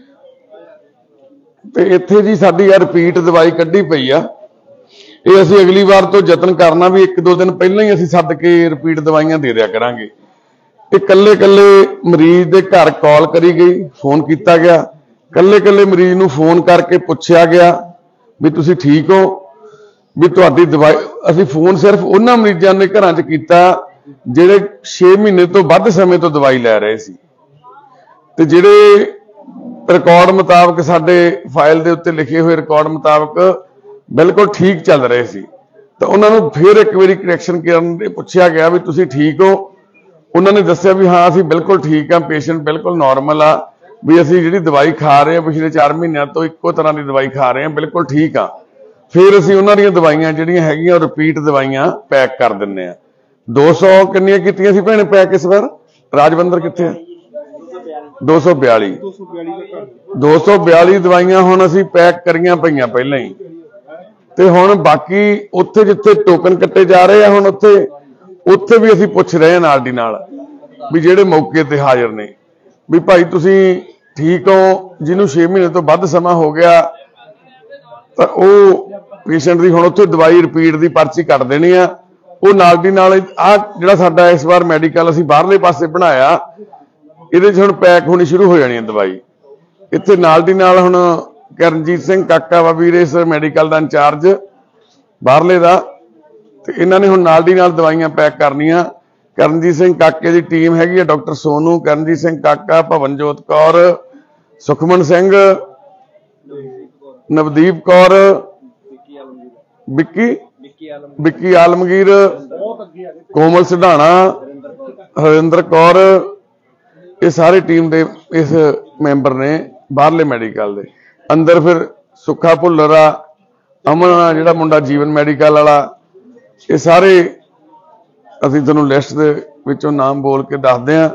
ਤੇ ਇੱਥੇ ਜੀ ਸਾਡੀ ਆ ਰਿਪੀਟ ਦਵਾਈ ਕੱਢੀ ਪਈ ਆ, ਇਹ ਅਸੀਂ ਅਗਲੀ ਵਾਰ ਤੋਂ ਯਤਨ ਕਰਨਾ ਵੀ ਇੱਕ ਦੋ ਦਿਨ ਪਹਿਲਾਂ ਹੀ ਅਸੀਂ ਸੱਦ ਕੇ ਰਿਪੀਟ ਦਵਾਈਆਂ ਦੇ ਦਿਆ ਕਰਾਂਗੇ। ਇਹ ਕੱਲੇ ਕੱਲੇ ਮਰੀਜ਼ ਦੇ ਘਰ ਕਾਲ ਕਰੀ ਗਈ, ਫੋਨ ਕੀਤਾ ਗਿਆ, ਕੱਲੇ ਕੱਲੇ ਮਰੀਜ਼ ਨੂੰ ਫੋਨ ਕਰਕੇ ਪੁੱਛਿਆ ਗਿਆ ਵੀ ਤੁਸੀਂ ਠੀਕ ਹੋ, ਵੀ ਤੁਹਾਡੀ ਦਵਾਈ। ਅਸੀਂ ਫੋਨ ਸਿਰਫ ਉਹਨਾਂ ਮਰੀਜ਼ਾਂ ਦੇ ਘਰਾਂ 'ਚ ਕੀਤਾ ਜਿਹੜੇ ਛੇ ਮਹੀਨੇ ਤੋਂ ਵੱਧ ਸਮੇਂ ਤੋਂ ਦਵਾਈ ਲੈ ਰਹੇ ਸੀ ਤੇ ਜਿਹੜੇ ਰਿਕਾਰਡ ਮੁਤਾਬਕ ਸਾਡੇ ਫਾਈਲ ਦੇ ਉੱਤੇ ਲਿਖੇ ਹੋਏ ਰਿਕਾਰਡ ਮੁਤਾਬਕ ਬਿਲਕੁਲ ਠੀਕ ਚੱਲ ਰਹੇ ਸੀ। ਤਾਂ ਉਹਨਾਂ ਨੂੰ ਫਿਰ ਇੱਕ ਵਾਰੀ ਕਰੈਕਸ਼ਨ ਕਰਨ ਦੇ ਪੁੱਛਿਆ ਗਿਆ ਵੀ ਤੁਸੀਂ ਠੀਕ ਹੋ। ਉਹਨਾਂ ਨੇ ਦੱਸਿਆ ਵੀ ਹਾਂ ਅਸੀਂ ਬਿਲਕੁਲ ਠੀਕ ਹਾਂ, ਪੇਸ਼ੈਂਟ ਬਿਲਕੁਲ ਨਾਰਮਲ ਆ, ਵੀ ਅਸੀਂ ਜਿਹੜੀ ਦਵਾਈ ਖਾ ਰਹੇ ਹਾਂ ਪਿਛਲੇ ਚਾਰ ਮਹੀਨਿਆਂ ਤੋਂ ਇੱਕੋ ਤਰ੍ਹਾਂ ਦੀ ਦਵਾਈ ਖਾ ਰਹੇ ਹਾਂ, ਬਿਲਕੁਲ ਠੀਕ ਆ। ਫਿਰ ਅਸੀਂ ਉਹਨਾਂ ਦੀਆਂ ਦਵਾਈਆਂ ਜਿਹੜੀਆਂ ਹੈਗੀਆਂ ਉਹ ਰਿਪੀਟ ਦਵਾਈਆਂ ਪੈਕ ਕਰ ਦਿੰਦੇ ਆ। ਦੋ ਸੌ ਕਿੰਨੀਆਂ ਕੀਤੀਆਂ ਸੀ ਭੈਣੇ ਪੈਕ ਇਸ ਵਾਰ? ਰਾਜਵਿੰਦਰ ਕਿੱਥੇ ਆ? ਦੋ ਸੌ ਬਿਆਲੀ ਦੋ ਸੌ ਬਿਆਲੀ ਦਵਾਈਆਂ ਹੁਣ ਅਸੀਂ ਪੈਕ ਕਰੀਆਂ ਪਈਆਂ ਪਹਿਲਾਂ ਹੀ। ਤੇ ਹੁਣ ਬਾਕੀ ਉੱਥੇ ਜਿੱਥੇ ਟੋਕਨ ਕੱਟੇ ਜਾ ਰਹੇ ਆ ਹੁਣ ਉੱਥੇ ਉੱਥੇ ਵੀ ਅਸੀਂ ਪੁੱਛ ਰਹੇ ਹਾਂ ਨਾਲ ਦੀ ਨਾਲ ਵੀ ਜਿਹੜੇ ਮੌਕੇ ਤੇ ਹਾਜ਼ਰ ਨੇ ਵੀ ਭਾਈ ਤੁਸੀਂ ਠੀਕ ਹੋ। ਜਿਹਨੂੰ ਛੇ ਮਹੀਨੇ ਤੋਂ ਵੱਧ ਸਮਾਂ ਹੋ ਗਿਆ ਤਾਂ ਉਹ ਪੇਸ਼ੈਂਟ ਦੀ ਹੁਣ ਉੱਥੇ ਦਵਾਈ ਰਿਪੀਟ ਦੀ ਪਰਚੀ ਕੱਟ ਦੇਣੀ ਆ। ਉਹ ਨਾਲ ਦੀ ਨਾਲ ਆ ਜਿਹੜਾ ਸਾਡਾ ਇਸ ਵਾਰ ਮੈਡੀਕਲ ਅਸੀਂ ਬਾਹਰਲੇ ਪਾਸੇ ਬਣਾਇਆ, ਇਹਦੇ 'ਚ ਹੁਣ ਪੈਕ ਹੋਣੀ ਸ਼ੁਰੂ ਹੋ ਜਾਣੀ ਹੈ ਦਵਾਈ। ਇੱਥੇ ਨਾਲ ਦੀ ਨਾਲ ਹੁਣ ਕਰਨਜੀਤ ਸਿੰਘ ਕਾਕਾ ਵਾ ਵੀਰ ਇਸ ਮੈਡੀਕਲ ਦਾ ਇੰਚਾਰਜ ਬਾਹਰਲੇ ਦਾ, ਤੇ ਇਹਨਾਂ ਨੇ ਹੁਣ ਨਾਲ ਦੀ ਨਾਲ ਦਵਾਈਆਂ ਪੈਕ ਕਰਨੀਆਂ। ਕਰਨਜੀਤ ਸਿੰਘ ਕਾਕੇ ਦੀ ਟੀਮ ਹੈਗੀ ਹੈ, ਡਾਕਟਰ ਸੋਨੂ, ਕਰਨਜੀਤ ਸਿੰਘ ਕਾਕਾ, ਭਵਨਜੋਤ ਕੌਰ, ਸੁਖਮਨ ਸਿੰਘ, ਨਵਦੀਪ ਕੌਰ, ਵਿੱਕੀ ਵਿੱਕੀ ਆਲਮਗੀਰ, ਕੋਮਲ ਸਿਧਾਣਾ, ਹਰਿੰਦਰ ਕੌਰ, ਇਹ ਸਾਰੇ ਟੀਮ ਦੇ ਇਸ ਮੈਂਬਰ ਨੇ ਬਾਹਰਲੇ ਮੈਡੀਕਲ ਦੇ। ਅੰਦਰ ਫਿਰ ਸੁੱਖਾ ਭੁੱਲਰ ਆ, ਅਮਨ ਆ ਜਿਹੜਾ ਮੁੰਡਾ ਜੀਵਨ ਮੈਡੀਕਲ ਵਾਲਾ, ਇਹ ਸਾਰੇ ਅਸੀਂ ਤੁਹਾਨੂੰ ਲਿਸਟ ਦੇ ਵਿੱਚੋਂ ਨਾਮ ਬੋਲ ਕੇ ਦੱਸਦੇ ਹਾਂ।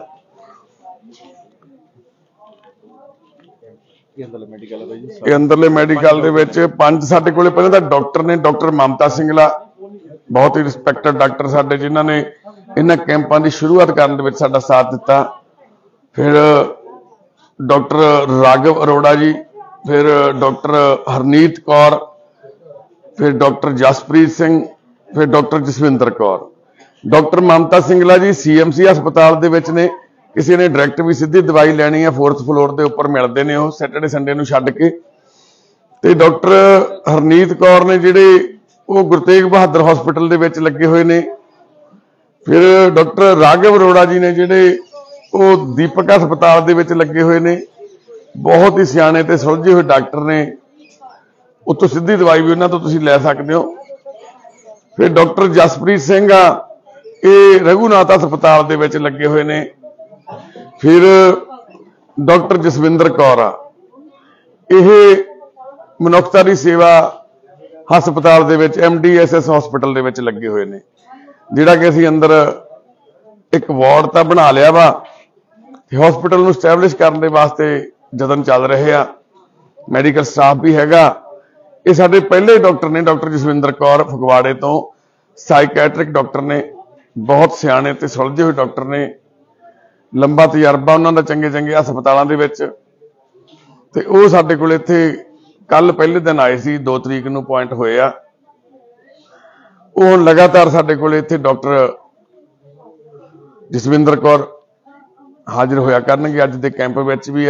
ਇਹ ਅੰਦਰਲੇ ਮੈਡੀਕਲ ਦੇ ਵਿੱਚ ਪੰਜ ਸਾਡੇ ਕੋਲੇ ਪਹਿਲਾਂ ਤਾਂ ਡਾਕਟਰ ਨੇ, ਡਾਕਟਰ ਮਮਤਾ ਸਿੰਘਲਾ ਬਹੁਤ ਹੀ ਰਿਸਪੈਕਟਡ ਡਾਕਟਰ ਸਾਡੇ, ਜਿਨ੍ਹਾਂ ਨੇ ਇਹਨਾਂ ਕੈਂਪਾਂ ਦੀ ਸ਼ੁਰੂਆਤ ਕਰਨ ਦੇ ਵਿੱਚ ਸਾਡਾ ਸਾਥ ਦਿੱਤਾ। ਫਿਰ ਡਾਕਟਰ ਰਾਘਵ ਅਰੋੜਾ ਜੀ, ਫਿਰ ਡਾਕਟਰ ਹਰਨੀਤ ਕੌਰ, ਫਿਰ ਡਾਕਟਰ ਜਸਪ੍ਰੀਤ ਸਿੰਘ, ਫਿਰ doctor Jaswinder Kaur. Doctor Mamta Singla ji CMC ਹਸਪਤਾਲ ਦੇ ਵਿੱਚ ਨੇ, ਕਿਸੇ ਨੇ ਡਾਇਰੈਕਟ ਵੀ ਸਿੱਧੀ ਦਵਾਈ ਲੈਣੀ ਹੈ ਫੋਰਥ ਫਲੋਰ ਦੇ ਉੱਪਰ ਮਿਲਦੇ ਨੇ ਉਹ ਸੈਟਰਡੇ ਸੰਡੇ ਨੂੰ ਛੱਡ ਕੇ। ਤੇ ਡਾਕਟਰ ਹਰਨੀਤ ਕੌਰ ਨੇ ਜਿਹੜੇ ਉਹ ਗੁਰੂ ਤੇਗ ਬਹਾਦਰ ਹਸਪੀਟਲ ਦੇ ਵਿੱਚ ਲੱਗੇ ਹੋਏ ਨੇ। ਫਿਰ ਡਾਕਟਰ ਰਾਘਵ ਅਰੋੜਾ ਜੀ ਨੇ ਜਿਹੜੇ ਉਹ ਦੀਪਕ ਹਸਪਤਾਲ ਦੇ ਵਿੱਚ ਲੱਗੇ ਹੋਏ ਨੇ, ਬਹੁਤ ਹੀ ਸਿਆਣੇ ਤੇ ਸੁਲਝੇ ਹੋਏ ਡਾਕਟਰ ਨੇ, ਉੱਥੋਂ ਸਿੱਧੀ ਦਵਾਈ ਵੀ ਉਹਨਾਂ ਤੋਂ ਤੁਸੀਂ ਲੈ ਸਕਦੇ ਹੋ। ਫਿਰ ਡਾਕਟਰ ਜਸਪ੍ਰੀਤ ਸਿੰਘ ਆ, ਇਹ ਰਘੂਨਾਥ ਹਸਪਤਾਲ ਦੇ ਵਿੱਚ ਲੱਗੇ ਹੋਏ ਨੇ। ਫਿਰ ਡਾਕਟਰ ਜਸਵਿੰਦਰ ਕੌਰ ਆ, ਇਹ ਮਨੁੱਖਤਾ ਦੀ ਸੇਵਾ ਹਸਪਤਾਲ ਦੇ ਵਿੱਚ M D S S hospital ਦੇ ਵਿੱਚ ਲੱਗੇ ਹੋਏ ਨੇ, ਜਿਹੜਾ ਕਿ ਅਸੀਂ ਅੰਦਰ ਇੱਕ ਵਾਰਡ ਤਾਂ ਬਣਾ ਲਿਆ ਵਾ ਤੇ ਹਸਪੀਟਲ ਨੂੰ ਸਟੈਬਲਿਸ਼ ਕਰਨ ਦੇ ਵਾਸਤੇ ਯਤਨ ਚੱਲ ਰਹੇ ਆ। ਮੈਡੀਕਲ ਸਟਾਫ ਵੀ ਹੈਗਾ। ਇਹ ਸਾਡੇ ਪਹਿਲੇ ਡਾਕਟਰ ਨੇ ਡਾਕਟਰ ਜਸਵਿੰਦਰ ਕੌਰ ਫਗਵਾੜੇ ਤੋਂ, ਸਾਈਕੈਟ੍ਰਿਕ ਡਾਕਟਰ ਨੇ, ਬਹੁਤ ਸਿਆਣੇ ਤੇ ਸੁਲਝੇ ਹੋਏ ਡਾਕਟਰ ਨੇ, ਲੰਬਾ ਤਜਰਬਾ ਉਹਨਾਂ ਦਾ ਚੰਗੇ ਚੰਗੇ ਹਸਪਤਾਲਾਂ ਦੇ ਵਿੱਚ। ਤੇ ਉਹ ਸਾਡੇ ਕੋਲ ਇੱਥੇ ਕੱਲ ਪਹਿਲੇ ਦਿਨ ਆਏ ਸੀ, ਦੋ ਤਰੀਕ ਨੂੰ ਅਪੁਆਇੰਟ ਹੋਏ ਆ। ਉਹ ਹੁਣ ਲਗਾਤਾਰ ਸਾਡੇ ਕੋਲ ਇੱਥੇ ਡਾਕਟਰ ਜਸਵਿੰਦਰ ਕੌਰ ਹਾਜ਼ਰ ਹੋਇਆ ਕਰਨਗੇ ਅੱਜ ਦੇ ਕੈਂਪ ਵਿੱਚ ਵੀ ਆ।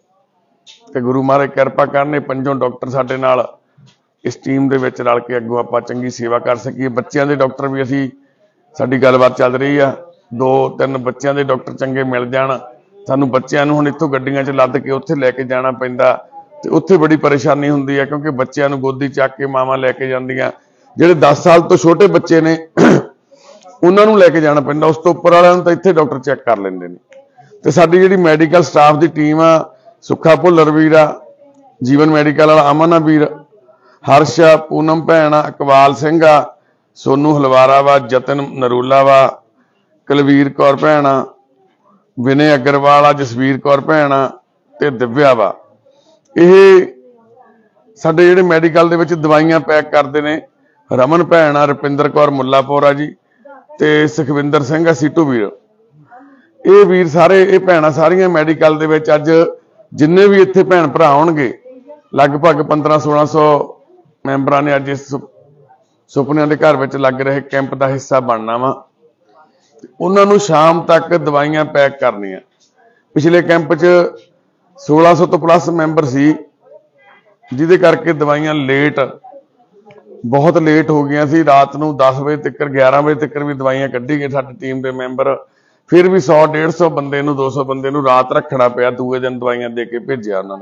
ਤੇ ਗੁਰੂ ਮਹਾਰਾਜ ਕਿਰਪਾ ਕਰਨੇ ਪੰਜੋਂ ਡਾਕਟਰ ਸਾਡੇ ਨਾਲ ਇਸ ਟੀਮ ਦੇ ਵਿੱਚ ਰਲ ਕੇ ਅੱਗੋਂ ਆਪਾਂ ਚੰਗੀ ਸੇਵਾ ਕਰ ਸਕੀਏ। ਬੱਚਿਆਂ ਦੇ ਡਾਕਟਰ ਵੀ ਅਸੀਂ ਸਾਡੀ ਗੱਲਬਾਤ ਚੱਲ ਰਹੀ ਆ, ਦੋ ਤਿੰਨ ਬੱਚਿਆਂ ਦੇ ਡਾਕਟਰ ਚੰਗੇ ਮਿਲ ਜਾਣ ਸਾਨੂੰ। ਬੱਚਿਆਂ ਨੂੰ ਹੁਣ ਇੱਥੋਂ ਗੱਡੀਆਂ 'ਚ ਲੱਦ ਕੇ ਉੱਥੇ ਲੈ ਕੇ ਜਾਣਾ ਪੈਂਦਾ ਤੇ ਉੱਥੇ ਬੜੀ ਪਰੇਸ਼ਾਨੀ ਹੁੰਦੀ ਹੈ, ਕਿਉਂਕਿ ਬੱਚਿਆਂ ਨੂੰ ਗੋਦੀ ਚੱਕ ਕੇ ਮਾਵਾਂ ਲੈ ਕੇ ਜਾਂਦੀਆਂ। ਜਿਹੜੇ ਦਸ ਸਾਲ ਤੋਂ ਛੋਟੇ ਬੱਚੇ ਨੇ ਉਹਨਾਂ ਨੂੰ ਲੈ ਕੇ ਜਾਣਾ ਪੈਂਦਾ, ਉਸ ਤੋਂ ਉੱਪਰ ਵਾਲਿਆਂ ਨੂੰ ਤਾਂ ਇੱਥੇ ਡਾਕਟਰ ਚੈੱਕ ਕਰ ਲੈਂਦੇ ਨੇ। ਤੇ ਸਾਡੀ ਜਿਹੜੀ ਮੈਡੀਕਲ ਸਟਾਫ ਦੀ ਟੀਮ ਆ, ਸੁੱਖਾ ਭੁੱਲਰ ਵੀਰ ਆ, ਜੀਵਨ ਮੈਡੀਕਲ ਵਾਲਾ ਅਮਨ ਆ ਵੀਰ, ਹਰਸ਼ ਆ, ਪੂਨਮ ਭੈਣ ਆ, ਇਕਬਾਲ ਸਿੰਘ ਆ, सोनू हलवारा वा, जतन नरूला वा, कुलवीर कौर भैन आ, विनय अग्रवाल आ, जसवीर कौर भैन आ ते दिव्या वा। ये साडे जिहड़े मैडिकल दे विच दवाइयां पैक करते ने रमन भैन आ, रुपिंदर कौर मुल्लापुर आ जी ते सुखविंदर सिंह आ सीटू वीर। ये वीर सारे ये भैन सारियां मैडिकल दे विच अज जिन्ने भी इत्थे भैन भरा आउणगे लगभग पंद्रह सोलह सौ मैंबरां ने अज इस सुपनियां दे घर विच लग रहे कैंप का हिस्सा बनना वा। उन्हां नूं शाम तक दवाइयां पैक करनियां। पिछले कैंप च सोलह सौ तो प्लस मैंबर सी जिहदे करके दवाइयां लेट बहुत लेट हो गई सी। रात नूं दस बजे तक ग्यारह बजे तक भी दवाइयां कढ़ी गए साडी टीम के मैंबर। फिर भी सौ डेढ़ सौ बंदे नूं दो सौ बंदे नूं रात रखना पिया, दूए दिन दवाइयां दे के भेजिया उन्हां नूं।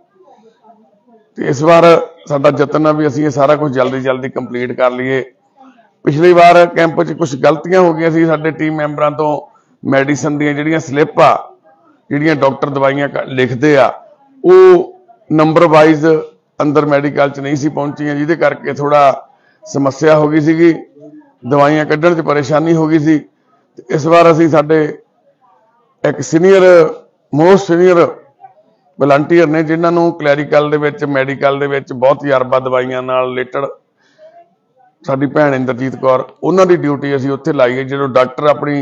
ते इस बार साडा यतन है भी असीं ये सारा कुछ जल्दी जल्दी कंप्लीट कर लीए। पिछली बार कैंप च कुछ गलतियां हो गई सी साडे टीम मैंबरां तो। मैडिसन दी जिहड़ियां स्लिप आ जिहड़ियां डॉक्टर दवाइयां लिखदे आ वो नंबर वाइज अंदर मैडिकल च नहीं सी पहुंचियां, जिहदे करके थोड़ा समस्या हो गई सी, दवाइयां कढ़ण च परेशानी हो गई सी। इस बार असीं साडे एक सीनियर मोस्ट सीनियर वलंटीयर ने जिन्हां नूं क्लैरिकल दे विच मैडिकल दे विच बहुत तजर्बा दवाइयां नाल रिलेटेड साडी भैन इंद्रजीत कौर उन्हां दी ड्यूटी असीं उत्थे लाई है। जो डॉक्टर अपनी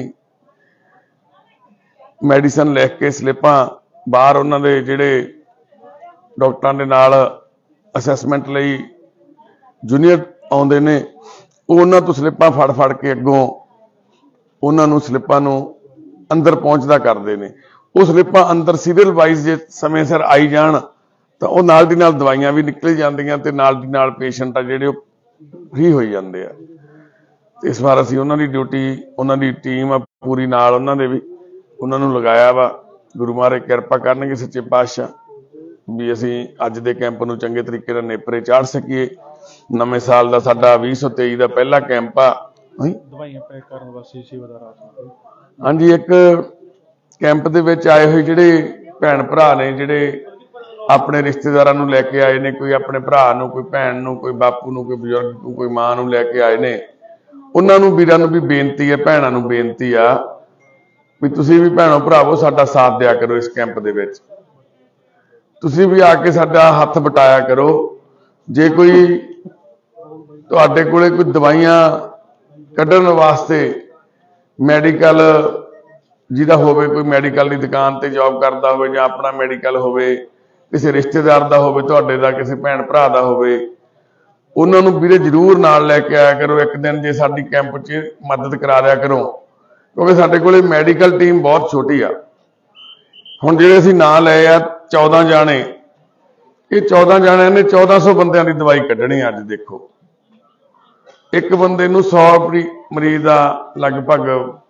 मैडिसन लिख के स्लिपां बाहर उन्हां दे जिहड़े डॉक्टरां दे नाल असैसमेंट लई जूनीयर आउंदे ने उन्हां तों स्लिपां फड़ फड़ के अग्गों उन्हां नूं स्लिपां नूं अंदर पहुंचदा करदे ने। वो स्लिपां अंदर सीरियल वाइज जे समय सिर आई जाण तां ओह नाल दी नाल दवाइयां भी निकल जांदियां ते नाल दी नाल पेशेंट आ जिहड़े फ्री हो जाते हैं। इस बार असीं उन्हां दी ड्यूटी उन्हां दी टीम आ पूरी नाल उन्हां दे भी उन्हां नूं लगाया वा। गुरु महाराज किरपा करनगे सच्चे पातशाह भी असीं अज दे कैंप नूं चंगे तरीके नाल नेपरे चाढ़ सकीए। नवें साल दा साडा बीस सौ तेई दा पहला कैंप आ। दवाइयां पैक करन वास्ते सेवादार आ। हाँ जी, एक कैंप दे विच आए हुए जिहड़े भैन भरा ने जिहड़े अपने रिश्तेदारां नूं लैके आए ने, कोई अपने भरा नूं, कोई भैन नूं, कोई बापू नूं, कोई बजुर्ग नूं, कोई मां नूं लैके आए ने। उन्हां नूं वीरां नूं भी बेनती है, भैणां नूं बेनती आ भी तुसीं भी भैणो भरावो साडा साथ दिया करो। इस कैंप दे विच तुसीं भी आके साडा हत्थ बटाया करो। जे कोई तुहाडे कोले कोई दवाइयां कढ़ण वास्ते मैडिकल जिहदा होवे, कोई मैडिकल की दुकान ते जॉब करदा होवे जां अपना मैडिकल होवे, किसी रिश्तेदार दा होवे, तुहाडे दा किसी भैन भरा दा होवे, उन्हां नूं वीरे जरूर नाल लैके आया करो। एक दिन जे साडी कैंप च मदद करा दिया करो, क्योंकि साडे कोले मैडिकल टीम बहुत छोटी आ। हुण जिहड़े असीं नां लए आ चौदह जाने, ये चौदह जाणिਆਂ ने चौदह सौ बंदिਆਂ ਦੀ दवाई कढ़णी। अज देखो एक बंदे नूं सौ मरीज का लगभग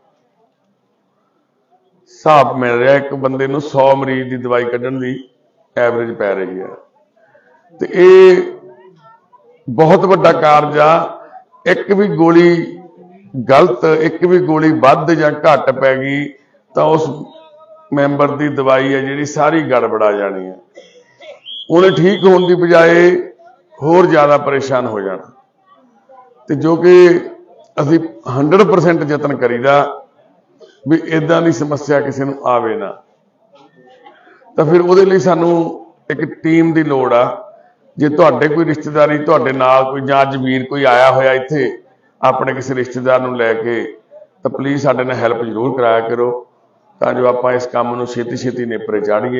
हिसाब मिल रहा, एक बंदे नूं सौ मरीज की दवाई कढ़ण की एवरेज पै रही है। तो ये बहुत वड्डा कारज आ। एक भी गोली गलत, एक भी गोली वध जां घट पै गई तो उस मैंबर की दवाई है जिहड़ी सारी गड़बड़ा जानी है। उन्हें ठीक होने की बजाय होर ज़्यादा परेशान हो जाना। तो जो कि असी हंड्रड परसेंट यतन करीदा भी इदां दी समस्या किसी नूं आवे ना। तो फिर उहदे लई सानू एक टीम की लोड़ आ। जे तुहाडे कोई रिश्तेदारी तुहाडे नाल कोई जां अज वीर कोई आया होया इत्थे अपने किसी रिश्तेदार नूं लैके, तो प्लीज़ साडे नाल हैल्प जरूर कराया करो तां जो आपां इस काम नूं छेती छेती नेपरे चाढ़ीए।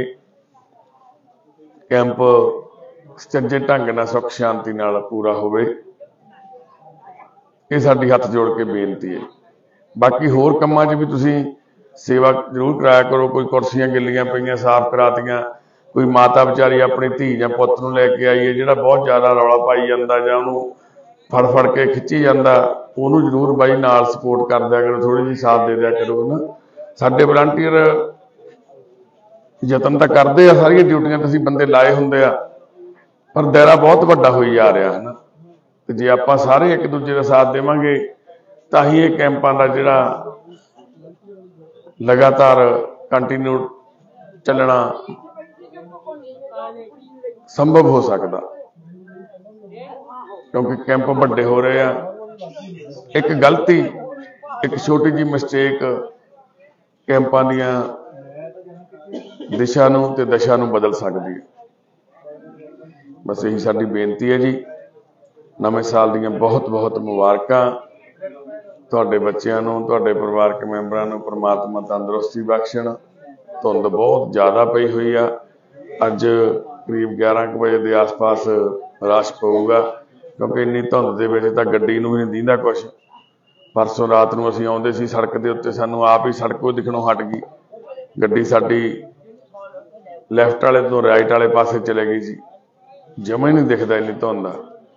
कैंप सुचੱਜੇ ढंग नाल सुख शांति नाल पूरा होवे, ये साडी हथ जोड़ के बेनती है। बाकी होर कम्मां 'च भी तुसीं सेवा जरूर कराया करो। कोई कुर्सियां गिल्लियां पईयां साफ करातियां, कोई माता बेचारी अपनी धी जां पुत्त नूं लैके आई है जिहड़ा बहुत ज़्यादा रौला पाई जांदा जां उहनूं फड़ फड़ के खिच्ची जांदा, उहनूं जरूर बाई नाल सपोर्ट कर दिया करो, थोड़ी जी साथ दे दिया करो ना। साडे वलंटीयर यतन तो करते हैं, सारिया ड्यूटियां तो असीं बंदे लाए हुंदे आ, पर दायरा बहुत वड्डा होई जा रहा है ना। तो जे आपां सारे एक दूजे का साथ देवांगे तां ही ये कैंपां दा जिहड़ा लगातार कंटिन्यू चलना संभव हो सकता, क्योंकि कैंप वड्डे हो रहे हैं। एक गलती, एक छोटी जी मिसटेक कैंपां दीआं दिशा नूं ते दशा नूं बदल सकदी है। बस यही साडी बेनती है जी। नवें साल दीआं बहुत बहुत मुबारकां तुहाडे बच्चिआं नूं, तुहाडे परिवारक मैंबरां नूं परमात्मा तंदुरुस्ती बख्शण। धुंद बहुत ज़्यादा पई हुई आ, अज करीब ग्यारह कुछ बजे के आस पास रश पऊगा, क्योंकि इन्नी धुंद दे विच तां गड्डी नूं भी नहीं दींदा कुछ। परसों रात नूं असीं आउंदे सी सड़क दे उत्ते, सानूं आप ही सड़कों दिखणों हट गई, गड्डी साडी लैफ्ट वाले तो राइट वाले पासे चले गई सी, जमा ही नहीं दिखदा इन्नी धुंद आ।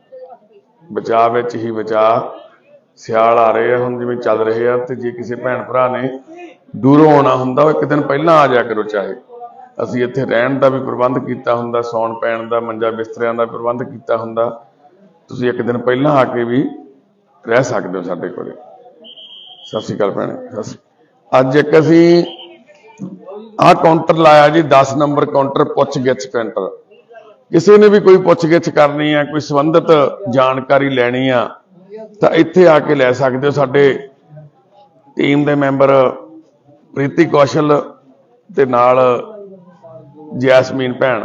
बचाव विच ही बचाव। सियाल आ रहे हैं हुण, जिवें चल रहे आ, ते जे किसी भैन भरा ने दूरों आउणा हुंदा एक दिन पहलां आ जा करो। चाहे असीं इत्थे रहण दा भी प्रबंध कीता हुंदा, सौण पैण दा, मंजा बिस्तरिਆਂ दा प्रबंध कीता हुंदा, तुसीं एक दिन पहलां आके भी रह सकदे हो साडे कोले। सतਿ श्री अकाल भैणे, सतਿ श्री अकाल। अज एक असीं आह काउंटर लाया जी, दस नंबर काउंटर पुੱਛ ਗਿੱਛ काउंटर। किसी ने भी कोई पुੱਛ ਗਿੱਛ करनी है, कोई संबंधित जानकारी लैनी आ तां इत्थे आके लै सकदे हो। साडे टीम दे मैंबर प्रीति कौशल ते नाल जैसमीन भैन,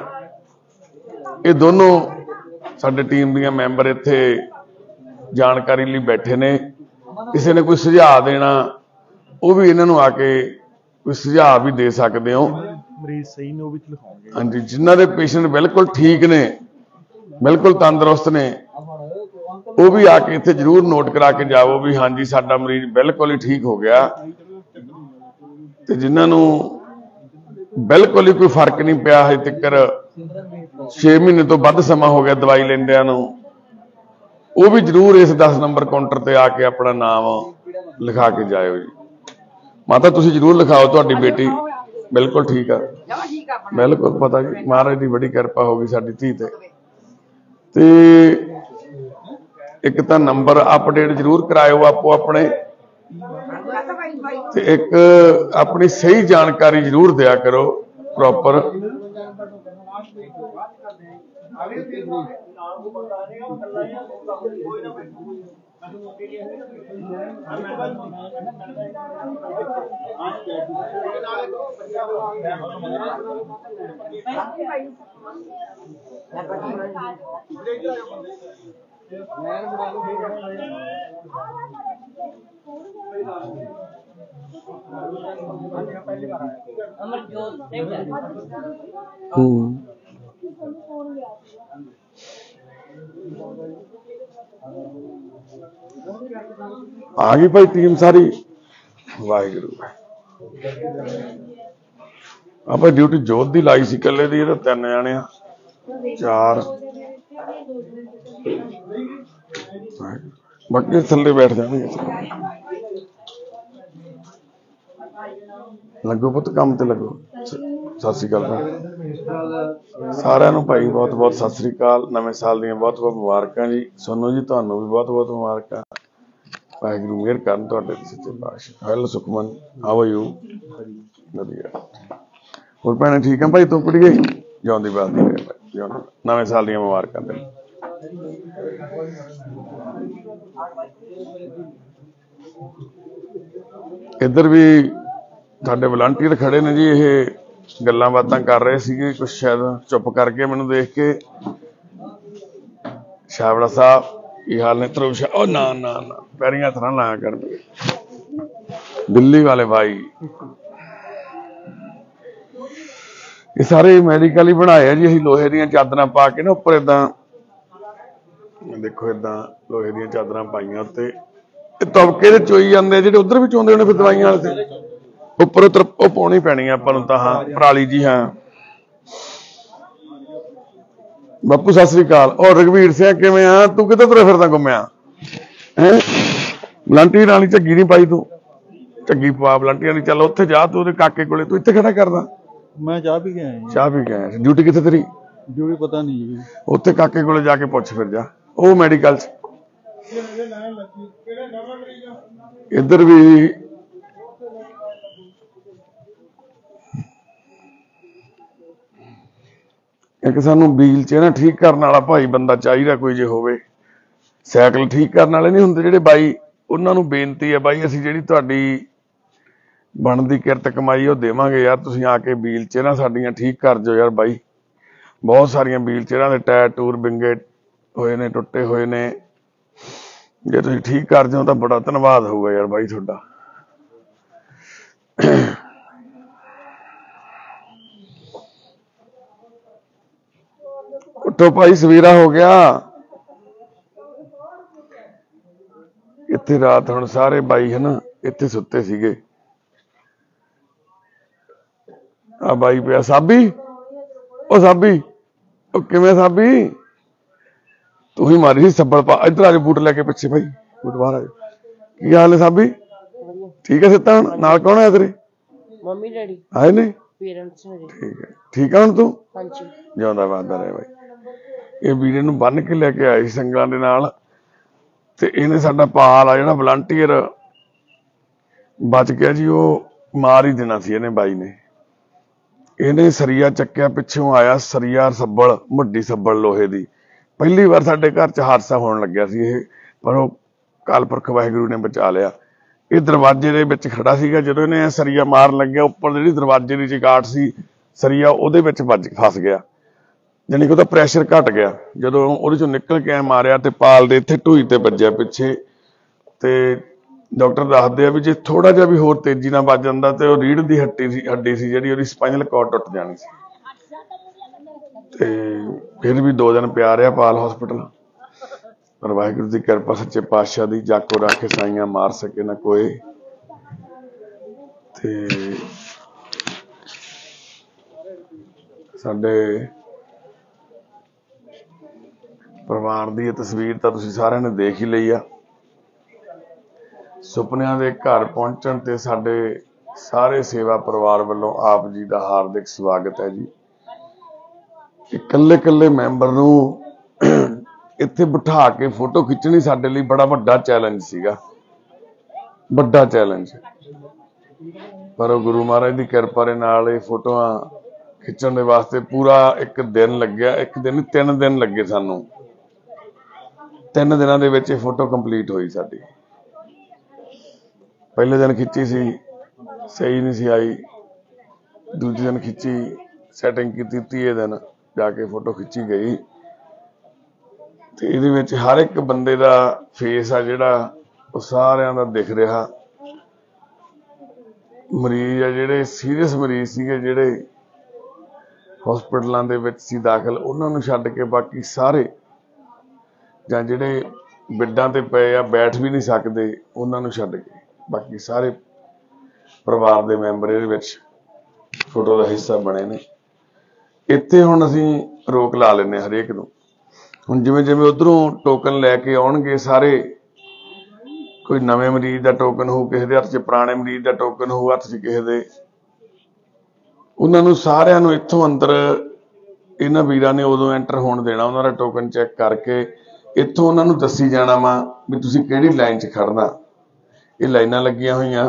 ये दोनों साडे टीम दीआं मैंबर इत्थे जानकारी लई बैठे ने। किसी ने कोई सुझाव देना, वो भी इन्हां नूं आके कोई सुझाव भी दे सकते हो। मरीज सही ने वो भी लिखाओगे। हाँ जी, जिन्हां दे पेशेंट बिल्कुल ठीक ने, बिल्कुल तंदुरुस्त ने, वो भी आके इत्थे जरूर नोट करा के जाओ भी हाँ जी साडा मरीज बिल्कुल ही ठीक हो गया। ते जिन्हां नूं बिल्कुल ही कोई फर्क नहीं पिया हजे तक, छे महीने तो वध समा हो गया दवाई लैंदिआं नूं, वो भी जरूर इस दस नंबर काउंटर ते आके अपना नाम लिखा के जाओ जी। माता तुसीं जरूर लिखाओ, तुहाडी बेटी बिल्कुल ठीक आ, बिल्कुल पता जी, महाराज की बड़ी किरपा होगी साडी धी ते। ते एक तां नंबर अपडेट जरूर कराओ आपो अपने, ते एक अपनी सही जानकारी जरूर दिया करो प्रॉपर। आ गई भाई टीम सारी, वाहिगुरू। आप ड्यूटी जोत दी लाई सी कल्ले दी, ये तीन जाने चार, बाकी थल्ले बैठ जाने। लगो पुत काम ते लगो। सत श्री अकाल सारिਆਂ ਨੂੰ भाई, बहुत बहुत सत श्री अकाल। नवें साल ਦੀਆਂ बहुत बहुत मुबारकां जी। सोनू जी ਤੁਹਾਨੂੰ भी बहुत बहुत मुबारकां। वाहिगुरू मेहर करन ਤੁਹਾਡੇ ਤੇ सच्चे पातशाह। Hello Sukhman, how are you? ਵਧੀਆ। ਹੋਰ ਭੈਣੇ ठीक है भाई? तू कुड़िए ਜਿਉਂਦੀ ਬਾਦੀ ਰਹੇ, नवें साल ਦੀਆਂ मुबारकां ਦੇ। इधर भी साडे वलंटियर खड़े ने जी, ये गल्लां बातां कर रहे सीगे, कुछ शायद चुप करके मैनूं देख के। छाबड़ा साहब की हाल ने? ध्रुव शाह, ओ ना ना ना पैरियां हत्थ ना लाया कर, दिल्ली वाले भाई। ये सारे मैडिकल ही बनाए है जी। असीं लोहे दीयां चादरां पा के ना उपर इदां देखो, इदां लोहे दीयां चादरां पाईयां उत्ते, तबके दे चोई जांदे, जिहड़े उधर भी चोंदे होणे फिर दवाइयां वाले ते उपर ਉਹ ਪਾਉਣੀ ਪੈਣੀ ਆ ਆਪਾਂ ਨੂੰ ਤਾਂ। ਹਾਂ ਪਰਾਲੀ ਜੀ, ਹਾਂ ਬਾਪੂ ਸਤਿ ਸ੍ਰੀ ਅਕਾਲ। ਔਰ ਰਘਵੀਰ ਸਿੰਘ ਕਿਵੇਂ ਆ? ਤੂੰ ਕਿੱਧਰ ਤੁਰਿਆ ਫਿਰਦਾ ਘੁੰਮਿਆ ਹੈ? ਵਲੰਟੀਅਰ ਵਾਲੀ ਝੱਗੀ ਨਹੀਂ ਪਾਈ ਤੂੰ? ਝੱਗੀ ਪਾ ਵਲੰਟੀਅਰ ਵਾਲੀ। ਚੱਲ ਉੱਥੇ ਜਾ, ਤੂੰ ਉਹਦੇ ਕਾਕੇ ਕੋਲੇ, ਤੂੰ ਇੱਥੇ ਖੜਾ ਕਰਦਾ। ਮੈਂ ਚਾਹ ਪੀ ਕੇ ਆਇਆ। ਚਾਹ ਪੀ ਕੇ ਆਇਆ? ਡਿਊਟੀ ਕਿੱਥੇ ਤੇਰੀ? ਡਿਊਟੀ ਪਤਾ ਨਹੀਂ ਜੀ। ਉੱਥੇ ਕਾਕੇ ਕੋਲੇ ਜਾ ਕੇ ਪੁੱਛ ਫਿਰ ਜਾ, ਉਹ ਮੈਡੀਕਲ ਚ। ਇੱਧਰ ਵੀ एक सानू व्हील चेयर ना ठीक करने वाला भाई बंदा चाहिए, कोई जे होवे। साइकिल ठीक करने वाले नहीं हुंदे जिहड़े बाई ਉਹਨਾਂ ਨੂੰ ਬੇਨਤੀ ਹੈ ਬਾਈ, ਅਸੀਂ ਜਿਹੜੀ ਤੁਹਾਡੀ ਬਣਦੀ ਕਿਰਤ ਕਮਾਈ ਉਹ ਦੇਵਾਂਗੇ ਯਾਰ, ਤੁਸੀਂ ਆ ਕੇ ਵੀਲ ਚੇਅਰਾਂ ਸਾਡੀਆਂ ਠੀਕ ਕਰ ਦਿਓ ਯਾਰ ਬਾਈ। ਬਹੁਤ ਸਾਰੀਆਂ ਵੀਲ ਚੇਅਰਾਂ ਦੇ ਟਾਇਰ ਟੂਰ ਵਿੰਗੇ ਹੋਏ ਨੇ, ਟੁੱਟੇ ਹੋਏ ਨੇ, ਜੇ ਤੁਸੀਂ ਠੀਕ ਕਰ ਦਿਓ ਤਾਂ ਬੜਾ ਧੰਨਵਾਦ ਹੋਊਗਾ ਯਾਰ ਬਾਈ ਤੁਹਾਡਾ। ਉੱਠੋ ਭਾਈ, ਸਵੇਰਾ ਹੋ ਗਿਆ। ਇੱਥੇ ਰਾਤ ਹੁਣ ਸਾਰੇ ਬਾਈ ਹਨਾ ਇੱਥੇ ਸੁੱਤੇ ਸੀਗੇ। ਆ ਬਾਈ ਪਿਆ ਸਾਬੀ, ਉਹ ਸਾਬੀ, ਉਹ ਕਿਵੇਂ ਸਾਬੀ? ਤੂੰ ਹੀ ਮਾਰੀ ਸੀ ਸੱਬਲ ਪਾ। ਇੱਧਰ ਆ ਜਾ, ਬੂਟ ਲੈ ਕੇ ਪਿੱਛੇ ਭਾਈ, ਬੂਟ ਬਾਹਰ ਆ ਜਾ। ਕੀ ਹਾਲ ਹੈ ਸਾਬੀ? ਠੀਕ ਹੈ ਸਿੱਤਾ? ਹੁਣ ਨਾਲ ਕੌਣ ਆਇਆ ਤੇਰੇ? ਮੰਮੀ ਡੈਡੀ ਆਏ ਨੇ? ਪੇਰੈਂਟਸ ਨੇ। ਠੀਕ ਹੈ, ਠੀਕ ਆ ਹੁਣ ਤੂੰ? ਹਾਂਜੀ। ਜਿਉਂਦਾ ਵਾਦਾ ਰਹੇ ਬਾਈ। ਇਹ ਵੀਰੇ ਨੂੰ ਬੰਨ ਕੇ ਲੈ ਕੇ ਆਏ ਸੀ ਸੰਗਲਾਂ ਦੇ ਨਾਲ, ਤੇ ਇਹਨੇ ਸਾਡਾ ਪਾਲ ਆ ਜਿਹੜਾ ਵਲੰਟੀਅਰ ਬਚ ਗਿਆ ਜੀ, ਉਹ ਮਾਰ ਹੀ ਦੇਣਾ ਸੀ ਇਹਨੇ ਬਾਈ ਨੇ। ਇਹਨੇ ਸਰੀਆ ਚੱਕਿਆ, ਪਿੱਛੋਂ ਆਇਆ ਸਰੀਆ ਸੱਬਲ, ਵੱਡੀ ਸੱਬਲ ਲੋਹੇ ਦੀ। ਪਹਿਲੀ ਵਾਰ ਸਾਡੇ ਘਰ 'ਚ ਹਾਦਸਾ ਹੋਣ ਲੱਗਿਆ ਸੀ ਇਹ, ਪਰ ਉਹ ਕਾਲਪੁਰਖ ਵਾਹਿਗੁਰੂ ਨੇ ਬਚਾ ਲਿਆ। ਇਹ ਦਰਵਾਜ਼ੇ ਦੇ ਵਿੱਚ ਖੜਾ ਸੀਗਾ, ਜਦੋਂ ਇਹਨੇ ਸਰੀਆ ਮਾਰਨ ਲੱਗਿਆ, ਉੱਪਰ ਜਿਹੜੀ ਦਰਵਾਜ਼ੇ ਦੀ ਚਿਕਾਟ ਸੀ ਸਰੀਆ ਉਹਦੇ ਵਿੱਚ ਵੱਜ ਫਸ ਗਿਆ, ਜਾਣੀ ਕਿ ਉਹਦਾ ਪ੍ਰੈਸ਼ਰ ਘਟ ਗਿਆ। ਜਦੋਂ ਉਹਦੇ ਚੋਂ ਨਿਕਲ ਕੇ ਐ ਮਾਰਿਆ ਤੇ ਪਾਲ ਦੇ ਇੱਥੇ ਢੂਈ ਤੇ ਵੱਜਿਆ ਪਿੱਛੇ, ਤੇ ਡਾਕਟਰ ਦੱਸਦੇ ਆ ਵੀ ਜੇ ਥੋੜਾ ਜਿਹਾ ਵੀ ਹੋਰ ਤੇਜ਼ੀ ਨਾਲ ਵੱਜ ਜਾਂਦਾ ਤੇ ਉਹ ਰੀੜ੍ਹ ਦੀ ਹੱਡੀ ਸੀ ਹੱਡੀ ਸੀ ਜਿਹੜੀ ਉਹਦੀ ਸਪਾਈਨਲ ਕਾਰਡ ਟੁੱਟ ਜਾਣੀ ਸੀ। ਤੇ ਫਿਰ ਵੀ ਦੋ ਦਿਨ ਪਿਆ ਰਿਹਾ ਪਾਲ ਹਸਪੀਟਲ, ਪਰ ਵਾਹਿਗੁਰੂ ਦੀ ਕਿਰਪਾ ਸੱਚੇ ਪਾਤਸ਼ਾਹ ਦੀ, ਜਾਕੋ ਰੱਖੇ ਸਾਈਆਂ ਮਾਰ ਸਕੇ ਨਾ ਕੋਈ। ਤੇ ਸਾਡੇ ਪਰਿਵਾਰ ਦੀ ਇਹ ਤਸਵੀਰ ਤਾਂ ਤੁਸੀਂ ਸਾਰਿਆਂ ਨੇ ਦੇਖ ਹੀ ਲਈ ਆ। ਸੁਪਨਿਆਂ ਦੇ ਘਰ ਪਹੁੰਚਣ ਤੇ ਸਾਡੇ ਸਾਰੇ ਸੇਵਾ ਪਰਿਵਾਰ ਵੱਲੋਂ ਆਪ ਜੀ ਦਾ ਹਾਰਦਿਕ ਸਵਾਗਤ ਹੈ ਜੀ। ਇਕੱਲੇ ਇਕੱਲੇ ਮੈਂਬਰ ਨੂੰ ਇੱਥੇ ਬਿਠਾ ਕੇ ਫੋਟੋ ਖਿੱਚਣੀ ਸਾਡੇ ਲਈ ਬੜਾ ਵੱਡਾ ਚੈਲੰਜ ਸੀਗਾ, ਵੱਡਾ ਚੈਲੰਜ। ਪਰ ਉਹ ਗੁਰੂ ਮਹਾਰਾਜ ਦੀ ਕਿਰਪਾ ਦੇ ਨਾਲ ਇਹ ਫੋਟੋਆਂ ਖਿੱਚਣ ਦੇ ਵਾਸਤੇ ਪੂਰਾ ਇੱਕ ਦਿਨ ਲੱਗਿਆ। ਇੱਕ ਦਿਨ ਤਿੰਨ ਦਿਨ ਲੱਗੇ ਸਾਨੂੰ, ਤਿੰਨ ਦਿਨਾਂ ਦੇ ਵਿੱਚ ਇਹ ਫੋਟੋ ਕੰਪਲੀਟ ਹੋਈ ਸਾਡੀ। ਪਹਿਲੇ ਦਿਨ ਖਿੱਚੀ ਸੀ, ਸਹੀ ਨਹੀਂ ਸੀ ਆਈ। ਦੂਜੇ ਦਿਨ ਖਿੱਚੀ, ਸੈਟਿੰਗ ਕੀਤੀ। ਤੀਏ ਦਿਨ ਜਾ ਕੇ ਫੋਟੋ ਖਿੱਚੀ ਗਈ। ਤੇ ਇਹਦੇ ਵਿੱਚ ਹਰ ਇੱਕ ਬੰਦੇ ਦਾ ਫੇਸ ਆ ਜਿਹੜਾ ਉਹ ਸਾਰਿਆਂ ਦਾ ਦਿਖ ਰਿਹਾ। ਮਰੀਜ਼ ਆ ਜਿਹੜੇ ਸੀਰੀਅਸ ਮਰੀਜ਼ ਸੀਗੇ, ਜਿਹੜੇ ਹਸਪਤਾਲਾਂ ਦੇ ਵਿੱਚ ਸੀ ਦਾਖਲ, ਉਹਨਾਂ ਨੂੰ ਛੱਡ ਕੇ ਬਾਕੀ ਸਾਰੇ, ਜਾਂ ਜਿਹੜੇ ਬੈੱਡਾਂ ਤੇ ਪਏ ਆ ਬੈਠ ਵੀ ਨਹੀਂ ਸਕਦੇ, ਉਹਨਾਂ ਨੂੰ ਛੱਡ ਕੇ ਬਾਕੀ ਸਾਰੇ ਪਰਿਵਾਰ ਦੇ ਮੈਂਬਰ ਇਹਦੇ ਵਿੱਚ ਫੋਟੋ ਦਾ ਹਿੱਸਾ ਬਣੇ ਨੇ। ਇੱਥੇ ਹੁਣ ਅਸੀਂ ਰੋਕ ਲਾ ਲੈਂਦੇ ਹਾਂ ਹਰੇਕ ਨੂੰ। ਹੁਣ ਜਿਵੇਂ ਜਿਵੇਂ ਉਧਰੋਂ ਟੋਕਨ ਲੈ ਕੇ ਆਉਣਗੇ ਸਾਰੇ, ਕੋਈ ਨਵੇਂ ਮਰੀਜ਼ ਦਾ ਟੋਕਨ ਹੋਊ ਕਿਸੇ ਦੇ ਹੱਥ 'ਚ, ਪੁਰਾਣੇ ਮਰੀਜ਼ ਦਾ ਟੋਕਨ ਹੋਊ ਹੱਥ 'ਚ ਕਿਸੇ ਦੇ, ਉਹਨਾਂ ਨੂੰ ਸਾਰਿਆਂ ਨੂੰ ਇੱਥੋਂ ਅੰਦਰ ਇਹਨਾਂ ਵੀਰਾਂ ਨੇ ਉਦੋਂ ਐਂਟਰ ਹੋਣ ਦੇਣਾ। ਉਹਨਾਂ ਦਾ ਟੋਕਨ ਚੈੱਕ ਕਰਕੇ ਇੱਥੋਂ ਉਹਨਾਂ ਨੂੰ ਦੱਸੀ ਜਾਣਾ ਵਾ ਵੀ ਤੁਸੀਂ ਕਿਹੜੀ ਲਾਈਨ 'ਚ ਖੜਨਾ। ਇਹ ਲਾਈਨਾਂ ਲੱਗੀਆਂ ਹੋਈਆਂ,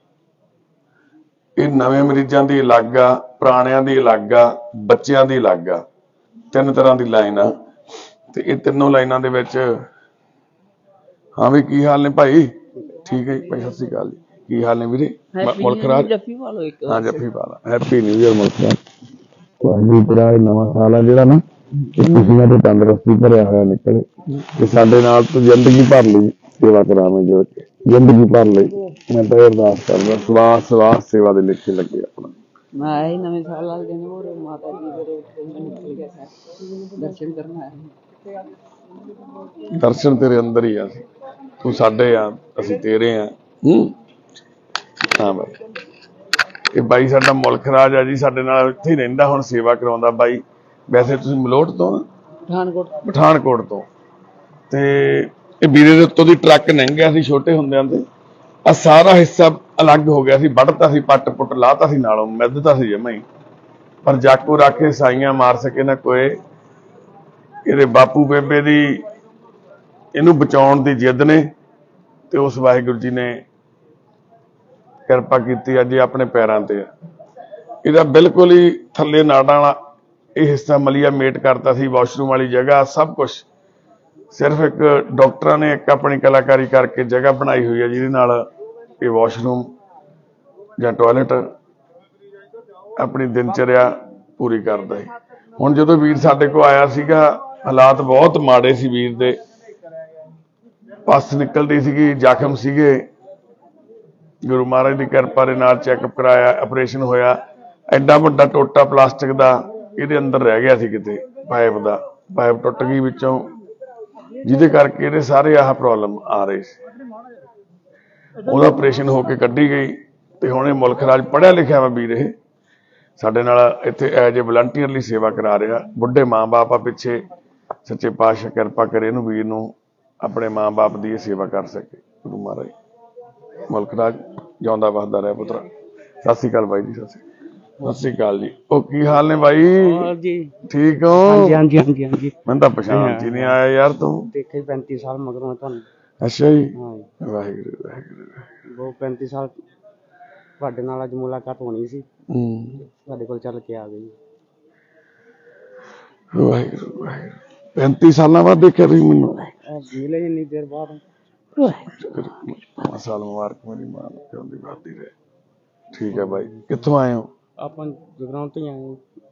ਇਹ ਨਵੇਂ ਮਰੀਜ਼ਾਂ ਦੀ ਅਲੱਗ ਆ, ਪੁਰਾਣਿਆਂ ਦੀ ਅਲੱਗ ਆ, ਬੱਚਿਆਂ ਦੀ ਅਲੱਗ ਆ। ਤਿੰਨ ਤਰ੍ਹਾਂ ਦੀ ਲਾਈਨ ਆ ਤੇ ਇਹ ਤਿੰਨੋਂ ਲਾਈਨਾਂ ਦੇ ਵਿੱਚ। ਹਾਂ ਵੀ ਕੀ ਹਾਲ ਨੇ ਭਾਈ? ਠੀਕ ਹੈ ਜੀ ਭਾਈ, ਸਤਿ ਸ਼੍ਰੀ ਅਕਾਲ ਜੀ। ਕੀ ਹਾਲ ਨੇ ਵੀਰੇ? ਮੁਲਕ ਰਾਜ। ਹਾਂ ਜੱਫੀ ਪਾ ਲਾ। ਹੈਪੀ ਨਿਊ ਈਅਰ ਮੁਲਕ ਰਾਜ। ਤੁਹਾਡੀ ਤੇਰਾ ਨਵਾਂ ਸਾਲ ਆ ਜਿਹੜਾ ਨਾ, ਖੁਸ਼ੀਆਂ ਤੇ ਤੰਦਰੁਸਤੀ ਭਰਿਆ ਹੋਇਆ ਨਿਕਲੇ ਤੇ ਸਾਡੇ ਨਾਲ ਤੂੰ ਜ਼ਿੰਦਗੀ ਭਰ ਲਈ ਸੇਵਾ ਕਰਾਵੇਂ, ਜੋ ਜ਼ਿੰਦਗੀ ਭਰ ਲਈ। ਮੈਂ ਤਾਂ ਅਰਦਾਸ ਕਰਦਾ ਸਵਾਸ ਸਵਾਸ ਸੇਵਾ ਦੇ ਲਿਖੇ ਲੱਗੇ ਆਪਣਾ। ਮੈਂ ਆਇਆ ਨਵੇਂ ਸਾਲ ਵਾਲੇ ਦਿਨ ਹੋਰ ਮਾਤਾ ਜੀ ਦੇ ਨਿਕਲ ਗਿਆ ਸੀ, ਦਰਸ਼ਨ ਕਰਨ ਆਇਆ। ਦਰਸ਼ਨ ਤੇਰੇ ਅੰਦਰ ਹੀ ਆ, ਤੂੰ ਸਾਡੇ ਆ, ਅਸੀਂ ਤੇਰੇ ਆ। ਹੂੰ ਹਾਂ ਬਾਈ, ਇਹ ਬਾਈ ਸਾਡਾ ਮੁਲਕ ਰਾਜ ਆ ਜੀ, ਸਾਡੇ ਨਾਲ ਇੱਥੇ ਹੀ ਰਹਿੰਦਾ, ਹੁਣ ਸੇਵਾ ਕਰਾਉਂਦਾ ਬਾਈ। ਵੈਸੇ ਤੁਸੀਂ ਮਲੋਟ ਤੋਂ? ਪਠਾਨਕੋਟ। ਪਠਾਨਕੋਟ ਤੋਂ। ਤੇ ਇਹ ਵੀਰੇ ਦੇ ਉੱਤੋਂ ਦੀ ਟਰੱਕ ਲੰਘ ਗਿਆ ਸੀ ਛੋਟੇ ਹੁੰਦਿਆਂ ਤੇ, ਆ ਸਾਰਾ ਹਿੱਸਾ ਅਲੱਗ ਹੋ ਗਿਆ ਸੀ, ਵੱਢਤਾ ਸੀ, ਪੱਟ ਪੁੱਟ ਲਾਤਾ ਸੀ, ਨਾਲੋਂ ਮਿੱਧਤਾ ਸੀ ਜਮਾਂ ਹੀ। ਪਰ ਜਾਕੂ ਰੱਖੇ ਸਾਈਆਂ ਮਾਰ ਸਕੇ ਨਾ ਕੋਈ। ਇਹਦੇ ਬਾਪੂ ਬੇਬੇ ਦੀ ਇਹਨੂੰ ਬਚਾਉਣ ਦੀ ਜਿੱਦ ਨੇ, ਤੇ ਉਸ ਵਾਹਿਗੁਰੂ ਜੀ ਨੇ ਕਿਰਪਾ ਕੀਤੀ, ਅੱਜ ਇਹ ਆਪਣੇ ਪੈਰਾਂ ਤੇ ਆ। ਇਹਦਾ ਬਿਲਕੁਲ ਹੀ ਥੱਲੇ ਨਾੜਾਂ ਵਾਲਾ ਇਹ ਹਿੱਸਾ ਮਲੀਆ ਮੇਟ ਕਰਤਾ ਸੀ, ਵਾਸ਼ਰੂਮ ਵਾਲੀ ਜਗ੍ਹਾ, ਸਭ ਕੁਛ ਸਿਰਫ ਇੱਕ ਡਾਕਟਰਾਂ ਨੇ ਇੱਕ ਆਪਣੀ ਕਲਾਕਾਰੀ ਕਰਕੇ ਜਗ੍ਹਾ ਬਣਾਈ ਹੋਈ ਹੈ ਜਿਹਦੇ ਨਾਲ ਇਹ ਵਾਸ਼ਰੂਮ ਜਾਂ ਟਾਇਲਟ ਆਪਣੀ ਦਿਨਚਰਿਆ ਪੂਰੀ ਕਰਦਾ ਹੈ। ਹੁਣ ਜਦੋਂ ਵੀਰ ਸਾਡੇ ਕੋਲ ਆਇਆ ਸੀਗਾ ਹਾਲਾਤ ਬਹੁਤ ਮਾੜੇ ਸੀ ਵੀਰ ਦੇ, ਪੱਸ ਨਿਕਲਦੀ ਸੀਗੀ, ਜ਼ਖਮ ਸੀਗੇ। ਗੁਰੂ ਮਹਾਰਾਜ ਦੀ ਕਿਰਪਾ ਦੇ ਨਾਲ ਚੈੱਕਅਪ ਕਰਾਇਆ, ਆਪਰੇਸ਼ਨ ਹੋਇਆ। ਐਡਾ ਵੱਡਾ ਟੋਟਾ ਪਲਾਸਟਿਕ ਦਾ ਇਹਦੇ ਅੰਦਰ ਰਹਿ ਗਿਆ ਸੀ, ਕਿਤੇ ਪਾਈਪ ਦਾ ਪਾਈਪ ਟੁੱਟ ਗਈ ਵਿੱਚੋਂ, ਜਿਹਦੇ ਕਰਕੇ ਇਹਦੇ ਸਾਰੇ ਆਹ ਪ੍ਰੋਬਲਮ ਆ ਰਹੇ ਸੀ। ਉਹਦਾ ਆਪਰੇਸ਼ਨ ਹੋ ਕੇ ਕੱਢੀ ਗਈ ਤੇ ਹੁਣ ਇਹ ਮੁਲਕ ਰਾਜ ਪੜ੍ਹਿਆ ਲਿਖਿਆ ਵਾ ਵੀਰ, ਇਹ ਸਾਡੇ ਨਾਲ ਇੱਥੇ ਐਜ ਏ ਵਲੰਟੀਅਰਲੀ ਸੇਵਾ ਕਰਾ ਰਿਹਾ। ਬੁੱਢੇ ਮਾਂ ਬਾਪ ਆ ਪਿੱਛੇ, ਸੱਚੇ ਪਾਤਸ਼ਾਹ ਕਿਰਪਾ ਕਰੇ ਇਹਨੂੰ ਵੀਰ ਨੂੰ ਆਪਣੇ ਮਾਂ ਬਾਪ ਦੀ ਇਹ ਸੇਵਾ ਕਰ ਸਕੇ। ਗੁਰੂ ਮਹਾਰਾਜ ਮੁਲਕ ਰਾਜ ਜਿਉਂਦਾ ਵਸਦਾ ਰਿਹਾ ਪੁੱਤਰਾ। ਸਤਿ ਸ੍ਰੀ ਅਕਾਲ ਬਾਈ ਜੀ। ਸਤਿ ਸ੍ਰੀ ਅਕਾਲ ਸਤਿ ਸ੍ਰੀ ਅਕਾਲ ਜੀ। ਉਹ ਕੀ ਹਾਲ ਨੇ ਬਾਈ? ਠੀਕ ਹੋ? ਹਾਂਜੀ ਹਾਂਜੀ ਹਾਂਜੀ ਹਾਂਜੀ। ਮੈਨੂੰ ਤਾਂ ਪਛਾਣ ਚ ਨਹੀਂ ਆਇਆ ਯਾਰ ਤੂੰ। ਦੇਖੇ ਪੈਂਤੀ ਸਾਲ ਮਗਰੋਂ ਤੁਹਾਨੂੰ। ਅੱਛਾ ਜੀ। ਵਾਹਿਗੁਰੂ ਵਾਹਿਗੁਰੂ। ਉਹ ਪੈਂਤੀ ਸਾਲ ਤੁਹਾਡੇ ਨਾਲ ਅੱਜ ਮੁਲਾਕਾਤ ਹੋਣੀ ਸੀ, ਤੁਹਾਡੇ ਕੋਲ ਚੱਲ ਕੇ ਆ ਗਈ। ਵਾਹਿਗੁਰੂ ਵਾਹਿਗੁਰੂ। ਪੈਂਤੀ ਸਾਲਾਂ ਬਾਅਦ ਦੇਖਿਆ ਤੁਸੀਂ ਮੈਨੂੰ? ਮਿਲੇ ਇੰਨੀ ਦੇਰ ਬਾਅਦ। ਸਾਲ ਮੁਬਾਰਕ ਮੇਰੀ ਮਾਂ ਨੂੰ ਜਿਉਂਦੀ ਵੱਧਦੀ ਰਹੇ। ਠੀਕ ਹੈ ਬਾਈ। ਕਿੱਥੋਂ ਆਏ ਹੋ? ਆਪਾਂ ਜਗਰਾਉਂ ਤੋਂ ਹੀ ਆਏ।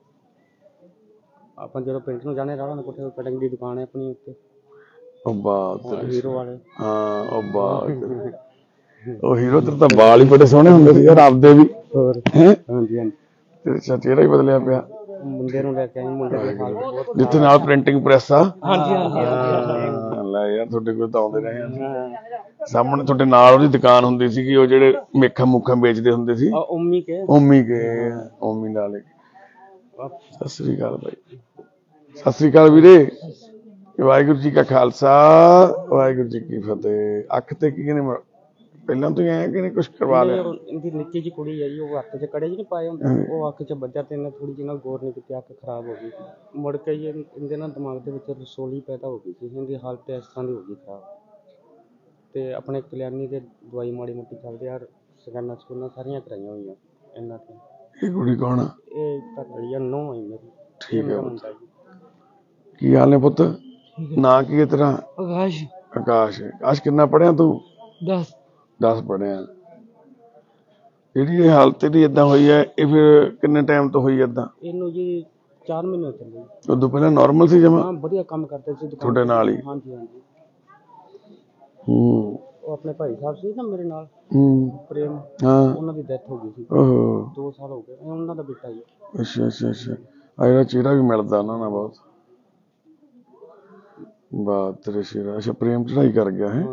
ਆਪਾਂ ਜਦੋਂ ਪਿੰਡ ਨੂੰ ਜਾਣੇ ਰਾਣਾ ਕੋਠੇ ਕਟਿੰਗ ਦੀ ਦੁਕਾਨ ਹੈ ਆਪਣੀ ਉੱਤੇ। ਉਹ ਬਾਤ ਹੀਰੋ ਵਾਲੇ। ਹਾਂ ਉਹ ਬਾਤ ਉਹ ਹੀਰੋ ਤੇ ਤਾਂ ਵਾਲ ਹੀ ਬੜੇ ਸੋਹਣੇ ਹੁੰਦੇ ਸੀ ਯਾਰ ਆਪਦੇ ਵੀ। ਹੋਰ ਹਾਂਜੀ ਹਾਂਜੀ। ਤੇਰੇ ਚਿਹਰਾ ਹੀ ਬਦਲਿਆ ਪਿਆ। ਮੁੰਡੇ ਨੂੰ ਲੈ ਕੇ ਆਏ, ਮੁੰਡੇ ਦੇ ਨਾਲ ਜਿੱਥੇ ਨਾਲ ਪ੍ਰਿੰਟਿੰਗ ਪ੍ਰੈਸ ਆ। ਹਾਂਜੀ ਹਾਂਜੀ। ਲੈ ਯਾਰ ਤੁਹਾਡੇ ਕੋਲ ਤਾਂ ਆਉਂਦੇ ਰਹੇ ਆ। ਸਾਹਮਣੇ ਤੁਹਾਡੇ ਨਾਲ ਉਹਦੀ ਦੁਕਾਨ ਹੁੰਦੀ ਸੀਗੀ, ਉਹ ਜਿਹੜੇ ਮੇਖਾਂ ਮੁੱਖਾਂ ਵੇਚਦੇ ਹੁੰਦੇ ਸੀ। ਓਮੀ ਕੇ ਓਮੀ ਕੇ ਓਮੀ ਨਾਲੇ। ਸਤਿ ਸ੍ਰੀ ਅਕਾਲ ਬਾਈ। ਸਤਿ ਸ੍ਰੀ ਅਕਾਲ ਵੀਰੇ। ਵਾਹਿਗੁਰੂ ਜੀ ਕਾ ਖਾਲਸਾ ਵਾਹਿਗੁਰੂ ਜੀ ਕੀ ਫਤਿਹ। ਅੱਖ ਤੇ ਕੀ ਕਹਿੰਦੇ ਪਹਿਲਾਂ ਤੋਂ ਹੀ ਆਇਆ ਕਿ ਨਹੀਂ ਕੁਛ ਕਰਵਾ ਲਿਆ? ਇਹਦੀ ਨਿੱਕੀ ਜਿਹੀ ਕੁੜੀ ਹੈ ਜੀ, ਉਹ ਹੱਥ 'ਚ ਕੜੇ ਜਿਹੇ ਨਹੀਂ ਪਾਏ ਹੁੰਦੇ, ਉਹ ਅੱਖ 'ਚ ਵੱਜਿਆ ਤੇ ਇਹਨੇ ਥੋੜੀ ਜਿਹੀ ਨਾਲ ਗੌਰ ਨਹੀਂ ਕੀਤੀ, ਅੱਖ ਖਰਾਬ ਹੋ ਗਈ। ਮੁੜ ਕੇ ਜੀ ਇਹਦੇ ਨਾਲ ਦਿਮਾਗ ਦੇ ਵਿੱਚ ਰਸੋਲੀ ਪੈਦਾ ਹੋ ਗਈ ਸੀ, ਇਹਦੀ ਹਾਲਤ ਇਸ ਤਰ੍ਹਾਂ ਦੀ ਹੋ ਗਈ ਖਰਾਬ। ਤੇ ਆਪਣੇ ਕਲਿਆਣੀ ਦੇ ਦਵਾਈ ਮਾੜੀ ਮੋਟੀ ਚੱਲਦੀ ਆ, ਸਕੈਨਾਂ ਸਕੂਨਾਂ ਸਾਰੀਆਂ ਕਰਾਈਆਂ ਹੋਈਆਂ ਇਹਨਾਂ ਤੋਂ। ਇਹ ਕੁੜੀ ਕੌਣ ਆ? ਇਹ ਘਰ ਵਾਲੀ ਆ, ਨੌਂ ਆਈ ਮੇਰੀ। ਠੀਕ ਹੈ ਪੁੱਤ। ਕੀ ਹਾਲ ਨੇ ਪੁੱਤ? ਨਾਂ ਕੀ ਹੈ ਤੇਰਾ? ਆਕਾਸ਼। ਆਕਾਸ਼। ਆਕਾਸ਼ ਕਿੰਨਾ ਪੜ੍ਹਿਆ ਤੂੰ? ਦਸ। ਦਸ ਪੜ੍ਹਿਆ। ਜਿਹੜੀ ਇਹ ਹਾਲਤ ਇਹਦੀ ਏਦਾਂ ਹੋਈ ਹੈ, ਇਹ ਫਿਰ ਕਿੰਨੇ ਟਾਈਮ ਤੋਂ ਹੋਈ ਏਦਾਂ? ਇਹਨੂੰ ਜੀ ਚਾਰ ਮਹੀਨੇ ਹੋ ਚੱਲੇ। ਉਦੋਂ ਪਹਿਲਾਂ ਨਾਰਮਲ ਸੀ ਜਮਾਂ? ਹਾਂ ਵਧੀਆ ਕੰਮ ਕਰਦੇ ਸੀ ਤੁਹਾਡੇ ਨਾਲ ਹੀ? ਹਾਂਜੀ ਹਾਂਜੀ। ਹੂੰ। ਉਹ ਆਪਣੇ ਭਾਈ ਸਾਹਿਬ ਸੀ ਨਾ ਮੇਰੇ ਨਾਲ, ਹੂੰ ਪ੍ਰੇਮ, ਹਾਂ, ਉਹਨਾਂ ਦੀ ਡੈਥ ਹੋ ਗਈ ਸੀ। ਓਹੋ। ਦੋ ਸਾਲ ਹੋ ਗਏ। ਉਹਨਾਂ ਦਾ ਬੇਟਾ ਜੀ। ਅੱਛਾ ਅੱਛਾ ਅੱਛਾ। ਆ ਇਹਦਾ ਚਿਹਰਾ ਵੀ ਮਿਲਦਾ ਉਹਨਾਂ ਨਾਲ ਬਹੁਤ। ਬਾਤ ਤੇਰੇ ਸ਼ੇਰਾ। ਅੱਛਾ ਪ੍ਰੇਮ ਚੜਾਈ ਕਰ ਗਿਆ ਹੈ?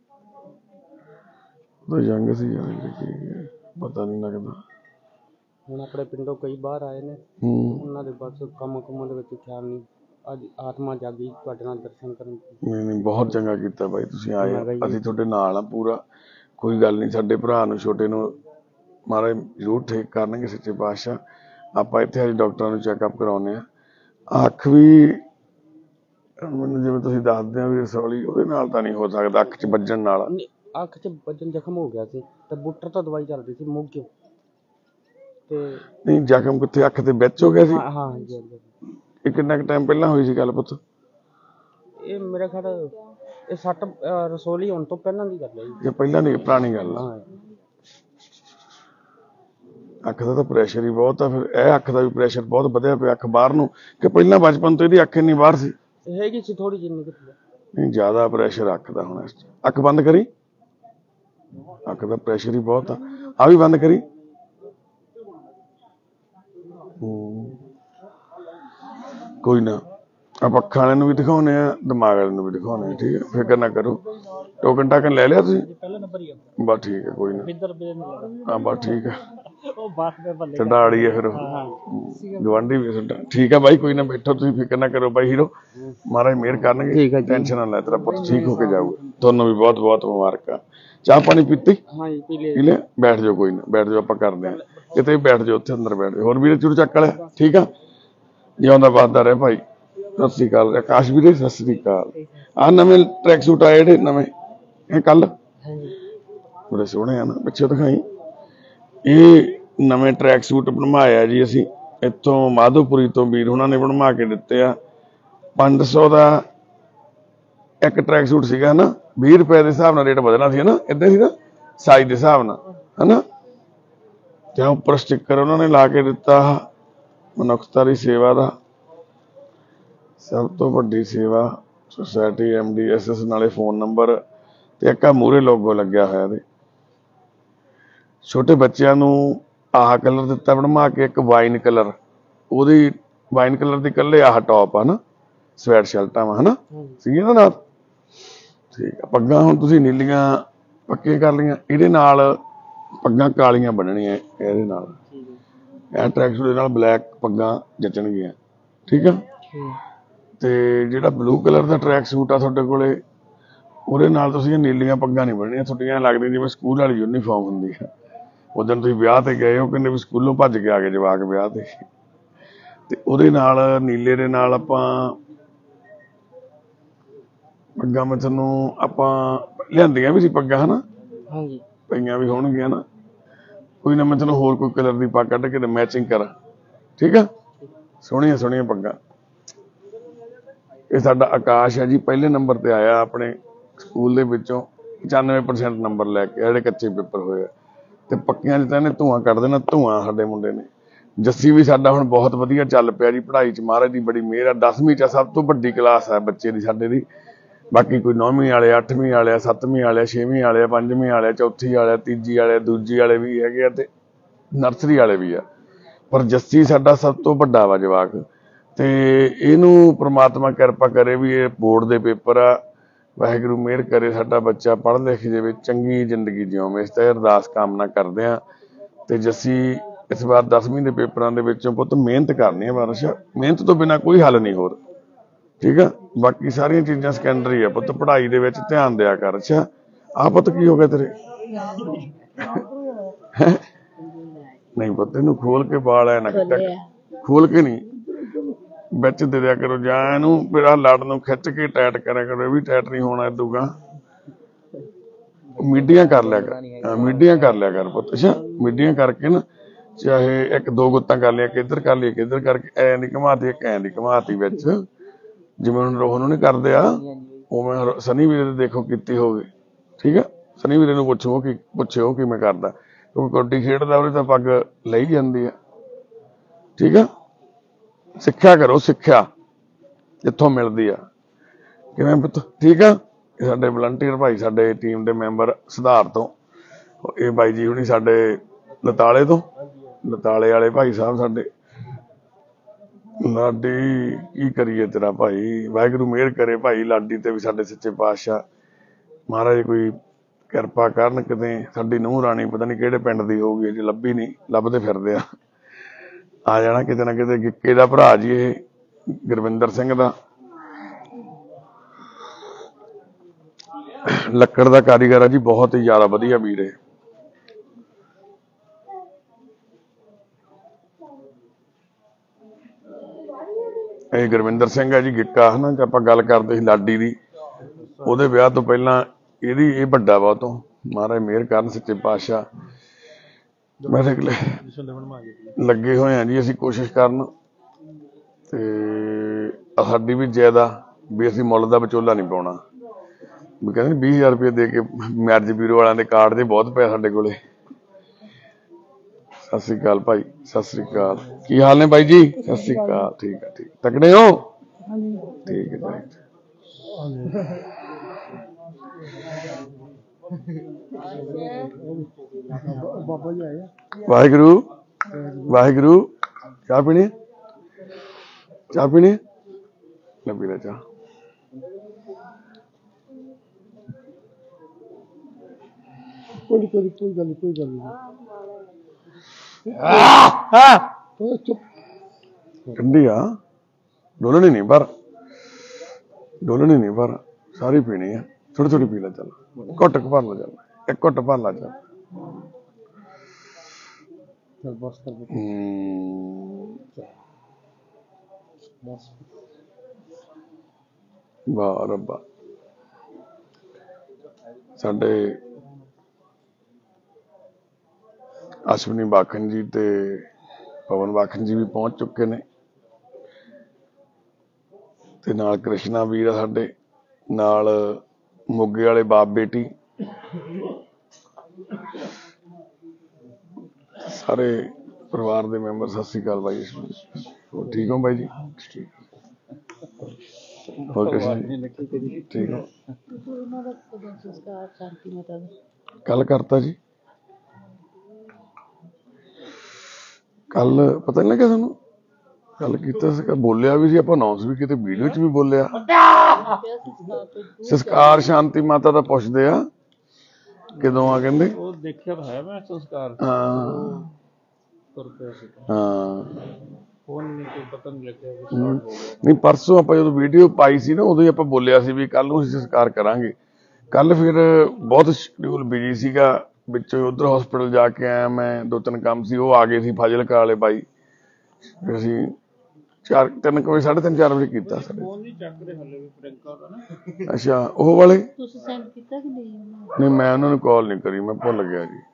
ਉਹ ਜੰਗ ਸੀ ਯਾਰ, ਪਤਾ ਨਹੀਂ ਲੱਗਦਾ। ਹੁਣ ਆਪਣੇ ਪਿੰਡੋਂ ਕਈ ਬਾਹਰ ਆਏ ਨੇ, ਉਹਨਾਂ ਦੇ ਬਸ ਕੰਮ ਕੁੰਮਾਂ ਦੇ ਵਿੱਚ ਖਿਆਲ ਨਹੀਂ। ਅੱਜ ਆਤਮਾ ਜਾਗੀ ਤੁਹਾਡੇ ਨਾਲ ਦਰਸ਼ਨ ਕਰਨ। ਨਹੀਂ ਨਹੀਂ ਬਹੁਤ ਚੰਗਾ ਕੀਤਾ ਬਾਈ ਤੁਸੀਂ ਆਏ। ਅਸੀਂ ਤੁਹਾਡੇ ਨਾਲ ਆ ਪੂਰਾ, ਕੋਈ ਗੱਲ ਨਹੀਂ। ਸਾਡੇ ਭਰਾ ਨੂੰ ਛੋਟੇ ਨੂੰ ਮਹਾਰਾਜ ਜ਼ਰੂਰ ਠੀਕ ਕਰਨਗੇ ਸੱਚੇ ਪਾਤਸ਼ਾਹ। ਆਪਾਂ ਇੱਥੇ ਅੱਜ ਡਾਕਟਰਾਂ ਨੂੰ ਚੈੱਕਅਪ ਕਰਾਉਂਦੇ ਹਾਂ। ਅੱਖ ਵੀ ਮੈਨੂੰ ਜਿਵੇਂ ਤੁਸੀਂ ਦੱਸਦੇ ਹੋ ਵੀ ਰਸੌਲੀ, ਉਹਦੇ ਨਾਲ ਤਾਂ ਨਹੀਂ ਹੋ ਸਕਦਾ, ਅੱਖ 'ਚ ਵੱਜਣ ਨਾਲ। ਅੱਖ 'ਚ ਵੱਜਣ ਜ਼ਖਮ ਹੋ ਗਿਆ ਸੀ ਤੇ ਬੁੱਟਰ ਤੋਂ ਦਵਾਈ ਚੱਲਦੀ ਸੀ ਮੋਗਿਓ। ਤੇ ਨਹੀਂ ਜ਼ਖਮ ਕਿੱਥੇ? ਅੱਖ ਦੇ ਵਿੱਚ ਹੋ ਗਿਆ ਸੀ? ਹਾਂ ਹਾਂ ਜੀ। ਇਹ ਕਿੰਨਾ ਕੁ ਟਾਈਮ ਪਹਿਲਾਂ ਹੋਈ ਸੀ ਗੱਲ ਪੁੱਤ? ਇਹ ਮੇਰੇ ਖਿਆਲ ਇਹ ਸੱਟ ਰਸੋਲੀ ਹੋਣ ਤੋਂ ਪਹਿਲਾਂ ਦੀ ਗੱਲ ਹੈ ਜੀ। ਇਹ ਪਹਿਲਾਂ ਦੀ ਪੁਰਾਣੀ ਗੱਲ ਆ। ਅੱਖ ਦਾ ਤਾਂ ਪ੍ਰੈਸ਼ਰ ਹੀ ਬਹੁਤ ਆ, ਫਿਰ ਇਹ ਅੱਖ ਦਾ ਵੀ ਪ੍ਰੈਸ਼ਰ ਬਹੁਤ ਵਧਿਆ ਪਿਆ। ਅੱਖ ਬਾਹਰ ਨੂੰ ਕਿ ਪਹਿਲਾਂ ਬਚਪਨ ਤੋਂ ਇਹਦੀ ਅੱਖ ਇੰਨੀ ਬਾਹਰ ਸੀ? ਹੈਗੀ ਸੀ ਥੋੜੀ ਜਿਹੀ ਨਿਕਲੀ। ਨਹੀਂ ਜ਼ਿਆਦਾ ਪ੍ਰੈਸ਼ਰ ਅੱਖ ਦਾ ਹੁਣ। ਅੱਖ ਬੰਦ ਕਰੀ। ਅੱਖ ਦਾ ਪ੍ਰੈਸ਼ਰ ਹੀ ਬਹੁਤ ਆ। ਆ ਵੀ ਬੰਦ ਕਰੀ। ਕੋਈ ਨਾ, ਆਪਾਂ ਅੱਖਾਂ ਵਾਲਿਆਂ ਨੂੰ ਵੀ ਦਿਖਾਉਣੇ ਆ, ਦਿਮਾਗ ਵਾਲਿਆਂ ਨੂੰ ਵੀ ਦਿਖਾਉਣੇ ਆ। ਠੀਕ ਹੈ, ਫਿਕਰ ਨਾ ਕਰੋ। ਟੋਕਨ ਟਾਕਨ ਲੈ ਲਿਆ ਤੁਸੀਂ? ਬਸ ਠੀਕ ਹੈ, ਕੋਈ ਨਾ। ਹਾਂ ਬਸ ਠੀਕ ਹੈ। ਤੁਹਾਡਾ ਆੜੀ ਹੈ ਫਿਰ ਗਵਾਂਢੀ ਵੀ ਤੁਹਾਡਾ। ਠੀਕ ਹੈ ਬਾਈ, ਕੋਈ ਨਾ ਬੈਠੋ ਤੁਸੀਂ, ਫਿਕਰ ਨਾ ਕਰੋ ਬਾਈ ਹੀਰੋ। ਮਹਾਰਾਜ ਮਿਹਰ ਕਰਨਗੇ, ਟੈਨਸ਼ਨ ਨਾ ਲੈ, ਤੇਰਾ ਪੁੱਤ ਠੀਕ ਹੋ ਕੇ ਜਾਊਗਾ। ਤੁਹਾਨੂੰ ਵੀ ਬਹੁਤ ਬਹੁਤ ਮੁਬਾਰਕਾਂ। ਚਾਹ ਪਾਣੀ ਪੀਤੀ? ਪੀ ਲਿਆ? ਬੈਠ ਜਾਓ, ਕੋਈ ਨਾ ਬੈਠ ਜਾਓ, ਆਪਾਂ ਕਰਦੇ ਹਾਂ। ਕਿਤੇ ਵੀ ਬੈਠ ਜਾਓ, ਉੱਥੇ ਅੰਦਰ ਬੈਠ ਜਾਓ। ਹੋਰ ਵੀਰੇ ਚੂੜ ਚੱਕ ਲਿਆ? ਠੀਕ ਆ, ਜਿਉਂਦਾ ਵੱਸਦਾ ਰਹੇ ਭਾਈ। ਸਤਿ ਸ੍ਰੀ ਅਕਾਲ ਆਕਾਸ਼ ਵੀਰੇ। ਸਤਿ ਸ੍ਰੀ ਅਕਾਲ। ਆਹ ਨਵੇਂ ਟਰੈਕ ਸੂਟ ਆਏ ਜਿਹੜੇ ਨਵੇਂ, ਇਹ ਕੱਲ ਬੜੇ ਸੋਹਣੇ ਆ ਨਾ, ਪਿੱਛੇ ਦਿਖਾਈ। ਇਹ ਨਵੇਂ ਟਰੈਕ ਸੂਟ ਬਣਵਾਇਆ ਜੀ ਅਸੀਂ ਇੱਥੋਂ ਮਾਧੋਪੁਰੀ ਤੋਂ, ਵੀਰ ਉਹਨਾਂ ਨੇ ਬਣਵਾ ਕੇ ਦਿੱਤੇ ਆ। ਪੰਜ ਸੌ ਦਾ ਇੱਕ ਟਰੈਕ ਸੂਟ ਸੀਗਾ ਨਾ ਵੀਹ ਰੁਪਏ ਦੇ ਹਿਸਾਬ ਨਾਲ ਰੇਟ ਵਧਣਾ ਸੀ ਨਾ, ਏਦਾਂ ਸੀ ਨਾ ਸਾਈਜ਼ ਦੇ ਹਿਸਾਬ ਨਾਲ ਹਨਾ। ਤੇ ਉੱਪਰ ਸਟicker ਉਹਨਾਂ ਨੇ ਲਾ ਕੇ ਦਿੱਤਾ ਮਨੁੱਖਤਾ ਦੀ ਸੇਵਾ ਦਾ ਸਭ ਤੋਂ ਵੱਡੀ ਸੇਵਾ society M D S S ਨਾਲੇ ਫੋਨ ਨੰਬਰ ਤੇ ਇੱਕ ਆ ਮੂਹਰੇ ਲੋਗੋ ਲੱਗਿਆ ਹੋਇਆ ਇਹਦੇ। ਛੋਟੇ ਬੱਚਿਆਂ ਨੂੰ ਆਹ ਕਲਰ ਦਿੱਤਾ ਬਣਵਾ ਕੇ, ਇੱਕ ਵਾਈਨ ਕਲਰ, ਉਹਦੀ ਵਾਈਨ ਕਲਰ ਦੀ ਇਕੱਲੇ ਆਹ ਟੌਪ ਆ ਨਾ, ਸਵੈਟ ਸ਼ਰਟਾਂ ਵਾ ਹਨਾ ਸੀ ਨਾ ਨਾਲ। ਠੀਕ ਆ, ਪੱਗਾਂ ਹੁਣ ਤੁਸੀਂ ਨੀਲੀਆਂ ਪੱਕੀਆਂ ਕਰ ਲਈਆਂ, ਇਹਦੇ ਨਾਲ ਪੱਗਾਂ ਕਾਲੀਆਂ ਬੰਨਣੀਆਂ ਇਹਦੇ ਨਾਲ, ਇਹ ਟਰੈਕ ਸੂਟ ਦੇ ਨਾਲ ਬਲੈਕ ਪੱਗਾਂ ਜੱਚਣਗੀਆਂ। ਠੀਕ ਆ, ਤੇ ਜਿਹੜਾ ਬਲੂ ਕਲਰ ਦਾ ਟਰੈਕ ਸੂਟ ਆ ਤੁਹਾਡੇ ਕੋਲੇ, ਉਹਦੇ ਨਾਲ ਤੁਸੀਂ ਨੀਲੀਆਂ ਪੱਗਾਂ ਨਹੀਂ ਬੰਨਣੀਆਂ, ਤੁਹਾਡੀਆਂ ਲੱਗਦੀਆਂ ਜਿਵੇਂ ਸਕੂਲ ਵਾਲੀ ਯੂਨੀਫਾਰਮ ਹੁੰਦੀ ਆ। ਉਦੋਂ ਤੁਸੀਂ ਵਿਆਹ ਤੇ ਗਏ ਹੋ, ਕਹਿੰਦੇ ਵੀ ਸਕੂਲੋਂ ਭੱਜ ਕੇ ਆ ਗਏ ਜਵਾਕ ਵਿਆਹ ਤੇ, ਤੇ ਉਹਦੇ ਨਾਲ ਨੀਲੇ ਦੇ ਨਾਲ ਆਪਾਂ ਪੱਗਾਂ ਮੈਂ ਤੁਹਾਨੂੰ ਆਪਾਂ ਲਿਆਂਦੀਆਂ ਵੀ ਸੀ ਪੱਗਾਂ ਹਨਾ, ਹਾਂਜੀ ਪਈਆਂ ਵੀ ਹੋਣਗੀਆਂ ਨਾ, ਕੋਈ ਨਾ ਮੈਂ ਤੁਹਾਨੂੰ ਹੋਰ ਕੋਈ ਕਲਰ ਦੀ ਪੱਗ ਕੱਢ ਕੇ ਤੇ ਮੈਚਿੰਗ ਕਰਾਂ। ਠੀਕ ਆ, ਸੋਹਣੀਆਂ ਸੋਹਣੀਆਂ ਪੱਗਾਂ। ਇਹ ਸਾਡਾ ਆਕਾਸ਼ ਹੈ ਜੀ, ਪਹਿਲੇ ਨੰਬਰ ਤੇ ਆਇਆ ਆਪਣੇ ਸਕੂਲ ਦੇ ਵਿੱਚੋਂ, ਪਚਾਨਵੇਂ ਪਰਸੈਂਟ ਨੰਬਰ ਲੈ ਕੇ, ਜਿਹੜੇ ਕੱਚੇ ਪੇਪਰ ਹੋਏ ਆ। ਤੇ ਪੱਕਿਆਂ 'ਚ ਤਾਂ ਇਹਨੇ ਧੂਆਂ ਕੱਢ ਦੇਣਾ, ਧੂਆਂ ਸਾਡੇ ਮੁੰਡੇ ਨੇ। ਜੱਸੀ ਵੀ ਸਾਡਾ ਹੁਣ ਬਹੁਤ ਵਧੀਆ ਚੱਲ ਪਿਆ ਜੀ ਪੜ੍ਹਾਈ 'ਚ, ਮਹਾਰਾਜ ਦੀ ਬੜੀ ਮਿਹਰ ਆ। ਦਸਵੀਂ 'ਚ ਸਭ ਤੋਂ ਵੱਡੀ ਕਲਾਸ ਹੈ ਬੱਚੇ ਦੀ ਸਾਡੇ ਦੀ, ਬਾਕੀ ਕੋਈ ਨੌਵੀਂ ਵਾਲੇ, ਅੱਠਵੀਂ ਵਾਲੇ, ਸੱਤਵੀਂ ਵਾਲੇ, ਛੇਵੀਂ ਵਾਲੇ, ਪੰਜਵੀਂ ਵਾਲੇ, ਚੌਥੀ ਵਾਲੇ, ਤੀਜੀ ਵਾਲੇ, ਦੂਜੀ ਵਾਲੇ ਵੀ ਹੈਗੇ ਆ ਤੇ ਨਰਸਰੀ ਵਾਲੇ ਵੀ ਆ, ਪਰ ਜੱਸੀ ਸਾਡਾ ਸਭ ਤੋਂ ਵੱਡਾ ਵਾ ਜਵਾਕ। ਤੇ ਇਹਨੂੰ ਪ੍ਰਮਾਤਮਾ ਕਿਰਪਾ ਕਰੇ ਵੀ ਇਹ ਬੋਰਡ ਦੇ ਪੇਪਰ ਆ, ਵਾਹਿਗੁਰੂ ਮਿਹਰ ਕਰੇ ਸਾਡਾ ਬੱਚਾ ਪੜ੍ਹ ਲਿਖ ਜਾਵੇ, ਚੰਗੀ ਜ਼ਿੰਦਗੀ ਜਿਉਵੇਂ, ਇਸ ਤਰ੍ਹਾਂ ਅਰਦਾਸ ਕਾਮਨਾ ਕਰਦੇ ਆ। ਤੇ ਜੱਸੀ ਇਸ ਵਾਰ ਦਸਵੀਂ ਦੇ ਪੇਪਰਾਂ ਦੇ ਵਿੱਚੋਂ ਪੁੱਤ ਮਿਹਨਤ ਕਰਨੀ ਹੈ ਬਾਰਿਸ਼, ਮਿਹਨਤ ਤੋਂ ਬਿਨਾਂ ਕੋਈ ਹੱਲ ਨਹੀਂ ਹੋਰ। ਠੀਕ ਆ, ਬਾਕੀ ਸਾਰੀਆਂ ਚੀਜ਼ਾਂ ਸੈਕੰਡਰੀ ਆ ਪੁੱਤ, ਪੜ੍ਹਾਈ ਦੇ ਵਿੱਚ ਧਿਆਨ ਦਿਆ ਕਰ। ਅੱਛਾ ਆਹ ਪੁੱਤ ਕੀ ਹੋ ਗਿਆ ਤੇਰੇ? ਨਹੀਂ ਪੁੱਤ ਇਹਨੂੰ ਖੋਲ ਕੇ ਬਾਲ ਐ ਨਾ ਖੋਲ ਕੇ ਨਹੀਂ ਵਿੱਚ ਦੇ ਦਿਆ ਕਰੋ, ਜਾਂ ਇਹਨੂੰ ਫਿਰ ਆਹ ਲੜ ਨੂੰ ਖਿੱਚ ਕੇ ਟਾਈਟ ਕਰਿਆ ਕਰੋ, ਇਹ ਵੀ ਟਾਈਟ ਨਹੀਂ ਹੋਣਾ ਇਦੂਗਾ। ਮੀਡੀਆਂ ਕਰ ਲਿਆ ਕਰ, ਮੀਡੀਆਂ ਕਰ ਲਿਆ ਕਰ ਪੁੱਤ। ਅੱਛਾ ਮੀਡੀਆਂ ਕਰਕੇ ਨਾ, ਚਾਹੇ ਇੱਕ ਦੋ ਗੁੱਤਾਂ ਕਰ ਲਿਆ, ਕਿੱਧਰ ਕਰ ਲਈ ਕਿੱਧਰ ਕਰਕੇ, ਐਂ ਦੀ ਘਮਾਤੀ ਇੱਕ ਐਂ ਦੀ ਘਮਾਤੀ ਵਿੱਚ, ਜਿਵੇਂ ਹੁਣ ਰੋਹਨ ਨੂੰ ਨਹੀਂ ਕਰਦੇ ਆ ਉਵੇਂ ਸਨੀ ਵੀਰੇ ਦੇ ਦੇਖੋ ਕੀਤੀ ਹੋਵੇ। ਠੀਕ ਆ, ਸਨੀ ਵੀਰੇ ਨੂੰ ਪੁੱਛੋ ਕਿ ਪੁੱਛਿਓ ਕਿਵੇਂ ਕਰਦਾ, ਕਿਉਂਕਿ ਕਬੱਡੀ ਖੇਡਦਾ ਉਹਦੇ ਤਾਂ ਪੱਗ ਲਈ ਜਾਂਦੀ ਆ। ਠੀਕ ਆ, ਸਿੱਖਿਆ ਕਰੋ, ਸਿੱਖਿਆ ਜਿੱਥੋਂ ਮਿਲਦੀ ਆ। ਕਿਵੇਂ ਪੁੱਤ? ਠੀਕ ਆ, ਇਹ ਸਾਡੇ ਵਲੰਟੀਅਰ ਭਾਈ, ਸਾਡੇ ਟੀਮ ਦੇ ਮੈਂਬਰ ਸੁਧਾਰ ਤੋਂ, ਇਹ ਬਾਈ ਜੀ ਹੁਣੀ ਸਾਡੇ ਲਤਾਲੇ ਤੋਂ, ਲਤਾਲੇ ਵਾਲੇ ਭਾਈ ਸਾਹਿਬ ਸਾਡੇ। ਲਾਡੀ ਕੀ ਕਰੀਏ ਤੇਰਾ ਭਾਈ, ਵਾਹਿਗੁਰੂ ਮਿਹਰ ਕਰੇ ਭਾਈ ਲਾਡੀ ਤੇ ਵੀ ਸਾਡੇ ਸੱਚੇ ਪਾਤਸ਼ਾਹ ਮਹਾਰਾਜ ਕੋਈ ਕਿਰਪਾ ਕਰਨ। ਕਿਤੇ ਸਾਡੀ ਨੂੰਹ ਰਾਣੀ ਪਤਾ ਨਹੀਂ ਕਿਹੜੇ ਪਿੰਡ ਦੀ ਹੋਊਗੀ, ਅਜੇ ਲੱਭੀ ਨਹੀਂ, ਲੱਭਦੇ ਫਿਰਦੇ ਆ, ਆ ਜਾਣਾ ਕਿਤੇ ਨਾ ਕਿਤੇ। ਗਿੱਕੇ ਦਾ ਭਰਾ ਜੀ ਇਹ ਗੁਰਵਿੰਦਰ ਸਿੰਘ ਦਾ, ਲੱਕੜ ਦਾ ਕਾਰੀਗਰ ਆ ਜੀ, ਬਹੁਤ ਹੀ ਜ਼ਿਆਦਾ ਵਧੀਆ ਵੀਰ ਹੈ। ਇਹ ਗੁਰਵਿੰਦਰ ਸਿੰਘ ਹੈ ਜੀ ਗਿੱਕਾ ਹਨਾ, ਜੇ ਆਪਾਂ ਗੱਲ ਕਰਦੇ ਸੀ ਲਾਡੀ ਦੀ, ਉਹਦੇ ਵਿਆਹ ਤੋਂ ਪਹਿਲਾਂ ਇਹਦੀ ਇਹ ਵੱਡਾ ਵਾ ਤੋਂ, ਮਹਾਰਾਜ ਮਿਹਰ ਕਰਨ ਸੱਚੇ ਪਾਤਸ਼ਾਹ। ਮੇਰੇ ਲੱਗੇ ਹੋਏ ਆ ਜੀ ਅਸੀਂ ਕੋਸ਼ਿਸ਼ ਕਰਨ, ਤੇ ਸਾਡੀ ਵੀ ਜ਼ਿਆਦਾ ਵੀ ਅਸੀਂ ਮੁੱਲ ਦਾ ਵਿਚੋਲਾ ਨਹੀਂ ਪਾਉਣਾ। ਵੀ ਕਹਿੰਦੇ ਵੀਹ ਹਜ਼ਾਰ ਰੁਪਏ ਦੇ ਕੇ ਮੈਰਿਜ ਬਿਊਰੋ ਵਾਲਿਆਂ ਦੇ ਕਾਰਡ ਜੇ ਬਹੁਤ ਪਿਆ ਸਾਡੇ ਕੋਲੇ। ਸਤਿ ਸ੍ਰੀ ਅਕਾਲ ਭਾਈ, ਸਤਿ ਸ੍ਰੀ ਅਕਾਲ, ਕੀ ਹਾਲ ਨੇ ਬਾਈ ਜੀ? ਸਤਿ ਸ੍ਰੀ ਅਕਾਲ, ਠੀਕ ਆ, ਠੀਕ ਤਕੜੇ ਹੋ? ਠੀਕ ਹੈ ਜੀ। ਵਾਹਿਗੁਰੂ ਵਾਹਿਗੁਰੂ, ਚਾਹ ਪੀਣੀ? ਚਾਹ ਪੀਣੀ? ਲੈ ਪੀ ਲੈ ਚਾਹ। ਕੋਈ ਕੋਈ ਕੋਈ ਗੱਲ ਕੋਈ ਗੱਲ ਨਹੀਂ। ਠੰਡੀ ਆ, ਡੋਲਣੀ ਨਹੀਂ ਪਰ, ਡੋਲਣੀ ਨਹੀਂ ਪਰ ਸਾਰੀ ਪੀਣੀ ਆ, ਥੋੜੀ ਥੋੜੀ ਪੀ ਲੈ ਚੱਲ, ਘੁੱਟ ਭਰ ਲਾ ਚੱਲ, ਇੱਕ ਘੁੱਟ ਭਰ ਲਾ ਚੱਲ। ਵਾਹ ਰੱਬਾ, ਸਾਡੇ ਅਸ਼ਵਨੀ ਬਾਖਨ ਜੀ ਤੇ ਪਵਨ ਬਾਖਨ ਜੀ ਵੀ ਪਹੁੰਚ ਚੁੱਕੇ ਨੇ, ਤੇ ਨਾਲ ਕ੍ਰਿਸ਼ਨਾ ਵੀਰ ਆ ਸਾਡੇ, ਨਾਲ ਮੋਗੇ ਵਾਲੇ ਬਾਪ ਬੇਟੀ, ਸਾਰੇ ਪਰਿਵਾਰ ਦੇ ਮੈਂਬਰ, ਸਤਿ ਸ੍ਰੀ ਅਕਾਲ ਬਾਈ। ਹੋਰ ਠੀਕ ਹੋ ਬਾਈ ਜੀ? ਹੋਰ ਕ੍ਰਿਸ਼ਨ ਜੀ ਠੀਕ ਹੋ? ਕੱਲ ਕਰਤਾ ਜੀ, ਕੱਲ ਪਤਾ ਨਹੀਂ ਲੱਗਿਆ ਤੁਹਾਨੂੰ? ਕੱਲ ਕੀਤਾ ਸੀਗਾ, ਬੋਲਿਆ ਵੀ ਸੀ ਆਪਾਂ, ਅਨਾਉਂਸ ਵੀ ਕੀਤੇ, ਵੀਡੀਓ ਚ ਵੀ ਬੋਲਿਆ। ਸੰਸਕਾਰ ਸ਼ਾਂਤੀ ਮਾਤਾ ਦਾ ਪੁੱਛਦੇ ਆ ਕਦੋਂ ਆ, ਕਹਿੰਦੇ ਉਹ ਦੇਖਿਆ ਤਾਂ ਹੈ ਮੈਂ ਸੰਸਕਾਰ। ਹਾਂ ਹਾਂ ਫੋਨ ਨਹੀਂ ਕੋਈ ਪਤਾ ਨਹੀਂ ਲੱਗਿਆ ਕਿ ਸਟਾਰਟ ਹੋ ਗਿਆ। ਨਹੀਂ, ਪਰਸੋਂ ਆਪਾਂ ਜਦੋਂ ਵੀਡੀਓ ਪਾਈ ਸੀ ਨਾ, ਉਦੋਂ ਹੀ ਆਪਾਂ ਬੋਲਿਆ ਸੀ ਵੀ ਕੱਲ ਨੂੰ ਅਸੀਂ ਸੰਸਕਾਰ ਕਰਾਂਗੇ। ਕੱਲ ਫਿਰ ਬਹੁਤ ਸ਼ਡਿਊਲ ਬਿਜੀ ਸੀਗਾ, ਵਿੱਚੋਂ ਉਧਰ ਹਸਪੀਟਲ ਜਾ ਕੇ ਆਇਆ ਮੈਂ, ਦੋ ਤਿੰਨ ਕੰਮ ਸੀ, ਉਹ ਆ ਗਏ ਸੀ ਫਾਜ਼ਿਲਕਾ ਵਾਲੇ ਬਾਈ। ਫਿਰ ਅਸੀਂ ਚਾਰ ਤਿੰਨ ਕੁ ਵਜੇ, ਸਾਢੇ ਤਿੰਨ ਚਾਰ ਵਜੇ ਕੀਤਾ ਸਾਡੇ। ਫੋਨ ਨਹੀਂ ਚੱਕਦੇ ਹਲੇ ਵੀ ਪ੍ਰਿੰਕਾ ਦਾ ਨਾ। ਅੱਛਾ, ਉਹ ਵਾਲੇ ਤੁਸੀਂ ਸੈਂਡ ਕੀਤਾ ਕਿ ਨਹੀਂ? ਨਹੀਂ, ਮੈਂ ਉਹਨਾਂ ਨੂੰ ਕਾਲ ਨਹੀਂ ਕਰੀ, ਮੈਂ ਭੁੱਲ ਗਿਆ ਜੀ।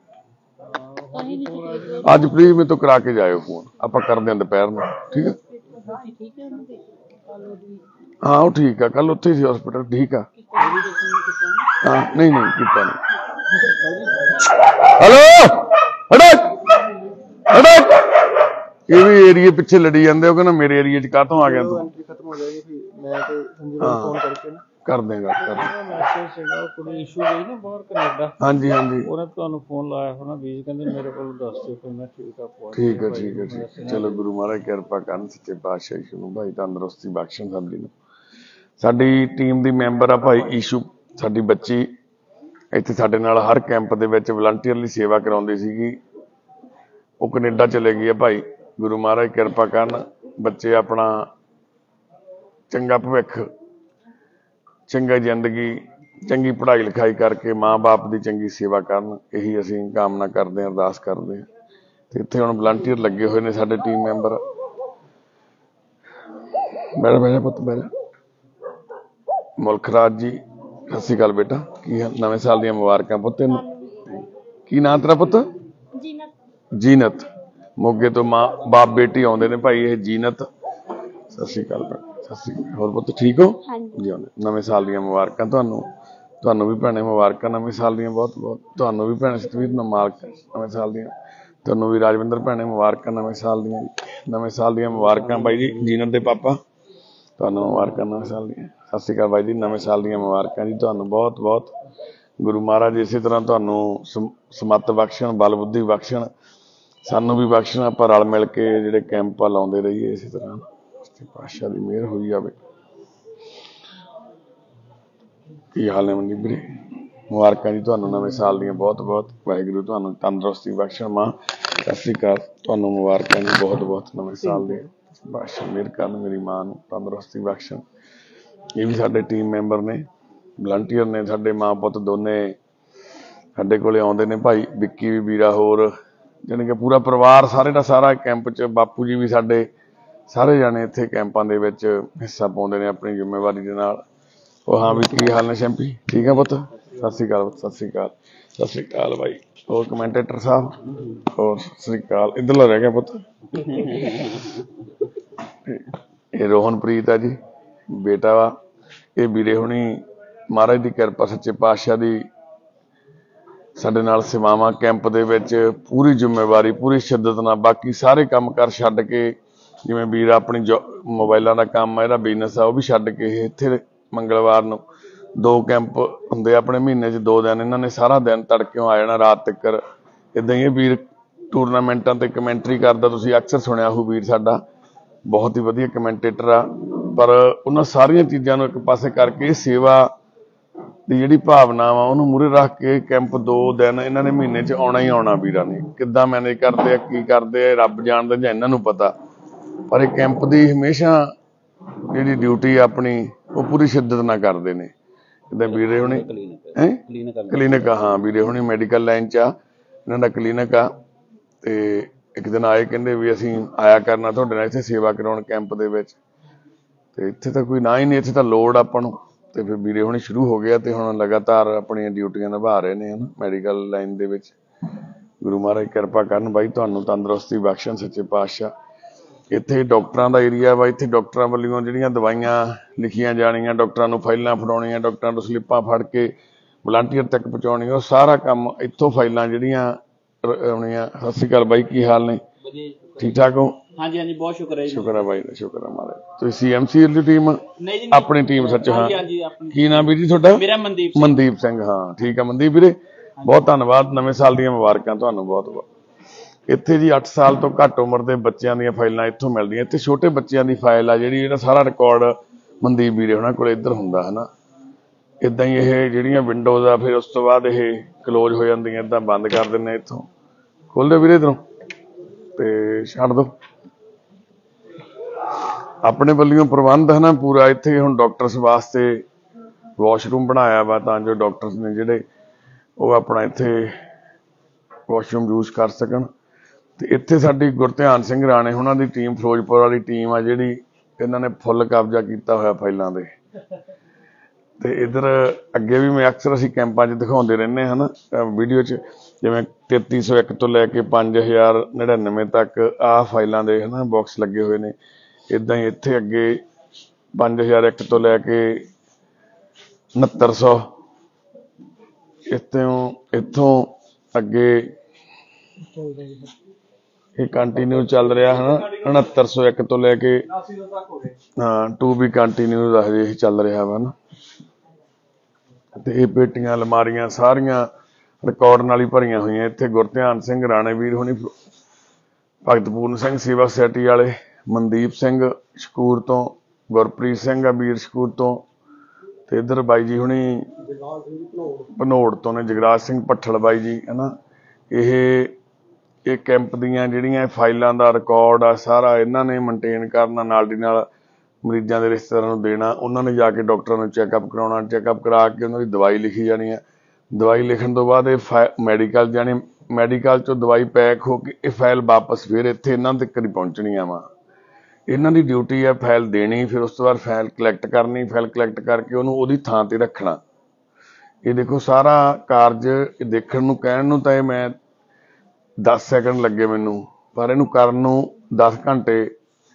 ਅੱਜ ਪਲੀਜ਼ ਮੇਰੇ ਤੋਂ ਕਰਾ ਕੇ ਜਾਇਓ ਫੋਨ, ਆਪਾਂ ਕਰਦੇ ਹਾਂ ਦੁਪਹਿਰ ਨੂੰ, ਠੀਕ ਹੈ? ਹਾਂ ਉਹ ਠੀਕ ਆ, ਕੱਲ ਉੱਥੇ ਹੀ ਸੀ ਹਸਪੀਟਲ, ਠੀਕ ਆ। ਹਾਂ ਨਹੀਂ ਨਹੀਂ ਕੀਤਾ ਨਹੀਂ। ਹੈਲੋ ਇਹ ਵੀ ਏਰੀਏ ਪਿੱਛੇ ਲੜੀ ਜਾਂਦੇ, ਉਹ ਕਹਿੰਦਾ ਮੇਰੇ ਏਰੀਏ ਚ ਕਾਹਤੋਂ ਆ ਗਿਆ ਤੂੰ? ਖਤਮ ਹੋ ਜਾਏਗੀ, ਮੈਂ ਤੇ ਸੰਜੂ ਨੂੰ ਫੋਨ ਕਰਕੇ ਨਾ ਕਰ ਦੇਗਾ ਕਰ ਮੈਸੇਜ ਸੀਗਾ, ਕੁੜੀ ਇਸ਼ੂ ਗਈ ਨਾ ਬਾਹਰ ਕੈਨੇਡਾ। ਹਾਂਜੀ ਹਾਂਜੀ, ਉਹਨੇ ਤੁਹਾਨੂੰ ਫੋਨ ਲਾਇਆ ਹੋਣਾ ਵੀ, ਕਹਿੰਦੇ ਮੇਰੇ ਕੋਲ ਦੱਸ ਦਿਓ, ਫਿਰ ਮੈਂ ਠੀਕ ਆ ਪਹੁੰਚ। ਠੀਕ ਹੈ ਠੀਕ ਹੈ ਠੀਕ। ਚਲੋ ਗੁਰੂ ਮਹਾਰਾਜ ਕਿਰਪਾ ਕਰਨ, ਸੱਚੇ ਪਾਤਸ਼ਾਹ ਈਸ਼ੂ ਨੂੰ ਭਾਈ ਤੰਦਰੁਸਤੀ ਬਖਸ਼ਣ ਸਭ ਜੀ ਨੂੰ। ਸਾਡੀ ਟੀਮ ਦੀ ਮੈਂਬਰ ਆ ਭਾਈ ਈਸ਼ੂ, ਸਾਡੀ ਬੱਚੀ ਇੱਥੇ ਸਾਡੇ ਨਾਲ ਹਰ ਕੈਂਪ ਦੇ ਵਿੱਚ ਵਲੰਟੀਅਰਲੀ ਸੇਵਾ ਕਰਾਉਂਦੀ ਸੀਗੀ, ਉਹ ਕੈਨੇਡਾ ਚਲੇ ਗਈ ਆ ਭਾਈ। ਗੁਰੂ ਮਹਾਰਾਜ ਕਿਰਪਾ ਕਰਨ, ਬੱਚੇ ਆਪਣਾ ਚੰਗਾ ਭਵਿੱਖ, ਚੰਗੀ ਜ਼ਿੰਦਗੀ, ਚੰਗੀ ਪੜ੍ਹਾਈ ਲਿਖਾਈ ਕਰਕੇ ਮਾਂ ਬਾਪ ਦੀ ਚੰਗੀ ਸੇਵਾ ਕਰਨ, ਇਹੀ ਅਸੀਂ ਕਾਮਨਾ ਕਰਦੇ ਹਾਂ, ਅਰਦਾਸ ਕਰਦੇ ਹਾਂ। ਤੇ ਇੱਥੇ ਹੁਣ ਵਲੰਟੀਅਰ ਲੱਗੇ ਹੋਏ ਨੇ ਸਾਡੇ ਟੀਮ ਮੈਂਬਰ। ਮੇਰਾ ਮੇਰਾ ਪੁੱਤ ਮੇਰਾ ਮੁਲਖ ਰਾਜ ਜੀ, ਸਤਿ ਸ਼੍ਰੀ ਅਕਾਲ ਬੇਟਾ, ਕੀ ਨਵੇਂ ਸਾਲ ਦੀਆਂ ਮੁਬਾਰਕਾਂ ਪੁੱਤ ਤੈਨੂੰ। ਕੀ ਨਾਂ ਤੇਰਾ ਪੁੱਤ? ਜੀਨਤ। ਜੀਨਤ, ਮੋਗੇ ਤੋਂ ਮਾਂ ਬਾਪ ਬੇਟੀ ਆਉਂਦੇ ਨੇ ਭਾਈ ਇਹ ਜੀਨਤ। ਸਤਿ ਸ਼੍ਰੀ ਅਕਾਲ ਸਤਿ ਸ਼੍ਰੀ ਅਕਾਲ। ਹੋਰ ਪੁੱਤ ਠੀਕ ਹੋ? ਜੀ ਨਵੇਂ ਸਾਲ ਦੀਆਂ ਮੁਬਾਰਕਾਂ ਤੁਹਾਨੂੰ, ਤੁਹਾਨੂੰ ਵੀ ਭੈਣੇ ਮੁਬਾਰਕਾਂ ਨਵੇਂ ਸਾਲ ਦੀਆਂ ਬਹੁਤ ਬਹੁਤ। ਤੁਹਾਨੂੰ ਵੀ ਭੈਣੇ ਸਤਵੀਰ ਮੁਬਾਰਕਾਂ ਨਵੇਂ ਸਾਲ ਦੀਆਂ, ਤੁਹਾਨੂੰ ਵੀ ਰਾਜਵਿੰਦਰ ਭੈਣੇ ਮੁਬਾਰਕਾਂ ਨਵੇਂ ਸਾਲ ਦੀਆਂ ਜੀ। ਨਵੇਂ ਸਾਲ ਦੀਆਂ ਮੁਬਾਰਕਾਂ ਬਾਈ ਜੀ, ਜੀਨਤ ਦੇ ਪਾਪਾ ਤੁਹਾਨੂੰ ਮੁਬਾਰਕਾਂ ਨਵੇਂ ਸਾਲ ਦੀਆਂ। ਸਤਿ ਸ਼੍ਰੀ ਅਕਾਲ ਬਾਈ ਜੀ, ਨਵੇਂ ਸਾਲ ਦੀਆਂ ਮੁਬਾਰਕਾਂ ਜੀ ਤੁਹਾਨੂੰ ਬਹੁਤ ਬਹੁਤ। ਗੁਰੂ ਮਹਾਰਾਜ ਇਸੇ ਤਰ੍ਹਾਂ ਤੁਹਾਨੂੰ ਸਮੱਤ ਬਖਸ਼ਣ, ਬਲ ਬੁੱਧੀ ਬਖਸ਼ਣ, ਸਾਨੂੰ ਵੀ ਬਖਸ਼ਣ, ਆਪਾਂ ਰਲ ਮਿਲ ਕੇ ਜਿਹੜੇ ਕੈਂਪ ਲਾਉਂਦੇ ਰਹੀਏ ਇਸੇ ਤਰ੍ਹਾਂ, ਪਾਤਸ਼ਾਹ ਦੀ ਮਿਹਰ ਹੋਈ ਜਾਵੇ। ਕੀ ਹਾਲ ਹੈ ਮਨਦੀਪ ਵੀਰੇ? ਮੁਬਾਰਕਾਂ ਜੀ ਤੁਹਾਨੂੰ ਨਵੇਂ ਸਾਲ ਦੀਆਂ ਬਹੁਤ ਬਹੁਤ। ਵਾਹਿਗੁਰੂ ਤੁਹਾਨੂੰ ਤੰਦਰੁਸਤੀ ਬਖਸ਼ਣ। ਮਾਂ ਸਤਿ ਸ਼੍ਰੀ ਅਕਾਲ, ਤੁਹਾਨੂੰ ਮੁਬਾਰਕਾਂ ਜੀ ਬਹੁਤ ਬਹੁਤ ਨਵੇਂ ਸਾਲ ਦੀਆਂ। ਪਾਤਸ਼ਾਹ ਮਿਹਰ ਕਰਨ, ਮੇਰੀ ਮਾਂ ਨੂੰ ਤੰਦਰੁਸਤੀ ਬਖਸ਼ਣ। ਇਹ ਵੀ ਸਾਡੇ ਟੀਮ ਮੈਂਬਰ ਨੇ, ਵਲੰਟੀਅਰ ਨੇ, ਸਾਡੇ ਮਾਂ ਪੁੱਤ ਦੋਨੇ ਸਾਡੇ ਕੋਲੇ ਆਉਂਦੇ ਨੇ ਭਾਈ। ਵਿੱਕੀ ਵੀ ਵੀਰਾ, ਹੋਰ ਜਾਣੀ ਕਿ ਪੂਰਾ ਪਰਿਵਾਰ ਸਾਰੇ ਦਾ ਸਾਰਾ ਕੈਂਪ 'ਚ। ਬਾਪੂ ਜੀ ਵੀ ਸਾਡੇ ਸਾਰੇ ਜਾਣੇ ਇੱਥੇ ਕੈਂਪਾਂ ਦੇ ਵਿੱਚ ਹਿੱਸਾ ਪਾਉਂਦੇ ਨੇ ਆਪਣੀ ਜ਼ਿੰਮੇਵਾਰੀ ਦੇ ਨਾਲ। ਉਹ ਹਾਂ ਵੀ ਕੀ ਹਾਲ ਨੇ ਸ਼ੈਂਪੀ? ਠੀਕ ਹੈ ਪੁੱਤ? ਸਤਿ ਸ਼੍ਰੀ ਅਕਾਲ, ਸਤਿ ਸ਼੍ਰੀ ਅਕਾਲ, ਸਤਿ ਸ਼੍ਰੀ ਅਕਾਲ ਬਾਈ। ਹੋਰ ਕਮੈਂਟੇਟਰ ਸਾਹਿਬ, ਹੋਰ ਸਤਿ ਸ਼੍ਰੀ ਅਕਾਲ। ਇੱਧਰਲਾ ਰਹਿ ਗਿਆ ਪੁੱਤ। ਇਹ ਰੋਹਨਪ੍ਰੀਤ ਆ ਜੀ, ਬੇਟਾ ਵਾ। ਇਹ ਵੀਰੇ ਹੁਣੀ ਮਹਾਰਾਜ ਦੀ ਕਿਰਪਾ, ਸੱਚੇ ਪਾਤਸ਼ਾਹ ਦੀ ਸਾਡੇ ਨਾਲ ਸੇਵਾਵਾਂ ਕੈਂਪ ਦੇ ਵਿੱਚ ਪੂਰੀ ਜ਼ਿੰਮੇਵਾਰੀ, ਪੂਰੀ ਸ਼ਿੱਦਤ ਨਾਲ, ਬਾਕੀ ਸਾਰੇ ਕੰਮ ਕਾਰ ਛੱਡ ਕੇ, ਜਿਵੇਂ ਵੀਰ ਆਪਣੀ ਜੋ ਮੋਬਾਈਲਾਂ ਦਾ ਕੰਮ ਆ, ਇਹਦਾ ਬਿਜ਼ਨਸ ਆ, ਉਹ ਵੀ ਛੱਡ ਕੇ ਇਹ ਇੱਥੇ ਮੰਗਲਵਾਰ ਨੂੰ ਦੋ ਕੈਂਪ ਹੁੰਦੇ ਆਪਣੇ ਮਹੀਨੇ 'ਚ, ਦੋ ਦਿਨ ਇਹਨਾਂ ਨੇ ਸਾਰਾ ਦਿਨ ਤੜਕਿਓਂ ਆ ਜਾਣਾ ਰਾਤ ਤੱਕ। ਇੱਦਾਂ ਹੀ ਇਹ ਵੀਰ ਟੂਰਨਾਮੈਂਟਾਂ ਤੇ ਕਮੈਂਟਰੀ ਕਰਦਾ, ਤੁਸੀਂ ਅਕਸਰ ਸੁਣਿਆ ਹੋਊ। ਵੀਰ ਸਾਡਾ ਬਹੁਤ ਹੀ ਵਧੀਆ ਕਮੈਂਟੇਟਰ ਆ, ਪਰ ਉਹਨਾਂ ਸਾਰੀਆਂ ਚੀਜ਼ਾਂ ਨੂੰ ਇੱਕ ਪਾਸੇ ਕਰਕੇ ਸੇਵਾ ਦੀ ਜਿਹੜੀ ਭਾਵਨਾ ਵਾ ਉਹਨੂੰ ਮੂਹਰੇ ਰੱਖ ਕੇ ਕੈਂਪ ਦੋ ਦਿਨ ਇਹਨਾਂ ਨੇ ਮਹੀਨੇ 'ਚ ਆਉਣਾ ਹੀ ਆਉਣਾ। ਵੀਰਾਂ ਨੇ ਕਿੱਦਾਂ ਮੈਨੇਜ ਕਰਦੇ ਆ, ਕੀ ਕਰਦੇ ਆ, ਰੱਬ ਜਾਣਦਾ ਜਾਂ ਇਹਨਾਂ ਨੂੰ ਪਤਾ। ਪਰ ਇਹ ਕੈਂਪ ਦੀ ਹਮੇਸ਼ਾ ਜਿਹੜੀ ਡਿਊਟੀ ਆਪਣੀ ਉਹ ਪੂਰੀ ਸ਼ਿੱਦਤ ਨਾਲ ਕਰਦੇ ਨੇ। ਜਿੱਦਾਂ ਵੀਰੇ ਹੁਣੀ ਹੈ ਕਲੀਨਿਕ ਆ, ਹਾਂ ਵੀਰੇ ਹੁਣੀ ਮੈਡੀਕਲ ਲਾਈਨ 'ਚ ਆ, ਇਹਨਾਂ ਦਾ ਕਲੀਨਿਕ ਆ। ਤੇ ਇੱਕ ਦਿਨ ਆਏ, ਕਹਿੰਦੇ ਵੀ ਅਸੀਂ ਆਇਆ ਕਰਨਾ ਤੁਹਾਡੇ ਨਾਲ ਇੱਥੇ ਸੇਵਾ ਕਰਾਉਣ ਕੈਂਪ ਦੇ ਵਿੱਚ। ਤੇ ਇੱਥੇ ਤਾਂ ਕੋਈ ਨਾ ਹੀ ਨਹੀਂ, ਇੱਥੇ ਤਾਂ ਲੋੜ ਆਪਾਂ ਨੂੰ। ਤੇ ਫਿਰ ਵੀਰੇ ਹੁਣੀ ਸ਼ੁਰੂ ਹੋ ਗਿਆ ਤੇ ਹੁਣ ਲਗਾਤਾਰ ਆਪਣੀਆਂ ਡਿਊਟੀਆਂ ਨਿਭਾ ਰਹੇ ਨੇ ਹਨਾ ਮੈਡੀਕਲ ਲਾਈਨ ਦੇ ਵਿੱਚ। ਗੁਰੂ ਮਹਾਰਾਜ ਕਿਰਪਾ ਕਰਨ ਬਾਈ, ਤੁਹਾਨੂੰ ਤੰਦਰੁਸਤੀ ਬਖਸ਼ਣ ਸੱਚੇ ਪਾਤਸ਼ਾਹ। ਇੱਥੇ ਡਾਕਟਰਾਂ ਦਾ ਏਰੀਆ ਵਾ। ਇੱਥੇ ਡਾਕਟਰਾਂ ਵੱਲੋਂ ਜਿਹੜੀਆਂ ਦਵਾਈਆਂ ਲਿਖੀਆਂ ਜਾਣੀਆਂ, ਡਾਕਟਰਾਂ ਨੂੰ ਫਾਈਲਾਂ ਫੜਾਉਣੀਆਂ, ਡਾਕਟਰਾਂ ਤੋਂ ਸਲਿੱਪਾਂ ਫੜ ਕੇ ਵਲੰਟੀਅਰ ਤੱਕ ਪਹੁੰਚਾਉਣੀਆਂ, ਉਹ ਸਾਰਾ ਕੰਮ ਇੱਥੋਂ ਫਾਈਲਾਂ ਜਿਹੜੀਆਂ ਆਉਣੀਆਂ। ਸਤਿ ਸ਼੍ਰੀ ਅਕਾਲ ਬਾਈ, ਕੀ ਹਾਲ ਨੇ? ਠੀਕ ਠਾਕ ਹੋ? ਹਾਂਜੀ ਹਾਂਜੀ, ਬਹੁਤ ਸ਼ੁਕਰ ਹੈ ਜੀ। ਸ਼ੁਕਰ ਹੈ ਬਾਈ ਦਾ, ਸ਼ੁਕਰ ਹੈ ਮਹਾਰਾਜ। ਤੁਸੀਂ ਸੀਐਮਸੀ ਦੀ ਟੀਮ? ਨਹੀਂ ਜੀ, ਆਪਣੀ ਟੀਮ ਸੱਚ? ਹਾਂ। ਹਾਂਜੀ ਹਾਂਜੀ, ਆਪਣੀ। ਕੀ ਨਾਮ ਵੀਰ ਜੀ ਤੁਹਾਡਾ? ਮੇਰਾ ਮਨਦੀਪ ਸਿੰਘ। ਮਨਦੀਪ ਸਿੰਘ, ਹਾਂ ਠੀਕ ਹੈ ਮਨਦੀਪ ਵੀਰੇ, ਬਹੁਤ ਧੰਨਵਾਦ। ਨਵੇਂ ਸਾਲ ਦੀਆਂ ਮੁਬਾਰਕਾਂ ਤੁਹਾਨੂੰ ਬਹੁਤ ਬਹੁਤ। ਇੱਥੇ ਜੀ ਅੱਠ ਸਾਲ ਤੋਂ ਘੱਟ ਉਮਰ ਦੇ ਬੱਚਿਆਂ ਦੀਆਂ ਫਾਈਲਾਂ ਇੱਥੋਂ ਮਿਲਦੀਆਂ। ਇੱਥੇ ਛੋਟੇ ਬੱਚਿਆਂ ਦੀ ਫਾਈਲ ਆ ਜਿਹੜੀ, ਜਿਹੜਾ ਸਾਰਾ ਰਿਕਾਰਡ ਮਨਦੀਪ ਵੀਰੇ ਉਹਨਾਂ ਕੋਲ ਇੱਧਰ ਹੁੰਦਾ ਹੈ ਨਾ। ਇੱਦਾਂ ਹੀ ਇਹ ਜਿਹੜੀਆਂ ਵਿੰਡੋਜ਼ ਆ, ਫਿਰ ਉਸ ਤੋਂ ਬਾਅਦ ਇਹ ਕਲੋਜ਼ ਹੋ ਜਾਂਦੀਆਂ, ਇੱਦਾਂ ਬੰਦ ਕਰ ਦਿੰਦੇ। ਇੱਥੋਂ ਖੋਲ ਦਿਓ ਵੀਰੇ, ਇੱਧਰੋਂ ਤੇ ਛੱਡ ਦਿਓ। ਆਪਣੇ ਵੱਲੋਂ ਪ੍ਰਬੰਧ ਹੈ ਨਾ ਪੂਰਾ। ਇੱਥੇ ਹੁਣ ਡਾਕਟਰਸ ਵਾਸਤੇ ਵਾਸ਼ਰੂਮ ਬਣਾਇਆ ਵਾ, ਤਾਂ ਜੋ ਡਾਕਟਰਸ ਨੇ ਜਿਹੜੇ ਉਹ ਆਪਣਾ ਇੱਥੇ ਵਾਸ਼ਰੂਮ ਯੂਜ਼ ਕਰ ਸਕਣ। ਤੇ ਇੱਥੇ ਸਾਡੀ ਗੁਰਧਿਆਨ ਸਿੰਘ ਰਾਣੇ ਉਹਨਾਂ ਦੀ ਟੀਮ, ਫਿਰੋਜ਼ਪੁਰ ਵਾਲੀ ਟੀਮ ਆ ਜਿਹੜੀ, ਇਹਨਾਂ ਨੇ ਫੁੱਲ ਕਬਜ਼ਾ ਕੀਤਾ ਹੋਇਆ ਫਾਈਲਾਂ ਦੇ। ਤੇ ਇੱਧਰ ਅੱਗੇ ਵੀ ਮੈਂ ਅਕਸਰ ਅਸੀਂ ਕੈਂਪਾਂ 'ਚ ਦਿਖਾਉਂਦੇ ਰਹਿੰਦੇ ਹਾਂ ਨਾ ਵੀਡੀਓ 'ਚ, ਜਿਵੇਂ ਤੇਤੀ ਸੌ ਇੱਕ ਤੋਂ ਲੈ ਕੇ ਪੰਜ ਹਜ਼ਾਰ ਨੜਿਨਵੇਂ ਤੱਕ ਆਹ ਫਾਈਲਾਂ ਦੇ ਹਨਾ ਬਾਕਸ ਲੱਗੇ ਹੋਏ ਨੇ। ਇੱਦਾਂ ਹੀ ਇੱਥੇ ਅੱਗੇ ਪੰਜ ਹਜ਼ਾਰ ਇੱਕ ਤੋਂ ਲੈ ਕੇ ਉਣੱਤਰ ਸੌ, ਇੱਥੋਂ ਇੱਥੋਂ ਅੱਗੇ ਇਹ ਕੰਟੀਨਿਊ ਚੱਲ ਰਿਹਾ ਹੈ ਨਾ। ਉਣੱਤਰ ਸੌ ਇੱਕ ਤੋਂ ਲੈ ਕੇ ਹਾਂ ਟੂ ਵੀ ਕੰਟੀਨਿਊ ਦਾ ਹਜੇ ਇਹ ਚੱਲ ਰਿਹਾ ਵਾ ਨਾ। ਤੇ ਇਹ ਪੇਟੀਆਂ ਅਲਮਾਰੀਆਂ ਸਾਰੀਆਂ ਰਿਕਾਰਡ ਨਾਲ ਹੀ ਭਰੀਆਂ ਹੋਈਆਂ। ਇੱਥੇ ਗੁਰਧਿਆਨ ਸਿੰਘ ਰਾਣੇ ਵੀਰ ਹੁਣੀ, ਭਗਤਪੂਰਨ ਸਿੰਘ ਸੇਵਾ ਸੁਸਾਇਟੀ ਵਾਲੇ, ਮਨਦੀਪ ਸਿੰਘ ਸ਼ਕੂਰ ਤੋਂ, ਗੁਰਪ੍ਰੀਤ ਸਿੰਘ ਆ ਵੀਰ ਸ਼ਕੂਰ ਤੋਂ, ਤੇ ਇੱਧਰ ਬਾਈ ਜੀ ਹੁਣੀ ਭਨੋੜ ਤੋਂ ਨੇ, ਜਗਰਾਜ ਸਿੰਘ ਭੱਠਲ ਬਾਈ ਜੀ ਹੈ ਨਾ। ਇਹ ਇਹ ਕੈਂਪ ਦੀਆਂ ਜਿਹੜੀਆਂ ਫਾਈਲਾਂ ਦਾ ਰਿਕਾਰਡ ਆ ਸਾਰਾ ਇਹਨਾਂ ਨੇ ਮੇਨਟੇਨ ਕਰਨਾ, ਨਾਲ ਦੀ ਨਾਲ ਮਰੀਜ਼ਾਂ ਦੇ ਰਿਸ਼ਤੇਦਾਰਾਂ ਨੂੰ ਦੇਣਾ। ਉਹਨਾਂ ਨੇ ਜਾ ਕੇ ਡਾਕਟਰਾਂ ਨੂੰ ਚੈੱਕਅਪ ਕਰਾਉਣਾ, ਚੈੱਕਅਪ ਕਰਾ ਕੇ ਉਹਨਾਂ ਦੀ ਦਵਾਈ ਲਿਖੀ ਜਾਣੀ ਹੈ। ਦਵਾਈ ਲਿਖਣ ਤੋਂ ਬਾਅਦ ਇਹ ਫਾ ਮੈਡੀਕਲ ਜਾਣੀ, ਮੈਡੀਕਲ 'ਚੋਂ ਦਵਾਈ ਪੈਕ ਹੋ ਕੇ ਇਹ ਫਾਈਲ ਵਾਪਸ ਫਿਰ ਇੱਥੇ ਇਹਨਾਂ ਤੱਕ ਹੀ ਪਹੁੰਚਣੀਆਂ ਵਾ। ਇਹਨਾਂ ਦੀ ਡਿਊਟੀ ਹੈ ਫਾਈਲ ਦੇਣੀ, ਫਿਰ ਉਸ ਤੋਂ ਬਾਅਦ ਫਾਈਲ ਕਲੈਕਟ ਕਰਨੀ, ਫਾਈਲ ਕਲੈਕਟ ਕਰਕੇ ਉਹਨੂੰ ਉਹਦੀ ਥਾਂ ਤੇ ਰੱਖਣਾ। ਇਹ ਦੇਖੋ ਸਾਰਾ ਕਾਰਜ ਦੇਖਣ ਨੂੰ, ਕਹਿਣ ਨੂੰ ਤਾਂ ਇਹ ਮੈਂ ਦਸ ਸੈਕਿੰਡ ਲੱਗੇ ਮੈਨੂੰ, ਪਰ ਇਹਨੂੰ ਕਰਨ ਨੂੰ ਦਸ ਘੰਟੇ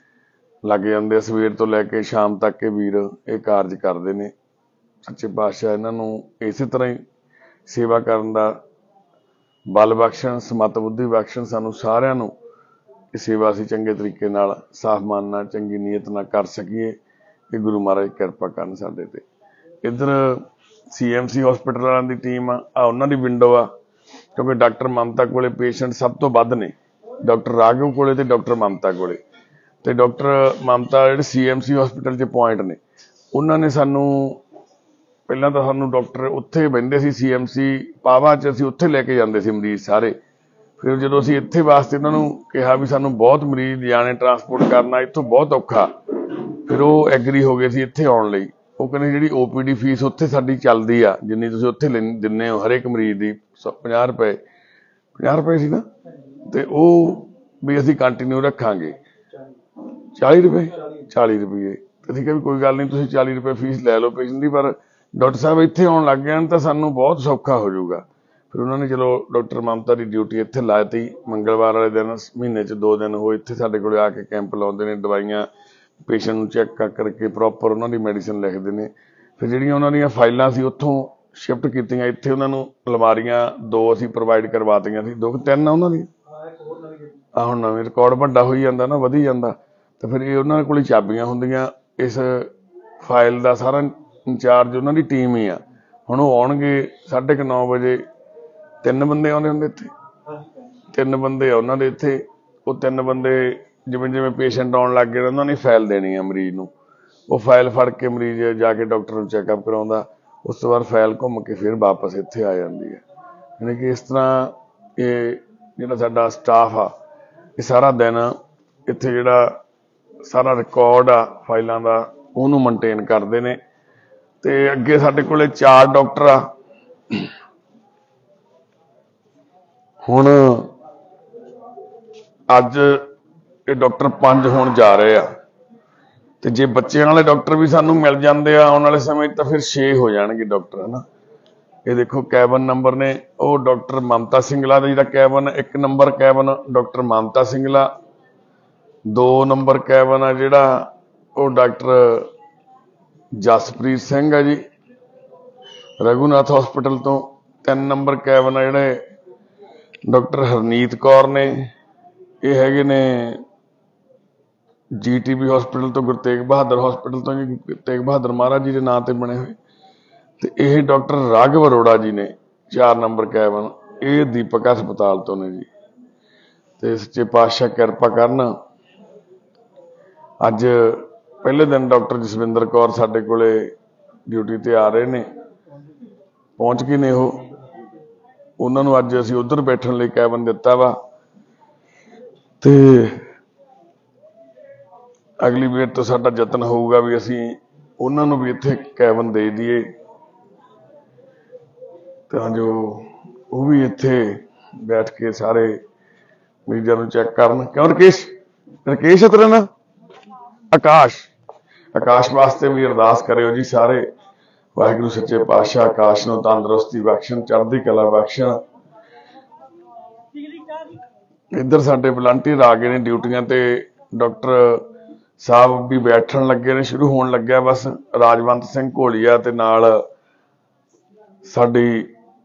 ਲੱਗ ਜਾਂਦੇ ਆ। ਸਵੇਰ ਤੋਂ ਲੈ ਕੇ ਸ਼ਾਮ ਤੱਕ ਇਹ ਵੀਰ ਇਹ ਕਾਰਜ ਕਰਦੇ ਨੇ। ਸੱਚੇ ਪਾਤਸ਼ਾਹ ਇਹਨਾਂ ਨੂੰ ਇਸੇ ਤਰ੍ਹਾਂ ਹੀ ਸੇਵਾ ਕਰਨ ਦਾ ਬਲ ਬਖਸ਼ਣ, ਸਮੱਤ ਬੁੱਧੀ ਬਖਸ਼ਣ। ਸਾਨੂੰ ਸਾਰਿਆਂ ਨੂੰ ਇਹ ਸੇਵਾ ਅਸੀਂ ਚੰਗੇ ਤਰੀਕੇ ਨਾਲ, ਸਾਫ਼ ਮਨ ਨਾਲ, ਚੰਗੀ ਨੀਅਤ ਨਾਲ ਕਰ ਸਕੀਏ। ਇਹ ਗੁਰੂ ਮਹਾਰਾਜ ਕਿਰਪਾ ਕਰਨ ਸਾਡੇ ਤੇ। ਇੱਧਰ ਸੀ ਐਮ ਸੀ ਹਸਪੀਟਲ ਵਾਲਿਆਂ ਦੀ ਟੀਮ ਆ, ਆ ਉਹਨਾਂ ਦੀ ਵਿੰਡੋ ਆ, ਕਿਉਂਕਿ ਡਾਕਟਰ ਮਮਤਾ ਕੋਲੇ ਪੇਸ਼ੈਂਟ ਸਭ ਤੋਂ ਵੱਧ ਨੇ, ਡਾਕਟਰ ਰਾਘਵ ਕੋਲੇ ਤੇ ਡਾਕਟਰ ਮਮਤਾ ਕੋਲੇ। ਤੇ ਡਾਕਟਰ ਮਮਤਾ ਜਿਹੜੇ ਸੀ ਐਮ ਸੀ ਹਸਪੀਟਲ 'ਚ ਪੁਆਇੰਟ ਨੇ, ਉਹਨਾਂ ਨੇ ਸਾਨੂੰ ਪਹਿਲਾਂ ਤਾਂ ਸਾਨੂੰ ਡਾਕਟਰ ਉੱਥੇ ਬਹਿੰਦੇ ਸੀ ਸੀ ਐਮ ਸੀ ਪਾਵਾ 'ਚ, ਅਸੀਂ ਉੱਥੇ ਲੈ ਕੇ ਜਾਂਦੇ ਸੀ ਮਰੀਜ਼ ਸਾਰੇ। ਫਿਰ ਜਦੋਂ ਅਸੀਂ ਇੱਥੇ ਵਾਸਤੇ ਉਹਨਾਂ ਨੂੰ ਕਿਹਾ ਵੀ ਸਾਨੂੰ ਬਹੁਤ ਮਰੀਜ਼ ਲਿਜਾਣੇ, ਟਰਾਂਸਪੋਰਟ ਕਰਨਾ ਇੱਥੋਂ ਬਹੁਤ ਔਖਾ, ਫਿਰ ਉਹ ਐਗਰੀ ਹੋ ਗਏ ਸੀ ਇੱਥੇ ਆਉਣ ਲਈ। ਉਹ ਕਹਿੰਦੇ ਜਿਹੜੀ ਓ ਪੀ ਡੀ ਫੀਸ ਉੱਥੇ ਸਾਡੀ ਚੱਲਦੀ ਆ, ਜਿੰਨੀ ਤੁਸੀਂ ਉੱਥੇ ਦਿੰਦੇ ਹੋ ਹਰੇਕ ਮਰੀਜ਼ ਦੀ, ਪੰਜਾਹ ਰੁਪਏ ਪੰਜਾਹ ਰੁਪਏ ਸੀ ਨਾ, ਤੇ ਉਹ ਵੀ ਅਸੀਂ ਕੰਟੀਨਿਊ ਰੱਖਾਂਗੇ। ਚਾਲੀ ਰੁਪਏ ਚਾਲੀ ਰੁਪਏ ਅਸੀਂ ਕਿਹਾ ਵੀ ਕੋਈ ਗੱਲ ਨਹੀਂ, ਤੁਸੀਂ ਚਾਲੀ ਰੁਪਏ ਫੀਸ ਲੈ ਲਓ ਪੇਸ਼ੈਂਟ ਦੀ, ਪਰ ਡਾਕਟਰ ਸਾਹਿਬ ਇੱਥੇ ਆਉਣ ਲੱਗ ਜਾਣ ਤਾਂ ਸਾਨੂੰ ਬਹੁਤ ਸੌਖਾ ਹੋ ਜਾਊਗਾ। ਫਿਰ ਉਹਨਾਂ ਨੇ ਚਲੋ ਡਾਕਟਰ ਮਮਤਾ ਦੀ ਡਿਊਟੀ ਇੱਥੇ ਲਾਤੀ। ਮੰਗਲਵਾਰ ਵਾਲੇ ਦਿਨ ਮਹੀਨੇ 'ਚ ਦੋ ਦਿਨ ਉਹ ਇੱਥੇ ਸਾਡੇ ਕੋਲ ਆ ਕੇ ਕੈਂਪ ਲਾਉਂਦੇ ਨੇ, ਦਵਾਈਆਂ ਪੇਸ਼ੈਂਟ ਨੂੰ ਚੈੱਕ ਕਰਕੇ ਪ੍ਰੋਪਰ ਉਹਨਾਂ ਦੀ ਮੈਡੀਸਨ ਲਿਖਦੇ ਨੇ। ਫਿਰ ਜਿਹੜੀਆਂ ਉਹਨਾਂ ਦੀਆਂ ਫਾਈਲਾਂ ਸੀ ਉੱਥੋਂ ਸ਼ਿਫਟ ਕੀਤੀਆਂ ਇੱਥੇ, ਉਹਨਾਂ ਨੂੰ ਅਲਮਾਰੀਆਂ ਦੋ ਅਸੀਂ ਪ੍ਰੋਵਾਈਡ ਕਰਵਾਤੀਆਂ ਸੀ, ਦੋ ਤਿੰਨ ਉਹਨਾਂ ਦੀ ਆ। ਹੁਣ ਨਵੇਂ ਰਿਕਾਰਡ ਵੱਡਾ ਹੋਈ ਜਾਂਦਾ ਨਾ, ਵਧੀ ਜਾਂਦਾ, ਤਾਂ ਫਿਰ ਇਹ ਉਹਨਾਂ ਕੋਲ ਚਾਬੀਆਂ ਹੁੰਦੀਆਂ। ਇਸ ਫਾਈਲ ਦਾ ਸਾਰਾ ਇੰਚਾਰਜ ਉਹਨਾਂ ਦੀ ਟੀਮ ਹੀ ਆ। ਹੁਣ ਉਹ ਆਉਣਗੇ ਸਾਢੇ ਕੁ ਨੌ ਵਜੇ, ਤਿੰਨ ਬੰਦੇ ਆਉਂਦੇ ਹੁੰਦੇ ਇੱਥੇ, ਤਿੰਨ ਬੰਦੇ ਆ ਉਹਨਾਂ ਦੇ ਇੱਥੇ। ਉਹ ਤਿੰਨ ਬੰਦੇ ਜਿਵੇਂ ਜਿਵੇਂ ਪੇਸ਼ੈਂਟ ਆਉਣ ਲੱਗ ਗਏ ਉਹਨਾਂ ਨੇ ਫਾਈਲ ਦੇਣੀ ਆ ਮਰੀਜ਼ ਨੂੰ। ਉਹ ਫਾਈਲ ਫੜ ਕੇ ਮਰੀਜ਼ ਜਾ ਕੇ ਡਾਕਟਰ ਨੂੰ ਚੈੱਕਅਪ ਕਰਾਉਂਦਾ, ਉਸ ਤੋਂ ਬਾਅਦ ਫਾਈਲ ਘੁੰਮ ਕੇ ਫਿਰ ਵਾਪਸ ਇੱਥੇ ਆ ਜਾਂਦੀ ਹੈ। ਯਾਨੀ ਕਿ ਇਸ ਤਰ੍ਹਾਂ ਇਹ ਜਿਹੜਾ ਸਾਡਾ ਸਟਾਫ ਆ, ਇਹ ਸਾਰਾ ਦਿਨ ਇੱਥੇ ਜਿਹੜਾ ਸਾਰਾ ਰਿਕਾਰਡ ਆ ਫਾਈਲਾਂ ਦਾ ਉਹਨੂੰ ਮੇਨਟੇਨ ਕਰਦੇ ਨੇ। ਤੇ ਅੱਗੇ ਸਾਡੇ ਕੋਲੇ ਚਾਰ ਡਾਕਟਰ ਆ। ਹੁਣ ਅੱਜ ਇਹ ਡਾਕਟਰ ਪੰਜ ਹੋਣ ਜਾ ਰਹੇ ਆ, ਤੇ ਜੇ ਬੱਚਿਆਂ ਵਾਲੇ ਡਾਕਟਰ ਵੀ ਸਾਨੂੰ ਮਿਲ ਜਾਂਦੇ ਆ ਆਉਣ ਵਾਲੇ ਸਮੇਂ ਤਾਂ ਫਿਰ ਛੇ ਹੋ ਜਾਣਗੇ ਡਾਕਟਰ, ਹਨਾ। ਇਹ ਦੇਖੋ ਕੈਬਨ ਨੰਬਰ ਨੇ, ਉਹ ਡਾਕਟਰ ਮਮਤਾ ਸਿੰਗਲਾ ਦਾ ਜਿਹੜਾ ਕੈਬਨ ਇੱਕ number cabin doctor Mamta Singla, ਦੋ ਨੰਬਰ ਕੈਬਨ ਆ ਜਿਹੜਾ ਉਹ ਡਾਕਟਰ ਜਸਪ੍ਰੀਤ ਸਿੰਘ ਆ ਜੀ ਰਘੂਨਾਥ ਹਸਪੀਟਲ ਤੋਂ। ਤਿੰਨ ਨੰਬਰ ਕੈਬਨ ਆ ਜਿਹੜੇ ਡਾਕਟਰ ਹਰਨੀਤ ਕੌਰ ਨੇ, ਇਹ ਹੈਗੇ ਨੇ ਜੀ ਟੀ ਬੀ ਹਸਪੀਟਲ ਤੋਂ, ਗੁਰੂ ਤੇਗ ਬਹਾਦਰ ਹਸਪੀਟਲ ਤੋਂ ਜੀ, ਗੁਰੂ ਤੇਗ ਬਹਾਦਰ ਮਹਾਰਾਜ ਜੀ ਦੇ ਨਾਂ ਤੇ ਬਣੇ ਹੋਏ। ਤੇ ਇਹ ਡਾਕਟਰ ਰਾਘਵ ਅਰੋੜਾ ਜੀ ਨੇ ਚਾਰ ਨੰਬਰ ਕੈਬਨ, ਇਹ ਦੀਪਕ ਹਸਪਤਾਲ ਤੋਂ ਨੇ ਜੀ। ਤੇ ਸੱਚੇ ਪਾਤਸ਼ਾਹ ਕਿਰਪਾ ਕਰਨ, ਅੱਜ ਪਹਿਲੇ ਦਿਨ ਡਾਕਟਰ ਜਸਵਿੰਦਰ ਕੌਰ ਸਾਡੇ ਕੋਲੇ ਡਿਊਟੀ ਤੇ ਆ ਰਹੇ ਨੇ, ਪਹੁੰਚ ਗਏ ਨੇ ਉਹ। ਉਹਨਾਂ ਨੂੰ ਅੱਜ ਅਸੀਂ ਉਧਰ ਬੈਠਣ ਲਈ ਕੈਬਨ ਦਿੱਤਾ ਵਾ ਤੇ ਅਗਲੀ ਵਾਰ ਤੋਂ ਸਾਡਾ ਯਤਨ ਹੋਊਗਾ ਵੀ ਅਸੀਂ ਉਹਨਾਂ ਨੂੰ ਵੀ ਇੱਥੇ ਕੈਬਨ ਦੇ ਦਈਏ ਤਾਂ ਜੋ ਉਹ ਵੀ ਇੱਥੇ ਬੈਠ ਕੇ ਸਾਰੇ ਮਰੀਜ਼ਾਂ ਨੂੰ ਚੈੱਕ ਕਰਨ। ਕਿਉਂ ਰਕੇਸ਼ ਰਕੇਸ਼ ਹੈ ਤੇਰਾ ਨਾਂ? ਆਕਾਸ਼, ਆਕਾਸ਼ ਵਾਸਤੇ ਵੀ ਅਰਦਾਸ ਕਰਿਓ ਜੀ ਸਾਰੇ। ਵਾਹਿਗੁਰੂ ਸੱਚੇ ਪਾਤਸ਼ਾਹ ਆਕਾਸ਼ ਨੂੰ ਤੰਦਰੁਸਤੀ ਬਖਸ਼ਣ, ਚੜ੍ਹਦੀ ਕਲਾ ਬਖਸ਼ਣ। ਇੱਧਰ ਸਾਡੇ ਵਲੰਟੀਅਰ ਆ ਗਏ ਨੇ ਡਿਊਟੀਆਂ ਤੇ, ਡਾਕਟਰ ਸਾਹਿਬ ਵੀ ਬੈਠਣ ਲੱਗੇ ਨੇ, ਸ਼ੁਰੂ ਹੋਣ ਲੱਗਿਆ ਬਸ। ਰਾਜਵੰਤ ਸਿੰਘ ਘੋਲੀਆ ਤੇ ਨਾਲ ਸਾਡੀ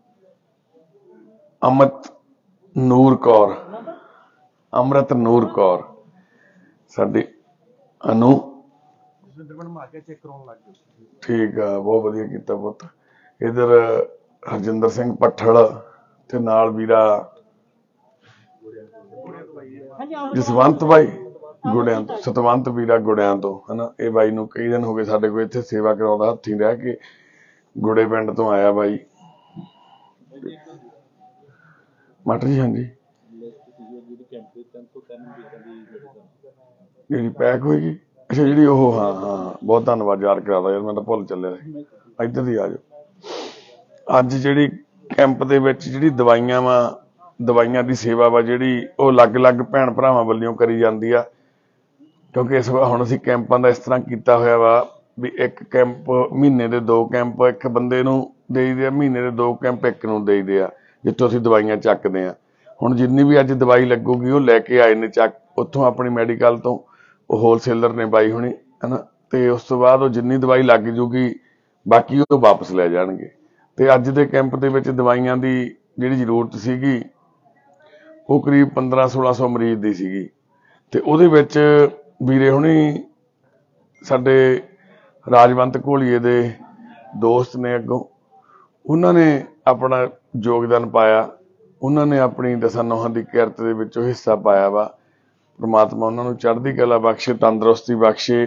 ਅਮਤ ਨੂਰ ਕੌਰ, ਅੰਮ੍ਰਿਤ ਨੂਰ ਕੌਰ ਸਾਡੀ ਅਨੂ। ਠੀਕ ਆ, ਬਹੁਤ ਵਧੀਆ ਕੀਤਾ ਪੁੱਤ। ਇਧਰ ਹਰਜਿੰਦਰ ਸਿੰਘ ਪੱਠਲ ਤੇ ਨਾਲ ਵੀਰਾ ਜਸਵੰਤ ਬਾਈ ਗੁੜਿਆਂ ਤੋਂ, ਸਤਵੰਤ ਵੀਰਾ ਗੁੜਿਆਂ ਤੋਂ, ਹਨਾ। ਇਹ ਬਾਈ ਨੂੰ ਕਈ ਦਿਨ ਹੋ ਗਏ ਸਾਡੇ ਕੋਲ ਇੱਥੇ ਸੇਵਾ ਕਰਾਉਂਦਾ, ਹੱਥੀਂ ਰਹਿ ਕੇ ਗੁੜੇ ਪਿੰਡ ਤੋਂ ਆਇਆ ਬਾਈ। ਮਾਟਰ ਜੀ ਹਾਂਜੀ, ਜਿਹੜੀ ਪੈਕ ਹੋਏਗੀ, ਅੱਛਾ ਜਿਹੜੀ ਉਹ, ਹਾਂ ਹਾਂ ਬਹੁਤ ਧੰਨਵਾਦ ਯਾਦ ਕਰਾਦਾ ਯਾਰ, ਮੈਂ ਤਾਂ ਭੁੱਲ ਚੱਲਿਆ ਸੀ। ਇੱਧਰ ਦੀ ਆ ਜਾਓ। ਅੱਜ ਜਿਹੜੀ ਕੈਂਪ ਦੇ ਵਿੱਚ ਜਿਹੜੀ ਦਵਾਈਆਂ ਵਾ, ਦਵਾਈਆਂ ਦੀ ਸੇਵਾ ਵਾ ਜਿਹੜੀ, ਉਹ ਅਲੱਗ-ਅਲੱਗ ਭੈਣ ਭਰਾਵਾਂ ਵੱਲੋਂ ਕਰੀ ਜਾਂਦੀ ਆ। ਕਿਉਂਕਿ ਇਸ ਵਾਰ ਹੁਣ ਅਸੀਂ ਕੈਂਪਾਂ ਦਾ ਇਸ ਤਰ੍ਹਾਂ ਕੀਤਾ ਹੋਇਆ ਵਾ ਵੀ ਇੱਕ ਕੈਂਪ ਮਹੀਨੇ ਦੇ ਦੋ ਕੈਂਪ ਇੱਕ ਬੰਦੇ ਨੂੰ ਦੇਈਦੇ ਆ, ਮਹੀਨੇ ਦੇ ਦੋ ਕੈਂਪ ਇੱਕ ਨੂੰ ਦੇਈਦੇ ਆ, ਜਿੱਥੋਂ ਅਸੀਂ ਦਵਾਈਆਂ ਚੱਕਦੇ ਆ। ਹੁਣ ਜਿੰਨੀ ਵੀ ਅੱਜ ਦਵਾਈ ਲੱਗੂਗੀ ਉਹ ਲੈ ਕੇ ਆਏ ਨੇ ਚੱਕ ਉੱਥੋਂ ਆਪਣੀ ਮੈਡੀਕਲ ਤੋਂ, ਉਹ ਹੋਲਸੇਲਰ ਨੇ ਬਾਈ ਹੁਣੀ, ਹਨਾ। ਤੇ ਉਸ ਤੋਂ ਬਾਅਦ ਉਹ ਜਿੰਨੀ ਦਵਾਈ ਲੱਗ ਜੂਗੀ ਬਾਕੀ ਉਹ ਵਾਪਸ ਲੈ ਜਾਣਗੇ। ਤੇ ਅੱਜ ਦੇ ਕੈਂਪ ਦੇ ਵਿੱਚ ਦਵਾਈਆਂ ਦੀ ਜਿਹੜੀ ਜ਼ਰੂਰਤ ਸੀਗੀ ਉਹ ਕਰੀਬ ਪੰਦਰਾਂ ਸੋਲਾਂ ਸੌ ਮਰੀਜ਼ ਦੀ ਸੀਗੀ। ਤੇ ਉਹਦੇ ਵਿੱਚ ਵੀਰੇ ਹੁਣੀ ਸਾਡੇ ਰਾਜਵੰਤ ਘੋਲੀਏ ਦੇ ਦੋਸਤ ਨੇ ਅੱਗੋਂ, ਉਹਨਾਂ ਨੇ ਆਪਣਾ ਯੋਗਦਾਨ ਪਾਇਆ, ਉਹਨਾਂ ਨੇ ਆਪਣੀ ਦਸਾਂ ਨੌਹਾਂ ਦੀ ਕਿਰਤ ਦੇ ਵਿੱਚੋਂ ਹਿੱਸਾ ਪਾਇਆ ਵਾ। ਪ੍ਰਮਾਤਮਾ ਉਹਨਾਂ ਨੂੰ ਚੜ੍ਹਦੀ ਕਲਾ ਬਖਸ਼ੇ, ਤੰਦਰੁਸਤੀ ਬਖਸ਼ੇ।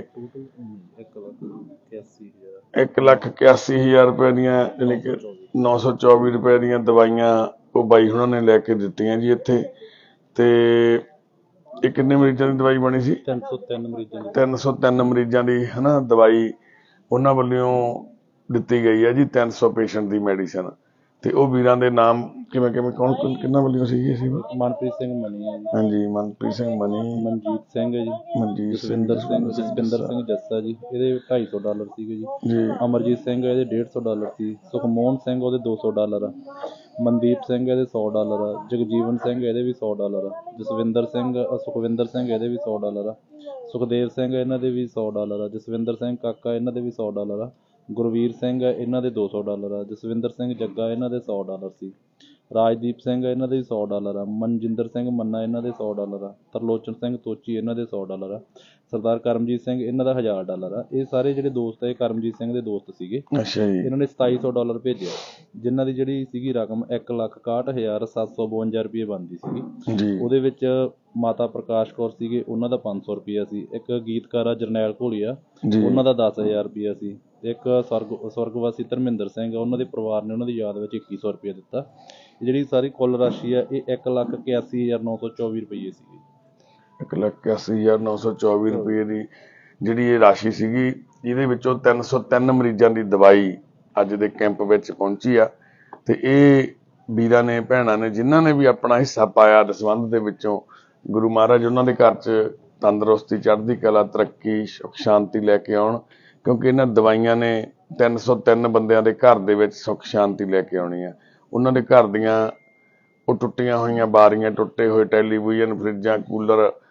ਇੱਕ ਲੱਖ ਇਕਿਆਸੀ ਹਜ਼ਾਰ ਰੁਪਏ ਦੀਆਂ ਜਾਣੀ ਕਿ ਨੌ ਸੌ ਚੌਵੀ ਰੁਪਏ ਦੀਆਂ ਦਵਾਈਆਂ ਉਹ ਬਾਈ ਹੁਣਾਂ ਨੇ ਲੈ ਕੇ ਦਿੱਤੀਆਂ ਜੀ ਇੱਥੇ। ਤੇ ਇਹ ਕਿੰਨੇ ਮਰੀਜ਼ਾਂ ਦੀ ਦਵਾਈ ਬਣੀ ਸੀ? ਤਿੰਨ ਸੌ ਤਿੰਨ ਮਰੀਜ਼ਾਂ ਦੀ ਤਿੰਨ ਸੌ ਤਿੰਨ ਮਰੀਜ਼ਾਂ ਦੀ ਹਨਾ ਦਵਾਈ ਉਹਨਾਂ ਵੱਲੋਂ ਦਿੱਤੀ ਗਈ ਹੈ ਜੀ। ਤਿੰਨ ਸੌ ਪੇਸ਼ੈਂਟ ਦੀ ਮੈਡੀਸਨ। ਤੇ ਉਹ ਵੀਰਾਂ ਦੇ ਨਾਮ ਕਿਵੇਂ ਕਿਵੇਂ ਕੌਣ ਕਿੰਨਾ ਵੱਲੋਂ ਸੀਗੇ ਸੀ? ਮਨਪ੍ਰੀਤ ਸਿੰਘ ਮਨੀ ਹੈ ਜੀ। ਹਾਂਜੀ, ਮਨਪ੍ਰੀਤ ਸਿੰਘ ਮਨੀ, ਮਨਜੀਤ ਸਿੰਘ ਹੈ ਜੀ, ਮਨਜੀਤ ਜਸਵਿੰਦਰ ਸਿੰਘ ਜਸਵਿੰਦਰ ਸਿੰਘ ਜੱਸਾ ਜੀ, ਇਹਦੇ ਢਾਈ ਸੌ ਡਾਲਰ ਸੀਗੇ ਜੀ ਜੀ। ਅਮਰਜੀਤ ਸਿੰਘ ਇਹਦੇ ਡੇਢ ਸੌ ਡਾਲਰ ਸੀ। ਸੁਖਮੋਹਨ ਸਿੰਘ ਉਹਦੇ ਦੋ ਸੌ ਡਾਲਰ ਆ। ਮਨਦੀਪ ਸਿੰਘ ਇਹਦੇ ਸੌ ਡਾਲਰ ਆ। ਜਗਜੀਵਨ ਸਿੰਘ ਇਹਦੇ ਵੀ ਸੌ ਡਾਲਰ ਆ। ਜਸਵਿੰਦਰ ਸਿੰਘ ਸੁਖਵਿੰਦਰ ਸਿੰਘ ਇਹਦੇ ਵੀ ਸੌ ਡਾਲਰ ਆ। ਸੁਖਦੇਵ ਸਿੰਘ ਇਹਨਾਂ ਦੇ ਵੀ ਸੌ ਡਾਲਰ ਆ। ਜਸਵਿੰਦਰ ਸਿੰਘ ਕਾਕਾ ਇਹਨਾਂ ਦੇ ਵੀ ਸੌ ਡਾਲਰ ਆ। ਗੁਰਵੀਰ ਸਿੰਘ ਇਹਨਾਂ ਦੇ ਦੋ ਸੌ ਡਾਲਰ ਆ। ਜਸਵਿੰਦਰ ਸਿੰਘ ਜੱਗਾ ਇਹਨਾਂ ਦੇ ਸੌ ਡਾਲਰ ਸੀ। ਰਾਜਦੀਪ ਸਿੰਘ ਇਹਨਾਂ ਦੇ ਸੌ ਡਾਲਰ ਆ। ਮਨਜਿੰਦਰ ਸਿੰਘ ਮੰਨਾ ਇਹਨਾਂ ਦੇ ਸੌ ਡਾਲਰ ਆ। ਤਰਲੋਚਨ ਸਿੰਘ ਤੋਚੀ ਇਹਨਾਂ ਦੇ ਸੌ ਡਾਲਰ ਆ। ਸਰਦਾਰ ਕਰਮਜੀਤ ਸਿੰਘ ਇਹਨਾਂ ਦਾ ਹਜ਼ਾਰ ਡਾਲਰ ਆ। ਇਹ ਸਾਰੇ ਜਿਹੜੇ ਦੋਸਤ ਆ ਇਹ ਕਰਮਜੀਤ ਸਿੰਘ ਦੇ ਦੋਸਤ ਸੀਗੇ। ਅੱਛਾ ਜੀ। ਇਹਨਾਂ ਨੇ ਸਤਾਈ ਸੌ ਡਾਲਰ ਭੇਜਿਆ, ਜਿਨ੍ਹਾਂ ਦੀ ਜਿਹੜੀ ਸੀਗੀ ਰਕਮ ਇੱਕ ਲੱਖ ਇਕਾਹਠ ਹਜ਼ਾਰ ਸੱਤ ਸੌ ਬਵੰਜਾ ਰੁਪਏ ਬਣਦੀ ਸੀਗੀ ਜੀ। ਉਹਦੇ ਵਿੱਚ ਮਾਤਾ ਪ੍ਰਕਾਸ਼ ਕੌਰ ਸੀਗੇ, ਉਹਨਾਂ ਦਾ ਪੰਜ ਸੌ ਰੁਪਇਆ ਸੀ। ਇੱਕ ਗੀਤਕਾਰ ਆ ਜਰਨੈਲ ਘੋਲੀਆ, ਉਹਨਾਂ ਦਾ ਦਸ ਹਜ਼ਾਰ ਰੁਪਇਆ ਸੀ। ਇੱਕ ਸਵਰਗ ਸਵਰਗਵਾਸੀ ਧਰਮਿੰਦਰ ਸਿੰਘ, ਉਹਨਾਂ ਦੇ ਪਰਿਵਾਰ ਨੇ ਉਹਨਾਂ ਦੀ ਯਾਦ ਵਿੱਚ ਇੱਕੀ ਸੌ ਰੁਪਇਆ ਦਿੱਤਾ। ਜਿਹੜੀ ਸਾਰੀ ਕੁੱਲ ਰਾਸ਼ੀ ਆ ਇਹ ਇੱਕ ਲੱਖ ਇਕਿਆਸੀ ਹਜ਼ਾਰ ਨੌ ਸੌ ਚੌਵੀ ਰੁਪਈਏ ਸੀਗੀ। ਇੱਕ ਲੱਖ ਇਕਿਆਸੀ ਹਜ਼ਾਰ ਨੌ ਸੌ ਚੌਵੀ ਰੁਪਏ ਦੀ ਜਿਹੜੀ ਇਹ ਰਾਸ਼ੀ ਸੀਗੀ, ਇਹਦੇ ਵਿੱਚੋਂ ਤਿੰਨ ਸੌ ਤਿੰਨ ਮਰੀਜ਼ਾਂ ਦੀ ਦਵਾਈ ਅੱਜ ਦੇ ਕੈਂਪ ਵਿੱਚ ਪਹੁੰਚੀ ਆ। ਤੇ ਇਹ ਵੀਰਾਂ ਨੇ ਭੈਣਾਂ ਨੇ ਜਿਨ੍ਹਾਂ ਨੇ ਵੀ ਆਪਣਾ ਹਿੱਸਾ ਪਾਇਆ ਦਸਵੰਧ ਦੇ ਵਿੱਚੋਂ, ਗੁਰੂ ਮਹਾਰਾਜ ਉਹਨਾਂ ਦੇ ਘਰ 'ਚ ਤੰਦਰੁਸਤੀ, ਚੜ੍ਹਦੀ ਕਲਾ, ਤਰੱਕੀ, ਸੁੱਖ ਸ਼ਾਂਤੀ ਲੈ ਕੇ ਆਉਣ। ਕਿਉਂਕਿ ਇਹਨਾਂ ਦਵਾਈਆਂ ਨੇ ਤਿੰਨ ਸੌ ਤਿੰਨ ਬੰਦਿਆਂ ਦੇ ਘਰ ਦੇ ਵਿੱਚ ਸੁੱਖ ਸ਼ਾਂਤੀ ਲੈ ਕੇ ਆਉਣੀ ਆ। ਉਹਨਾਂ ਦੇ ਘਰ ਦੀਆਂ ਉਹ ਟੁੱਟੀਆਂ ਹੋਈਆਂ ਬਾਰੀਆਂ, ਟੁੱਟੇ ਹੋਏ ਟੈਲੀਵਿਜ਼ਨ, ਫਰਿੱਜਾਂ, ਕੂਲਰ,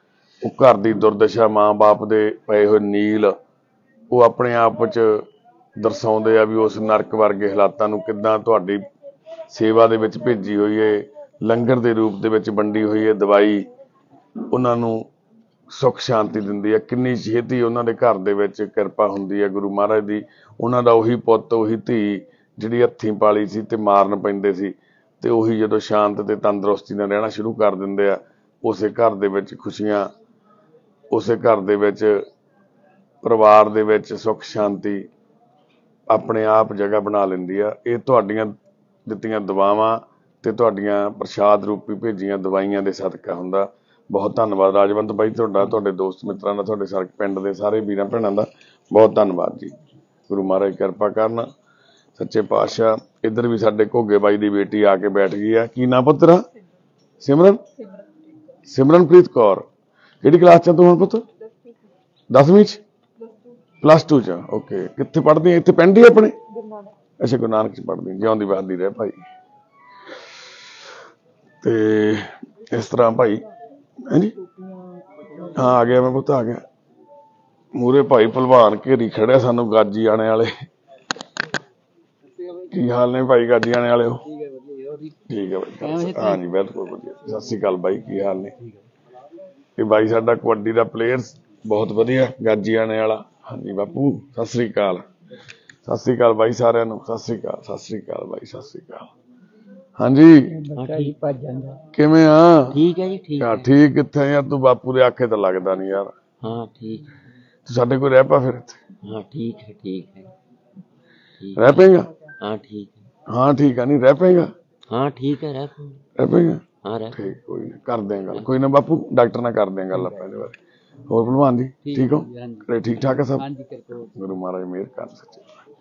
ਉਹ ਘਰ ਦੀ ਦੁਰਦਸ਼ਾ, ਮਾਂ-ਬਾਪ ਦੇ ਪਏ ਹੋਏ ਨੀਲ, ਉਹ ਆਪਣੇ ਆਪ 'ਚ ਦਰਸਾਉਂਦੇ ਆ ਵੀ ਉਸ ਨਰਕ ਵਰਗੇ ਹਾਲਾਤਾਂ ਨੂੰ ਕਿੱਦਾਂ ਤੁਹਾਡੀ ਸੇਵਾ ਦੇ ਵਿੱਚ ਭੇਜੀ ਹੋਈ ਹੈ, ਲੰਗਰ ਦੇ ਰੂਪ ਦੇ ਵਿੱਚ ਵੰਡੀ ਹੋਈ ਹੈ ਦਵਾਈ, ਉਹਨਾਂ ਨੂੰ ਸੁੱਖ ਸ਼ਾਂਤੀ ਦਿੰਦੀ ਹੈ। ਕਿੰਨੀ ਛੇਤੀ ਉਹਨਾਂ ਦੇ ਘਰ ਦੇ ਵਿੱਚ ਕਿਰਪਾ ਹੁੰਦੀ ਹੈ ਗੁਰੂ ਮਹਾਰਾਜ ਦੀ। ਉਹਨਾਂ ਦਾ ਉਹੀ ਪੁੱਤ, ਉਹੀ ਧੀ ਜਿਹੜੀ ਹੱਥੀਂ ਪਾਲੀ ਸੀ ਤੇ ਮਾਰਨ ਪੈਂਦੇ ਸੀ, ਤੇ ਉਹੀ ਜਦੋਂ ਸ਼ਾਂਤ ਤੇ ਤੰਦਰੁਸਤੀ ਨਾਲ ਰਹਿਣਾ ਸ਼ੁਰੂ ਕਰ ਦਿੰਦੇ ਆ, ਉਸੇ ਘਰ ਦੇ ਵਿੱਚ ਖੁਸ਼ੀਆਂ, ਉਸੇ ਘਰ ਦੇ ਵਿੱਚ ਪਰਿਵਾਰ ਦੇ ਵਿੱਚ ਸੁੱਖ ਸ਼ਾਂਤੀ ਆਪਣੇ ਆਪ ਜਗ੍ਹਾ ਬਣਾ ਲੈਂਦੀ ਆ। ਇਹ ਤੁਹਾਡੀਆਂ ਦਿੱਤੀਆਂ ਦੁਆਵਾਂ ਤੇ ਤੁਹਾਡੀਆਂ ਪ੍ਰਸ਼ਾਦ ਰੂਪੀ ਭੇਜੀਆਂ ਦਵਾਈਆਂ ਦੇ ਸਦਕਾ ਹੁੰਦਾ। ਬਹੁਤ ਧੰਨਵਾਦ ਰਾਜਵੰਤ ਬਾਈ ਤੁਹਾਡਾ, ਤੁਹਾਡੇ ਦੋਸਤ ਮਿੱਤਰਾਂ ਦਾ, ਤੁਹਾਡੇ ਸਾਰੇ ਪਿੰਡ ਦੇ ਸਾਰੇ ਵੀਰਾਂ ਭੈਣਾਂ ਦਾ ਬਹੁਤ ਧੰਨਵਾਦ ਜੀ। ਗੁਰੂ ਮਹਾਰਾਜ ਕਿਰਪਾ ਕਰਨ, ਸੱਚੇ ਪਾਤਸ਼ਾਹ। ਇੱਧਰ ਵੀ ਸਾਡੇ ਘੋਗੇ ਬਾਈ ਦੀ ਬੇਟੀ ਆ ਕੇ ਬੈਠ ਗਈ ਆ। ਕੀ ਨਾਂ ਪੁੱਤਰਾ? ਸਿਮਰਨ ਸਿਮਰਨਪ੍ਰੀਤ ਕੌਰ। ਕਿਹੜੀ ਕਲਾਸ 'ਚ ਤੂੰ ਹੁਣ ਪੁੱਤ? ਦਸਵੀਂ 'ਚ, ਪਲੱਸ ਟੂ 'ਚ। ਓਕੇ, ਕਿੱਥੇ ਪੜ੍ਹਦੀ ਹੈ? ਇੱਥੇ ਪਿੰਡ ਹੀ ਆਪਣੇ? ਅੱਛਾ, ਗੁਰੂ ਨਾਨਕ 'ਚ ਪੜ੍ਹਦੀ। ਜਿਉਂਦੀ ਬਾਦੀ ਰਹਿ ਭਾਈ। ਤੇ ਇਸ ਤਰ੍ਹਾਂ ਭਾਈ, ਹਾਂਜੀ ਹਾਂ ਆ ਗਿਆ ਮੈਂ ਪੁੱਤ, ਆ ਗਿਆ। ਮੂਰੇ ਭਾਈ ਭਲਵਾਨ ਘੇਰੀ ਖੜਿਆ ਸਾਨੂੰ, ਗਾਜੀ ਆਣੇ ਵਾਲੇ। ਕੀ ਹਾਲ ਨੇ ਭਾਈ ਗਾਜੀ ਆਣੇ ਵਾਲੇ ਹੋ? ਠੀਕ ਹੈ ਬਾਈ, ਹਾਂਜੀ ਬਿਲਕੁਲ ਵਧੀਆ। ਸਤਿ ਸ਼੍ਰੀ ਅਕਾਲ ਬਾਈ, ਕੀ ਹਾਲ ਨੇ? ਇਹ ਬਾਈ ਸਾਡਾ ਕਬੱਡੀ ਦਾ ਪਲੇਅਰ ਬਹੁਤ ਵਧੀਆ, ਗਾਜੀ ਆਣੇ ਵਾਲਾ। ਹਾਂਜੀ ਬਾਪੂ ਸਤਿ ਸ਼੍ਰੀ ਅਕਾਲ। ਸਤਿ ਸ਼੍ਰੀ ਅਕਾਲ ਬਾਈ ਸਾਰਿਆਂ ਨੂੰ। ਸਤਿ ਸ਼੍ਰੀ ਅਕਾਲ, ਸਤਿ ਸ਼੍ਰੀ ਅਕਾਲ ਬਾਈ, ਸਤਿ ਸ਼੍ਰੀ ਅਕਾਲ। ਹਾਂਜੀ ਕਿਵੇਂ ਆ? ਠੀਕ ਹੈ ਜੀ, ਠੀਕ ਹੈ। ਠੀਕ ਕਿੱਥੇ ਯਾਰ ਤੂੰ? ਬਾਪੂ ਦੇ ਆਖੇ ਤਾਂ ਲੱਗਦਾ ਨਹੀਂ ਯਾਰ। ਹਾਂ ਠੀਕ, ਤੂੰ ਸਾਡੇ ਕੋਲ ਰਹਿ ਪਾ ਫਿਰ ਇੱਥੇ। ਹਾਂ ਠੀਕ ਹੈ, ਠੀਕ ਹੈ। ਰਹਿ ਪਏਗਾ? ਹਾਂ ਠੀਕ ਹੈ। ਹਾਂ ਠੀਕ ਆ, ਨਹੀਂ ਰਹਿ ਪਏਗਾ? ਹਾਂ ਠੀਕ ਹੈ, ਰਹਿ ਪਏਗਾ। ਰਹਿ ਪਏਗਾ? ਹਾਂ ਰਹਿ। ਠੀਕ, ਕੋਈ ਨਹੀਂ ਕਰਦੇ ਆਂ ਗੱਲ। ਕੋਈ ਨਾ ਬਾਪੂ, ਡਾਕਟਰ ਨਾਲ ਕਰਦੇ ਆਂ ਗੱਲ ਆਪਾਂ ਇਹਦੇ ਬਾਰੇ। ਹੋਰ ਭਲਵਾਨ ਜੀ ਠੀਕ ਹੋ? ਘਰੇ ਠੀਕ ਠਾਕ ਹੈ ਸਭ? ਗੁਰੂ ਮਹਾਰਾਜ ਮਿਹਰ ਕਰਨ ਸੱਚੇ।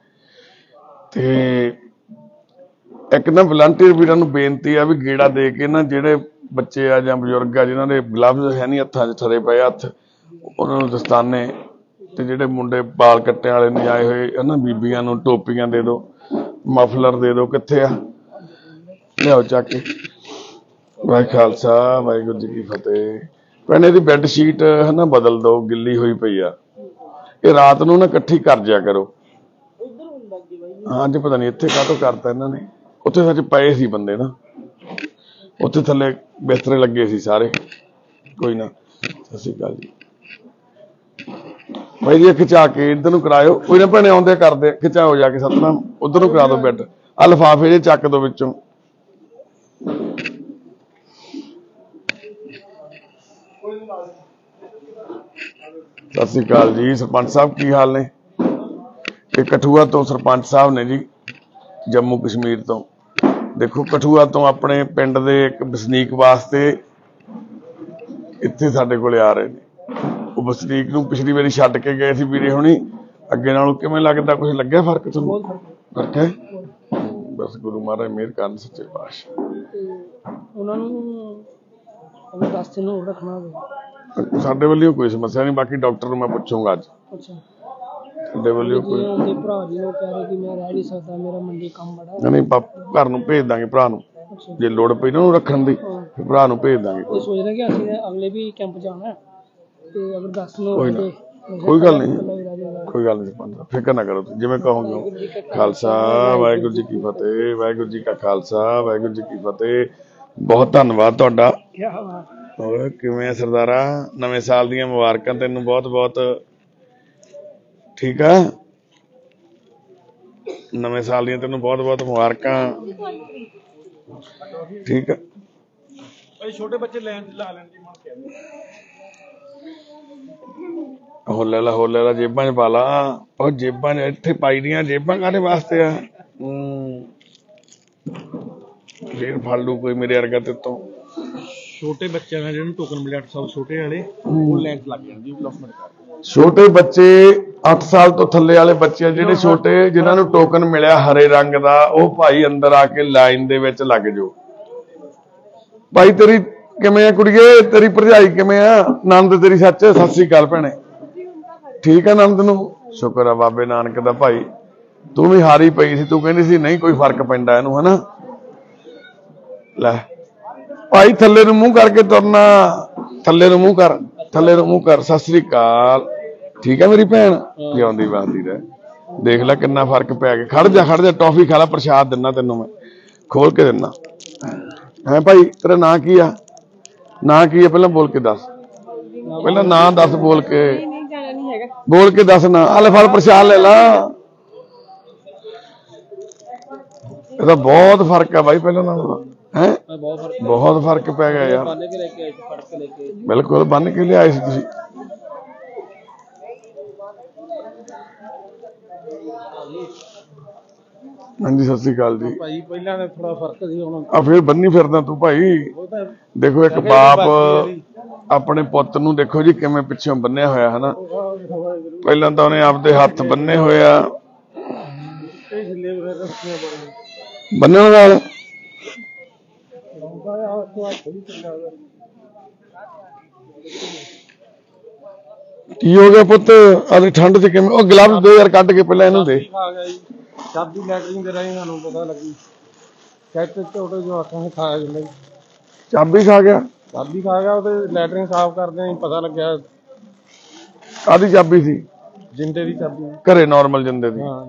ਤੇ ਇੱਕ ਨਾ ਵਲੰਟੀਅਰ ਵੀਰਾਂ ਨੂੰ ਬੇਨਤੀ ਆ ਵੀ ਗੇੜਾ ਦੇ ਕੇ ਨਾ, ਜਿਹੜੇ ਬੱਚੇ ਆ ਜਾਂ ਬਜ਼ੁਰਗ ਆ ਜਿਨ੍ਹਾਂ ਦੇ ਗਲਵਜ਼ ਹੈ ਨਹੀਂ ਹੱਥਾਂ 'ਚ, ਥਰੇ ਪਏ ਹੱਥ, ਉਹਨਾਂ ਨੂੰ ਦਸਤਾਨੇ, ਤੇ ਜਿਹੜੇ ਮੁੰਡੇ ਬਾਲ ਕੱਟਿਆਂ ਵਾਲੇ ਨਹੀਂ ਆਏ ਹੋਏ ਹਨਾ, ਬੀਬੀਆਂ ਨੂੰ ਟੋਪੀਆਂ ਦੇ ਦਿਓ, ਮਫਲਰ ਦੇ ਦਿਓ। ਕਿੱਥੇ ਆ? ਲਿਆਓ ਚੱਕ ਕੇ। ਵਾਹਿ ਖਾਲਸਾ ਵਾਹਿਗੁਰੂ ਜੀ ਕੀ ਫਤਿਹ। ਭੈਣੇ ਦੀ ਬੈੱਡ ਸ਼ੀਟ ਹਨਾ ਬਦਲ ਦਿਓ, ਗਿੱਲੀ ਹੋਈ ਪਈ ਆ। ਇਹ ਰਾਤ ਨੂੰ ਨਾ ਇਕੱਠੀ ਕਰ ਜਿਆ ਕਰੋ। ਹਾਂ ਅੱਜ ਪਤਾ ਨਹੀਂ ਇੱਥੇ ਕਾਹਤੋਂ ਕਰਤਾ ਇਹਨਾਂ ਨੇ। ਉੱਥੇ ਸੱਚ ਪਏ ਸੀ ਬੰਦੇ ਨਾ, ਉੱਥੇ ਥੱਲੇ ਬਿਸਤਰੇ ਲੱਗੇ ਸੀ ਸਾਰੇ। ਕੋਈ ਨਾ, ਸਤਿ ਸ਼੍ਰੀ ਅਕਾਲ ਜੀ। ਬਾਈ ਜੀ ਖਿਚਾ ਕੇ ਇੱਧਰ ਨੂੰ ਕਰਾਇਓ। ਕੋਈ ਨਾ ਭੈਣੇ ਆਉਂਦੇ ਕਰਦੇ, ਖਿਚਾਓ ਜਾ ਕੇ ਸਤਨਾਮ, ਉੱਧਰ ਨੂੰ ਕਰਾ ਦਿਓ ਬੈੱਡ। ਆਹ ਲਿਫਾਫੇ ਜਿਹੇ ਚੱਕ ਦਿਓ ਵਿੱਚੋਂ। ਸਤਿ ਸ਼੍ਰੀ ਅਕਾਲ ਜੀ। ਸਰਪੰਚ ਸਾਹਿਬ ਕੀ ਹਾਲ ਨੇ? ਇਹ ਕਠੂਆ ਤੋਂ ਸਰਪੰਚ ਸਾਹਿਬ ਨੇ ਜੀ, ਜੰਮੂ ਕਸ਼ਮੀਰ ਤੋਂ। ਦੇਖੋ ਕਠੂਆ ਤੋਂ ਆਪਣੇ ਪਿੰਡ ਦੇ ਇੱਕ ਵਸਨੀਕ ਵਾਸਤੇ ਇੱਥੇ ਸਾਡੇ ਕੋਲੇ ਆ ਰਹੇ ਨੇ। ਉਹ ਵਸਨੀਕ ਨੂੰ ਪਿਛਲੀ ਵਾਰੀ ਛੱਡ ਕੇ ਗਏ ਸੀ ਵੀਰੇ ਹੁਣੀ। ਅੱਗੇ ਨਾਲੋਂ ਕਿਵੇਂ ਲੱਗਦਾ? ਕੁਝ ਲੱਗਿਆ ਫਰਕ ਤੁਹਾਨੂੰ? ਫਰਕ ਹੈ? ਬਸ ਗੁਰੂ ਮਹਾਰਾਜ ਮਿਹਰ ਕਰਨ ਸੱਚੇ ਪਾਤਸ਼ਾਹ। ਉਹਨਾਂ ਨੂੰ ਦਸ ਦਿਨ ਹੋਰ ਰੱਖਣਾ ਹੋਵੇ। ਸਾਡੇ ਵੱਲੋਂ ਕੋਈ ਸਮੱਸਿਆ ਨਹੀਂ, ਬਾਕੀ ਡਾਕਟਰ ਨੂੰ ਮੈਂ ਪੁੱਛੂੰਗਾ ਅੱਜ। ਅੱਛਾ, ਸਾਡੇ ਵੱਲੋਂ ਕੋਈ ਉਹਦੇ ਭਰਾ ਜੀ ਨੂੰ ਕਹਿ ਰਹੇ ਕਿ ਮੈਂ ਰਹਿ ਨਹੀਂ ਸਕਦਾ, ਮੇਰਾ ਮੰਡੀ ਕੰਮ ਬੜਾ। ਨਹੀਂ ਘਰ ਨੂੰ ਭੇਜ ਦਾਂਗੇ ਭਰਾ ਨੂੰ, ਜੇ ਲੋੜ ਪਈ ਨਾ ਉਹਨੂੰ ਰੱਖਣ ਦੀ ਫਿਰ ਭਰਾ ਨੂੰ ਭੇਜ ਦਾਂਗੇ। ਇਹ ਸੋਚ ਰਹੇ ਕਿ ਅਸੀਂ ਅਗਲੇ ਵੀ ਕੈਂਪ ਜਾਣਾ ਤੇ ਅਗਰ ਦਸ ਨੂੰ ਕੋਈ ਨਾ, ਕੋਈ ਗੱਲ ਨਹੀਂ, ਕੋਈ ਗੱਲ ਨਹੀਂ ਸਰਪੰਚ, ਫਿਕਰ ਨਾ ਕਰੋ, ਜਿਵੇਂ ਕਹੋਗੇ। ਖਾਲਸਾ ਵਾਹਿਗੁਰੂ ਜੀ ਕੀ ਫਤਿਹ। ਵਾਹਿਗੁਰੂ ਜੀ ਕਾ ਖਾਲਸਾ ਵਾਹਿਗੁਰੂ ਜੀ ਕੀ ਫਤਿਹ। ਬਹੁਤ ਧੰਨਵਾਦ ਤੁਹਾਡਾ। ਹੋਰ ਕਿਵੇਂ ਆ ਸਰਦਾਰਾ? ਨਵੇਂ ਸਾਲ ਦੀਆਂ ਮੁਬਾਰਕਾਂ ਤੈਨੂੰ ਬਹੁਤ ਬਹੁਤ। ਠੀਕ ਆ, ਨਵੇਂ ਸਾਲ ਦੀਆਂ ਤੈਨੂੰ ਬਹੁਤ ਬਹੁਤ ਮੁਬਾਰਕਾਂ। ਠੀਕ ਆ, ਛੋਟੇ ਬੱਚੇ ਲੈਣ ਲਾ ਲੈਣ ਦੀ ਮੰਗ ਕਹਿੰਦੇ। ਹੋ ਲੈ ਲਾ, ਹੋ ਲੈ ਲਾ, ਜੇਬਾਂ 'ਚ ਪਾ ਲਾ। ਉਹ ਜੇਬਾਂ 'ਚ ਇੱਥੇ ਪਾਈ ਦੀਆਂ ਜੇਬਾਂ ਕਾਹਦੇ ਵਾਸਤੇ ਆ? ਹੂੰ ਫੇਰ ਫੜ ਲੂ ਕੋਈ ਮੇਰੇ ਵਰਗਾ ਤੇ ਤੋਂ। ਛੋਟੇ ਬੱਚਿਆਂ ਦਾ ਜਿਹਨੂੰ ਟੋਕਨ ਮਿਲਿਆ ਅੱਠ ਸਾਲ ਛੋਟੇ ਵਾਲੇ, ਉਹ ਲੈਣ ਲੱਗ ਜਾਂਦੀ ਡਿਵੈਲਪਮੈਂਟ ਕਰ। ਛੋਟੇ ਬੱਚੇ ਅੱਠ ਸਾਲ ਤੋਂ ਥੱਲੇ ਵਾਲੇ ਬੱਚੇ ਜਿਹੜੇ ਛੋਟੇ, ਜਿਨ੍ਹਾਂ ਨੂੰ ਟੋਕਨ ਮਿਲਿਆ ਹਰੇ ਰੰਗ ਦਾ, ਉਹ ਭਾਈ ਅੰਦਰ ਆ ਕੇ ਲਾਈਨ ਦੇ ਵਿੱਚ ਲੱਗ ਜਾਓ। ਭਾਈ ਤੇਰੀ ਕਿਵੇਂ ਆ ਕੁੜੀਏ? ਤੇਰੀ ਭਰਜਾਈ ਕਿਵੇਂ ਆ? ਨੰਦ ਤੇਰੀ ਸੱਚ? ਸਤਿ ਸ੍ਰੀ ਅਕਾਲ ਭੈਣੇ। ਠੀਕ ਆ ਨੰਦ ਨੂੰ? ਸ਼ੁਕਰ ਆ ਬਾਬੇ ਨਾਨਕ ਦਾ। ਭਾਈ ਤੂੰ ਵੀ ਹਾਰੀ ਪਈ ਸੀ, ਤੂੰ ਕਹਿੰਦੀ ਸੀ ਨਹੀਂ ਕੋਈ ਫਰਕ ਪੈਂਦਾ ਇਹਨੂੰ, ਹਨਾ? ਲੈ ਭਾਈ ਥੱਲੇ ਨੂੰ ਮੂੰਹ ਕਰਕੇ ਤੁਰਨਾ, ਥੱਲੇ ਨੂੰ ਮੂੰਹ ਕਰ। ਥੱਲੇ ਨੂੰ ਮੂੰਹ ਕਰ। ਸਤਿ ਸ੍ਰੀ ਅਕਾਲ। ਠੀਕ ਹੈ ਮੇਰੀ ਭੈਣ, ਜਿਉਂਦੀ ਵਾਦੀ ਰਹਿ। ਦੇਖ ਲੈ ਕਿੰਨਾ ਫਰਕ ਪੈ ਗਿਆ। ਖੜ ਜਾ ਖੜ ਜਾ, ਟੌਫੀ ਖਾ ਲੈ, ਪ੍ਰਸ਼ਾਦ ਦਿੰਦਾ ਤੈਨੂੰ ਮੈਂ, ਖੋਲ ਕੇ ਦਿੰਦਾ। ਹੈ ਭਾਈ, ਤੇਰਾ ਨਾਂ ਕੀ ਆ? ਨਾਂ ਕੀ ਆ ਪਹਿਲਾਂ ਬੋਲ ਕੇ ਦੱਸ। ਪਹਿਲਾਂ ਨਾਂ ਦੱਸ, ਬੋਲ ਕੇ ਬੋਲ ਕੇ ਦੱਸ ਨਾਂ। ਆ ਲੈ ਫਲ ਪ੍ਰਸ਼ਾਦ ਲੈ ਲਾ। ਇਹਦਾ ਬਹੁਤ ਫਰਕ ਆ ਬਾਈ ਪਹਿਲਾਂ ਨਾਲੋਂ। ਹੈ ਬਹੁਤ ਫਰਕ ਪੈ ਗਿਆ ਯਾਰ। ਬਿਲਕੁਲ ਬੰਨ ਕੇ ਲਿਆਏ ਸੀ ਤੁਸੀਂ। ਹਾਂਜੀ ਸਤਿ ਸ੍ਰੀ ਅਕਾਲ ਜੀ। ਭਾਈ ਪਹਿਲਾਂ ਤਾਂ ਥੋੜਾ ਫਰਕ ਸੀ, ਹੁਣ ਆ ਫੇਰ ਬੰਨੀ ਫਿਰਦਾ ਤੂੰ ਭਾਈ। ਦੇਖੋ ਇੱਕ ਬਾਪ ਆਪਣੇ ਪੁੱਤ ਨੂੰ ਦੇਖੋ ਜੀ ਕਿਵੇਂ ਪਿੱਛੋਂ ਬੰਨਿਆ ਹੋਇਆ ਹਨਾ। ਪਹਿਲਾਂ ਤਾਂ ਉਹਨੇ ਆਪਦੇ ਹੱਥ ਬੰਨੇ ਹੋਏ ਆ ਬੰਨਣ ਨਾਲ। ਕੀ ਹੋ ਗਿਆ ਪੁੱਤ? ਆਲੇ ਠੰਡ ਚ ਕਿਵੇਂ? ਉਹ ਗਲਵਜ਼ ਦੋ ਯਾਰ ਕੱਢ ਕੇ ਪਹਿਲਾਂ ਇਹਨੂੰ ਦੇ। ਚਾਬੀ ਲੈਟਰਿੰਗ ਦੇ ਰਾਹੀਂ ਸਾਨੂੰ ਪਤਾ ਲੱਗੀ। ਚੈੱਕ ਝੋਟੇ ਜੋ ਆਖਾਂ ਖਾਇਆ ਜਾਂਦਾ ਜੀ। ਚਾਬੀ ਖਾ ਗਿਆ? ਚਾਬੀ ਖਾ ਗਿਆ, ਉਹਦੇ ਲੈਟਰਿੰਗ ਸਾਫ਼ ਕਰਦੇ ਹੀ ਪਤਾ ਲੱਗਿਆ। ਕਾਹਦੀ ਚਾਬੀ ਸੀ? ਜਿੰਦੇ ਦੀ ਚਾਬੀ। ਘਰੇ ਨਾਰਮਲ ਜਿੰਦੇ ਦੀ। ਹਾਂ।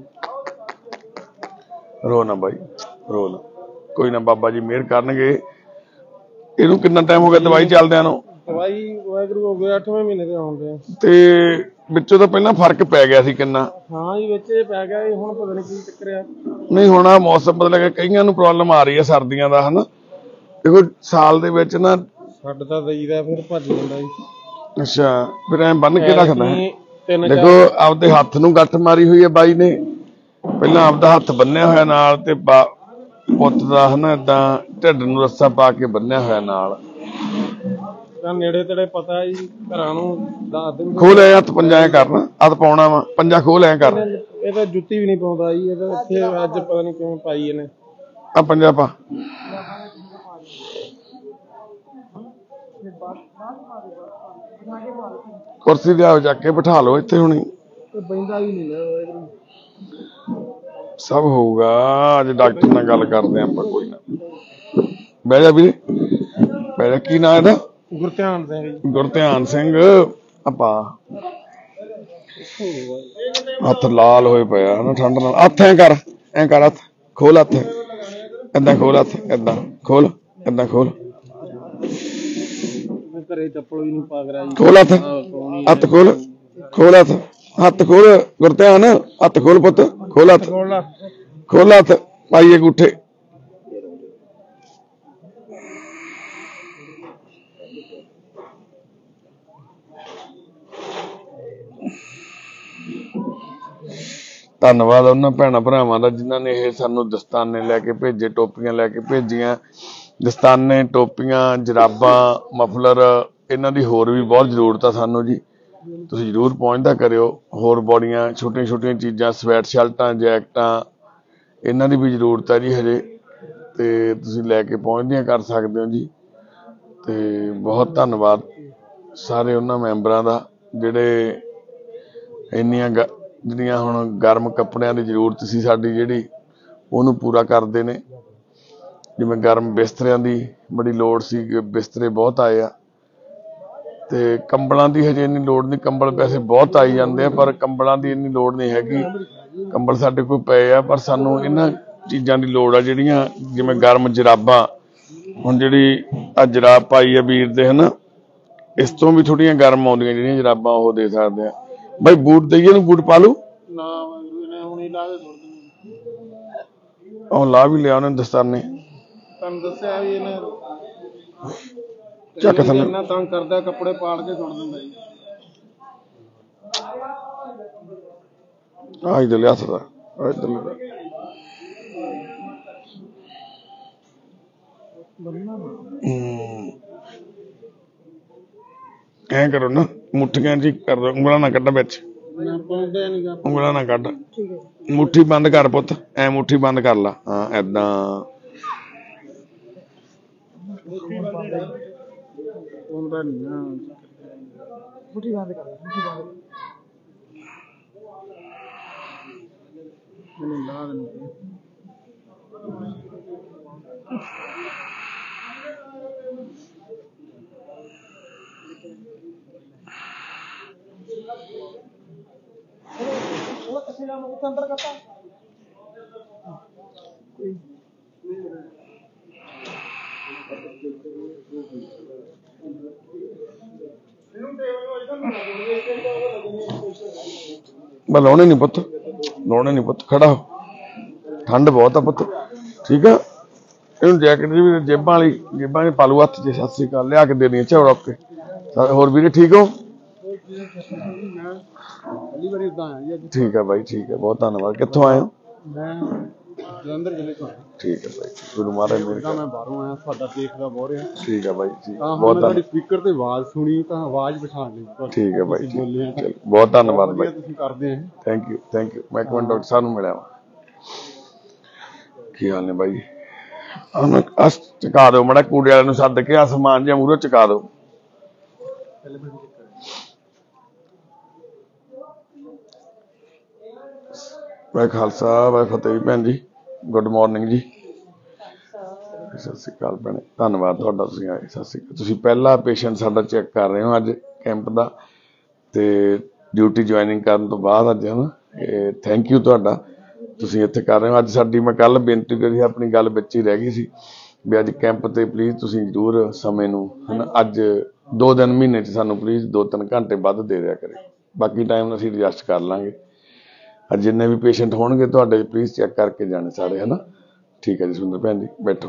ਰੋ ਨਾ ਬਾਈ, ਰੋ ਨਾ, ਕੋਈ ਨਾ, ਬਾਬਾ ਜੀ ਮਿਹਰ ਕਰਨਗੇ। ਇਹਨੂੰ ਕਿੰਨਾ ਟਾਈਮ ਹੋ ਗਿਆ ਦਵਾਈ ਚੱਲਦਿਆਂ ਨੂੰ? ਦਵਾਈ ਵਾਹਿਗੁਰੂ ਹੋ ਗਏ ਅੱਠਵੇਂ ਮਹੀਨੇ ਦੇ ਆਉਂਦੇ। ਤੇ ਵਿੱਚੋਂ ਤਾਂ ਪਹਿਲਾਂ ਫਰਕ ਪੈ ਗਿਆ ਸੀ ਕਿੰਨਾ? ਹਾਂ ਜੀ, ਵਿੱਚ ਇਹ ਪੈ ਗਿਆ। ਹੁਣ ਪਤਾ ਨਹੀਂ ਕੀ ਚੱਕਰ ਆ। ਨਹੀਂ ਹੁਣ ਆ ਮੌਸਮ ਬਦਲ ਗਿਆ, ਕਈਆਂ ਨੂੰ ਪ੍ਰੋਬਲਮ ਆ ਰਹੀ ਹੈ ਸਰਦੀਆਂ ਦਾ ਹਨਾ। ਦੇਖੋ ਸਾਲ ਦੇ ਵਿੱਚ ਨਾ ਛੱਡ ਤਾਂ ਦਈਦਾ, ਫਿਰ ਭੱਜ ਜਾਂਦਾ ਜੀ। ਅੱਛਾ, ਫਿਰ ਐਂ ਬੰਨ ਕੇ ਰੱਖਦਾ। ਤਿੰਨ ਦੇਖੋ ਆਪਦੇ ਹੱਥ ਨੂੰ ਗੱਠ ਮਾਰੀ ਹੋਈ ਹੈ ਬਾਈ ਨੇ। ਪਹਿਲਾਂ ਆਪਦਾ ਹੱਥ ਬੰਨਿਆ ਹੋਇਆ ਨਾਲ, ਤੇ ਪੁੱਤ ਦਾ ਹਨਾ ਏਦਾਂ ਢਿੱਡ ਨੂੰ ਰੱਸਾ ਪਾ ਕੇ ਬੰਨਿਆ ਹੋਇਆ ਨਾਲ। ਨੇੜੇ ਤੇੜੇ ਪਤਾ ਜੀ, ਘਰਾਂ ਨੂੰ ਦੱਸ ਦਿੰਦੇ। ਖੋਲ ਐ ਹੱਥ, ਪੰਜਾ ਐ ਕਰਨਾ, ਹੱਥ ਪਾਉਣਾ ਵਾ, ਪੰਜਾ ਖੋਲ ਐ ਕਰ। ਇਹ ਤਾਂ ਜੁੱਤੀ ਵੀ ਨਹੀਂ ਪਾਉਂਦਾ ਜੀ। ਇਹ ਤਾਂ ਇੱਥੇ ਅੱਜ ਪਤਾ ਨਹੀਂ ਕਿਵੇਂ ਪਾਈ ਇਹਨੇ। ਆ ਪੰਜਾ ਪਾ। ਕੁਰਸੀ ਲਿਆਓ, ਚੱਕ ਕੇ ਬਿਠਾ ਲਓ ਇੱਥੇ ਹੁਣੀ। ਬੈਂਦਾ ਹੀ ਨਹੀਂ ਨਾ। ਸਭ ਹੋਊਗਾ। ਅੱਜ ਡਾਕਟਰ ਨਾਲ ਗੱਲ ਕਰਦੇ ਆਪਾਂ, ਕੋਈ ਨਾ। ਬਹਿ ਜਾ ਵੀਰੇ, ਬਹਿ ਜਾ। ਕੀ ਨਾਂ ਇਹਦਾ? ਗੁਰਧਿਆਨ ਸਿੰਘ ਜੀ। ਗੁਰਧਿਆਨ ਸਿੰਘ। ਆਪਾਂ ਹੱਥ ਲਾਲ ਹੋਏ ਪਿਆ ਹਨਾ ਠੰਡ ਨਾਲ। ਹੱਥ ਐ ਕਰ, ਐ ਕਰ, ਹੱਥ ਖੋਲ, ਹੱਥ ਏਦਾਂ ਖੋਲ, ਹੱਥ ਏਦਾਂ ਖੋਲ, ਏਦਾਂ ਖੋਲ। ਘਰੇ ਚੱਪਲ ਵੀ ਨਹੀਂ ਪਾ ਕਰਾ ਜੀ। ਖੋਲ ਹੱਥ, ਹੱਥ ਖੋਲ, ਖੋਲ ਹੱਥ, ਹੱਥ ਖੋਲ ਗੁਰਧਿਆਨ, ਹੱਥ ਖੋਲ ਪੁੱਤ, ਖੋਲ ਹੱਥ, ਖੋਲ ਹੱਥ, ਪਾਈਏ ਅੰਗੂਠੇ। ਧੰਨਵਾਦ ਉਹਨਾਂ ਭੈਣਾਂ ਭਰਾਵਾਂ ਦਾ ਜਿਨ੍ਹਾਂ ਨੇ ਇਹ ਸਾਨੂੰ ਦਸਤਾਨੇ ਲੈ ਕੇ ਭੇਜੇ, ਟੋਪੀਆਂ ਲੈ ਕੇ ਭੇਜੀਆਂ। ਦਸਤਾਨੇ, ਟੋਪੀਆਂ, ਜਰਾਬਾਂ, ਮਫਲਰ, ਇਹਨਾਂ ਦੀ ਹੋਰ ਵੀ ਬਹੁਤ ਜ਼ਰੂਰਤ ਆ ਸਾਨੂੰ ਜੀ। ਤੁਸੀਂ ਜ਼ਰੂਰ ਪਹੁੰਚਦਾ ਕਰਿਓ। ਹੋਰ ਬੋਡੀਆਂ, ਛੋਟੀਆਂ ਛੋਟੀਆਂ ਚੀਜ਼ਾਂ, ਸਵੈਟ ਸ਼ਰਟਾਂ, ਜੈਕਟਾਂ, ਇਹਨਾਂ ਦੀ ਵੀ ਜ਼ਰੂਰਤ ਹੈ ਜੀ ਹਜੇ। ਤੇ ਤੁਸੀਂ ਲੈ ਕੇ ਪਹੁੰਚਦੀਆਂ ਕਰ ਸਕਦੇ ਹੋ ਜੀ। ਤੇ ਬਹੁਤ ਧੰਨਵਾਦ ਸਾਰੇ ਉਹਨਾਂ ਮੈਂਬਰਾਂ ਦਾ ਜਿਹੜੇ ਇੰਨੀਆਂ ਗ ਜਿਹੜੀਆਂ ਹੁਣ ਗਰਮ ਕੱਪੜਿਆਂ ਦੀ ਜ਼ਰੂਰਤ ਸੀ ਸਾਡੀ ਜਿਹੜੀ, ਉਹਨੂੰ ਪੂਰਾ ਕਰਦੇ ਨੇ। ਜਿਵੇਂ ਗਰਮ ਬਿਸਤਰਿਆਂ ਦੀ ਬੜੀ ਲੋੜ ਸੀ, ਬਿਸਤਰੇ ਬਹੁਤ ਆਏ ਆ। ਤੇ ਕੰਬਲਾਂ ਦੀ ਹਜੇ ਇੰਨੀ ਲੋੜ ਨਹੀਂ। ਕੰਬਲ ਵੈਸੇ ਬਹੁਤ ਆਈ ਜਾਂਦੇ ਆ, ਪਰ ਕੰਬਲਾਂ ਦੀ ਇੰਨੀ ਲੋੜ ਨਹੀਂ ਹੈਗੀ। ਕੰਬਲ ਸਾਡੇ ਕੋਲ ਪਏ ਆ, ਪਰ ਸਾਨੂੰ ਇਹਨਾਂ ਚੀਜ਼ਾਂ ਦੀ ਲੋੜ ਆ ਜਿਹੜੀਆਂ, ਜਿਵੇਂ ਗਰਮ ਜਰਾਬਾਂ। ਹੁਣ ਜਿਹੜੀ ਆ ਜਰਾਬ ਪਾਈ ਆ ਵੀਰ ਦੇ ਹਨਾ, ਇਸ ਤੋਂ ਵੀ ਥੋੜੀਆਂ ਗਰਮ ਆਉਂਦੀਆਂ ਜਿਹੜੀਆਂ ਜਰਾਬਾਂ, ਉਹ ਦੇ ਸਕਦੇ ਆ। ਬਾਈ ਬੂਟ ਦੇਈਏ ਨੂੰ? ਬੂਟ ਪਾ ਲੂ ਨਾ ਹੁਣੇ ਲਾ ਦੇ। ਉਹ ਲਾ ਵੀ ਲਿਆ ਉਹਨੇ ਦਸਤਾਨੇ। ਤੁਹਾਨੂੰ ਦੱਸਿਆ ਵੀ ਇਹਨੇ ਚੱਕ ਥੱਲੇ ਇੰਨਾ ਤੰਗ ਕਰਦਾ, ਕੱਪੜੇ ਪਾੜ ਕੇ ਸੁੱਟ ਦਿੰਦਾ ਜੀ। ਆ ਇਧਰ ਲਿਆ ਸਕਦਾ, ਇਧਰ ਲਿਆ। ਐਂ ਕਰੋ ਨਾ, ਮੁੱਠੀਆਂ ਜੀ ਕਰ ਦੋ, ਉਂਗਲਾਂ ਨਾ ਕੱਢ ਵਿੱਚ, ਉਂਗਲਾਂ ਨਾ ਕੱਢ। ਮੁੱਠੀ ਬੰਦ ਕਰ ਪੁੱਤ, ਐ ਮੁੱਠੀ ਬੰਦ ਕਰ ਲਾ। ਹਾਂ ਏਦਾਂ। ਮੁੱਠੀ ਬੰਦ ਕਰ, ਮੁੱਠੀ ਬੰਦ ਮੈਨੂੰ ਲਾ ਦੇਣਾ। ਮੈਂ ਲਾਉਣੇ ਨਹੀਂ ਪੁੱਤ, ਲਾਉਣੇ ਨਹੀਂ ਪੁੱਤ, ਖੜਾ ਹੋ, ਠੰਡ ਬਹੁਤ ਆ ਪੁੱਤ। ਠੀਕ ਆ, ਇਹਨੂੰ ਜੈਕਟ ਦੀ ਵੀ ਜੇਬਾਂ ਵਾਲੀ ਜੇਬਾਂ 'ਚ ਪਾ ਲੂ ਹੱਥ 'ਚ। ਸਤਿ ਸ੍ਰੀ ਅਕਾਲ ਲਿਆ ਕੇ ਦੇਣੀ ਝੋਲ ਰੱਖ ਕੇ। ਹੋਰ ਵੀਰੇ ਠੀਕ ਹੋ? ਠੀਕ ਆ ਬਾਈ, ਠੀਕ ਆ, ਬਹੁਤ ਧੰਨਵਾਦ। ਕਿੱਥੋਂ ਆਏ ਹੋ? ਮੈਂ ਜਲੰਧਰ ਜ਼ਿਲ੍ਹੇ ਤੋਂ ਆਇਆ। ਠੀਕ ਹੈ ਬਾਈ, ਗੁਰੂ ਮਹਾਰਾਜ ਮੇਰੇ ਮੈਂ ਬਾਹਰੋਂ ਆਇਆ, ਤੁਹਾਡਾ ਦੇਖਦਾ ਬਹੁਤ ਰਿਹਾ। ਠੀਕ ਹੈ ਬਾਈ ਜੀ, ਬਹੁਤ ਬਹੁਤ ਤੁਹਾਡੀ ਸਪੀਕਰ ਤੇ ਆਵਾਜ਼ ਸੁਣੀ ਤਾਂ ਆਵਾਜ਼ ਪਛਾਣ ਲਈ। ਠੀਕ ਹੈ ਬਾਈ ਜੀ, ਚਲੋ ਬਹੁਤ ਧੰਨਵਾਦ ਬਾਈ, ਤੁਸੀਂ ਕਰਦੇ ਆ। Thank you thank you. ਮੈਂ ਇੱਕ ਮਿੰਟ ਡਾਕਟਰ ਸਾਹਿਬ ਨੂੰ ਮਿਲਿਆ ਵਾ। ਕੀ ਹਾਲ ਨੇ ਬਾਈ? ਉਹਨੂੰ ਅਸ ਚੁਕਾ ਦਿਓ ਮਾੜਾ, ਕੂੜੇ ਵਾਲਿਆਂ ਨੂੰ ਸੱਦ ਕੇ ਆ ਸਮਾਨ ਜਿਹਾ ਮੂਹਰੋਂ ਚੁਕਾ ਦਿਓ। ਵਾਹਿ ਖਾਲਸਾ ਵਾਹਿ ਫਤਿਹ ਭੈਣ ਜੀ, ਗੁੱਡ ਮਾਰਨਿੰਗ ਜੀ। ਸਤਿ ਸ਼੍ਰੀ ਅਕਾਲ ਭੈਣੇ, ਧੰਨਵਾਦ ਤੁਹਾਡਾ, ਤੁਸੀਂ ਆਏ। ਸਤਿ ਸ਼੍ਰੀ ਅਕਾਲ। ਤੁਸੀਂ ਪਹਿਲਾ ਪੇਸ਼ੈਂਟ ਸਾਡਾ ਚੈੱਕ ਕਰ ਰਹੇ ਹੋ ਅੱਜ ਕੈਂਪ ਦਾ, ਤੇ ਡਿਊਟੀ ਜੁਆਇਨਿੰਗ ਕਰਨ ਤੋਂ ਬਾਅਦ ਅੱਜ, ਹੈ ਨਾ। ਇਹ ਥੈਂਕ ਯੂ ਤੁਹਾਡਾ, ਤੁਸੀਂ ਇੱਥੇ ਕਰ ਰਹੇ ਹੋ ਅੱਜ। ਸਾਡੀ ਮੈਂ ਕੱਲ ਬੇਨਤੀ ਕਰੀ, ਆਪਣੀ ਗੱਲ ਵਿੱਚ ਹੀ ਰਹਿ ਗਈ ਸੀ ਵੀ ਅੱਜ ਕੈਂਪ ਤੇ ਪਲੀਜ਼ ਤੁਸੀਂ ਜ਼ਰੂਰ ਸਮੇਂ ਨੂੰ, ਹੈ ਨਾ, ਅੱਜ ਦੋ ਦਿਨ ਮਹੀਨੇ 'ਚ ਸਾਨੂੰ ਪਲੀਜ਼ ਦੋ ਤਿੰਨ ਘੰਟੇ ਵੱਧ ਦੇ ਦਿਆ ਕਰੇ, ਬਾਕੀ ਟਾਈਮ ਅਸੀਂ ਐਡਜਸਟ ਕਰ ਲਾਂਗੇ। ਅੱਜ ਜਿੰਨੇ ਵੀ ਪੇਸ਼ੈਂਟ ਹੋਣਗੇ ਤੁਹਾਡੇ ਪਲੀਜ਼ ਚੈੱਕ ਕਰਕੇ ਜਾਣੇ ਸਾਰੇ, ਹੈ ਨਾ। ਠੀਕ ਹੈ ਜੀ ਸੁੰਦਰ ਭੈਣ ਜੀ, ਬੈਠੋ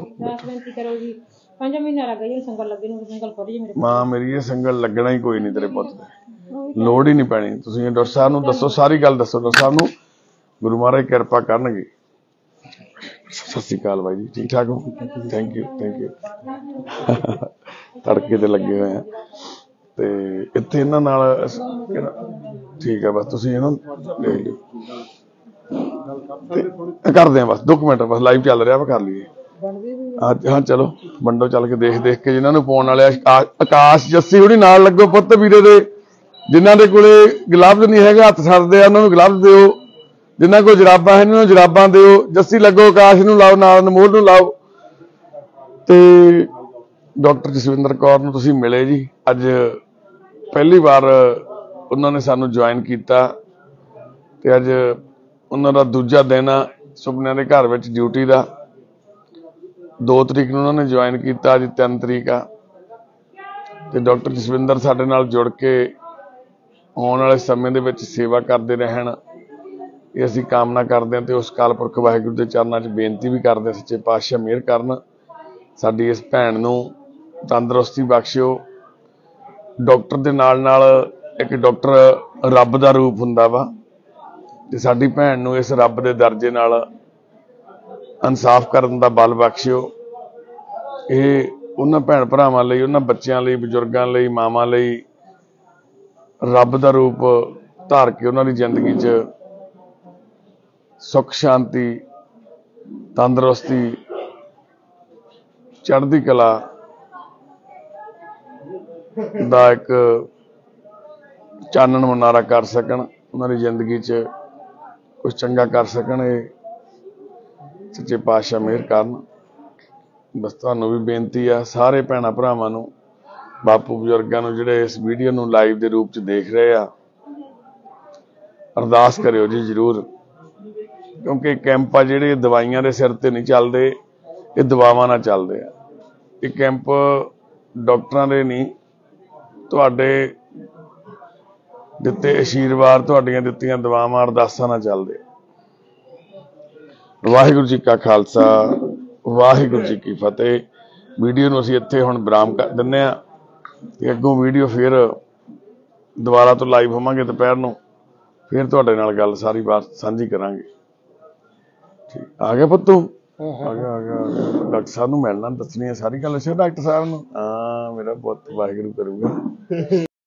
ਮਾਂ ਮੇਰੀ। ਇਹ ਸੰਗਲ ਲੱਗਣਾ ਹੀ ਕੋਈ ਨਹੀਂ ਤੇਰੇ ਪੁੱਤ ਤੇ, ਲੋੜ ਹੀ ਨਹੀਂ ਪੈਣੀ। ਤੁਸੀਂ ਡਾਕਟਰ ਸਾਹਿਬ ਨੂੰ ਦੱਸੋ, ਸਾਰੀ ਗੱਲ ਦੱਸੋ ਡਾਕਟਰ ਸਾਹਿਬ ਨੂੰ, ਗੁਰੂ ਮਹਾਰਾਜ ਕਿਰਪਾ ਕਰਨਗੇ। ਸਤਿ ਸ਼੍ਰੀ ਅਕਾਲ ਬਾਈ ਜੀ, ਠੀਕ ਠਾਕ ਹੋ? Thank you thank you. ਤੜਕੇ ਤੇ ਲੱਗੇ ਹੋਏ ਆ ਤੇ ਇੱਥੇ ਇਹਨਾਂ ਨਾਲ ਠੀਕ ਹੈ, ਬਸ ਤੁਸੀਂ ਇਹਨਾਂ ਲੈ ਲਿਓ, ਕਰਦੇ ਆ ਬਸ ਦੋ ਕੁ ਮਿੰਟ, ਬਸ ਲਾਈਵ ਚੱਲ ਰਿਹਾ ਵਾ, ਕਰ ਲਈਏ। ਹਾਂ ਚਲੋ ਵੰਡੋ, ਚੱਲ ਕੇ ਦੇਖ ਦੇਖ ਕੇ ਜਿਹਨਾਂ ਨੂੰ ਪਾਉਣ ਵਾਲੇ ਆਕਾਸ਼ ਜੱਸੀ ਹੁਣੀ ਨਾਲ ਲੱਗੋ ਪੁੱਤ ਵੀਰੇ ਦੇ, ਜਿਨ੍ਹਾਂ ਦੇ ਕੋਲੇ ਗਲਵਜ਼ ਨਹੀਂ ਹੈਗਾ, ਹੱਥ ਛੱਡਦੇ ਆ, ਉਹਨਾਂ ਨੂੰ ਗਲਵਜ਼ ਦਿਓ। ਜਿਨ੍ਹਾਂ ਕੋਲ ਜਰਾਬਾਂ ਹੈ ਉਹਨਾਂ ਨੂੰ ਜਰਾਬਾਂ ਦਿਓ। ਜੱਸੀ ਲੱਗੋ, ਆਕਾਸ਼ ਨੂੰ ਲਾਓ, ਨਾਲ ਅਨਮੋਲ ਨੂੰ ਲਾਓ। ਤੇ ਡਾਕਟਰ ਜਸਵਿੰਦਰ ਕੌਰ ਨੂੰ ਤੁਸੀਂ ਮਿਲੇ ਜੀ ਅੱਜ, ਪਹਿਲੀ ਵਾਰ ਉਹਨਾਂ ਨੇ ਸਾਨੂੰ ਜੁਆਇਨ ਕੀਤਾ ਤੇ ਅੱਜ ਉਹਨਾਂ ਦਾ ਦੂਜਾ ਦਿਨ ਆ ਸੁਪਨਿਆਂ ਦੇ ਘਰ ਵਿੱਚ ਡਿਊਟੀ ਦਾ। ਦੋ ਤਰੀਕ ਨੂੰ ਉਹਨਾਂ ਨੇ ਜੁਆਇਨ ਕੀਤਾ, ਅੱਜ ਤਿੰਨ ਤਰੀਕ ਆ। ਤੇ ਡਾਕਟਰ ਜਸਵਿੰਦਰ ਸਾਡੇ ਨਾਲ ਜੁੜ ਕੇ ਆਉਣ ਵਾਲੇ ਸਮੇਂ ਦੇ ਵਿੱਚ ਸੇਵਾ ਕਰਦੇ ਰਹਿਣ, ਇਹ ਅਸੀਂ ਕਾਮਨਾ ਕਰਦੇ ਹਾਂ। ਤੇ ਉਸ ਅਕਾਲ ਪੁਰਖ ਵਾਹਿਗੁਰੂ ਦੇ ਚਰਨਾਂ 'ਚ ਬੇਨਤੀ ਵੀ ਕਰਦੇ, ਸੱਚੇ ਪਾਤਸ਼ਾਹ ਮਿਹਰ ਕਰਨ, ਸਾਡੀ ਇਸ ਭੈਣ ਨੂੰ ਤੰਦਰੁਸਤੀ ਬਖਸ਼ਿਓ। ਡਾਕਟਰ ਦੇ ਨਾਲ ਨਾਲ ਇੱਕ ਡਾਕਟਰ ਰੱਬ ਦਾ ਰੂਪ ਹੁੰਦਾ ਵਾ, ਤੇ ਸਾਡੀ ਭੈਣ ਨੂੰ ਇਸ ਰੱਬ ਦੇ ਦਰਜੇ ਨਾਲ ਇਨਸਾਫ ਕਰਨ ਦਾ ਬਲ ਬਖਸ਼ਿਓ। ਇਹ ਉਹਨਾਂ ਭੈਣ ਭਰਾਵਾਂ ਲਈ, ਉਹਨਾਂ ਬੱਚਿਆਂ ਲਈ, ਬਜ਼ੁਰਗਾਂ ਲਈ, ਮਾਵਾਂ ਲਈ ਰੱਬ ਦਾ ਰੂਪ ਧਾਰ ਕੇ ਉਹਨਾਂ ਦੀ ਜ਼ਿੰਦਗੀ 'ਚ ਸੁੱਖ ਸ਼ਾਂਤੀ, ਤੰਦਰੁਸਤੀ, ਚੜ੍ਹਦੀ ਕਲਾ ਦਾ ਇੱਕ ਚਾਨਣ ਮੁਨਾਰਾ ਕਰ ਸਕਣ, ਉਹਨਾਂ ਦੀ ਜ਼ਿੰਦਗੀ 'ਚ ਕੁਝ ਚੰਗਾ ਕਰ ਸਕਣ। ਇਹ ਸੱਚੇ ਪਾਤਸ਼ਾਹ ਮਿਹਰ ਕਰਨ। ਬਸ ਤੁਹਾਨੂੰ ਵੀ ਬੇਨਤੀ ਆ, ਸਾਰੇ ਭੈਣਾਂ ਭਰਾਵਾਂ ਨੂੰ, ਬਾਪੂ ਬਜ਼ੁਰਗਾਂ ਨੂੰ ਜਿਹੜੇ ਇਸ ਵੀਡੀਓ ਨੂੰ ਲਾਈਵ ਦੇ ਰੂਪ 'ਚ ਦੇਖ ਰਹੇ ਆ, ਅਰਦਾਸ ਕਰਿਓ ਜੀ ਜ਼ਰੂਰ, ਕਿਉਂਕਿ ਕੈਂਪ ਆ ਜਿਹੜੇ ਦਵਾਈਆਂ ਦੇ ਸਿਰ ਤੇ ਨਹੀਂ ਚੱਲਦੇ, ਇਹ ਦੁਆਵਾਂ ਨਾਲ ਚੱਲਦੇ ਆ। ਇਹ ਕੈਂਪ ਡਾਕਟਰਾਂ ਦੇ ਨਹੀਂ, ਤੁਹਾਡੇ ਦਿੱਤੇ ਆਸ਼ੀਰਵਾਦ, ਤੁਹਾਡੀਆਂ ਦਿੱਤੀਆਂ ਦੁਆਵਾਂ, ਅਰਦਾਸਾਂ ਨਾਲ ਚੱਲਦੇ। ਵਾਹਿਗੁਰੂ ਜੀ ਕਾ ਖਾਲਸਾ, ਵਾਹਿਗੁਰੂ ਜੀ ਕੀ ਫਤਿਹ। ਵੀਡੀਓ ਨੂੰ ਅਸੀਂ ਇੱਥੇ ਹੁਣ ਵਿਰਾਮ ਕਰ ਦਿੰਦੇ ਹਾਂ ਤੇ ਅੱਗੋਂ ਵੀਡੀਓ ਫਿਰ ਦੁਬਾਰਾ ਤੋਂ ਲਾਈਵ ਹੋਵਾਂਗੇ ਦੁਪਹਿਰ ਨੂੰ, ਫਿਰ ਤੁਹਾਡੇ ਨਾਲ ਗੱਲ ਸਾਰੀ ਬਾਤ ਸਾਂਝੀ ਕਰਾਂਗੇ। ਠੀਕ, ਆ ਗਿਆ ਪੁੱਤੂ? ਆ ਗਿਆ ਆ ਗਿਆ ਡਾਕਟਰ ਸਾਹਿਬ ਨੂੰ ਮਿਲਣਾ, ਦੱਸਣੀ ਹੈ ਸਾਰੀ ਗੱਲ। ਅੱਛਾ ਡਾਕਟਰ ਸਾਹਿਬ ਨੂੰ? ਹਾਂ ਮੇਰਾ ਪੁੱਤ, ਵਾਹਿਗੁਰੂ ਕਰੂਗਾ।